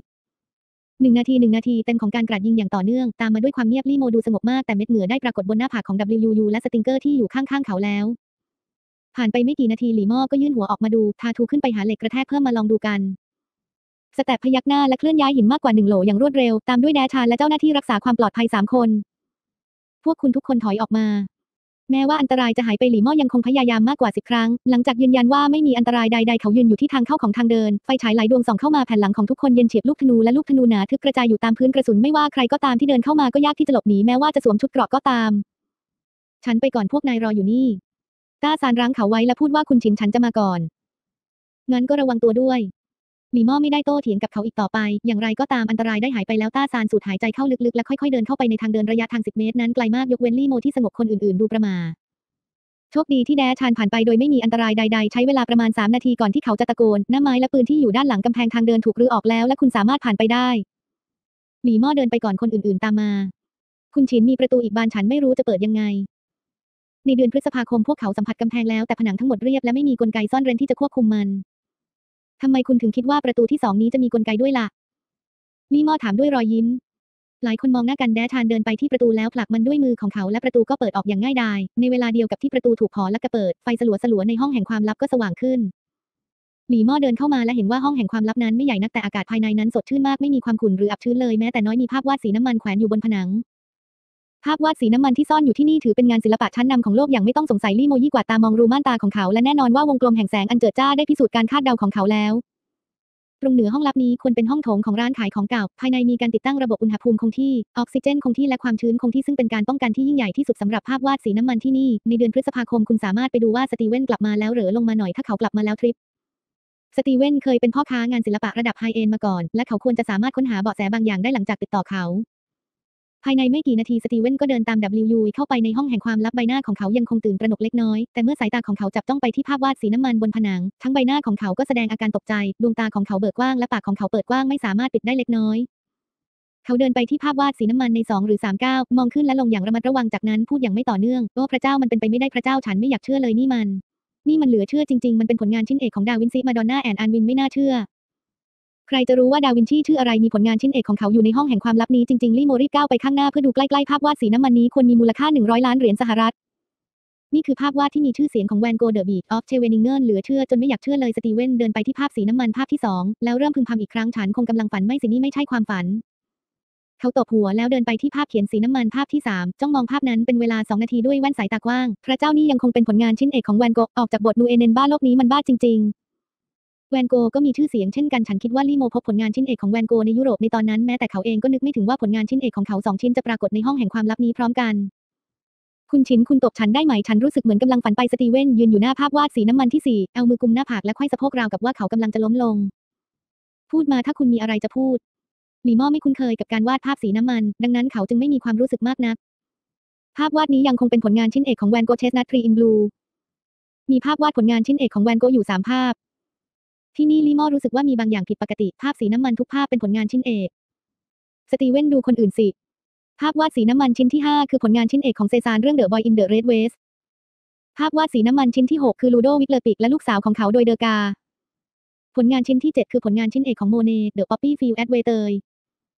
1 นาทีเต็มของการกราดยิงอย่างต่อเนื่องตามมาด้วยความเงียบลี่โมดูสงบมากแต่เม็ดเหงื่อได้ปรากฏบนหน้าผากของ WUU และสติงเกอร์ที่อยู่ข้างๆเขาแล้วผ่านไปไม่กี่นาทีหลี่ม่อก็ยื่นหัวออกมาดูทาทูขึ้นไปหาเหล็กกระแทกเพิ่มมาลองดูกันสแตปพยักหน้าและเคลื่อนย้ายหินมากกว่า1 โหลอย่างรวดเร็วตามด้วยแดชานและเจ้าหน้าที่รักษาความปลอดภัย3 คนพวกคุณทุกคนถอยออกมาแม้ว่าอันตรายจะหายไปหลี่ม่อยังคงพยายามมากกว่า10 ครั้งหลังจากยืนยันว่าไม่มีอันตรายใดๆเขายืนอยู่ที่ทางเข้าของทางเดินไฟฉายหลายดวงส่องเข้ามาแผ่นหลังของทุกคนเย็นเฉียบลูกธนูและลูกธนูหนาทึบกระจายอยู่ตามพื้นกระสุนไม่ว่าใครก็ตามที่เดินเข้ามาก็ยากที่จะหลบหนีแม้ว่าจะสวมชุดเกราะก็ตามฉันไปก่อนพวกนายรออยู่นี่ต้าซานรั้งเขาไว้และพูดว่าคุณฉินฉันจะมาก่อนงั้นก็ระวังตัวด้วยหลี่ม่อไม่ได้โต้เถียงกับเขาอีกต่อไปอย่างไรก็ตามอันตรายได้หายไปแล้วต้าซานสูดหายใจเข้าลึกๆและค่อยๆเดินเข้าไปในทางเดินระยะทาง10 เมตรนั้นไกลมากยกเว้นลี่โมที่สงบคนอื่นๆดูประหม่าโชคดีที่แดชานผ่านไปโดยไม่มีอันตรายใดๆใช้เวลาประมาณ3 นาทีก่อนที่เขาจะตะโกนหน้าไม้และปืนที่อยู่ด้านหลังกำแพงทางเดินถูกรื้อออกแล้วและคุณสามารถผ่านไปได้หลี่ม่อเดินไปก่อนคนอื่นๆตามมาคุณฉินมีประตูอีกบานฉันไม่รู้จะเปิดยังไงในเดือนพฤษภาคมพวกเขาสัมผัสกำแพงแล้วแต่ผนังทั้งหมดเรียบและไม่มีกลไกซ่อนเร้นที่จะควบคุมมันทำไมคุณถึงคิดว่าประตูที่2นี้จะมีกลไกด้วยล่ะลี่ม่อถามด้วยรอยยิ้มหลายคนมองหน้ากันแดชานเดินไปที่ประตูแล้วผลักมันด้วยมือของเขาและประตูก็เปิดออกอย่างง่ายดายในเวลาเดียวกับที่ประตูถูกผอและกระเปิดไฟสลัวๆในห้องแห่งความลับก็สว่างขึ้นหลี่ม่อเดินเข้ามาและเห็นว่าห้องแห่งความลับนั้นไม่ใหญ่นักแต่อากาศภายในนั้นสดชื่นมากไม่มีความขุ่นหรืออับชื้นเลยแม้แต่น้อยมีภาพวาดสีน้ำมันแขวนอยู่บนผนังภาพวาดสีน้ำมันที่ซ่อนอยู่ที่นี่ถือเป็นงานศิลปะชั้นนำของโลกอย่างไม่ต้องสงสัยลี่โมยี่กว่าตามองรูม่านตาของเขาและแน่นอนว่าวงกลมแห่งแสงอันเจิดจ้าได้พิสูจน์การคาดเดาของเขาแล้วตรงเหนือห้องลับนี้ควรเป็นห้องโถงของร้านขายของเก่าภายในมีการติดตั้งระบบอุณหภูมิคงที่ออกซิเจนคงที่และความชื้นคงที่ซึ่งเป็นการป้องกันที่ยิ่งใหญ่ที่สุดสำหรับภาพวาดสีน้ำมันที่นี่ในเดือนพฤษภาคมคุณสามารถไปดูว่าสตีเวนกลับมาแล้วหรือลงมาหน่อยถ้าเขากลับมาแล้วทริปสตีเวนเคยเป็นพ่อค้างานศิลปะระดับไฮเอนด์มาก่อนและเขาควรจะสามารถค้นหาเบาะแสบางอย่างได้หลังจากติดต่อเขาภายในไม่กี่นาทีสตีเวนก็เดินตาม WU เข้าไปในห้องแห่งความลับใบหน้าของเขายังคงตื่นตระหนกเล็กน้อยแต่เมื่อสายตาของเขาจับจ้องไปที่ภาพวาดสีน้ำมันบนผนังทั้งใบหน้าของเขาก็แสดงอาการตกใจดวงตาของเขาเบิกกว้างและปากของเขาเปิดกว้างไม่สามารถปิดได้เล็กน้อยเขาเดินไปที่ภาพวาดสีน้ำมันใน2 หรือ 3 ก้าวมองขึ้นและลงอย่างระมัดระวังจากนั้นพูดอย่างไม่ต่อเนื่องโอ้พระเจ้ามันเป็นไปไม่ได้พระเจ้าฉันไม่อยากเชื่อเลยนี่มันเหลือเชื่อจริงๆมันเป็นผลงานชิ้นเอกของดาวินซีมาดอนน่าแอนด์อันวินไม่น่าเชื่อใครจะรู้ว่าดาวินชีชื่ออะไรมีผลงานชิ้นเอกของเขาอยู่ในห้องแห่งความลับนี้จริงๆลี่โมรีบก้าวไปข้างหน้าเพื่อดูใกล้ๆภาพวาดสีน้ำมันนี้ควรมีมูลค่า100 ล้านเหรียญสหรัฐนี่คือภาพวาดที่มีชื่อเสียงของแวนโกเดอะบีทออฟเชเวนิงเกิลเหลือเชื่อจนไม่อยากเชื่อเลยสตีเวนเดินไปที่ภาพสีน้ำมันภาพที่2แล้วเริ่มพึมพำอีกครั้งฉันคงกำลังฝันไม่สินี่ไม่ใช่ความฝันเขาตบหัวแล้วเดินไปที่ภาพเขียนสีน้ำมันภาพที่3จ้องมองภาพนั้นเป็นเวลา2 นาทีด้วยแว่นสายตากว้างพระเจ้านี่ยังคงเป็นผลงานชิ้นเอกของแวนโกออกจากบทนูเอเนนบ้าโลกนี้มันบ้าจริงๆแวนโกก็มีชื่อเสียงเช่นกันฉันคิดว่าลี่โมพบผลงานชิ้นเอกของแวนโกในยุโรปในตอนนั้นแม้แต่เขาเองก็นึกไม่ถึงว่าผลงานชิ้นเอกของเขา2 ชิ้นจะปรากฏในห้องแห่งความลับนี้พร้อมกันคุณฉินคุณตบฉันได้ไหมฉันรู้สึกเหมือนกำลังฝันไปสตีเวนยืนอยู่หน้าภาพวาดสีน้ำมันที่4เอามือกุมหน้าผากและไขว้สะโพกราวกับว่าเขากำลังจะล้มลงพูดมาถ้าคุณมีอะไรจะพูดหลี่ม่อไม่คุ้นเคยกับการวาดภาพสีน้ำมันดังนั้นเขาจึงไม่มีความรู้สึกมากนักภาพวาดนี้ยังคงเป็นผลงานชิ้นเอกของแวนโกเชสนัททรีอินบลูมีภาพวาดผลงานชิ้นเอกของแวนโกอยู่3 ภาพที่นี่ลี่ม่อรู้สึกว่ามีบางอย่างผิดปกติภาพสีน้ำมันทุกภาพเป็นผลงานชิ้นเอกสตีเวนดูคนอื่นสิภาพวาดสีน้ำมันชิ้นที่5คือผลงานชิ้นเอกของเซซานเรื่อง The Boy in the Red Vest ภาพวาดสีน้ำมันชิ้นที่6คือลูโดวิกเลอปิกและลูกสาวของเขาโดยเดอกาผลงานชิ้นที่7คือผลงานชิ้นเอกของโมเน่ The Poppy Field at Waterloo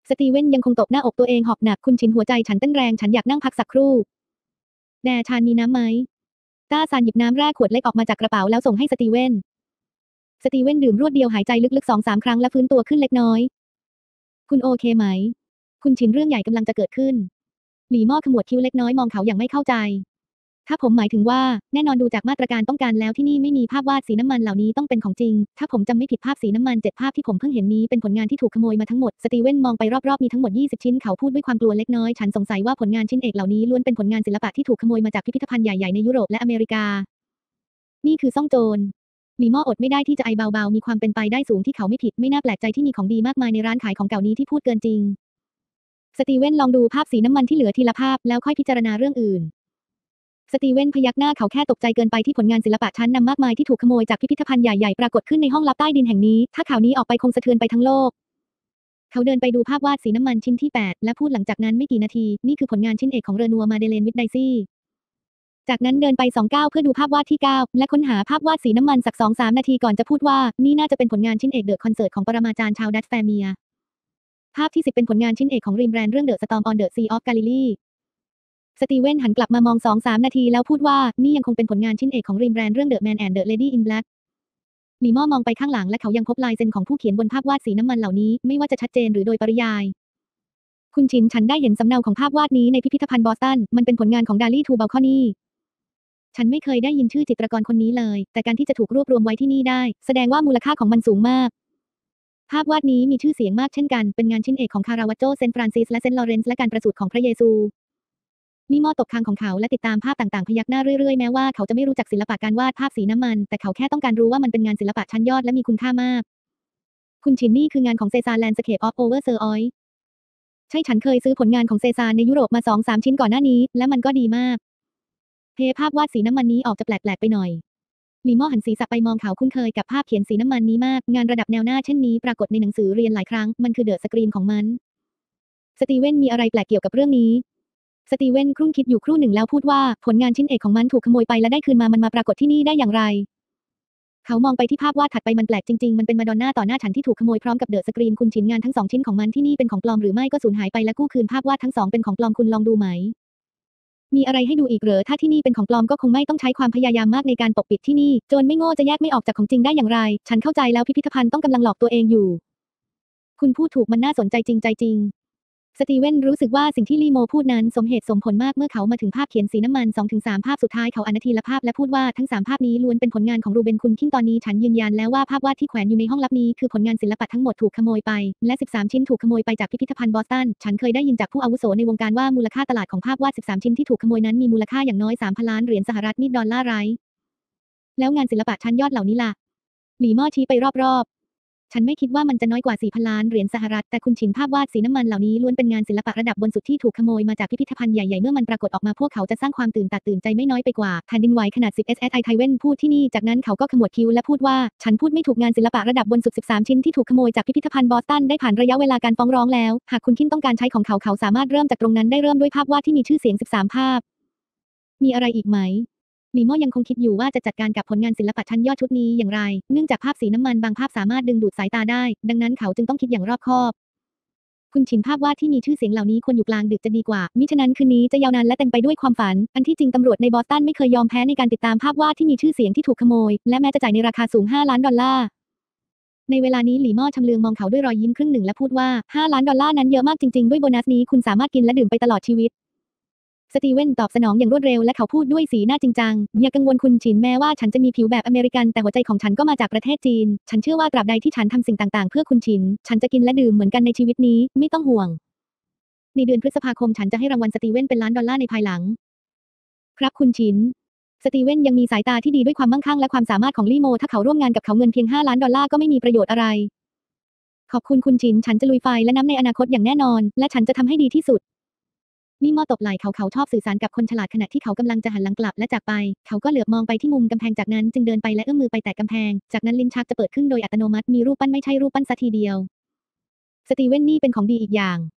สตีเวนยังคงตบหน้าอกตัวเองหอบหนักคุณฉินหัวใจฉันเต้นแรงฉันอยากนั่งพักสักครู่แดชานมีน้ำไหมต้าซานหยิบน้ำแร่ขวดเล็กออกมาจากกระเป๋าแล้วส่งให้สตีเวนดื่มรวดเดียวหายใจลึกๆ2-3 ครั้งและฟื้นตัวขึ้นเล็กน้อยคุณโอเคไหมคุณฉินเรื่องใหญ่กำลังจะเกิดขึ้นหลี่ม่อขมวดคิ้วเล็กน้อยมองเขาอย่างไม่เข้าใจถ้าผมหมายถึงว่าแน่นอนดูจากมาตรการป้องกันแล้วที่นี่ไม่มีภาพวาดสีน้ำมันเหล่านี้ต้องเป็นของจริงถ้าผมจำไม่ผิดภาพสีน้ำมัน7 ภาพที่ผมเพิ่งเห็นนี้เป็นผลงานที่ถูกขโมยมาทั้งหมดสตีเวนมองไปรอบๆมีทั้งหมด20 ชิ้นเขาพูดด้วยความกลัวเล็กน้อยฉันสงสัยว่าผลงานชิ้นเอกเหล่านี้ล้วนเป็นผลงานศิลปะที่ถูกขโมยมาจากพิพิธภัณฑ์ใหญ่ๆในยุโรปและอเมริกานี่คือซ่องโจรหลี่ม่ออดไม่ได้ที่จะไอเบาๆมีความเป็นไปได้สูงที่เขาไม่ผิดไม่น่าแปลกใจที่มีของดีมากมายในร้านขายของเก่านี้ที่พูดเกินจริงสตีเวนลองดูภาพสีน้ำมันที่เหลือทีละภาพแล้วค่อยพิจารณาเรื่องอื่นสตีเวนพยักหน้าเขาแค่ตกใจเกินไปที่ผลงานศิลปะชั้นนำมากมายที่ถูกขโมยจากพิพิธภัณฑ์ใหญ่ๆปรากฏขึ้นในห้องลับใต้ดินแห่งนี้ถ้าข่าวนี้ออกไปคงสะเทือนไปทั้งโลกเขาเดินไปดูภาพวาดสีน้ำมันชิ้นที่8และพูดหลังจากนั้นไม่กี่นาทีนี่คือผลงานชิ้นเอกของเรนัวมาเดเลนวิดไดซี่จากนั้นเดินไป2 ก้าวเพื่อดูภาพวาดที่9และค้นหาภาพวาดสีน้ำมันสัก 2-3 นาทีก่อนจะพูดว่านี่น่าจะเป็นผลงานชิ้นเอกเดอะคอนเสิร์ตของปรมาจารย์ชาวดัตช์แฟเมียภาพที่10เป็นผลงานชิ้นเอกของริมแบรนด์เรื่อง The Storm on the Sea of Galilee สตีเวนหันกลับมามอง 2-3 นาทีแล้วพูดว่านี่ยังคงเป็นผลงานชิ้นเอกของริมแบรนด์เรื่อง The Man and the Lady in Black หลี่ม่อมองไปข้างหลังและเขายังพบลายเซ็นของผู้เขียนบนภาพวาดสีน้ำมันเหล่านี้ไม่ว่าจะชัดเจนหรือโดยปริยายคุณชินฉันได้เห็นสำเนาของภาพวาดนี้ในพิพิธภัณฑ์บอสตันมันเป็นผลงานของดาลี่ทูเบลคอนีฉันไม่เคยได้ยินชื่อจิตรกรคนนี้เลยแต่การที่จะถูกรวบรวมไว้ที่นี่ได้แสดงว่ามูลค่าของมันสูงมากภาพวาดนี้มีชื่อเสียงมากเช่นกันเป็นงานชิ้นเอกของคาราวาโจเซนต์ฟรานซิสและเซนต์ลอเรนซ์และการประสูติของพระเยซูนี่ม่อตบคางของเขาและติดตามภาพต่างๆพยักหน้าเรื่อยๆแม้ว่าเขาจะไม่รู้จักศิลปะการวาดภาพสีน้ำมันแต่เขาแค่ต้องการรู้ว่ามันเป็นงานศิลปะชั้นยอดและมีคุณค่ามากคุณชินนี่คืองานของเซซาร์แลนด์สเคปออฟโอเวอร์เซอร์ออยใช่ฉันเคยซื้อผลงานของเซซาร์ในยุโรปมา 2-3 ชิ้นก่อนหน้านี้และมันก็ดีมากภาพวาดสีน้ำมันนี้ออกจะแปลกๆไปหน่อยหลี่ม่อหันศีรษะไปมองเขาคุ้นเคยกับภาพเขียนสีน้ำมันนี้มากงานระดับแนวหน้าเช่นนี้ปรากฏในหนังสือเรียนหลายครั้งมันคือเดอะสกรีนของมันสตีเวนมีอะไรแปลกเกี่ยวกับเรื่องนี้สตีเวนครุ่นคิดอยู่ครู่หนึ่งแล้วพูดว่าผลงานชิ้นเอกของมันถูกขโมยไปและได้คืนมามันมาปรากฏที่นี่ได้อย่างไรเขามองไปที่ภาพวาดถัดไปมันแปลกจริงๆมันเป็นมาดอนน่าต่อหน้าฉันที่ถูกขโมยพร้อมกับเดอะสกรีนคุณชิ้นงานทั้ง2 ชิ้นของมันที่นี่เป็นของปลอมหรือไม่ก็สูญหายไปและกู้คืนภาพวาดทั้ง2เป็นของปลอมคุณลองดูไหมมีอะไรให้ดูอีกเหรอถ้าที่นี่เป็นของปลอมก็คงไม่ต้องใช้ความพยายามมากในการปกปิดที่นี่โจรไม่โง่จะแยกไม่ออกจากของจริงได้อย่างไรฉันเข้าใจแล้วพิพิธภัณฑ์ต้องกำลังหลอกตัวเองอยู่คุณพูดถูกมันน่าสนใจจริงใจจริงสตีเวนรู้สึกว่าสิ่งที่ลีโมพูดนั้นสมเหตุสมผลมากเมื่อเขามาถึงภาพเขียนสีน้ำมัน 2-3 ภาพสุดท้ายเขาอ่านนาทีละภาพและพูดว่าทั้ง3ภาพนี้ล้วนเป็นผลงานของรูเบนคุณคินตอนนี้ฉันยืนยันแล้วว่าภาพวาดที่แขวนอยู่ในห้องลับนี้คือผลงานศิลปะทั้งหมดถูกขโมยไปและ13 ชิ้นถูกขโมยไปจากพิพิธภัณฑ์บอสตันฉันเคยได้ยินจากผู้อาวุโสในวงการว่ามูลค่าตลาดของภาพวาด13 ชิ้นที่ถูกขโมยนั้นมีมูลค่าอย่างน้อย 3,000 ล้านเหรียญสหรัฐนี่ดอลลาร์ไรแล้วงานศิลปะชั้นยอดเหล่านี้ล่ะหลี่ม่อชี้ไปรอบฉันไม่คิดว่ามันจะน้อยกว่า 4,000 ล้านเหรียญสหรัฐแต่คุณฉินภาพวาดสีน้ำมันเหล่านี้ล้วนเป็นงานศิลปะระดับบนสุดที่ถูกขโมยมาจากพิพิธภัณฑ์ใหญ่ๆเมื่อมันปรากฏออกมาพวกเขาจะสร้างความตื่นตาตื่นใจไม่น้อยไปกว่าแผ่นดินไหวขนาด10 SSI ไทเวนพูดที่นี่จากนั้นเขาก็ขมวดคิ้วและพูดว่าฉันพูดไม่ถูกงานศิลปะระดับบนสุด13 ชิ้นที่ถูกขโมยจากพิพิธภัณฑ์บอสตันได้ผ่านระยะเวลาการฟ้องร้องแล้วหากคุณคินต้องการใช้ของเขาสามารถเริ่มจากตรงนั้นได้เริ่มด้วยภาพวาดที่มีชื่อเสียง13 ภาพมีอะไรอีกไหมลีโม่ยังคงคิดอยู่ว่าจะจัดการกับผลงานศิลปะชั้นยอดชุดนี้อย่างไรเนื่องจากภาพสีน้ำมันบางภาพสามารถดึงดูดสายตาได้ดังนั้นเขาจึงต้องคิดอย่างรอบคอบคุณฉินภาพวาดที่มีชื่อเสียงเหล่านี้ควรอยู่กลางดึกจะดีกว่ามิฉะนั้นคืนนี้จะยาวนานและเต็มไปด้วยความฝันอันที่จริงตำรวจในบอสตันไม่เคยยอมแพ้ในการติดตามภาพวาดที่มีชื่อเสียงที่ถูกขโมยและแม้จะจ่ายในราคาสูง$5 ล้านในเวลานี้หลี่ม่อชำเลืองมองเขาด้วยรอยยิ้มครึ่งหนึ่งและพูดว่า$5 ล้านนั้นเยอะมากจริงๆด้วยโบนัสนี้คุณสามารถกินและดื่มไปตลอดชีวิตสตีเวนตอบสนองอย่างรวดเร็วและเขาพูดด้วยสีหน้าจริงจังอย่ากังวลคุณฉินแม้ว่าฉันจะมีผิวแบบอเมริกันแต่หัวใจของฉันก็มาจากประเทศจีนฉันเชื่อว่าตราบใดที่ฉันทำสิ่งต่างๆเพื่อคุณฉินฉันจะกินและดื่มเหมือนกันในชีวิตนี้ไม่ต้องห่วงในเดือนพฤษภาคมฉันจะให้รางวัลสตีเวนเป็น$1 ล้านในภายหลังครับคุณฉินสตีเวนยังมีสายตาที่ดีด้วยความมั่งคั่งและความสามารถของลี่โมถ้าเขาร่วมงานกับเขาเงินเพียง$5 ล้านก็ไม่มีประโยชน์อะไรขอบคุณคุณฉินฉันจะลุยไฟและน้ำในอนาคตอย่างแน่นอนและฉันจะทำให้ดีที่สุดลี่ม่อตบไหล่เขาชอบสื่อสารกับคนฉลาดขณะที่เขากำลังจะหันหลังกลับและจากไปเขาก็เหลือบมองไปที่มุมกำแพงจากนั้นจึงเดินไปและเอื้อมมือไปแตะกำแพงจากนั้นลิ้นชักจะเปิดขึ้นโดยอัตโนมัติมีรูปปั้นไม่ใช่รูปปั้นซะทีเดียวสตีเวนนี่เป็นของดีอีกอย่าง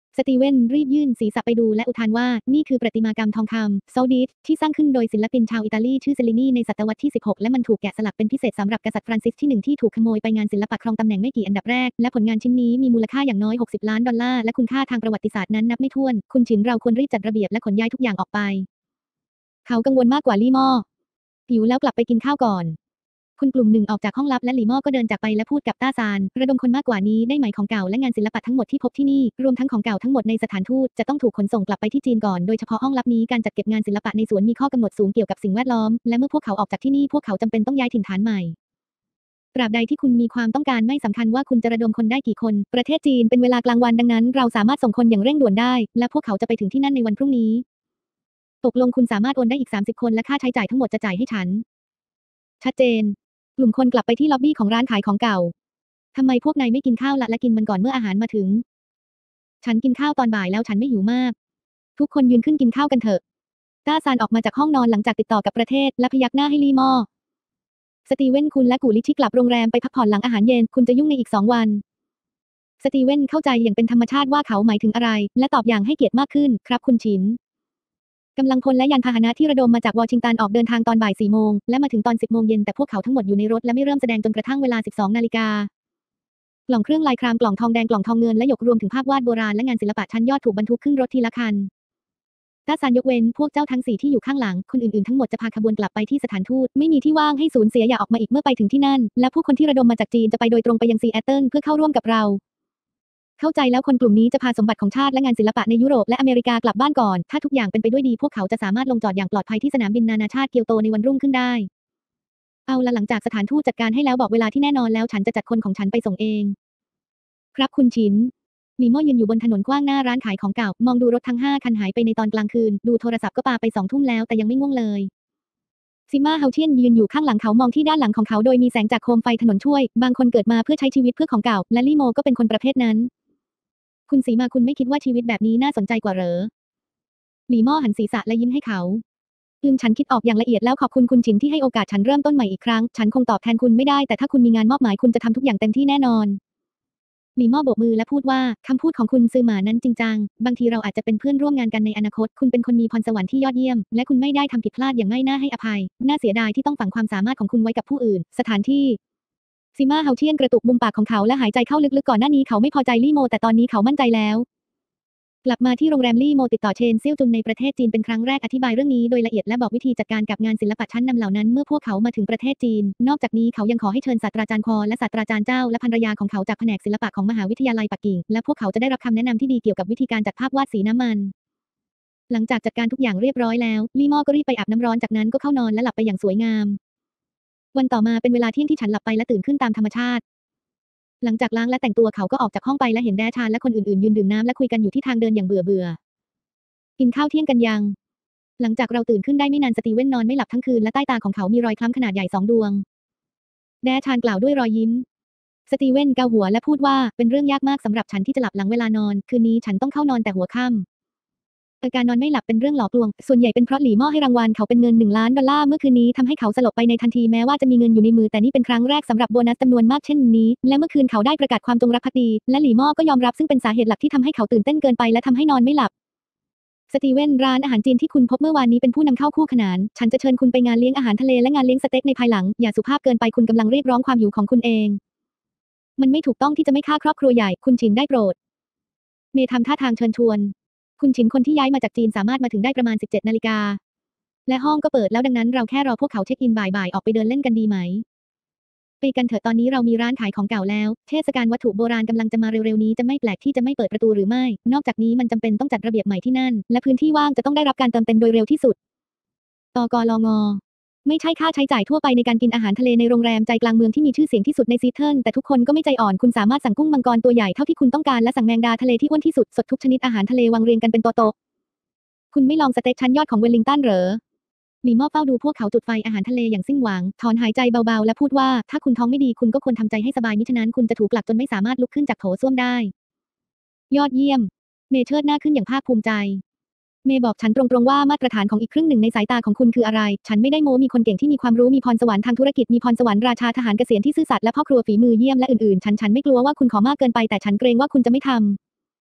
สตีเวนรีบยื่นศีรษะไปดูและอุทานว่านี่คือประติมากรรมทองคำโซดิสที่สร้างขึ้นโดยศิลปินชาวอิตาลีชื่อเซลินีในศตวรรษที่ 16 และมันถูกแกะสลักเป็นพิเศษสำหรับกษัตริย์ฟรานซิสที่ 1ที่ถูกขโมยไปงานศิลปะครองตำแหน่งไม่กี่อันดับแรกและผลงานชิ้นนี้มีมูลค่าอย่างน้อย$60 ล้านและคุณค่าทางประวัติศาสตร์นั้นนับไม่ถ้วนคุณฉินเราควรรีบจัดระเบียบและขนย้ายทุกอย่างออกไปเขากังวลมากกว่าลี่ม่อหิวแล้วกลับไปกินข้าวก่อนคุณกลุ่มหนึ่งออกจากห้องลับและหลี่ม่อก็เดินจากไปและพูดกับต้าซานระดมคนมากกว่านี้ได้ไหมของเก่าและงานศิลปะทั้งหมดที่พบที่นี่รวมทั้งของเก่าทั้งหมดในสถานทูตจะต้องถูกขนส่งกลับไปที่จีนก่อนโดยเฉพาะห้องลับนี้การจัดเก็บงานศิลปะในสวนมีข้อกำหนดสูงเกี่ยวกับสิ่งแวดล้อมและเมื่อพวกเขาออกจากที่นี่พวกเขาจำเป็นต้องย้ายถิ่นฐานใหม่ตราบใดที่คุณมีความต้องการไม่สำคัญว่าคุณจะระดมคนได้กี่คนประเทศจีนเป็นเวลากลางวันดังนั้นเราสามารถส่งคนอย่างเร่งด่วนได้และพวกเขาจะไปถึงที่นั่นในวันพรุ่งนี้ตกลงคุณสามารถโอนได้อีก30คนและค่าใช้จ่ายทั้งหมดจะจ่ายให้ฉันชัดเจนกลุ่มคนกลับไปที่ล็อบบี้ของร้านขายของเก่าทำไมพวกนายไม่กินข้าวละและกินมันก่อนเมื่ออาหารมาถึงฉันกินข้าวตอนบ่ายแล้วฉันไม่หิวมากทุกคนยืนขึ้นกินข้าวกันเถอะต้าซานออกมาจากห้องนอนหลังจากติดต่อกับประเทศและพยักหน้าให้ลี่ม่อสตีเวนคุณและกูลิที่กลับโรงแรมไปพักผ่อนหลังอาหารเย็นคุณจะยุ่งในอีก2 วันสตีเวนเข้าใจอย่างเป็นธรรมชาติว่าเขาหมายถึงอะไรและตอบอย่างให้เกียรติมากขึ้นครับคุณฉินกำลังพลและยานพาหนะที่ระดมมาจากวอชิงตันออกเดินทางตอนบ่าย 4 โมงและมาถึงตอน 10 โมงเย็นแต่พวกเขาทั้งหมดอยู่ในรถและไม่เริ่มแสดงจนกระทั่งเวลา 12 นาฬิกากล่องเครื่องลายครามกล่องทองแดงกล่องทองเงินและหยกรวมถึงภาพวาดโบราณและงานศิลปะชั้นยอดถูกบรรทุกขึ้นรถทีละคันต้าซานยกเว้นพวกเจ้าทั้ง4ที่อยู่ข้างหลังคนอื่นๆทั้งหมดจะพาขบวนกลับไปที่สถานทูตไม่มีที่ว่างให้สูญเสียอย่าออกมาอีกเมื่อไปถึงที่นั่นและผู้คนที่ระดมมาจากจีนจะไปโดยตรงไปยังซีแอตเทิลเพื่อเข้าร่วมกับเราเข้าใจแล้วคนกลุ่มนี้จะพาสมบัติของชาติและงานศิลปะในยุโรปและอเมริกากลับบ้านก่อนถ้าทุกอย่างเป็นไปด้วยดีพวกเขาจะสามารถลงจอดอย่างปลอดภัยที่สนามบินนานาชาติเกียวโตในวันรุ่งขึ้นได้เอาละหลังจากสถานทูตจัดการให้แล้วบอกเวลาที่แน่นอนแล้วฉันจะจัดคนของฉันไปส่งเองครับคุณฉินหลี่ม่อยืนอยู่บนถนนกว้างหน้าร้านขายของเก่ามองดูรถทั้ง5 คันหายไปในตอนกลางคืนดูโทรศัพท์ก็ปาไป2 ทุ่มแล้วแต่ยังไม่ง่วงเลยซิม่าเฮาเทียนยืนอยู่ข้างหลังเขามองที่ด้านหลังของเขาโดยมีแสงจากโคมไฟถนนช่วยบางคนเกิดมาเพื่อใช้ชีวิตเพื่อของเก่าและลี่โมก็เป็นคนประเภทนั้นคุณสีมาคุณไม่คิดว่าชีวิตแบบนี้น่าสนใจกว่าเหรอหลี่ม่อหันศีรษะและยิ้มให้เขาฉันคิดออกอย่างละเอียดแล้วขอบคุณคุณฉินที่ให้โอกาสฉันเริ่มต้นใหม่อีกครั้งฉันคงตอบแทนคุณไม่ได้แต่ถ้าคุณมีงานมอบหมายคุณจะทำทุกอย่างเต็มที่แน่นอนหลี่ม่อโบกมือและพูดว่าคำพูดของคุณซือหมานั้นจริงจังบางทีเราอาจจะเป็นเพื่อนร่วมงานกันในอนาคตคุณเป็นคนมีพรสวรรค์ที่ยอดเยี่ยมและคุณไม่ได้ทำผิดพลาดอย่างไม่น่าให้อภัยน่าเสียดายที่ต้องฝังความสามารถของคุณไว้กับผู้อื่นสถานที่ซิม่าเฮาเทียนกระตุกมุมปากของเขาและหายใจเข้าลึกๆก่อนหน้านี้เขาไม่พอใจลี่โมแต่ตอนนี้เขามั่นใจแล้วกลับมาที่โรงแรมลี่โมติดต่อเชนเซี่ยวจุนในประเทศจีนเป็นครั้งแรกอธิบายเรื่องนี้โดยละเอียดและบอกวิธีจัดการกับงานศิลปะชั้นนำเหล่านั้นเมื่อพวกเขามาถึงประเทศจีนนอกจากนี้เขายังขอให้เชิญศาสตราจารย์คอและศาสตราจารย์เจ้าและภรรยาของเขาจากแผนกศิลปะของมหาวิทยาลัยปักกิ่งและพวกเขาจะได้รับคำแนะนำที่ดีเกี่ยวกับวิธีการจัดภาพวาดสีน้ำมันหลังจากจัดการทุกอย่างเรียบร้อยแล้วลี่ม่อก็รีบไปอาบน้ำร้อนจากนั้นก็เข้านอนและหลับไปอย่างสวยงามวันต่อมาเป็นเวลาเที่ยงที่ฉันหลับไปและตื่นขึ้นตามธรรมชาติหลังจากล้างและแต่งตัวเขาก็ออกจากห้องไปและเห็นแดชานและคนอื่นๆยืนดื่มน้ำและคุยกันอยู่ที่ทางเดินอย่างเบื่อกินข้าวเที่ยงกันยังหลังจากเราตื่นขึ้นได้ไม่นานสตีเว่นนอนไม่หลับทั้งคืนและใต้ตาของเขามีรอยคล้ำขนาดใหญ่2 ดวงแดชานกล่าวด้วยรอยยิ้มสตีเว่นเกาหัวและพูดว่าเป็นเรื่องยากมากสำหรับฉันที่จะหลับหลังเวลานอนคืนนี้ฉันต้องเข้านอนแต่หัวค่ำอาการนอนไม่หลับเป็นเรื่องหลอกลวงส่วนใหญ่เป็นเพราะหลี่ม่อให้รางวัลเขาเป็นเงิน$1 ล้านเมื่อคืนนี้ทำให้เขาสลบไปในทันทีแม้ว่าจะมีเงินอยู่ในมือแต่นี่เป็นครั้งแรกสำหรับโบนัสจำนวนมากเช่นนี้และเมื่อคืนเขาได้ประกาศความจงรักภักดีและหลี่ม่อก็ยอมรับซึ่งเป็นสาเหตุหลักที่ทำให้เขาตื่นเต้นเกินไปและทำให้นอนไม่หลับสตีเว่นร้านอาหารจีนที่คุณพบเมื่อวานนี้เป็นผู้นำเข้าคู่ขนานฉันจะเชิญคุณไปงานเลี้ยงอาหารทะเลและงานเลี้ยงสเต็กในภายหลังอย่าสุภาพเกินไปคุณกำลังเรียกร้องความหิวของคุณเองมันไม่ถูกต้องที่จะไม่ฆ่าครอบครัวใหญ่คุณฉินได้โปรดเมย์ทำท่าทางเชิญชวนคุณฉินคนที่ย้ายมาจากจีนสามารถมาถึงได้ประมาณ17 นาฬิกาและห้องก็เปิดแล้วดังนั้นเราแค่รอพวกเขาเช็คอินบ่ายๆออกไปเดินเล่นกันดีไหมไปกันเถอะตอนนี้เรามีร้านขายของเก่าแล้วเทศกาลวัตถุโบราณกำลังจะมาเร็วๆนี้จะไม่แปลกที่จะไม่เปิดประตูหรือไม่นอกจากนี้มันจำเป็นต้องจัดระเบียบใหม่ที่นั่นและพื้นที่ว่างจะต้องได้รับการเติมเต็มโดยเร็วที่สุดตกลงไม่ใช่ค่าใช้จ่ายทั่วไปในการกินอาหารทะเลในโรงแรมใจกลางเมืองที่มีชื่อเสียงที่สุดในซีเทิลแต่ทุกคนก็ไม่ใจอ่อนคุณสามารถสั่งกุ้งมังกรตัวใหญ่เท่าที่คุณต้องการและสั่งแมงดาทะเลที่อ้วนที่สุดสดทุกชนิดอาหารทะเลวางเรียงกันเป็นโต๊ะคุณไม่ลองสเต็กชั้นยอดของเวลลิงตันเหรอหลี่ม่อเฝ้าดูพวกเขาจุดไฟอาหารทะเลอย่างสิ้นหวังถอนหายใจเบาๆและพูดว่าถ้าคุณท้องไม่ดีคุณก็ควรทำใจให้สบายมิฉะนั้นคุณจะถูกผลักจนไม่สามารถลุกขึ้นจากโถส้วมได้ยอดเยี่ยมเมย์เชิดหน้าขึ้นอย่างภาคภูมิใจเมย์บอกฉันตรงๆว่ามาตรฐานของอีกครึ่งหนึ่งในสายตาของคุณคืออะไรฉันไม่ได้โม้มีคนเก่งที่มีความรู้มีพรสวรรค์ทางธุรกิจมีพรสวรรค์ราชาทหารเกษียณที่ซื่อสัตย์และพ่อครัวฝีมือเยี่ยมและอื่นๆฉันไม่กลัวว่าคุณขอมากเกินไปแต่ฉันเกรงว่าคุณจะไม่ทำ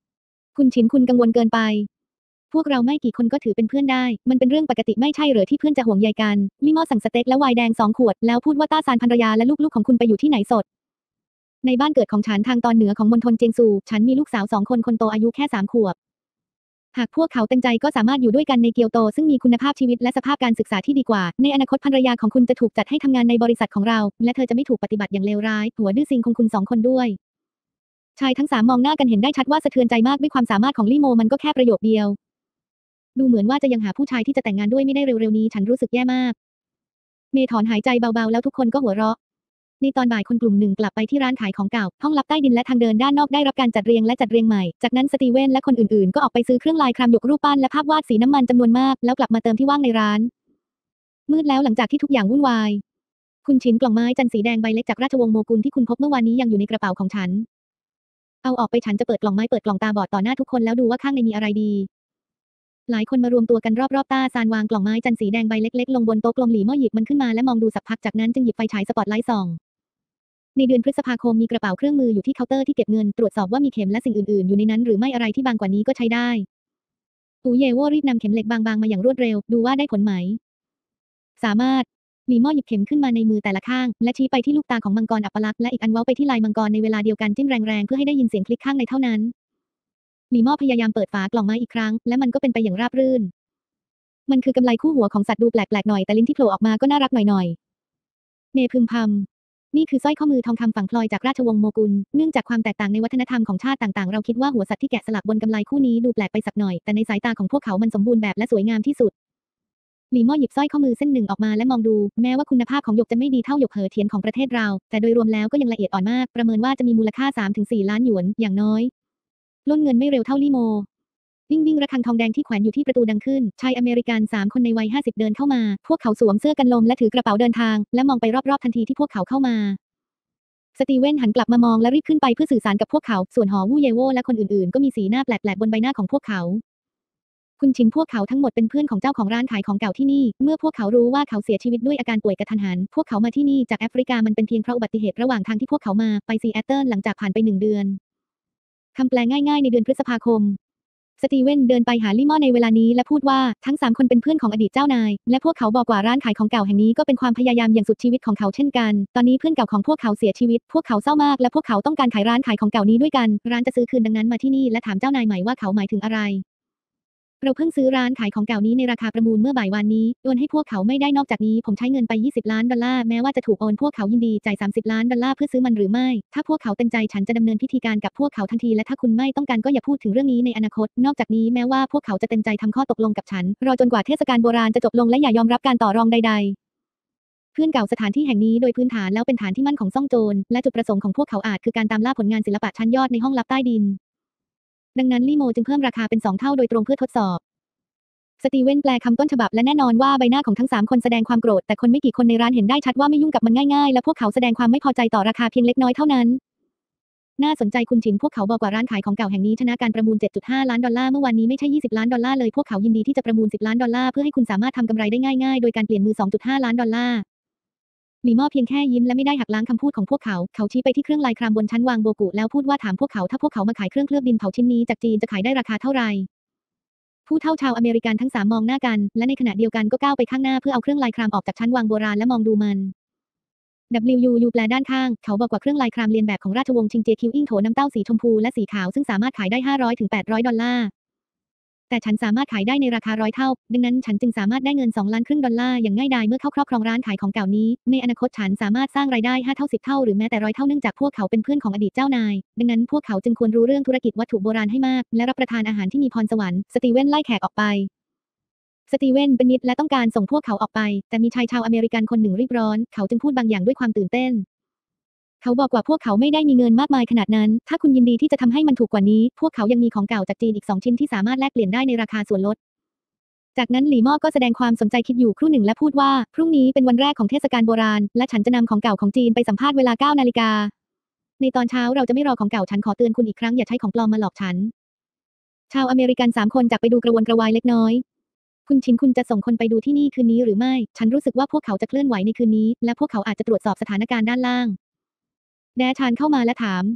คุณฉินคุณกังวลเกินไปพวกเราไม่กี่คนก็ถือเป็นเพื่อนได้มันเป็นเรื่องปกติไม่ใช่เหรอที่เพื่อนจะห่วงใยกันลี่ม่อสั่งสเต็กและไวน์แดง2 ขวดแล้วพูดว่าต้าซานภรรยาและลูกๆของคุณไปอยู่ที่ไหนสดในบ้านเกิดของฉันทางตอนเหนือของมณฑลเจียงซูฉันมีลูกสาว2 คนคนโตอายุแค่3 ขวบหากพวกเขาเต็มใจก็สามารถอยู่ด้วยกันในเกียวโตซึ่งมีคุณภาพชีวิตและสภาพการศึกษาที่ดีกว่าในอนาคตภรรยาของคุณจะถูกจัดให้ทำงานในบริษัทของเราและเธอจะไม่ถูกปฏิบัติอย่างเลวร้ายหัวดื้อซิงของคุณ2 คนด้วยชายทั้ง3มองหน้ากันเห็นได้ชัดว่าสะเทือนใจมากด้วยความสามารถของลี่โมมันก็แค่ประโยคเดียวดูเหมือนว่าจะยังหาผู้ชายที่จะแต่งงานด้วยไม่ได้เร็วๆนี้ฉันรู้สึกแย่มากเมย์ถอนหายใจเบาๆแล้วทุกคนก็หัวเราะในตอนบ่ายคนกลุ่มหนึ่งกลับไปที่ร้านขายของเก่าห้องลับใต้ดินและทางเดินด้านนอกได้รับการจัดเรียงและจัดเรียงใหม่จากนั้นสตีเวนและคนอื่นๆก็ออกไปซื้อเครื่องลายครามหยกรูปปั้นและภาพวาดสีน้ำมันจำนวนมากแล้วกลับมาเติมที่ว่างในร้านมืดแล้วหลังจากที่ทุกอย่างวุ่นวายคุณฉินกล่องไม้จันทร์สีแดงใบเล็กจากราชวงศ์โมกุลที่คุณพบเมื่อวานนี้ยังอยู่ในกระเป๋าของฉันเอาออกไปฉันจะเปิดกล่องไม้เปิดกล่องตาบอดต่อหน้าทุกคนแล้วดูว่าข้างในมีอะไรดีหลายคนมารวมตัวกันรอบๆต้าซานวางกล่องไม้จันทร์สีแดงใบเล็กๆลงบนโต๊ะกลมหลีม่อหยิบมันขึ้นมาและมองดูสักพักจากนั้นจึงหยิบไฟฉายสปอตไลท์ส่องในเดือนพฤษภาคมมีกระเป๋าเครื่องมืออยู่ที่เคาน์เตอร์ที่เก็บเงินตรวจสอบว่ามีเข็มและสิ่งอื่นๆอยู่ในนั้นหรือไม่อะไรที่บางกว่านี้ก็ใช้ได้อูเยโวรีบนำเข็มเหล็กบางๆมาอย่างรวดเร็วดูว่าได้ผลไหมสามารถหลีม่อหยิบเข็มขึ้นมาในมือแต่ละข้างและชี้ไปที่ลูกตาของมังกรอัปลักษณ์และอีกอันเว้าไปที่ลายมังกรในเวลาเดียวกันจิ้มแรงๆเพื่อให้ได้ยินเสียงคลิกข้างในเท่านั้นหลีม่อพยายามเปิดฝากล่องไม้อีกครั้งและมันก็เป็นไปอย่างราบรื่นมันคือกำไลคู่หัวของสัตว์ดูแปลกๆหน่อยแต่ลิ้นที่โผล่ออกมาก็น่ารักหน่อยๆเมย์พึมพำนี่คือสร้อยข้อมือทองคำฝังพลอยจากราชวงศ์โมกุลเนื่องจากความแตกต่างในวัฒนธรรมของชาติต่างๆเราคิดว่าหัวสัตว์ที่แกะสลักบนกำไลคู่นี้ดูแปลกไปสักหน่อยแต่ในสายตาของพวกเขามันสมบูรณ์แบบและสวยงามที่สุดหลีม่อหยิบสร้อยข้อมือเส้นหนึ่งออกมาและมองดูแม้ว่าคุณภาพของหยกจะไม่ดีเท่าหยกเหอเทียนของประเทศเราแต่โดยรวมแล้วก็ยังละเอียดอ่อนมากประเมินว่าจะมีมูลค่า 3-4 ล้านหยวนอย่างน้อยล้นเงินไม่เร็วเท่าลี่โมดิ้งระฆังทองแดงที่แขวนอยู่ที่ประตูดังขึ้นชายอเมริกัน3 คนในวัย50เดินเข้ามาพวกเขาสวมเสื้อกันลมและถือกระเป๋าเดินทางและมองไปรอบๆทันทีที่พวกเขาเข้ามาสตีเวนหันกลับมามองและรีบขึ้นไปเพื่อสื่อสารกับพวกเขาส่วนหอวู่เยโวและคนอื่นๆก็มีสีหน้าแปลกๆบนใบหน้าของพวกเขาคุณชินพวกเขาทั้งหมดเป็นเพื่อนของเจ้าของร้านขายของเก่าที่นี่เมื่อพวกเขารู้ว่าเขาเสียชีวิตด้วยอาการป่วยกระทันหันพวกเขามาที่นี่จากแอฟริกามันเป็นเพียงเพราะอุบัติเหตุระหว่างทางที่พวกเขามาไปซีแอตเทิลหลังจากผ่านไป1 เดือนคำแปลง่ายๆในเดือนพฤษภาคมสตีเวนเดินไปหาลี่ม่อในเวลานี้และพูดว่าทั้ง3 คนเป็นเพื่อนของอดีตเจ้านายและพวกเขาบอกว่าร้านขายของเก่าแห่งนี้ก็เป็นความพยายามอย่างสุดชีวิตของเขาเช่นกันตอนนี้เพื่อนเก่าของพวกเขาเสียชีวิตพวกเขาเศร้ามากและพวกเขาต้องการขายร้านขายของเก่านี้ด้วยกันร้านจะซื้อคืนดังนั้นมาที่นี่และถามเจ้านายใหม่ว่าเขาหมายถึงอะไรเราเพิ่งซื้อร้านขายของเก่านี้ในราคาประมูลเมื่อบ่ายวานนี้โอนให้พวกเขาไม่ได้นอกจากนี้ผมใช้เงินไป$20 ล้านแม้ว่าจะถูกโอนพวกเขายินดีจ่าย$30 ล้านเพื่อซื้อมันหรือไม่ถ้าพวกเขาเต็มใจฉันจะดำเนินพิธีการกับพวกเขาทันทีและถ้าคุณไม่ต้องการก็อย่าพูดถึงเรื่องนี้ในอนาคตนอกจากนี้แม้ว่าพวกเขาจะเต็มใจทำข้อตกลงกับฉันรอจนกว่าเทศกาลโบราณจะจบลงและอย่ายอมรับการต่อรองใดๆเพื่อนเก่าสถานที่แห่งนี้โดยพื้นฐานแล้วเป็นฐานที่มั่นของซ่องโจรและจุดประสงค์ของพวกเขาอาจคือการตามล่าผลงานศิลปะชั้นยอดในห้องลับใต้ดินดังนั้นลี่โมจึงเพิ่มราคาเป็น2 เท่าโดยตรงเพื่อทดสอบสตีเวนแปลคำต้นฉบับและแน่นอนว่าใบหน้าของทั้ง3 คนแสดงความโกรธแต่คนไม่กี่คนในร้านเห็นได้ชัดว่าไม่ยุ่งกับมันง่ายๆและพวกเขาแสดงความไม่พอใจต่อราคาเพียงเล็กน้อยเท่านั้นน่าสนใจคุณฉินพวกเขาบอกว่าร้านขายของเก่าแห่งนี้ชนะการประมูล$7.5 ล้านเมื่อวานนี้ไม่ใช่$20 ล้านเลยพวกเขายินดีที่จะประมูล$10 ล้านเพื่อให้คุณสามารถทำกำไรได้ง่ายๆโดยการเปลี่ยนมือ$2.5 ล้านหลีม่อเพียงแค่ยิ้มและไม่ได้หักล้างคำพูดของพวกเขาเขาชี้ไปที่เครื่องลายครามบนชั้นวางโบกุแล้วพูดว่าถามพวกเขาถ้าพวกเขามาขายเครื่องเคลือบดินเผาชิ้นนี้จากจีนจะขายได้ราคาเท่าไหร่ผู้เฒ่าชาวอเมริกันทั้ง3มองหน้ากันและในขณะเดียวกันก็ก้าวไปข้างหน้าเพื่อเอาเครื่องลายครามออกจากชั้นวางโบราณและมองดูมัน WU แปลด้านข้างเขาบอกว่าเครื่องลายครามเลียนแบบของราชวงศ์ชิงเจคิวอิงโถน้ำเต้าสีชมพูและสีขาวซึ่งสามารถขายได้$500-800แต่ฉันสามารถขายได้ในราคา100 เท่าดังนั้นฉันจึงสามารถได้เงิน$2 ล้านอย่างง่ายดายเมื่อเข้าครอบครองร้านขายของเก่านี้ในอนาคตฉันสามารถสร้างรายได้5 เท่า10 เท่าหรือแม้แต่100 เท่าเนื่องจากพวกเขาเป็นเพื่อนของอดีตเจ้านายดังนั้นพวกเขาจึงควรรู้เรื่องธุรกิจวัตถุโบราณให้มากและรับประทานอาหารที่มีพรสวรรค์สตีเวนไล่แขกออกไปสตีเวนเป็นมิตรและต้องการส่งพวกเขาออกไปแต่มีชายชาวอเมริกันคนหนึ่งรีบร้อนเขาจึงพูดบางอย่างด้วยความตื่นเต้นเขาบอกว่าพวกเขาไม่ได้มีเงินมากมายขนาดนั้นถ้าคุณยินดีที่จะทำให้มันถูกกว่านี้พวกเขายังมีของเก่าจากจีนอีก2 ชิ้นที่สามารถแลกเปลี่ยนได้ในราคาส่วนลดจากนั้นหลี่ม่อก็แสดงความสนใจคิดอยู่ครู่หนึ่งและพูดว่าพรุ่งนี้เป็นวันแรกของเทศกาลโบราณและฉันจะนำของเก่าของจีนไปสัมภาษณ์เวลา 9 นาฬิกาในตอนเช้าเราจะไม่รอของเก่าฉันขอเตือนคุณอีกครั้งอย่าใช้ของปลอมมาหลอกฉันชาวอเมริกัน3 คนจากไปดูกระวนกระวายเล็กน้อยคุณชินคุณจะส่งคนไปดูที่นี่คืนนี้หรือไม่ฉันรู้สึกว่าพวกเขาจะเคลื่อนไหวในคืนนี้และพวกเขาอาจจะตรวจสอบสถานการณ์ด้านล่างแดชานเข้ามาและถาม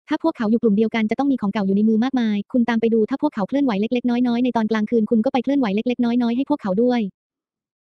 ถ้าพวกเขาอยู่กลุ่มเดียวกันจะต้องมีของเก่าอยู่ในมือมากมาย คุณตามไปดูถ้าพวกเขาเคลื่อนไหวเล็กๆน้อยๆในตอนกลางคืนคุณก็ไปเคลื่อนไหวเล็กๆน้อยๆให้พวกเขาด้วย